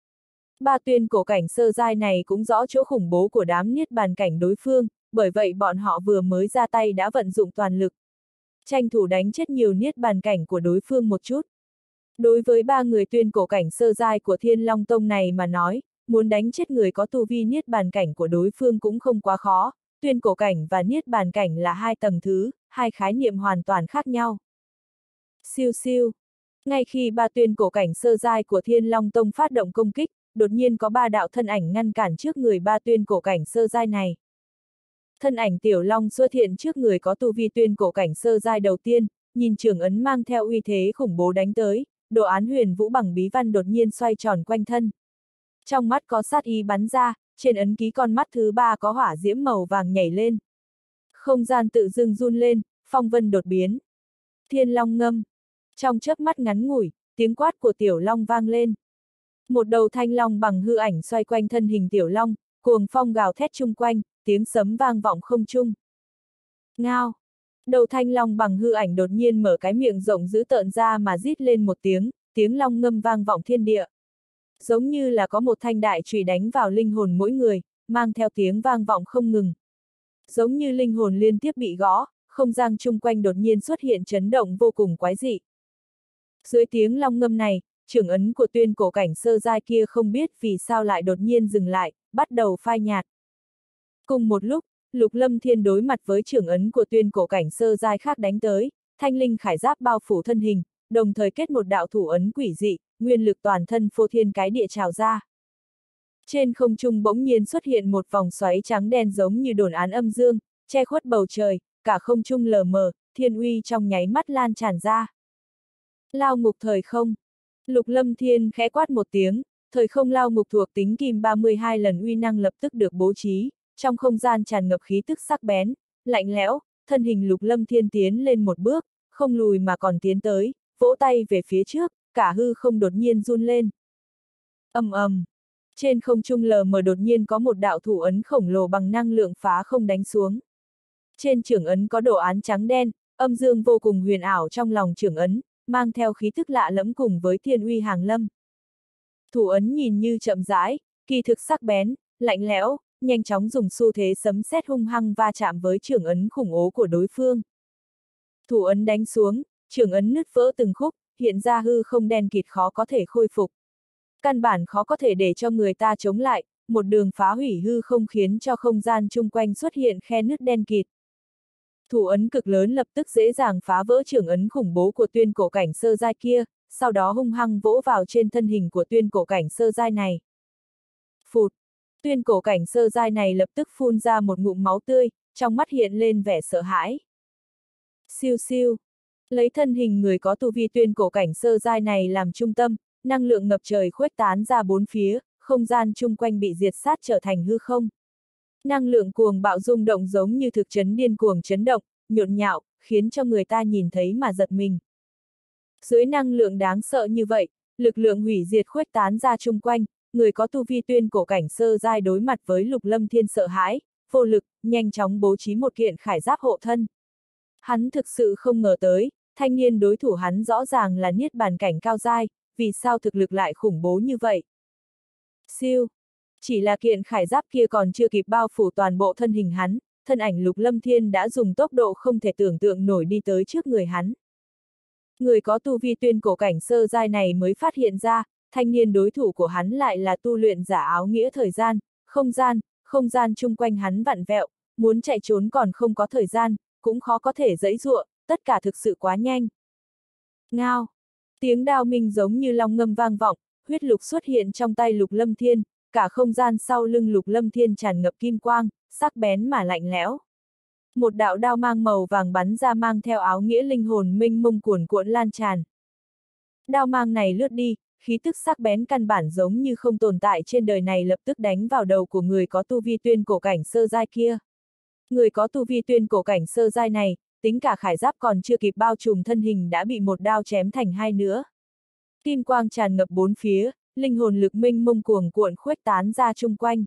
Ba tuyên cổ cảnh sơ giai này cũng rõ chỗ khủng bố của đám niết bàn cảnh đối phương, bởi vậy bọn họ vừa mới ra tay đã vận dụng toàn lực. Tranh thủ đánh chết nhiều niết bàn cảnh của đối phương một chút. Đối với ba người tuyên cổ cảnh sơ giai của Thiên Long Tông này mà nói, muốn đánh chết người có tu vi niết bàn cảnh của đối phương cũng không quá khó, tuyên cổ cảnh và niết bàn cảnh là hai tầng thứ, hai khái niệm hoàn toàn khác nhau. Siêu siêu. Ngay khi ba tuyên cổ cảnh sơ giai của Thiên Long Tông phát động công kích, đột nhiên có ba đạo thân ảnh ngăn cản trước người ba tuyên cổ cảnh sơ giai này. Thân ảnh Tiểu Long xuất hiện trước người có tu vi tuyên cổ cảnh sơ giai đầu tiên, nhìn trường ấn mang theo uy thế khủng bố đánh tới, đồ án huyền vũ bằng bí văn đột nhiên xoay tròn quanh thân. Trong mắt có sát ý bắn ra, trên ấn ký con mắt thứ ba có hỏa diễm màu vàng nhảy lên. Không gian tự dưng run lên, phong vân đột biến. Thiên Long ngâm. Trong chớp mắt ngắn ngủi, tiếng quát của Tiểu Long vang lên. Một đầu thanh long bằng hư ảnh xoay quanh thân hình Tiểu Long, cuồng phong gào thét chung quanh, tiếng sấm vang vọng không trung. Ngao! Đầu thanh long bằng hư ảnh đột nhiên mở cái miệng rộng dữ tợn ra mà rít lên một tiếng, tiếng long ngâm vang vọng thiên địa. Giống như là có một thanh đại chùy đánh vào linh hồn mỗi người, mang theo tiếng vang vọng không ngừng. Giống như linh hồn liên tiếp bị gõ, không gian chung quanh đột nhiên xuất hiện chấn động vô cùng quái dị. Dưới tiếng long ngâm này, trưởng ấn của tuyên cổ cảnh sơ giai kia không biết vì sao lại đột nhiên dừng lại, bắt đầu phai nhạt. Cùng một lúc, Lục Lâm Thiên đối mặt với trưởng ấn của tuyên cổ cảnh sơ giai khác đánh tới, thanh linh khải giáp bao phủ thân hình, đồng thời kết một đạo thủ ấn quỷ dị, nguyên lực toàn thân phô thiên cái địa trào ra. Trên không trung bỗng nhiên xuất hiện một vòng xoáy trắng đen giống như đồn án âm dương, che khuất bầu trời, cả không trung lờ mờ, thiên uy trong nháy mắt lan tràn ra. Lao ngục thời không. Lục Lâm Thiên khẽ quát một tiếng, thời không lao ngục thuộc tính kim ba mươi hai lần uy năng lập tức được bố trí, trong không gian tràn ngập khí tức sắc bén, lạnh lẽo, thân hình Lục Lâm Thiên tiến lên một bước, không lùi mà còn tiến tới, vỗ tay về phía trước, cả hư không đột nhiên run lên. Ầm ầm, trên không trung lờ mờ đột nhiên có một đạo thủ ấn khổng lồ bằng năng lượng phá không đánh xuống. Trên trưởng ấn có đồ án trắng đen, âm dương vô cùng huyền ảo trong lòng trưởng ấn, mang theo khí tức lạ lẫm cùng với thiên uy hàng lâm. Thủ ấn nhìn như chậm rãi, kỳ thực sắc bén, lạnh lẽo, nhanh chóng dùng xu thế sấm sét hung hăng va chạm với trưởng ấn khủng ố của đối phương. Thủ ấn đánh xuống, trưởng ấn nứt vỡ từng khúc, hiện ra hư không đen kịt khó có thể khôi phục. Căn bản khó có thể để cho người ta chống lại, một đường phá hủy hư không khiến cho không gian chung quanh xuất hiện khe nứt đen kịt. Thủ ấn cực lớn lập tức dễ dàng phá vỡ trưởng ấn khủng bố của tuyên cổ cảnh sơ giai kia, sau đó hung hăng vỗ vào trên thân hình của tuyên cổ cảnh sơ giai này. Phụt! Tuyên cổ cảnh sơ giai này lập tức phun ra một ngụm máu tươi, trong mắt hiện lên vẻ sợ hãi. Siêu siêu! Lấy thân hình người có tu vi tuyên cổ cảnh sơ giai này làm trung tâm, năng lượng ngập trời khuếch tán ra bốn phía, không gian chung quanh bị diệt sát trở thành hư không. Năng lượng cuồng bạo rung động giống như thực chấn điên cuồng chấn động, nhộn nhạo, khiến cho người ta nhìn thấy mà giật mình. Dưới năng lượng đáng sợ như vậy, lực lượng hủy diệt khuếch tán ra chung quanh, người có tu vi tuyên cổ cảnh sơ giai đối mặt với Lục Lâm Thiên sợ hãi, vô lực, nhanh chóng bố trí một kiện khải giáp hộ thân. Hắn thực sự không ngờ tới, thanh niên đối thủ hắn rõ ràng là niết bàn cảnh cao giai, vì sao thực lực lại khủng bố như vậy? Siêu! Chỉ là kiện khải giáp kia còn chưa kịp bao phủ toàn bộ thân hình hắn, thân ảnh Lục Lâm Thiên đã dùng tốc độ không thể tưởng tượng nổi đi tới trước người hắn. Người có tu vi tuyên cổ cảnh sơ giai này mới phát hiện ra, thanh niên đối thủ của hắn lại là tu luyện giả áo nghĩa thời gian, không gian, không gian chung quanh hắn vặn vẹo, muốn chạy trốn còn không có thời gian, cũng khó có thể giãy giụa, tất cả thực sự quá nhanh. Ngao! Tiếng đao minh giống như long ngâm vang vọng, huyết lục xuất hiện trong tay Lục Lâm Thiên, cả không gian sau lưng Lục Lâm Thiên tràn ngập kim quang, sắc bén mà lạnh lẽo. Một đạo đao mang màu vàng bắn ra mang theo áo nghĩa linh hồn mênh mông cuồn cuộn lan tràn. Đao mang này lướt đi, khí tức sắc bén căn bản giống như không tồn tại trên đời này lập tức đánh vào đầu của người có tu vi tuyên cổ cảnh sơ giai kia. Người có tu vi tuyên cổ cảnh sơ giai này, tính cả khải giáp còn chưa kịp bao trùm thân hình đã bị một đao chém thành hai nữa. Kim quang tràn ngập bốn phía, linh hồn lực minh mông cuồng cuộn khuếch tán ra chung quanh.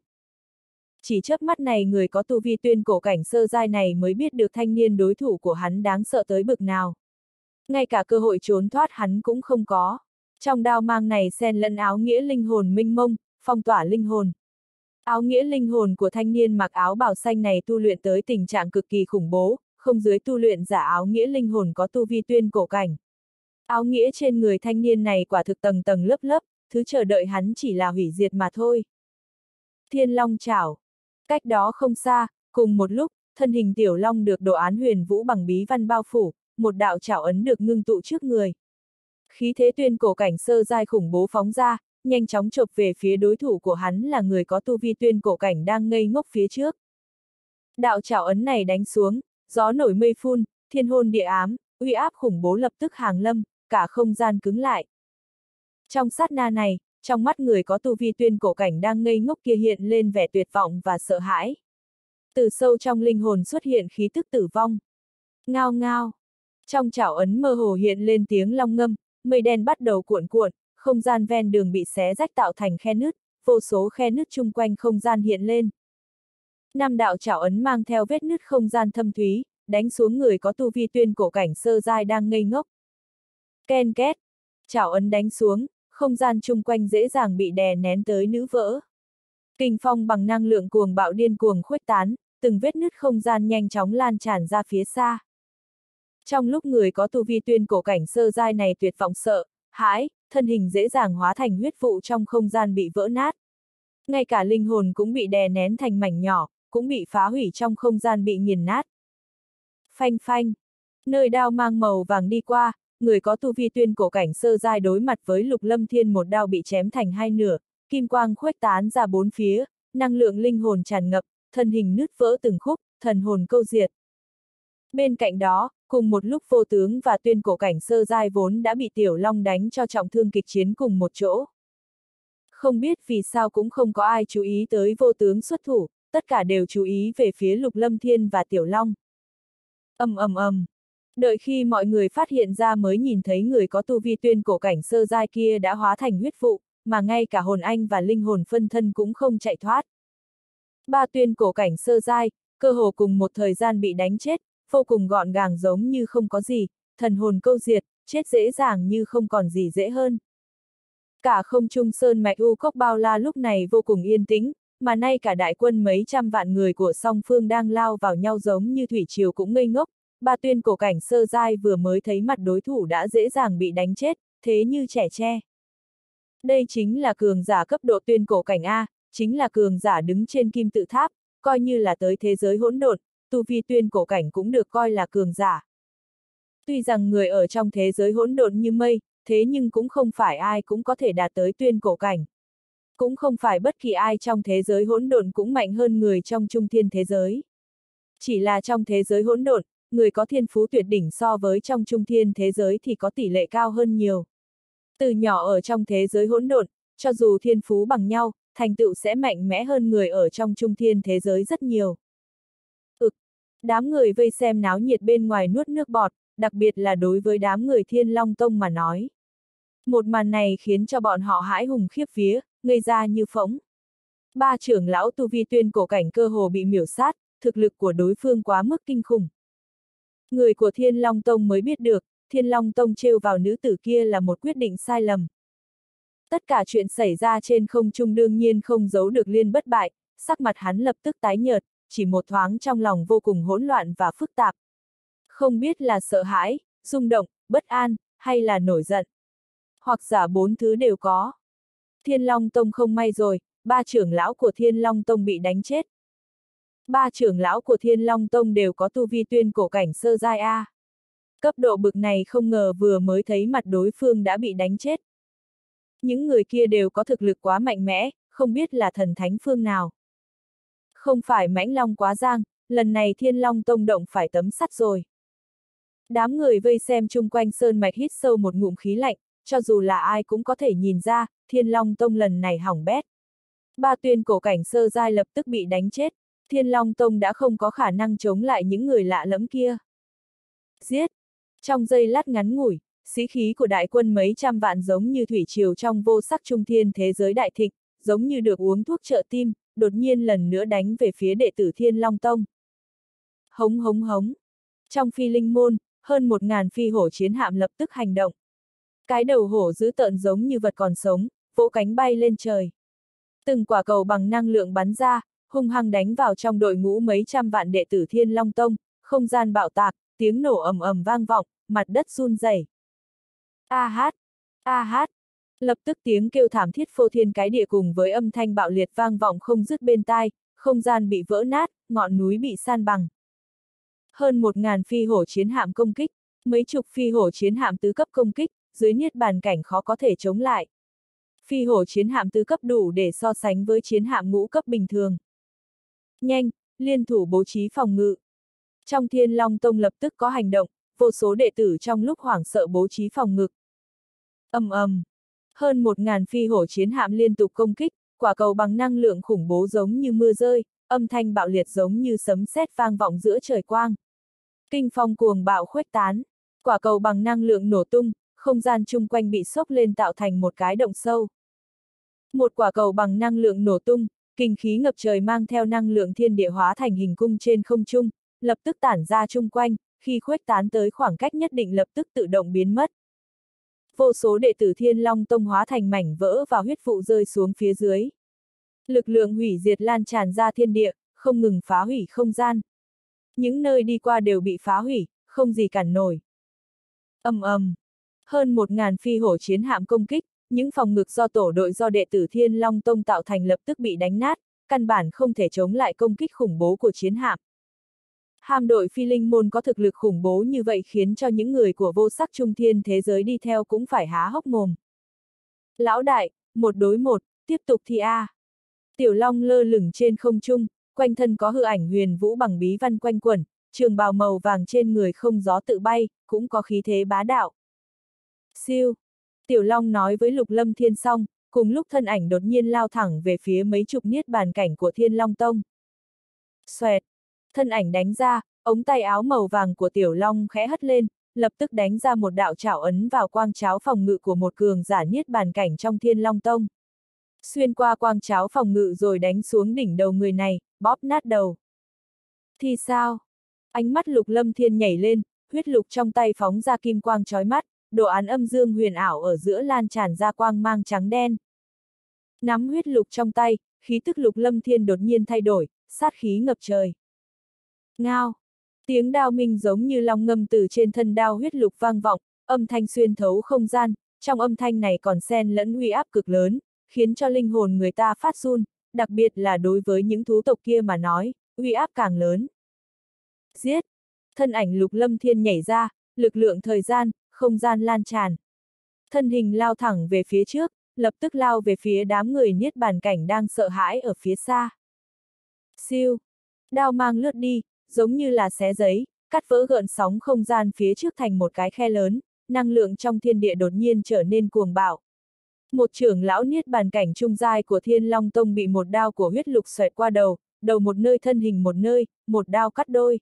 Chỉ chớp mắt này người có tu vi tuyên cổ cảnh sơ giai này mới biết được thanh niên đối thủ của hắn đáng sợ tới bực nào. Ngay cả cơ hội trốn thoát hắn cũng không có. Trong đao mang này xen lẫn áo nghĩa linh hồn minh mông, phong tỏa linh hồn. Áo nghĩa linh hồn của thanh niên mặc áo bào xanh này tu luyện tới tình trạng cực kỳ khủng bố, không dưới tu luyện giả áo nghĩa linh hồn có tu vi tuyên cổ cảnh. Áo nghĩa trên người thanh niên này quả thực tầng tầng lớp lớp, thứ chờ đợi hắn chỉ là hủy diệt mà thôi. Thiên Long Chảo. Cách đó không xa, cùng một lúc, thân hình tiểu long được đồ án huyền vũ bằng bí văn bao phủ, một đạo chảo ấn được ngưng tụ trước người. Khí thế tuyên cổ cảnh sơ giai khủng bố phóng ra, nhanh chóng chộp về phía đối thủ của hắn là người có tu vi tuyên cổ cảnh đang ngây ngốc phía trước. Đạo chảo ấn này đánh xuống, gió nổi mây phun, thiên hôn địa ám, uy áp khủng bố lập tức hàng lâm, cả không gian cứng lại. Trong sát na này, trong mắt người có tu vi tuyên cổ cảnh đang ngây ngốc kia hiện lên vẻ tuyệt vọng và sợ hãi. Từ sâu trong linh hồn xuất hiện khí tức tử vong. Ngao ngao. Trong chảo ấn mơ hồ hiện lên tiếng long ngâm, mây đen bắt đầu cuộn cuộn, không gian ven đường bị xé rách tạo thành khe nứt, vô số khe nứt chung quanh không gian hiện lên. Năm đạo chảo ấn mang theo vết nứt không gian thâm thúy, đánh xuống người có tu vi tuyên cổ cảnh sơ giai đang ngây ngốc. Ken két. Chảo ấn đánh xuống, không gian chung quanh dễ dàng bị đè nén tới nứt vỡ. Kình phong bằng năng lượng cuồng bạo điên cuồng khuếch tán, từng vết nứt không gian nhanh chóng lan tràn ra phía xa. Trong lúc người có tu vi tuyên cổ cảnh sơ giai này tuyệt vọng sợ, hãi, thân hình dễ dàng hóa thành huyết vụ trong không gian bị vỡ nát. Ngay cả linh hồn cũng bị đè nén thành mảnh nhỏ, cũng bị phá hủy trong không gian bị nghiền nát. Phanh phanh, nơi đao mang màu vàng đi qua, người có tu vi tuyên cổ cảnh sơ giai đối mặt với Lục Lâm Thiên một đao bị chém thành hai nửa, kim quang khuếch tán ra bốn phía, năng lượng linh hồn tràn ngập, thân hình nứt vỡ từng khúc, thần hồn câu diệt. Bên cạnh đó, cùng một lúc vô tướng và tuyên cổ cảnh sơ giai vốn đã bị Tiểu Long đánh cho trọng thương kịch chiến cùng một chỗ. Không biết vì sao cũng không có ai chú ý tới vô tướng xuất thủ, tất cả đều chú ý về phía Lục Lâm Thiên và Tiểu Long. Ầm ầm ầm. Đợi khi mọi người phát hiện ra mới nhìn thấy người có tu vi tuyên cổ cảnh sơ giai kia đã hóa thành huyết vụ, mà ngay cả hồn anh và linh hồn phân thân cũng không chạy thoát. Ba tuyên cổ cảnh sơ giai, cơ hồ cùng một thời gian bị đánh chết, vô cùng gọn gàng giống như không có gì, thần hồn câu diệt, chết dễ dàng như không còn gì dễ hơn. Cả không trung sơn mạch U Cốc Bao La lúc này vô cùng yên tĩnh, mà nay cả đại quân mấy trăm vạn người của song phương đang lao vào nhau giống như thủy triều cũng ngây ngốc. Ba tuyên cổ cảnh sơ giai vừa mới thấy mặt đối thủ đã dễ dàng bị đánh chết, thế như trẻ tre. Đây chính là cường giả cấp độ tuyên cổ cảnh A, chính là cường giả đứng trên kim tự tháp, coi như là tới thế giới hỗn độn, tu vi tuyên cổ cảnh cũng được coi là cường giả. Tuy rằng người ở trong thế giới hỗn độn như mây, thế nhưng cũng không phải ai cũng có thể đạt tới tuyên cổ cảnh. Cũng không phải bất kỳ ai trong thế giới hỗn độn cũng mạnh hơn người trong trung thiên thế giới. Chỉ là trong thế giới hỗn độn, người có thiên phú tuyệt đỉnh so với trong trung thiên thế giới thì có tỷ lệ cao hơn nhiều. Từ nhỏ ở trong thế giới hỗn độn, cho dù thiên phú bằng nhau, thành tựu sẽ mạnh mẽ hơn người ở trong trung thiên thế giới rất nhiều. Ực, đám người vây xem náo nhiệt bên ngoài nuốt nước bọt, đặc biệt là đối với đám người Thiên Long Tông mà nói. Một màn này khiến cho bọn họ hãi hùng khiếp vía, ngây ra như phỗng. Ba trưởng lão tu vi tuyên cổ cảnh cơ hồ bị miểu sát, thực lực của đối phương quá mức kinh khủng. Người của Thiên Long Tông mới biết được, Thiên Long Tông trêu vào nữ tử kia là một quyết định sai lầm. Tất cả chuyện xảy ra trên không trung đương nhiên không giấu được Liên bất bại, sắc mặt hắn lập tức tái nhợt, chỉ một thoáng trong lòng vô cùng hỗn loạn và phức tạp. Không biết là sợ hãi, rung động, bất an, hay là nổi giận. Hoặc giả bốn thứ đều có. Thiên Long Tông không may rồi, ba trưởng lão của Thiên Long Tông bị đánh chết. Ba trưởng lão của Thiên Long Tông đều có tu vi tuyên cổ cảnh sơ giai A. Cấp độ bực này không ngờ vừa mới thấy mặt đối phương đã bị đánh chết. Những người kia đều có thực lực quá mạnh mẽ, không biết là thần thánh phương nào. Không phải mãnh long quá giang, lần này Thiên Long Tông động phải tấm sắt rồi. Đám người vây xem chung quanh sơn mạch hít sâu một ngụm khí lạnh, cho dù là ai cũng có thể nhìn ra, Thiên Long Tông lần này hỏng bét. Ba tuyên cổ cảnh sơ giai lập tức bị đánh chết, Thiên Long Tông đã không có khả năng chống lại những người lạ lẫm kia. Giết! Trong giây lát ngắn ngủi, sĩ khí của đại quân mấy trăm vạn giống như thủy triều trong vô sắc trung thiên thế giới đại thịnh, giống như được uống thuốc trợ tim, đột nhiên lần nữa đánh về phía đệ tử Thiên Long Tông. Hống hống hống! Trong phi linh môn, hơn một ngàn phi hổ chiến hạm lập tức hành động. Cái đầu hổ dữ tợn giống như vật còn sống, vỗ cánh bay lên trời. Từng quả cầu bằng năng lượng bắn ra, hung hăng đánh vào trong đội ngũ mấy trăm vạn đệ tử Thiên Long Tông, không gian bạo tạc, tiếng nổ ầm ầm vang vọng, mặt đất run rẩy. A hát, a hát, lập tức tiếng kêu thảm thiết phô thiên cái địa cùng với âm thanh bạo liệt vang vọng không dứt bên tai, không gian bị vỡ nát, ngọn núi bị san bằng. Hơn một ngàn phi hổ chiến hạm công kích, mấy chục phi hổ chiến hạm tứ cấp công kích, dưới niết bàn cảnh khó có thể chống lại. Phi hổ chiến hạm tứ cấp đủ để so sánh với chiến hạm ngũ cấp bình thường. Nhanh, liên thủ bố trí phòng ngự. Trong Thiên Long Tông lập tức có hành động, vô số đệ tử trong lúc hoảng sợ bố trí phòng ngự. Ầm ầm, hơn một ngàn phi hổ chiến hạm liên tục công kích, quả cầu bằng năng lượng khủng bố giống như mưa rơi, âm thanh bạo liệt giống như sấm sét vang vọng giữa trời quang. Kinh phong cuồng bạo khuếch tán, quả cầu bằng năng lượng nổ tung, không gian chung quanh bị sốc lên tạo thành một cái động sâu. Một quả cầu bằng năng lượng nổ tung, kinh khí ngập trời mang theo năng lượng thiên địa hóa thành hình cung trên không trung, lập tức tản ra chung quanh, khi khuếch tán tới khoảng cách nhất định lập tức tự động biến mất. Vô số đệ tử Thiên Long Tông hóa thành mảnh vỡ và huyết vụ rơi xuống phía dưới. Lực lượng hủy diệt lan tràn ra thiên địa, không ngừng phá hủy không gian. Những nơi đi qua đều bị phá hủy, không gì cản nổi. Ầm ầm, hơn một ngàn phi hổ chiến hạm công kích, những phòng ngự do tổ đội do đệ tử Thiên Long Tông tạo thành lập tức bị đánh nát, căn bản không thể chống lại công kích khủng bố của chiến hạm. Hạm đội phi linh môn có thực lực khủng bố như vậy khiến cho những người của vô sắc trung thiên thế giới đi theo cũng phải há hốc mồm. Lão đại, một đối một, tiếp tục thi a. Tiểu Long lơ lửng trên không trung, quanh thân có hư ảnh huyền vũ bằng bí văn quanh quẩn, trường bào màu vàng trên người không gió tự bay, cũng có khí thế bá đạo. Siêu! Tiểu Long nói với Lục Lâm Thiên xong, cùng lúc thân ảnh đột nhiên lao thẳng về phía mấy chục niết bàn cảnh của Thiên Long Tông. Xoẹt! Thân ảnh đánh ra, ống tay áo màu vàng của Tiểu Long khẽ hất lên, lập tức đánh ra một đạo trảo ấn vào quang cháo phòng ngự của một cường giả niết bàn cảnh trong Thiên Long Tông. Xuyên qua quang cháo phòng ngự rồi đánh xuống đỉnh đầu người này, bóp nát đầu. Thì sao? Ánh mắt Lục Lâm Thiên nhảy lên, huyết lục trong tay phóng ra kim quang chói mắt, đồ án âm dương huyền ảo ở giữa lan tràn ra quang mang trắng đen. Nắm huyết lục trong tay, khí tức Lục Lâm Thiên đột nhiên thay đổi, sát khí ngập trời. Ngao! Tiếng đao minh giống như long ngâm từ trên thân đao huyết lục vang vọng, âm thanh xuyên thấu không gian, trong âm thanh này còn xen lẫn uy áp cực lớn, khiến cho linh hồn người ta phát run, đặc biệt là đối với những thú tộc kia mà nói, uy áp càng lớn. Giết! Thân ảnh Lục Lâm Thiên nhảy ra, lực lượng thời gian, không gian lan tràn. Thân hình lao thẳng về phía trước, lập tức lao về phía đám người niết bàn cảnh đang sợ hãi ở phía xa. Siêu! Đao mang lướt đi, giống như là xé giấy, cắt vỡ gợn sóng không gian phía trước thành một cái khe lớn, năng lượng trong thiên địa đột nhiên trở nên cuồng bạo. Một trưởng lão niết bàn cảnh trung giai của Thiên Long Tông bị một đao của huyết lục xoẹt qua đầu, đầu một nơi thân hình một nơi, một đao cắt đôi.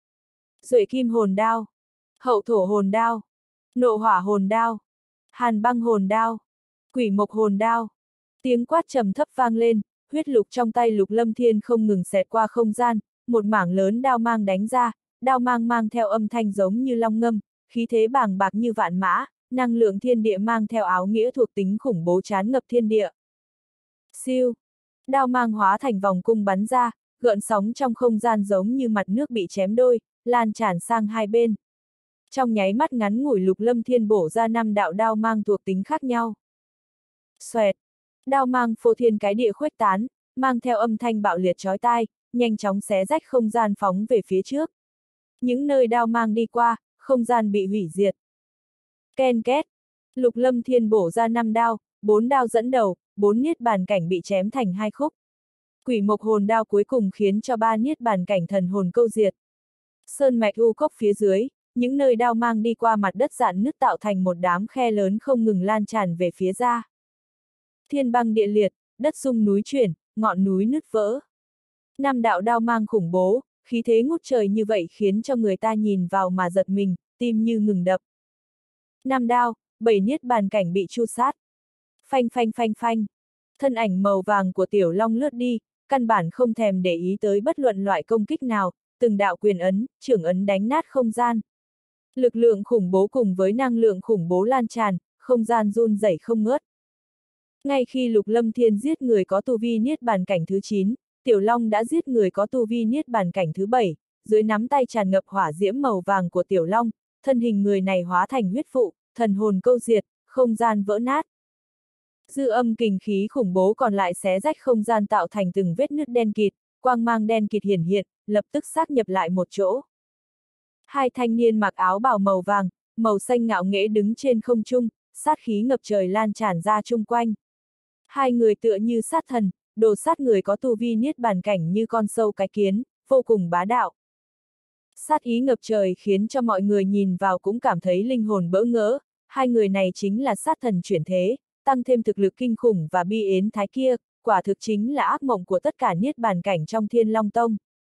Duệ kim hồn đao, hậu thổ hồn đao, nộ hỏa hồn đao, hàn băng hồn đao, quỷ mộc hồn đao. Tiếng quát trầm thấp vang lên, huyết lục trong tay Lục Lâm Thiên không ngừng xẹt qua không gian, một mảng lớn đao mang đánh ra, đao mang mang theo âm thanh giống như long ngâm, khí thế bàng bạc như vạn mã, năng lượng thiên địa mang theo áo nghĩa thuộc tính khủng bố tràn ngập thiên địa. Siêu! Đao mang hóa thành vòng cung bắn ra, gợn sóng trong không gian giống như mặt nước bị chém đôi, lan tràn sang hai bên. Trong nháy mắt ngắn ngủi Lục Lâm Thiên bổ ra năm đạo đao mang thuộc tính khác nhau. Xoẹt! Đao mang phô thiên cái địa khuếch tán, mang theo âm thanh bạo liệt chói tai, nhanh chóng xé rách không gian phóng về phía trước. Những nơi đao mang đi qua, không gian bị hủy diệt. Ken két! Lục Lâm Thiên bổ ra năm đao, bốn đao dẫn đầu, bốn niết bàn cảnh bị chém thành hai khúc. Quỷ mộc hồn đao cuối cùng khiến cho ba niết bàn cảnh thần hồn câu diệt. Sơn mạch u cốc phía dưới, những nơi đao mang đi qua mặt đất rạn nứt tạo thành một đám khe lớn không ngừng lan tràn về phía ra. Thiên băng địa liệt, đất rung núi chuyển, ngọn núi nứt vỡ. Năm đạo đao mang khủng bố, khí thế ngút trời như vậy khiến cho người ta nhìn vào mà giật mình, tim như ngừng đập. Năm đao, bảy niết bàn cảnh bị tru sát. Phanh phanh phanh phanh. Thân ảnh màu vàng của Tiểu Long lướt đi, căn bản không thèm để ý tới bất luận loại công kích nào, từng đạo quyền ấn, trưởng ấn đánh nát không gian. Lực lượng khủng bố cùng với năng lượng khủng bố lan tràn, không gian run rẩy không ngớt. Ngay khi Lục Lâm Thiên giết người có tu vi niết bàn cảnh thứ chín, Tiểu Long đã giết người có tu vi niết bàn cảnh thứ bảy, dưới nắm tay tràn ngập hỏa diễm màu vàng của Tiểu Long, thân hình người này hóa thành huyết phụ, thần hồn câu diệt, không gian vỡ nát. Dư âm kình khí khủng bố còn lại xé rách không gian tạo thành từng vết nứt đen kịt, quang mang đen kịt hiển hiện, lập tức xác nhập lại một chỗ. Hai thanh niên mặc áo bào màu vàng, màu xanh ngạo nghễ đứng trên không trung, sát khí ngập trời lan tràn ra chung quanh. Hai người tựa như sát thần, đồ sát người có tu vi niết bàn cảnh như con sâu cái kiến, vô cùng bá đạo. Sát ý ngập trời khiến cho mọi người nhìn vào cũng cảm thấy linh hồn bỡ ngỡ, hai người này chính là sát thần chuyển thế, tăng thêm thực lực kinh khủng và bi ến thái kia, quả thực chính là ác mộng của tất cả niết bàn cảnh trong Thiên Long Tông.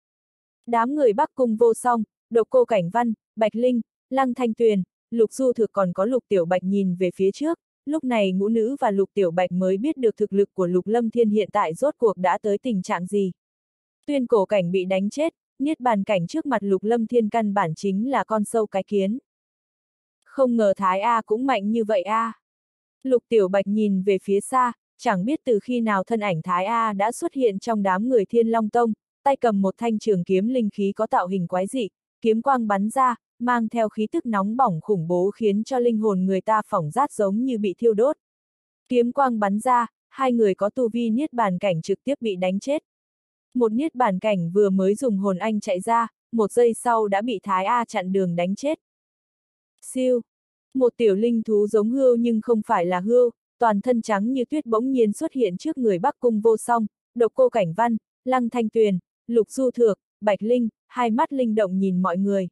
Đám người Bắc Cung Vô Song, Độc Cô Cảnh Văn, Bạch Linh, Lăng Thanh Tuyền, Lục Du Thực còn có Lục Tiểu Bạch nhìn về phía trước, lúc này Ngũ Nữ và Lục Tiểu Bạch mới biết được thực lực của Lục Lâm Thiên hiện tại rốt cuộc đã tới tình trạng gì. Tuyên Cổ Cảnh bị đánh chết, niết bàn cảnh trước mặt Lục Lâm Thiên căn bản chính là con sâu cái kiến. Không ngờ Thái A cũng mạnh như vậy a. Lục Tiểu Bạch nhìn về phía xa, chẳng biết từ khi nào thân ảnh Thái A đã xuất hiện trong đám người Thiên Long Tông, tay cầm một thanh trường kiếm linh khí có tạo hình quái dị, kiếm quang bắn ra, mang theo khí tức nóng bỏng khủng bố khiến cho linh hồn người ta phỏng rát giống như bị thiêu đốt. Kiếm quang bắn ra, hai người có tu vi niết bàn cảnh trực tiếp bị đánh chết. Một niết bàn cảnh vừa mới dùng hồn anh chạy ra, một giây sau đã bị Thái A chặn đường đánh chết. Siêu! Một tiểu linh thú giống hươu nhưng không phải là hươu, toàn thân trắng như tuyết bỗng nhiên xuất hiện trước người Bắc Cung Vô Song, Độc Cô Cảnh Văn, Lăng Thanh Tuyền, Lục Du Thược, Bạch Linh, hai mắt linh động nhìn mọi người.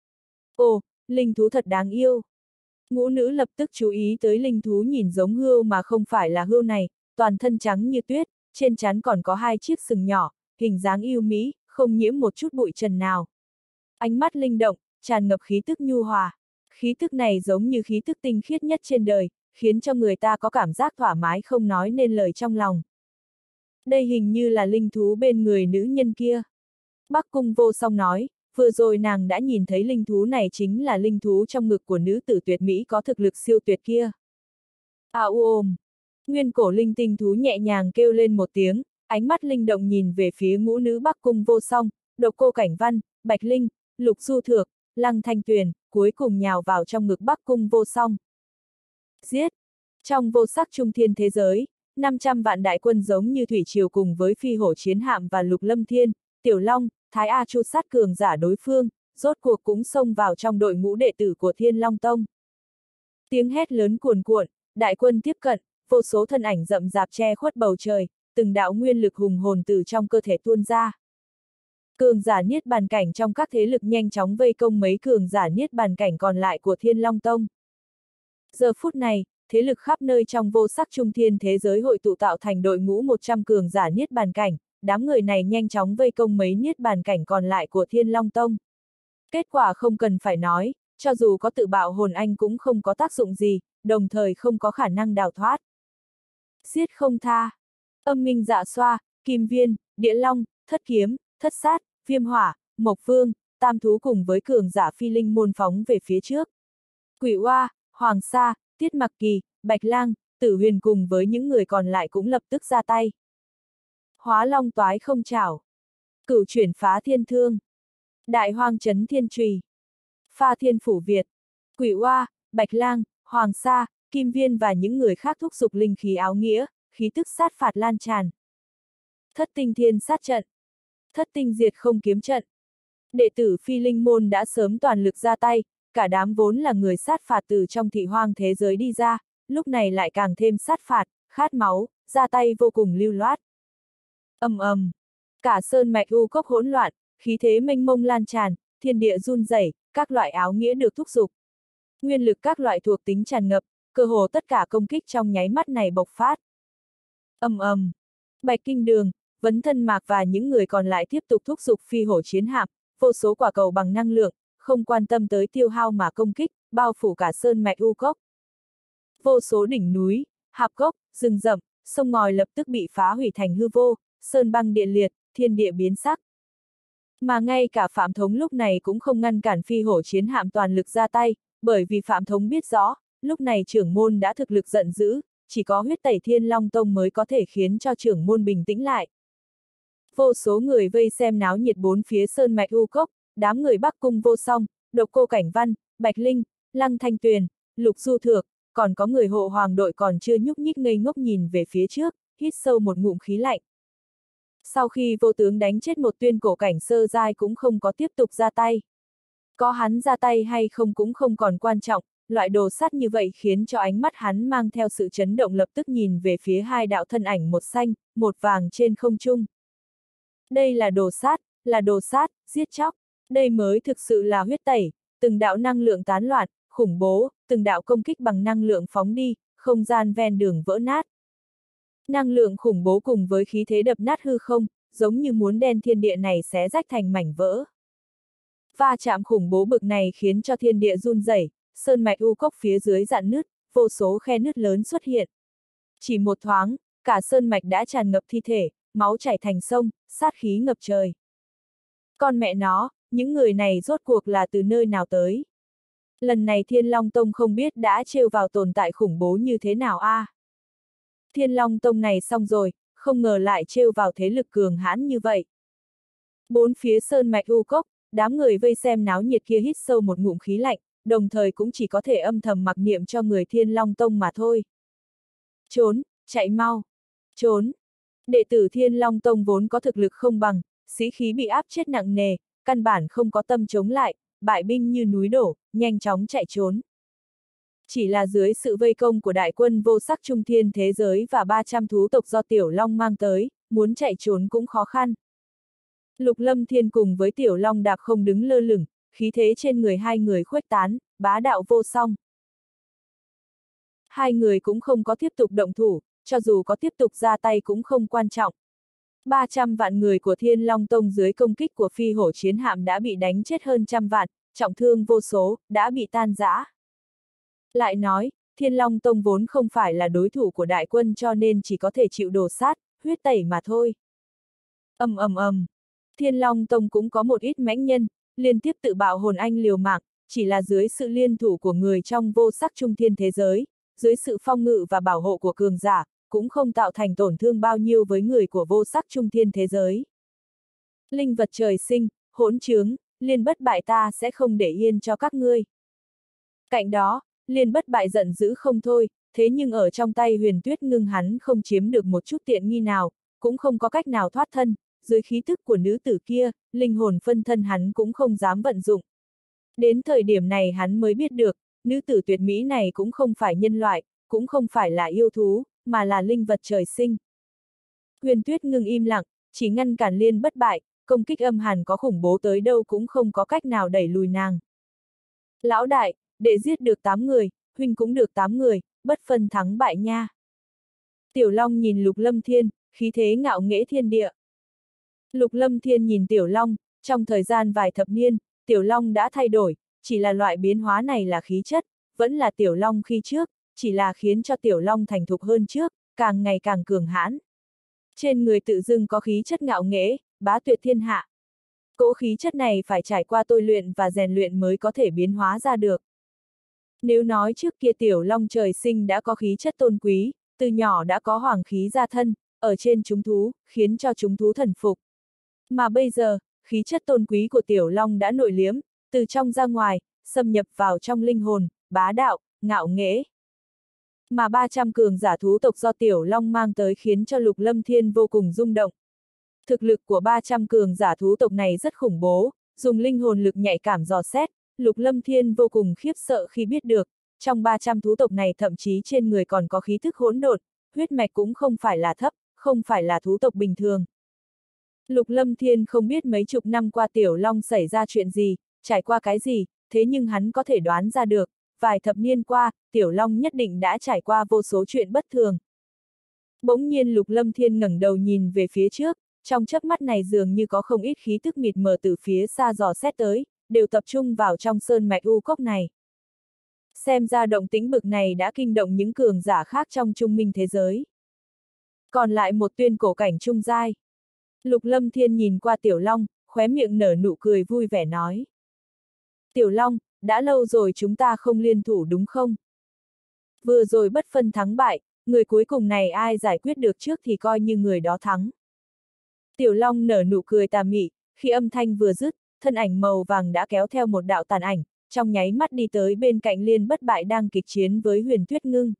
Ồ, linh thú thật đáng yêu. Ngũ nữ lập tức chú ý tới linh thú nhìn giống hươu mà không phải là hươu này, toàn thân trắng như tuyết, trên trán còn có hai chiếc sừng nhỏ, hình dáng yêu mỹ, không nhiễm một chút bụi trần nào. Ánh mắt linh động, tràn ngập khí tức nhu hòa. Khí tức này giống như khí tức tinh khiết nhất trên đời, khiến cho người ta có cảm giác thoải mái không nói nên lời trong lòng. Đây hình như là linh thú bên người nữ nhân kia. Bắc Cung Vô Song nói, vừa rồi nàng đã nhìn thấy linh thú này chính là linh thú trong ngực của nữ tử tuyệt mỹ có thực lực siêu tuyệt kia. À u ôm. Nguyên cổ linh tinh thú nhẹ nhàng kêu lên một tiếng, ánh mắt linh động nhìn về phía ngũ nữ Bắc Cung Vô Song, Độc Cô Cảnh Văn, Bạch Linh, Lục Du Thược, Lăng Thanh Tuyền, cuối cùng nhào vào trong ngực Bắc Cung Vô Song. Giết! Trong vô sắc trung thiên thế giới, năm trăm vạn đại quân giống như thủy triều cùng với phi hổ chiến hạm và Lục Lâm Thiên, Tiểu Long, Thái A Chu sát cường giả đối phương, rốt cuộc cũng xông vào trong đội ngũ đệ tử của Thiên Long Tông. Tiếng hét lớn cuồn cuộn, đại quân tiếp cận, vô số thân ảnh rậm rạp che khuất bầu trời, từng đạo nguyên lực hùng hồn từ trong cơ thể tuôn ra. Cường giả niết bàn cảnh trong các thế lực nhanh chóng vây công mấy cường giả niết bàn cảnh còn lại của Thiên Long Tông. Giờ phút này, thế lực khắp nơi trong vô sắc trung thiên thế giới hội tụ tạo thành đội ngũ một trăm cường giả niết bàn cảnh, đám người này nhanh chóng vây công mấy niết bàn cảnh còn lại của Thiên Long Tông. Kết quả không cần phải nói, cho dù có tự bạo hồn anh cũng không có tác dụng gì, đồng thời không có khả năng đào thoát. Giết không tha. Âm Minh Dạ Xoa, Kim Viên, Địa Long, Thất Kiếm, Thất Sát, Viêm Hỏa, Mộc Vương, Tam Thú cùng với cường giả phi linh môn phóng về phía trước. Quỷ Oa, Hoàng Sa, Tiết Mặc Kỳ, Bạch Lang, Tử Huyền cùng với những người còn lại cũng lập tức ra tay. Hóa Long Toái Không Chảo, Cửu Chuyển Phá Thiên Thương, Đại Hoang Chấn Thiên Chùy, Pha Thiên Phủ Việt, Quỷ Oa, Bạch Lang, Hoàng Sa, Kim Viên và những người khác thúc giục linh khí áo nghĩa, khí tức sát phạt lan tràn. Thất Tinh Thiên Sát Trận, Thất Tinh Diệt Không Kiếm Trận. Đệ tử phi linh môn đã sớm toàn lực ra tay, cả đám vốn là người sát phạt từ trong thị hoang thế giới đi ra, lúc này lại càng thêm sát phạt, khát máu, ra tay vô cùng lưu loát. Ầm ầm, cả sơn mạch u cốc hỗn loạn, khí thế mênh mông lan tràn, thiên địa run rẩy, các loại áo nghĩa được thúc giục. Nguyên lực các loại thuộc tính tràn ngập, cơ hồ tất cả công kích trong nháy mắt này bộc phát. Ầm ầm, Bạch Kinh Đường, Vấn Thân Mạc và những người còn lại tiếp tục thúc giục phi hổ chiến hạm, vô số quả cầu bằng năng lượng, không quan tâm tới tiêu hao mà công kích, bao phủ cả sơn mạch u cốc. Vô số đỉnh núi, hạp cốc, rừng rậm, sông ngòi lập tức bị phá hủy thành hư vô, sơn băng địa liệt, thiên địa biến sắc. Mà ngay cả Phạm Thống lúc này cũng không ngăn cản phi hổ chiến hạm toàn lực ra tay, bởi vì Phạm Thống biết rõ, lúc này trưởng môn đã thực lực giận dữ, chỉ có huyết tẩy Thiên Long Tông mới có thể khiến cho trưởng môn bình tĩnh lại. Vô số người vây xem náo nhiệt bốn phía sơn mạch u cốc, đám người Bắc Cung Vô Song, Độc Cô Cảnh Văn, Bạch Linh, Lăng Thanh Tuyền, Lục Du Thược, còn có người hộ hoàng đội còn chưa nhúc nhích ngây ngốc nhìn về phía trước, hít sâu một ngụm khí lạnh. Sau khi vô tướng đánh chết một tuyên cổ cảnh sơ giai cũng không có tiếp tục ra tay. Có hắn ra tay hay không cũng không còn quan trọng, loại đồ sát như vậy khiến cho ánh mắt hắn mang theo sự chấn động lập tức nhìn về phía hai đạo thân ảnh một xanh, một vàng trên không trung. Đây là đồ sát, là đồ sát, giết chóc, đây mới thực sự là huyết tẩy, từng đạo năng lượng tán loạn, khủng bố, từng đạo công kích bằng năng lượng phóng đi, không gian ven đường vỡ nát. Năng lượng khủng bố cùng với khí thế đập nát hư không, giống như muốn đen thiên địa này xé rách thành mảnh vỡ. Va chạm khủng bố bực này khiến cho thiên địa run rẩy, sơn mạch u cốc phía dưới rạn nứt, vô số khe nứt lớn xuất hiện. Chỉ một thoáng, cả sơn mạch đã tràn ngập thi thể, máu chảy thành sông, sát khí ngập trời. Con mẹ nó, những người này rốt cuộc là từ nơi nào tới? Lần này Thiên Long Tông không biết đã trêu vào tồn tại khủng bố như thế nào a? À? Thiên Long Tông này xong rồi, không ngờ lại trêu vào thế lực cường hãn như vậy. Bốn phía sơn mạch u cốc, đám người vây xem náo nhiệt kia hít sâu một ngụm khí lạnh, đồng thời cũng chỉ có thể âm thầm mặc niệm cho người Thiên Long Tông mà thôi. Trốn, chạy mau, trốn. Đệ tử Thiên Long Tông vốn có thực lực không bằng, sĩ khí bị áp chết nặng nề, căn bản không có tâm chống lại, bại binh như núi đổ, nhanh chóng chạy trốn. Chỉ là dưới sự vây công của đại quân vô sắc trung thiên thế giới và ba trăm thú tộc do Tiểu Long mang tới, muốn chạy trốn cũng khó khăn. Lục Lâm Thiên cùng với Tiểu Long đạp không đứng lơ lửng, khí thế trên người hai người khuếch tán, bá đạo vô song. Hai người cũng không có tiếp tục động thủ, cho dù có tiếp tục ra tay cũng không quan trọng. ba trăm vạn người của Thiên Long Tông dưới công kích của phi hổ chiến hạm đã bị đánh chết hơn trăm vạn, trọng thương vô số, đã bị tan rã. Lại nói, Thiên Long Tông vốn không phải là đối thủ của đại quân cho nên chỉ có thể chịu đổ sát, huyết tẩy mà thôi. Ầm ầm ầm, Thiên Long Tông cũng có một ít mãnh nhân, liên tiếp tự bạo hồn anh liều mạng, chỉ là dưới sự liên thủ của người trong vô sắc trung thiên thế giới, dưới sự phong ngự và bảo hộ của cường giả, cũng không tạo thành tổn thương bao nhiêu với người của vô sắc trung thiên thế giới. Linh vật trời sinh, hỗn trướng, Liên Bất Bại ta sẽ không để yên cho các ngươi. Cạnh đó, Liên Bất Bại giận dữ không thôi, thế nhưng ở trong tay Huyền Tuyết Ngưng hắn không chiếm được một chút tiện nghi nào, cũng không có cách nào thoát thân, dưới khí tức của nữ tử kia, linh hồn phân thân hắn cũng không dám vận dụng. Đến thời điểm này hắn mới biết được, nữ tử tuyệt mỹ này cũng không phải nhân loại, cũng không phải là yêu thú, mà là linh vật trời sinh. Huyền Tuyết Ngưng im lặng, chỉ ngăn cản Liên Bất Bại, công kích âm hàn có khủng bố tới đâu cũng không có cách nào đẩy lùi nàng. Lão đại, để giết được tám người, huynh cũng được tám người, bất phân thắng bại nha. Tiểu Long nhìn Lục Lâm Thiên, khí thế ngạo nghễ thiên địa. Lục Lâm Thiên nhìn Tiểu Long, trong thời gian vài thập niên, Tiểu Long đã thay đổi, chỉ là loại biến hóa này là khí chất, vẫn là Tiểu Long khi trước, chỉ là khiến cho Tiểu Long thành thục hơn trước, càng ngày càng cường hãn. Trên người tự dưng có khí chất ngạo nghễ, bá tuyệt thiên hạ. Cỗ khí chất này phải trải qua tôi luyện và rèn luyện mới có thể biến hóa ra được. Nếu nói trước kia Tiểu Long trời sinh đã có khí chất tôn quý, từ nhỏ đã có hoàng khí ra thân, ở trên chúng thú, khiến cho chúng thú thần phục. Mà bây giờ, khí chất tôn quý của Tiểu Long đã nội liếm, từ trong ra ngoài, xâm nhập vào trong linh hồn, bá đạo, ngạo nghễ. Mà ba trăm cường giả thú tộc do Tiểu Long mang tới khiến cho Lục Lâm Thiên vô cùng rung động. Thực lực của ba trăm cường giả thú tộc này rất khủng bố, dùng linh hồn lực nhạy cảm dò xét, Lục Lâm Thiên vô cùng khiếp sợ khi biết được, trong ba trăm thú tộc này thậm chí trên người còn có khí thức hỗn độn, huyết mạch cũng không phải là thấp, không phải là thú tộc bình thường. Lục Lâm Thiên không biết mấy chục năm qua Tiểu Long xảy ra chuyện gì, trải qua cái gì, thế nhưng hắn có thể đoán ra được, vài thập niên qua, Tiểu Long nhất định đã trải qua vô số chuyện bất thường. Bỗng nhiên Lục Lâm Thiên ngẩng đầu nhìn về phía trước, trong chớp mắt này dường như có không ít khí tức mịt mờ từ phía xa dò xét tới, đều tập trung vào trong sơn mạch u cốc này. Xem ra động tĩnh bực này đã kinh động những cường giả khác trong trung minh thế giới. Còn lại một tuyên cổ cảnh trung giai. Lục Lâm Thiên nhìn qua Tiểu Long, khóe miệng nở nụ cười vui vẻ nói. Tiểu Long, đã lâu rồi chúng ta không liên thủ đúng không? Vừa rồi bất phân thắng bại, người cuối cùng này ai giải quyết được trước thì coi như người đó thắng. Tiểu Long nở nụ cười tà mị, khi âm thanh vừa dứt, thân ảnh màu vàng đã kéo theo một đạo tàn ảnh, trong nháy mắt đi tới bên cạnh Liên Bất Bại đang kịch chiến với Huyền Tuyết Ngưng.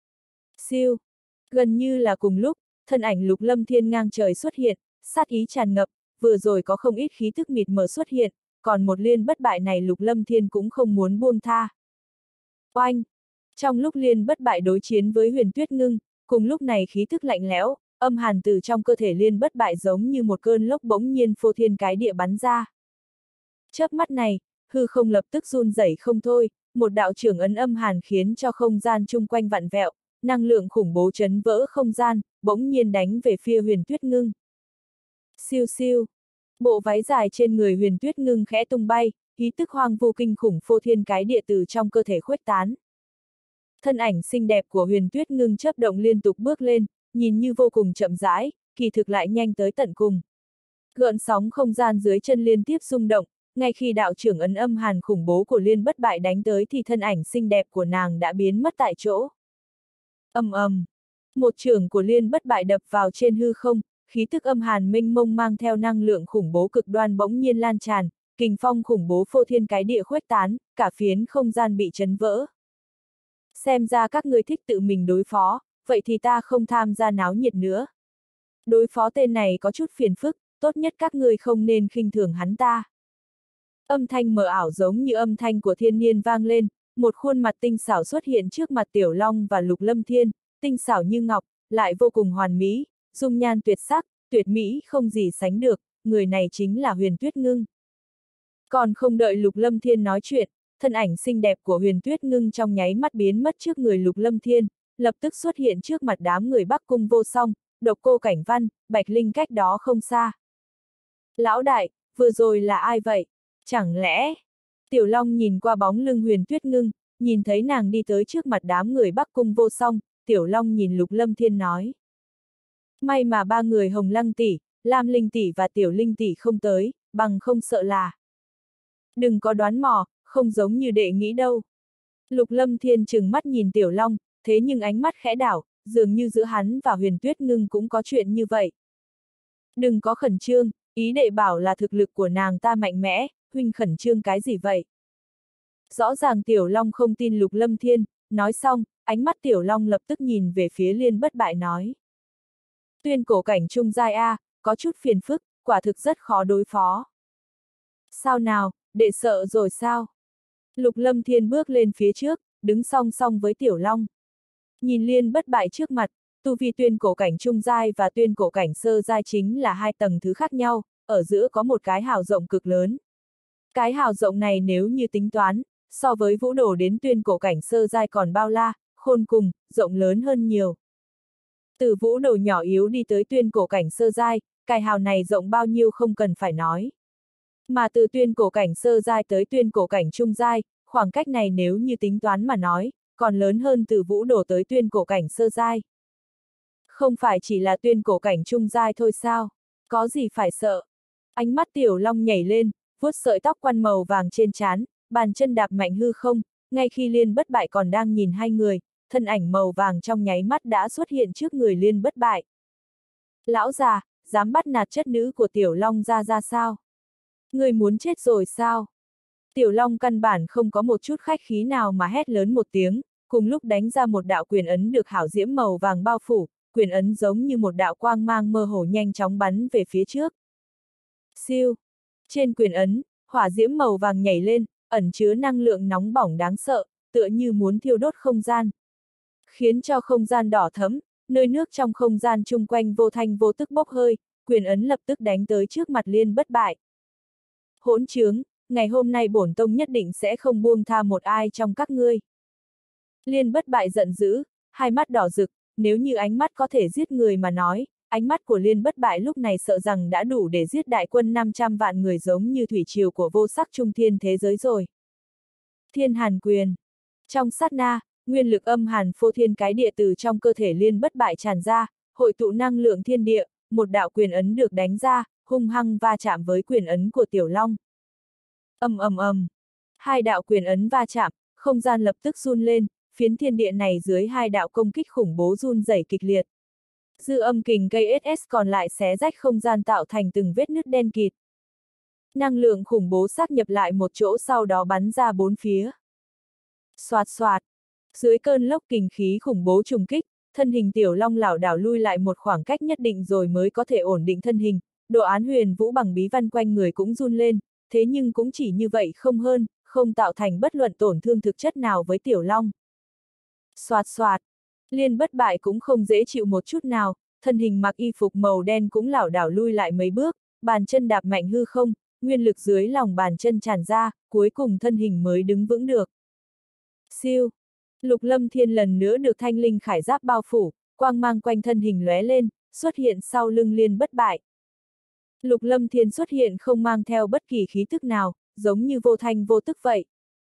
Siêu! Gần như là cùng lúc, thân ảnh Lục Lâm Thiên ngang trời xuất hiện, sát ý tràn ngập, vừa rồi có không ít khí thức mịt mờ xuất hiện, còn một Liên Bất Bại này Lục Lâm Thiên cũng không muốn buông tha. Oanh! Trong lúc Liên Bất Bại đối chiến với Huyền Tuyết Ngưng, cùng lúc này khí thức lạnh lẽo, âm hàn từ trong cơ thể Liên Bất Bại giống như một cơn lốc bỗng nhiên phô thiên cái địa bắn ra. Chớp mắt này, hư không lập tức run rẩy không thôi, một đạo trưởng ấn âm hàn khiến cho không gian chung quanh vặn vẹo, năng lượng khủng bố chấn vỡ không gian, bỗng nhiên đánh về phía Huyền Tuyết Ngưng. Siêu siêu, bộ váy dài trên người Huyền Tuyết Ngưng khẽ tung bay, khí tức hoang vô kinh khủng phô thiên cái địa từ trong cơ thể khuếch tán. Thân ảnh xinh đẹp của Huyền Tuyết Ngưng chớp động liên tục bước lên, nhìn như vô cùng chậm rãi, kỳ thực lại nhanh tới tận cùng. Gợn sóng không gian dưới chân liên tiếp rung động, ngay khi đạo trưởng ấn âm hàn khủng bố của Liên Bất Bại đánh tới thì thân ảnh xinh đẹp của nàng đã biến mất tại chỗ. Ầm ầm, một chưởng của Liên Bất Bại đập vào trên hư không, khí tức âm hàn mênh mông mang theo năng lượng khủng bố cực đoan bỗng nhiên lan tràn, kình phong khủng bố phô thiên cái địa khuếch tán, cả phiến không gian bị chấn vỡ. Xem ra các ngươi thích tự mình đối phó, vậy thì ta không tham gia náo nhiệt nữa. Đối phó tên này có chút phiền phức, tốt nhất các ngươi không nên khinh thường hắn ta. Âm thanh mờ ảo giống như âm thanh của thiên niên vang lên, một khuôn mặt tinh xảo xuất hiện trước mặt Tiểu Long và Lục Lâm Thiên, tinh xảo như ngọc, lại vô cùng hoàn mỹ, dung nhan tuyệt sắc, tuyệt mỹ không gì sánh được, người này chính là Huyền Tuyết Ngưng. Còn không đợi Lục Lâm Thiên nói chuyện, thân ảnh xinh đẹp của Huyền Tuyết Ngưng trong nháy mắt biến mất trước người Lục Lâm Thiên, lập tức xuất hiện trước mặt đám người Bắc Cung Vô Song, Độc Cô Cảnh Văn, Bạch Linh cách đó không xa. Lão đại, vừa rồi là ai vậy? Chẳng lẽ... Tiểu Long nhìn qua bóng lưng Huyền Tuyết Ngưng, nhìn thấy nàng đi tới trước mặt đám người Bắc Cung Vô Song, Tiểu Long nhìn Lục Lâm Thiên nói. May mà ba người Hồng Lăng tỷ, Lam Linh tỷ và Tiểu Linh tỷ không tới, bằng không sợ là. Đừng có đoán mò, không giống như đệ nghĩ đâu. Lục Lâm Thiên trừng mắt nhìn Tiểu Long, thế nhưng ánh mắt khẽ đảo, dường như giữa hắn và Huyền Tuyết Ngưng cũng có chuyện như vậy. Đừng có khẩn trương, ý đệ bảo là thực lực của nàng ta mạnh mẽ, huynh khẩn trương cái gì vậy? Rõ ràng Tiểu Long không tin Lục Lâm Thiên, nói xong, ánh mắt Tiểu Long lập tức nhìn về phía Liên Bất Bại nói. Tuyên cổ cảnh trung giai A, có chút phiền phức, quả thực rất khó đối phó. Sao nào, đệ sợ rồi sao? Lục Lâm Thiên bước lên phía trước, đứng song song với Tiểu Long. Nhìn Liên Bất Bại trước mặt, tu vi tuyên cổ cảnh trung giai và tuyên cổ cảnh sơ giai chính là hai tầng thứ khác nhau, ở giữa có một cái hào rộng cực lớn. Cái hào rộng này nếu như tính toán, so với vũ đồ đến tuyên cổ cảnh sơ giai còn bao la, khôn cùng, rộng lớn hơn nhiều. Từ vũ đồ nhỏ yếu đi tới tuyên cổ cảnh sơ giai, cái hào này rộng bao nhiêu không cần phải nói. Mà từ tuyên cổ cảnh sơ giai tới tuyên cổ cảnh trung giai, khoảng cách này nếu như tính toán mà nói, còn lớn hơn từ vũ đồ tới tuyên cổ cảnh sơ giai. Không phải chỉ là tuyên cổ cảnh trung giai thôi sao? Có gì phải sợ? Ánh mắt Tiểu Long nhảy lên, vuốt sợi tóc quăn màu vàng trên trán, bàn chân đạp mạnh hư không, ngay khi Liên Bất Bại còn đang nhìn hai người, thân ảnh màu vàng trong nháy mắt đã xuất hiện trước người Liên Bất Bại. Lão già, dám bắt nạt chất nữ của Tiểu Long ra ra sao? Người muốn chết rồi sao? Tiểu Long căn bản không có một chút khách khí nào mà hét lớn một tiếng, cùng lúc đánh ra một đạo quyền ấn được hảo diễm màu vàng bao phủ, quyền ấn giống như một đạo quang mang mơ hồ nhanh chóng bắn về phía trước. Siêu! Trên quyền ấn, hỏa diễm màu vàng nhảy lên, ẩn chứa năng lượng nóng bỏng đáng sợ, tựa như muốn thiêu đốt không gian. Khiến cho không gian đỏ thẫm, nơi nước trong không gian chung quanh vô thanh vô tức bốc hơi, quyền ấn lập tức đánh tới trước mặt Liên Bất Bại. Hỗn trướng, ngày hôm nay bổn tông nhất định sẽ không buông tha một ai trong các ngươi. Liên Bất Bại giận dữ, hai mắt đỏ rực, nếu như ánh mắt có thể giết người mà nói, ánh mắt của Liên Bất Bại lúc này sợ rằng đã đủ để giết đại quân năm trăm vạn người giống như thủy triều của vô sắc trung thiên thế giới rồi. Thiên Hàn Quyền. Trong sát na, nguyên lực âm hàn phô thiên cái địa từ trong cơ thể Liên Bất Bại tràn ra, hội tụ năng lượng thiên địa, một đạo quyền ấn được đánh ra, hung hăng va chạm với quyền ấn của Tiểu Long. Ầm ầm ầm. Hai đạo quyền ấn va chạm, không gian lập tức run lên, phiến thiên địa này dưới hai đạo công kích khủng bố run rẩy kịch liệt. Dư âm kình cây ét ét còn lại xé rách không gian tạo thành từng vết nứt đen kịt. Năng lượng khủng bố sáp nhập lại một chỗ sau đó bắn ra bốn phía. Xoạt xoạt. Dưới cơn lốc kình khí khủng bố trùng kích, thân hình Tiểu Long lảo đảo lui lại một khoảng cách nhất định rồi mới có thể ổn định thân hình, đồ án huyền vũ bằng bí văn quanh người cũng run lên, thế nhưng cũng chỉ như vậy không hơn, không tạo thành bất luận tổn thương thực chất nào với Tiểu Long. Xoạt xoạt. Liên Bất Bại cũng không dễ chịu một chút nào, thân hình mặc y phục màu đen cũng lảo đảo lui lại mấy bước, bàn chân đạp mạnh hư không, nguyên lực dưới lòng bàn chân tràn ra, cuối cùng thân hình mới đứng vững được. Siêu! Lục Lâm Thiên lần nữa được thanh linh khải giáp bao phủ, quang mang quanh thân hình lóe lên, xuất hiện sau lưng Liên Bất Bại. Lục Lâm Thiên xuất hiện không mang theo bất kỳ khí tức nào, giống như vô thanh vô tức vậy.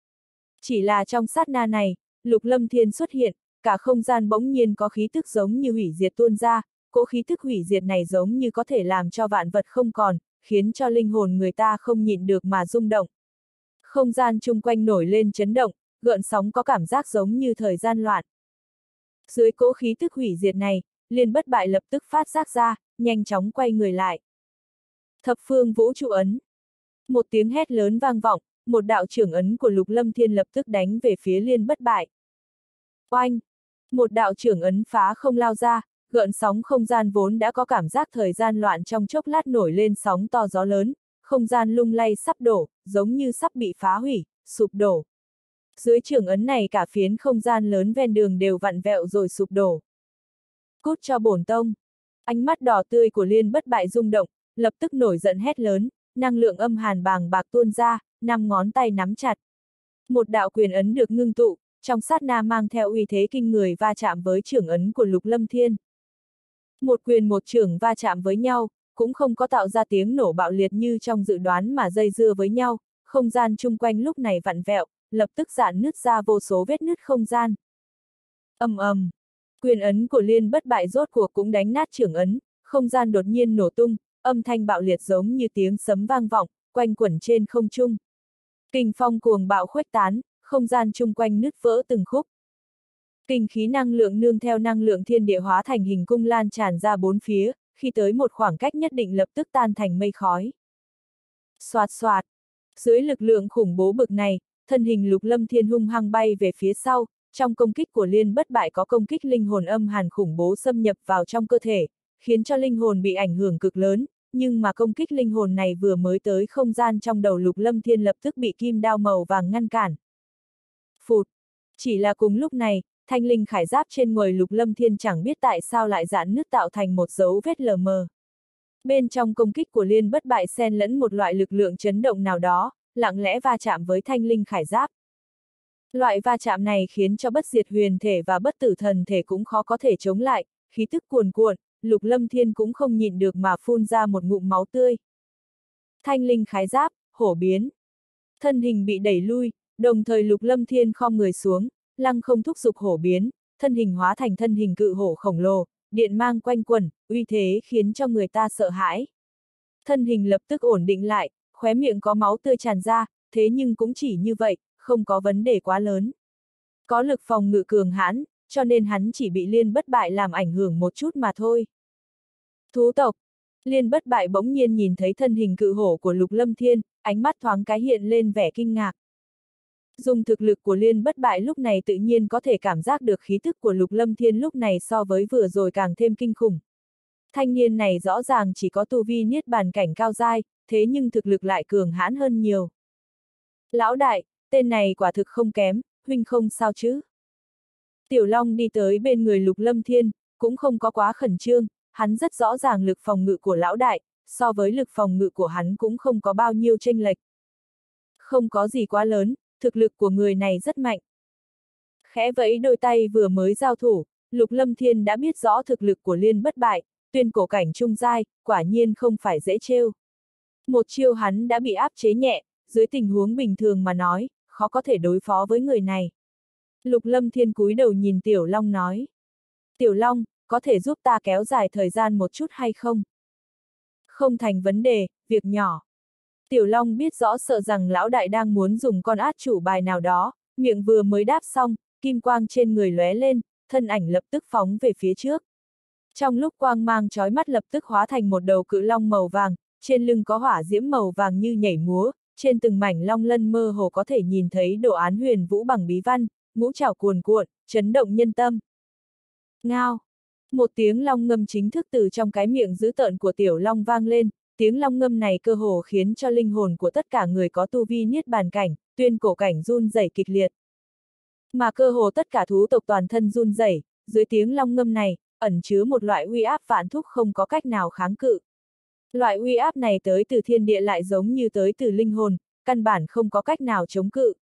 Chỉ là trong sát na này, Lục Lâm Thiên xuất hiện, cả không gian bỗng nhiên có khí tức giống như hủy diệt tuôn ra, cỗ khí tức hủy diệt này giống như có thể làm cho vạn vật không còn, khiến cho linh hồn người ta không nhịn được mà rung động. Không gian chung quanh nổi lên chấn động, gợn sóng có cảm giác giống như thời gian loạn. Dưới cỗ khí tức hủy diệt này, Liên Bất Bại lập tức phát giác ra, nhanh chóng quay người lại. Thập phương vũ trụ ấn. Một tiếng hét lớn vang vọng, một đạo trưởng ấn của Lục Lâm Thiên lập tức đánh về phía Liên Bất Bại. Oanh! Một đạo trưởng ấn phá không lao ra, gợn sóng không gian vốn đã có cảm giác thời gian loạn trong chốc lát nổi lên sóng to gió lớn, không gian lung lay sắp đổ, giống như sắp bị phá hủy, sụp đổ. Dưới trưởng ấn này cả phiến không gian lớn ven đường đều vặn vẹo rồi sụp đổ. Cút cho bổn tông! Ánh mắt đỏ tươi của Liên Bất Bại rung động, lập tức nổi giận hét lớn, năng lượng âm hàn bàng bạc tuôn ra, năm ngón tay nắm chặt. Một đạo quyền ấn được ngưng tụ, trong sát na mang theo uy thế kinh người va chạm với chưởng ấn của Lục Lâm Thiên. Một quyền một chưởng va chạm với nhau, cũng không có tạo ra tiếng nổ bạo liệt như trong dự đoán mà dây dưa với nhau, không gian chung quanh lúc này vặn vẹo, lập tức rạn nứt ra vô số vết nứt không gian. Ầm ầm, quyền ấn của Liên Bất Bại rốt cuộc cũng đánh nát chưởng ấn, không gian đột nhiên nổ tung, âm thanh bạo liệt giống như tiếng sấm vang vọng, quanh quẩn trên không trung. Kình phong cuồng bạo khuếch tán, không gian chung quanh nứt vỡ từng khúc. Kinh khí năng lượng nương theo năng lượng thiên địa hóa thành hình cung lan tràn ra bốn phía, khi tới một khoảng cách nhất định lập tức tan thành mây khói. Xoạt xoạt, dưới lực lượng khủng bố bực này, thân hình Lục Lâm Thiên hung hăng bay về phía sau, trong công kích của Liên Bất Bại có công kích linh hồn âm hàn khủng bố xâm nhập vào trong cơ thể, khiến cho linh hồn bị ảnh hưởng cực lớn, nhưng mà công kích linh hồn này vừa mới tới không gian trong đầu Lục Lâm Thiên lập tức bị kim đao màu vàng ngăn cản. Phụt, chỉ là cùng lúc này, thanh linh khải giáp trên người Lục Lâm Thiên chẳng biết tại sao lại giãn nứt tạo thành một dấu vết lờ mờ. Bên trong công kích của Liên Bất Bại xen lẫn một loại lực lượng chấn động nào đó, lặng lẽ va chạm với thanh linh khải giáp. Loại va chạm này khiến cho bất diệt huyền thể và bất tử thần thể cũng khó có thể chống lại, khí tức cuồn cuộn, Lục Lâm Thiên cũng không nhịn được mà phun ra một ngụm máu tươi. Thanh linh khải giáp, hổ biến. Thân hình bị đẩy lui, đồng thời Lục Lâm Thiên khom người xuống, lăng không thúc giục hổ biến, thân hình hóa thành thân hình cự hổ khổng lồ, điện mang quanh quẩn, uy thế khiến cho người ta sợ hãi. Thân hình lập tức ổn định lại, khóe miệng có máu tươi tràn ra, thế nhưng cũng chỉ như vậy, không có vấn đề quá lớn. Có lực phòng ngự cường hãn, cho nên hắn chỉ bị Liên Bất Bại làm ảnh hưởng một chút mà thôi. Thú tộc. Liên Bất Bại bỗng nhiên nhìn thấy thân hình cự hổ của Lục Lâm Thiên, ánh mắt thoáng cái hiện lên vẻ kinh ngạc. Dùng thực lực của Liên Bất Bại lúc này tự nhiên có thể cảm giác được khí tức của Lục Lâm Thiên lúc này so với vừa rồi càng thêm kinh khủng. Thanh niên này rõ ràng chỉ có tu vi niết bàn cảnh cao giai, thế nhưng thực lực lại cường hãn hơn nhiều. Lão đại, tên này quả thực không kém, huynh không sao chứ? Tiểu Long đi tới bên người Lục Lâm Thiên, cũng không có quá khẩn trương, hắn rất rõ ràng lực phòng ngự của lão đại, so với lực phòng ngự của hắn cũng không có bao nhiêu chênh lệch. Không có gì quá lớn, thực lực của người này rất mạnh. Khẽ vẫy đôi tay vừa mới giao thủ, Lục Lâm Thiên đã biết rõ thực lực của Liên Bất Bại, tuyên cổ cảnh trung giai, quả nhiên không phải dễ trêu. Một chiêu hắn đã bị áp chế nhẹ, dưới tình huống bình thường mà nói, khó có thể đối phó với người này. Lục Lâm Thiên cúi đầu nhìn Tiểu Long nói. Tiểu Long, có thể giúp ta kéo dài thời gian một chút hay không? Không thành vấn đề, việc nhỏ. Tiểu Long biết rõ sợ rằng lão đại đang muốn dùng con át chủ bài nào đó, miệng vừa mới đáp xong, kim quang trên người lóe lên, thân ảnh lập tức phóng về phía trước. Trong lúc quang mang chói mắt lập tức hóa thành một đầu cự long màu vàng, trên lưng có hỏa diễm màu vàng như nhảy múa, trên từng mảnh long lân mơ hồ có thể nhìn thấy đồ án huyền vũ bằng bí văn, ngũ trảo cuồn cuộn, chấn động nhân tâm. Ngao! Một tiếng long ngâm chính thức từ trong cái miệng dữ tợn của Tiểu Long vang lên, tiếng long ngâm này cơ hồ khiến cho linh hồn của tất cả người có tu vi niết bàn cảnh, tuyên cổ cảnh run rẩy kịch liệt. Mà cơ hồ tất cả thú tộc toàn thân run rẩy, dưới tiếng long ngâm này, ẩn chứa một loại uy áp vạn thúc không có cách nào kháng cự. Loại uy áp này tới từ thiên địa lại giống như tới từ linh hồn, căn bản không có cách nào chống cự.